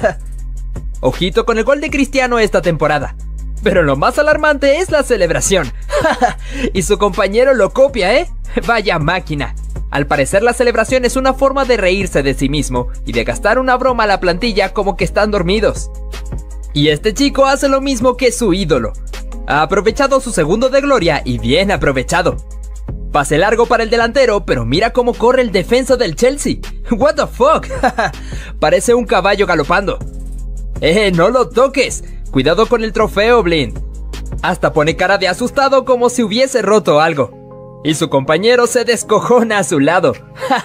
Ojito con el gol de Cristiano esta temporada. Pero lo más alarmante es la celebración. Y su compañero lo copia, ¿eh? Vaya máquina. Al parecer la celebración es una forma de reírse de sí mismo y de gastar una broma a la plantilla como que están dormidos. Y este chico hace lo mismo que su ídolo. Ha aprovechado su segundo de gloria y bien aprovechado. Pase largo para el delantero, pero mira cómo corre el defensa del Chelsea. What the fuck. Parece un caballo galopando. Eh, no lo toques. Cuidado con el trofeo, Blind. Hasta pone cara de asustado como si hubiese roto algo. Y su compañero se descojona a su lado.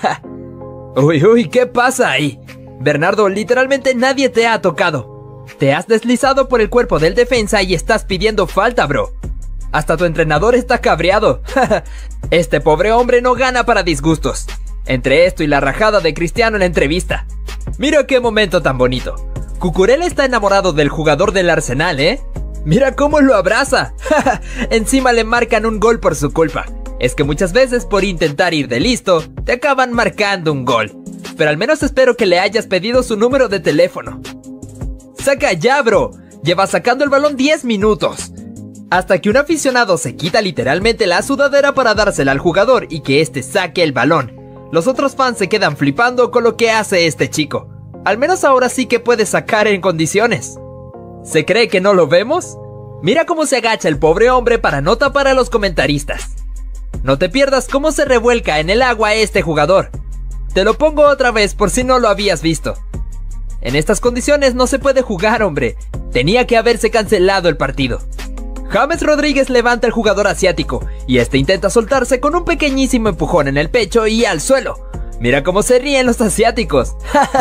Uy, uy, ¿qué pasa ahí? Bernardo, literalmente nadie te ha tocado. Te has deslizado por el cuerpo del defensa y estás pidiendo falta, bro. Hasta tu entrenador está cabreado. Este pobre hombre no gana para disgustos. Entre esto y la rajada de Cristiano en la entrevista. Mira qué momento tan bonito. Cucurella está enamorado del jugador del Arsenal, ¿eh? Mira cómo lo abraza. Encima le marcan un gol por su culpa. Es que muchas veces por intentar ir de listo, te acaban marcando un gol. Pero al menos espero que le hayas pedido su número de teléfono. ¡Saca ya, bro! Lleva sacando el balón diez minutos. Hasta que un aficionado se quita literalmente la sudadera para dársela al jugador y que este saque el balón. Los otros fans se quedan flipando con lo que hace este chico. Al menos ahora sí que puede sacar en condiciones. ¿Se cree que no lo vemos? Mira cómo se agacha el pobre hombre para no tapar a los comentaristas. No te pierdas cómo se revuelca en el agua este jugador. Te lo pongo otra vez por si no lo habías visto. En estas condiciones no se puede jugar, hombre. Tenía que haberse cancelado el partido. James Rodríguez levanta al jugador asiático y este intenta soltarse con un pequeñísimo empujón en el pecho y al suelo. Mira cómo se ríen los asiáticos.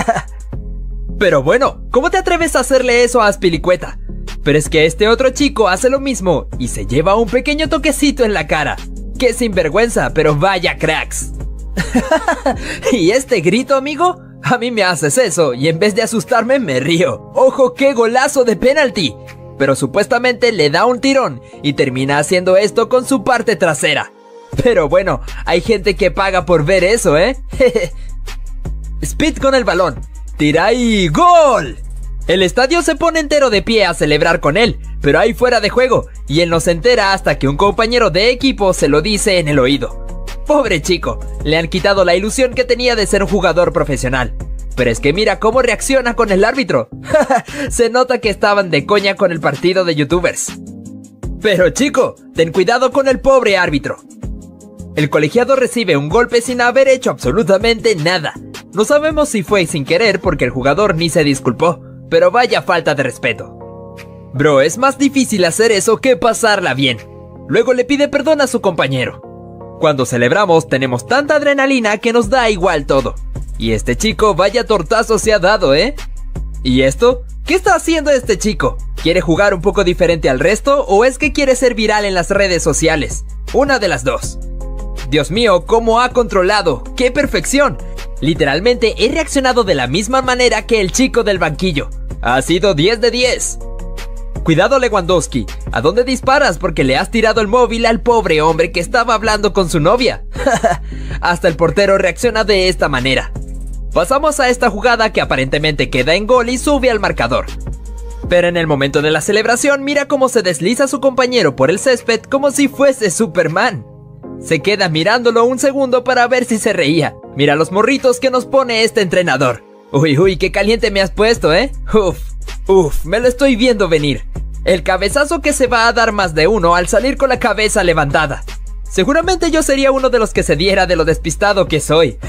Pero bueno, ¿cómo te atreves a hacerle eso a Azpilicueta? Pero es que este otro chico hace lo mismo y se lleva un pequeño toquecito en la cara. ¡Qué sinvergüenza, pero vaya cracks! ¿Y este grito, amigo? A mí me haces eso y en vez de asustarme me río. ¡Ojo, qué golazo de penalti! Pero supuestamente le da un tirón y termina haciendo esto con su parte trasera. Pero bueno, hay gente que paga por ver eso, ¿eh? Speed con el balón. Tira y ¡gol! El estadio se pone entero de pie a celebrar con él, pero hay fuera de juego, y él no se entera hasta que un compañero de equipo se lo dice en el oído. Pobre chico, le han quitado la ilusión que tenía de ser un jugador profesional. Pero es que mira cómo reacciona con el árbitro. Se nota que estaban de coña con el partido de youtubers. Pero chico, ten cuidado con el pobre árbitro. El colegiado recibe un golpe sin haber hecho absolutamente nada. No sabemos si fue sin querer porque el jugador ni se disculpó, pero vaya falta de respeto. Bro, es más difícil hacer eso que pasarla bien. Luego le pide perdón a su compañero. Cuando celebramos tenemos tanta adrenalina que nos da igual todo. Y este chico vaya tortazo se ha dado, ¿eh? ¿Y esto? ¿Qué está haciendo este chico? ¿Quiere jugar un poco diferente al resto o es que quiere ser viral en las redes sociales? Una de las dos. Dios mío, ¿cómo ha controlado? ¡Qué perfección! Literalmente he reaccionado de la misma manera que el chico del banquillo. Ha sido diez de diez. Cuidado Lewandowski, ¿a dónde disparas? Porque le has tirado el móvil al pobre hombre que estaba hablando con su novia. Hasta el portero reacciona de esta manera. Pasamos a esta jugada que aparentemente queda en gol y sube al marcador. Pero en el momento de la celebración mira cómo se desliza su compañero por el césped como si fuese Superman. Se queda mirándolo un segundo para ver si se reía. Mira los morritos que nos pone este entrenador. Uy, uy, qué caliente me has puesto, ¿eh? Uf, uf, me lo estoy viendo venir. El cabezazo que se va a dar más de uno al salir con la cabeza levantada. Seguramente yo sería uno de los que se diera de lo despistado que soy.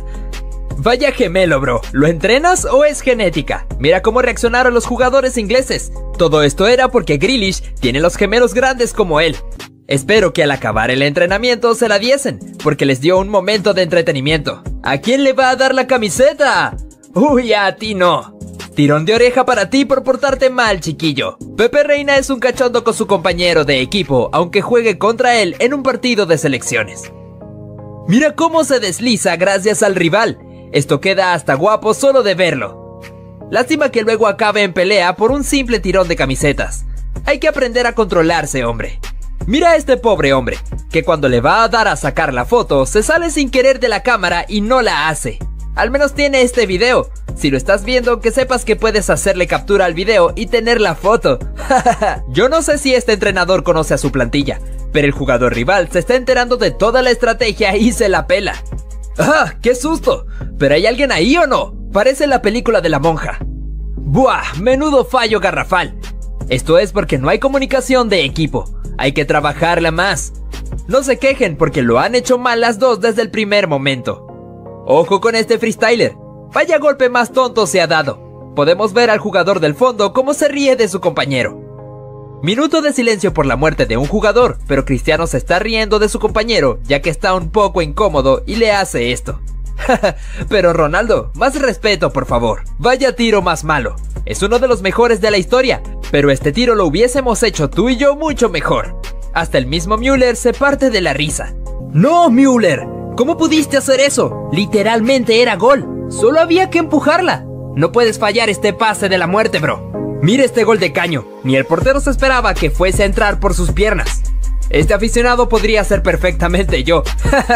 Vaya gemelo, bro. ¿Lo entrenas o es genética? Mira cómo reaccionaron los jugadores ingleses. Todo esto era porque Grealish tiene los gemelos grandes como él. Espero que al acabar el entrenamiento se la diesen, porque les dio un momento de entretenimiento. ¿A quién le va a dar la camiseta? Uy, a ti no. Tirón de oreja para ti por portarte mal, chiquillo. Pepe Reina es un cachondo con su compañero de equipo, aunque juegue contra él en un partido de selecciones. Mira cómo se desliza gracias al rival. Esto queda hasta guapo solo de verlo. Lástima que luego acabe en pelea por un simple tirón de camisetas. Hay que aprender a controlarse, hombre. Mira a este pobre hombre, que cuando le va a dar a sacar la foto, se sale sin querer de la cámara y no la hace. Al menos tiene este video. Si lo estás viendo, que sepas que puedes hacerle captura al video y tener la foto. Yo no sé si este entrenador conoce a su plantilla, pero el jugador rival se está enterando de toda la estrategia y se la pela. ¡Ah! ¡Qué susto! ¿Pero hay alguien ahí o no? Parece la película de la monja. ¡Buah! Menudo fallo garrafal. Esto es porque no hay comunicación de equipo. Hay que trabajarla más. No se quejen porque lo han hecho mal las dos desde el primer momento. Ojo con este freestyler. Vaya golpe más tonto se ha dado. Podemos ver al jugador del fondo cómo se ríe de su compañero. Minuto de silencio por la muerte de un jugador, pero Cristiano se está riendo de su compañero ya que está un poco incómodo y le hace esto. Pero Ronaldo, más respeto por favor. Vaya tiro más malo. Es uno de los mejores de la historia, pero este tiro lo hubiésemos hecho tú y yo mucho mejor. Hasta el mismo Müller se parte de la risa. ¡No, Müller! ¿Cómo pudiste hacer eso? Literalmente era gol. Solo había que empujarla. No puedes fallar este pase de la muerte, bro. Mira este gol de caño. Ni el portero se esperaba que fuese a entrar por sus piernas. Este aficionado podría ser perfectamente yo.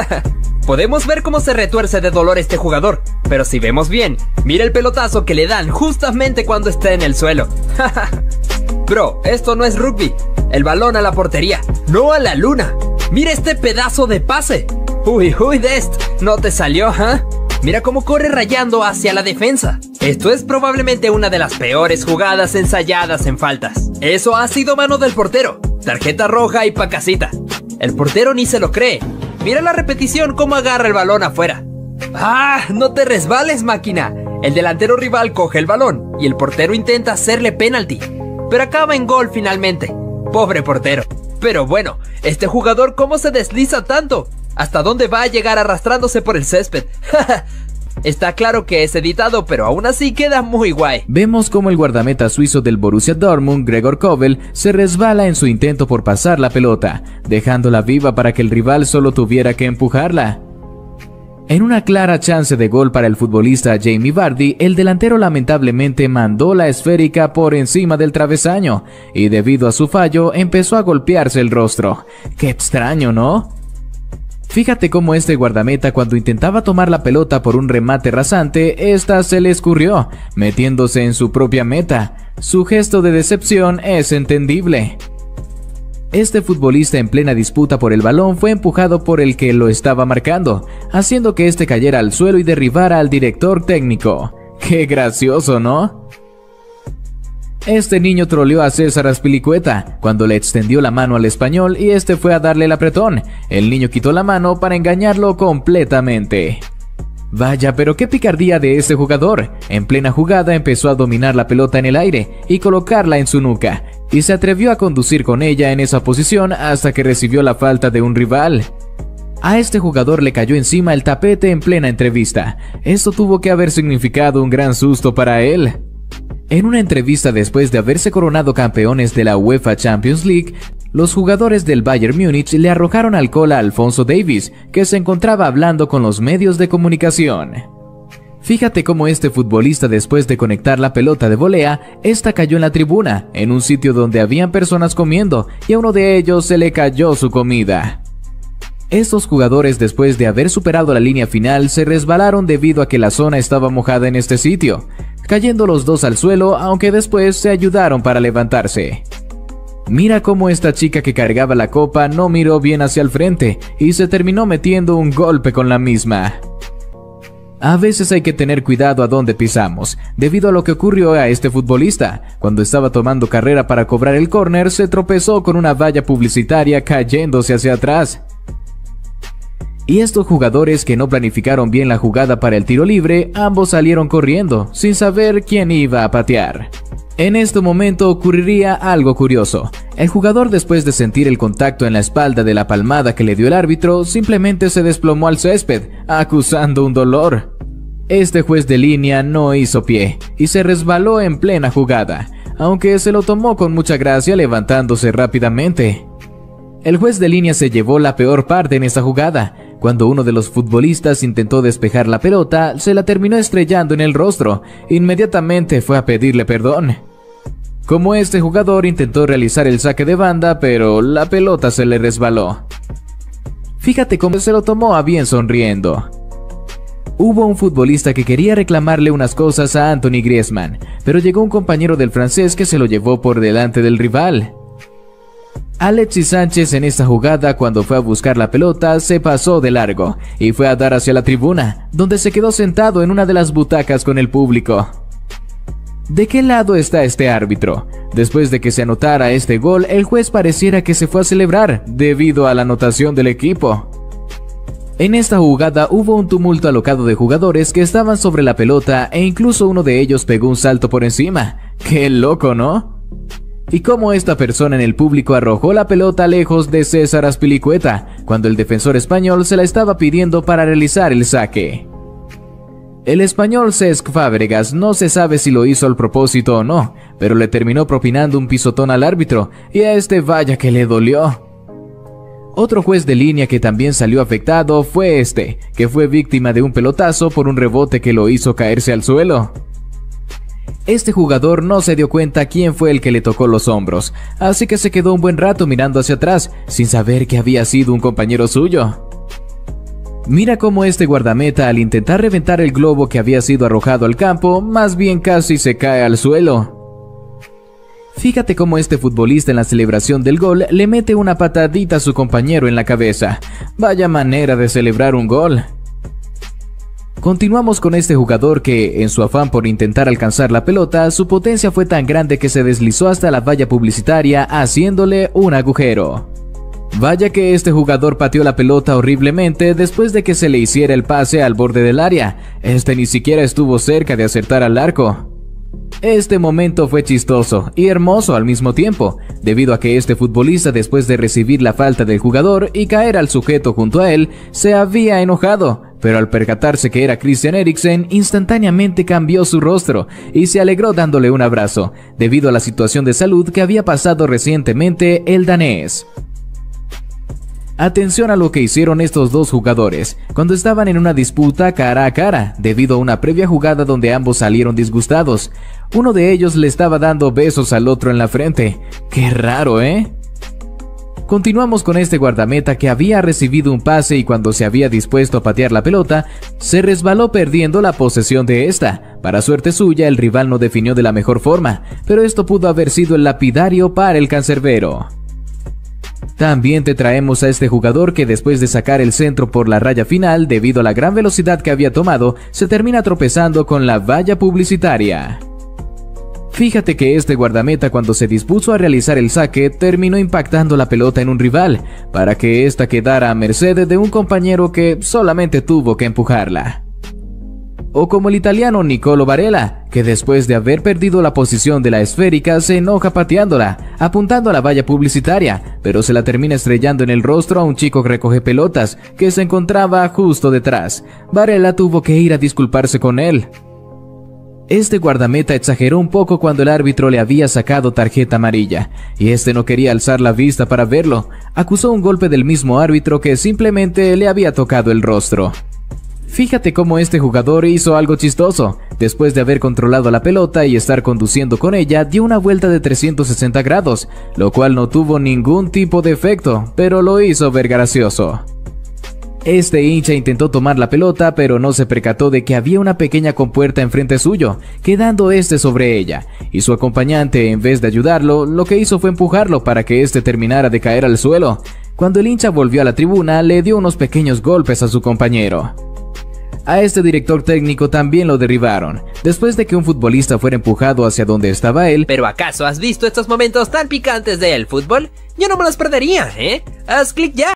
Podemos ver cómo se retuerce de dolor este jugador, pero si vemos bien, mira el pelotazo que le dan justamente cuando está en el suelo. Bro, esto no es rugby. El balón a la portería, no a la luna. Mira este pedazo de pase. Uy, uy, Dest, ¿no te salió, eh? Mira cómo corre rayando hacia la defensa. Esto es probablemente una de las peores jugadas ensayadas en faltas. Eso ha sido mano del portero. Tarjeta roja y pa' casita. El portero ni se lo cree. Mira la repetición cómo agarra el balón afuera. ¡Ah! ¡No te resbales, máquina! El delantero rival coge el balón y el portero intenta hacerle penalti, pero acaba en gol finalmente. Pobre portero. Pero bueno, este jugador ¿cómo se desliza tanto? ¿Hasta dónde va a llegar arrastrándose por el césped? Está claro que es editado, pero aún así queda muy guay. Vemos como el guardameta suizo del Borussia Dortmund, Gregor Kobel, se resbala en su intento por pasar la pelota, dejándola viva para que el rival solo tuviera que empujarla. En una clara chance de gol para el futbolista Jamie Vardy, el delantero lamentablemente mandó la esférica por encima del travesaño y debido a su fallo empezó a golpearse el rostro. ¡Qué extraño!, ¿no? Fíjate cómo este guardameta, cuando intentaba tomar la pelota por un remate rasante, esta se le escurrió, metiéndose en su propia meta. Su gesto de decepción es entendible. Este futbolista en plena disputa por el balón fue empujado por el que lo estaba marcando, haciendo que este cayera al suelo y derribara al director técnico. ¡Qué gracioso!, ¿no? Este niño troleó a César Azpilicueta cuando le extendió la mano al español y este fue a darle el apretón. El niño quitó la mano para engañarlo completamente. Vaya, pero qué picardía de este jugador. En plena jugada empezó a dominar la pelota en el aire y colocarla en su nuca, y se atrevió a conducir con ella en esa posición hasta que recibió la falta de un rival. A este jugador le cayó encima el tapete en plena entrevista. Esto tuvo que haber significado un gran susto para él. En una entrevista después de haberse coronado campeones de la UEFA Champions League, los jugadores del Bayern Múnich le arrojaron alcohol a Alphonso Davies, que se encontraba hablando con los medios de comunicación. Fíjate cómo este futbolista, después de conectar la pelota de volea, esta cayó en la tribuna, en un sitio donde habían personas comiendo, y a uno de ellos se le cayó su comida. Estos jugadores, después de haber superado la línea final, se resbalaron debido a que la zona estaba mojada en este sitio, cayendo los dos al suelo, aunque después se ayudaron para levantarse. Mira cómo esta chica que cargaba la copa no miró bien hacia el frente y se terminó metiendo un golpe con la misma. A veces hay que tener cuidado a dónde pisamos, debido a lo que ocurrió a este futbolista. Cuando estaba tomando carrera para cobrar el córner, se tropezó con una valla publicitaria cayéndose hacia atrás. Y estos jugadores que no planificaron bien la jugada para el tiro libre, ambos salieron corriendo, sin saber quién iba a patear. En este momento ocurriría algo curioso. El jugador, después de sentir el contacto en la espalda de la palmada que le dio el árbitro, simplemente se desplomó al césped, acusando un dolor. Este juez de línea no hizo pie, y se resbaló en plena jugada, aunque se lo tomó con mucha gracia levantándose rápidamente. El juez de línea se llevó la peor parte en esa jugada. Cuando uno de los futbolistas intentó despejar la pelota, se la terminó estrellando en el rostro. Inmediatamente fue a pedirle perdón. Como este jugador intentó realizar el saque de banda, pero la pelota se le resbaló. Fíjate cómo se lo tomó a bien sonriendo. Hubo un futbolista que quería reclamarle unas cosas a Anthony Griezmann, pero llegó un compañero del francés que se lo llevó por delante del rival. Alexis Sánchez en esta jugada, cuando fue a buscar la pelota, se pasó de largo y fue a dar hacia la tribuna, donde se quedó sentado en una de las butacas con el público. ¿De qué lado está este árbitro? Después de que se anotara este gol, el juez pareciera que se fue a celebrar debido a la anotación del equipo. En esta jugada hubo un tumulto alocado de jugadores que estaban sobre la pelota e incluso uno de ellos pegó un salto por encima. ¡Qué loco!, ¿no? Y cómo esta persona en el público arrojó la pelota lejos de César Azpilicueta, cuando el defensor español se la estaba pidiendo para realizar el saque. El español Cesc Fábregas no se sabe si lo hizo al propósito o no, pero le terminó propinando un pisotón al árbitro, y a este vaya que le dolió. Otro juez de línea que también salió afectado fue este, que fue víctima de un pelotazo por un rebote que lo hizo caerse al suelo. Este jugador no se dio cuenta quién fue el que le tocó los hombros, así que se quedó un buen rato mirando hacia atrás, sin saber que había sido un compañero suyo. Mira cómo este guardameta, al intentar reventar el globo que había sido arrojado al campo, más bien casi se cae al suelo. Fíjate cómo este futbolista en la celebración del gol le mete una patadita a su compañero en la cabeza. Vaya manera de celebrar un gol. Continuamos con este jugador que, en su afán por intentar alcanzar la pelota, su potencia fue tan grande que se deslizó hasta la valla publicitaria haciéndole un agujero. Vaya que este jugador pateó la pelota horriblemente después de que se le hiciera el pase al borde del área. Este ni siquiera estuvo cerca de acertar al arco. Este momento fue chistoso y hermoso al mismo tiempo, debido a que este futbolista, después de recibir la falta del jugador y caer al sujeto junto a él, se había enojado, pero al percatarse que era Christian Eriksen, instantáneamente cambió su rostro y se alegró dándole un abrazo, debido a la situación de salud que había pasado recientemente el danés. Atención a lo que hicieron estos dos jugadores cuando estaban en una disputa cara a cara, debido a una previa jugada donde ambos salieron disgustados. Uno de ellos le estaba dando besos al otro en la frente. ¡Qué raro!, ¿eh? Continuamos con este guardameta que había recibido un pase y cuando se había dispuesto a patear la pelota, se resbaló perdiendo la posesión de esta. Para suerte suya, el rival no definió de la mejor forma, pero esto pudo haber sido el lapidario para el cancerbero. También te traemos a este jugador que después de sacar el centro por la raya final, debido a la gran velocidad que había tomado, se termina tropezando con la valla publicitaria. Fíjate que este guardameta cuando se dispuso a realizar el saque terminó impactando la pelota en un rival, para que ésta quedara a merced de un compañero que solamente tuvo que empujarla. O como el italiano Nicolo Barella, que después de haber perdido la posición de la esférica se enoja pateándola, apuntando a la valla publicitaria, pero se la termina estrellando en el rostro a un chico que recoge pelotas, que se encontraba justo detrás. Barella tuvo que ir a disculparse con él. Este guardameta exageró un poco cuando el árbitro le había sacado tarjeta amarilla, y este no quería alzar la vista para verlo. Acusó un golpe del mismo árbitro que simplemente le había tocado el rostro. Fíjate cómo este jugador hizo algo chistoso. Después de haber controlado la pelota y estar conduciendo con ella, dio una vuelta de trescientos sesenta grados, lo cual no tuvo ningún tipo de efecto, pero lo hizo ver gracioso. Este hincha intentó tomar la pelota, pero no se percató de que había una pequeña compuerta enfrente suyo, quedando este sobre ella, y su acompañante, en vez de ayudarlo, lo que hizo fue empujarlo para que este terminara de caer al suelo. Cuando el hincha volvió a la tribuna, le dio unos pequeños golpes a su compañero. A este director técnico también lo derribaron, después de que un futbolista fuera empujado hacia donde estaba él. ¿Pero acaso has visto estos momentos tan picantes del fútbol? Yo no me los perdería, ¿eh? Haz clic ya.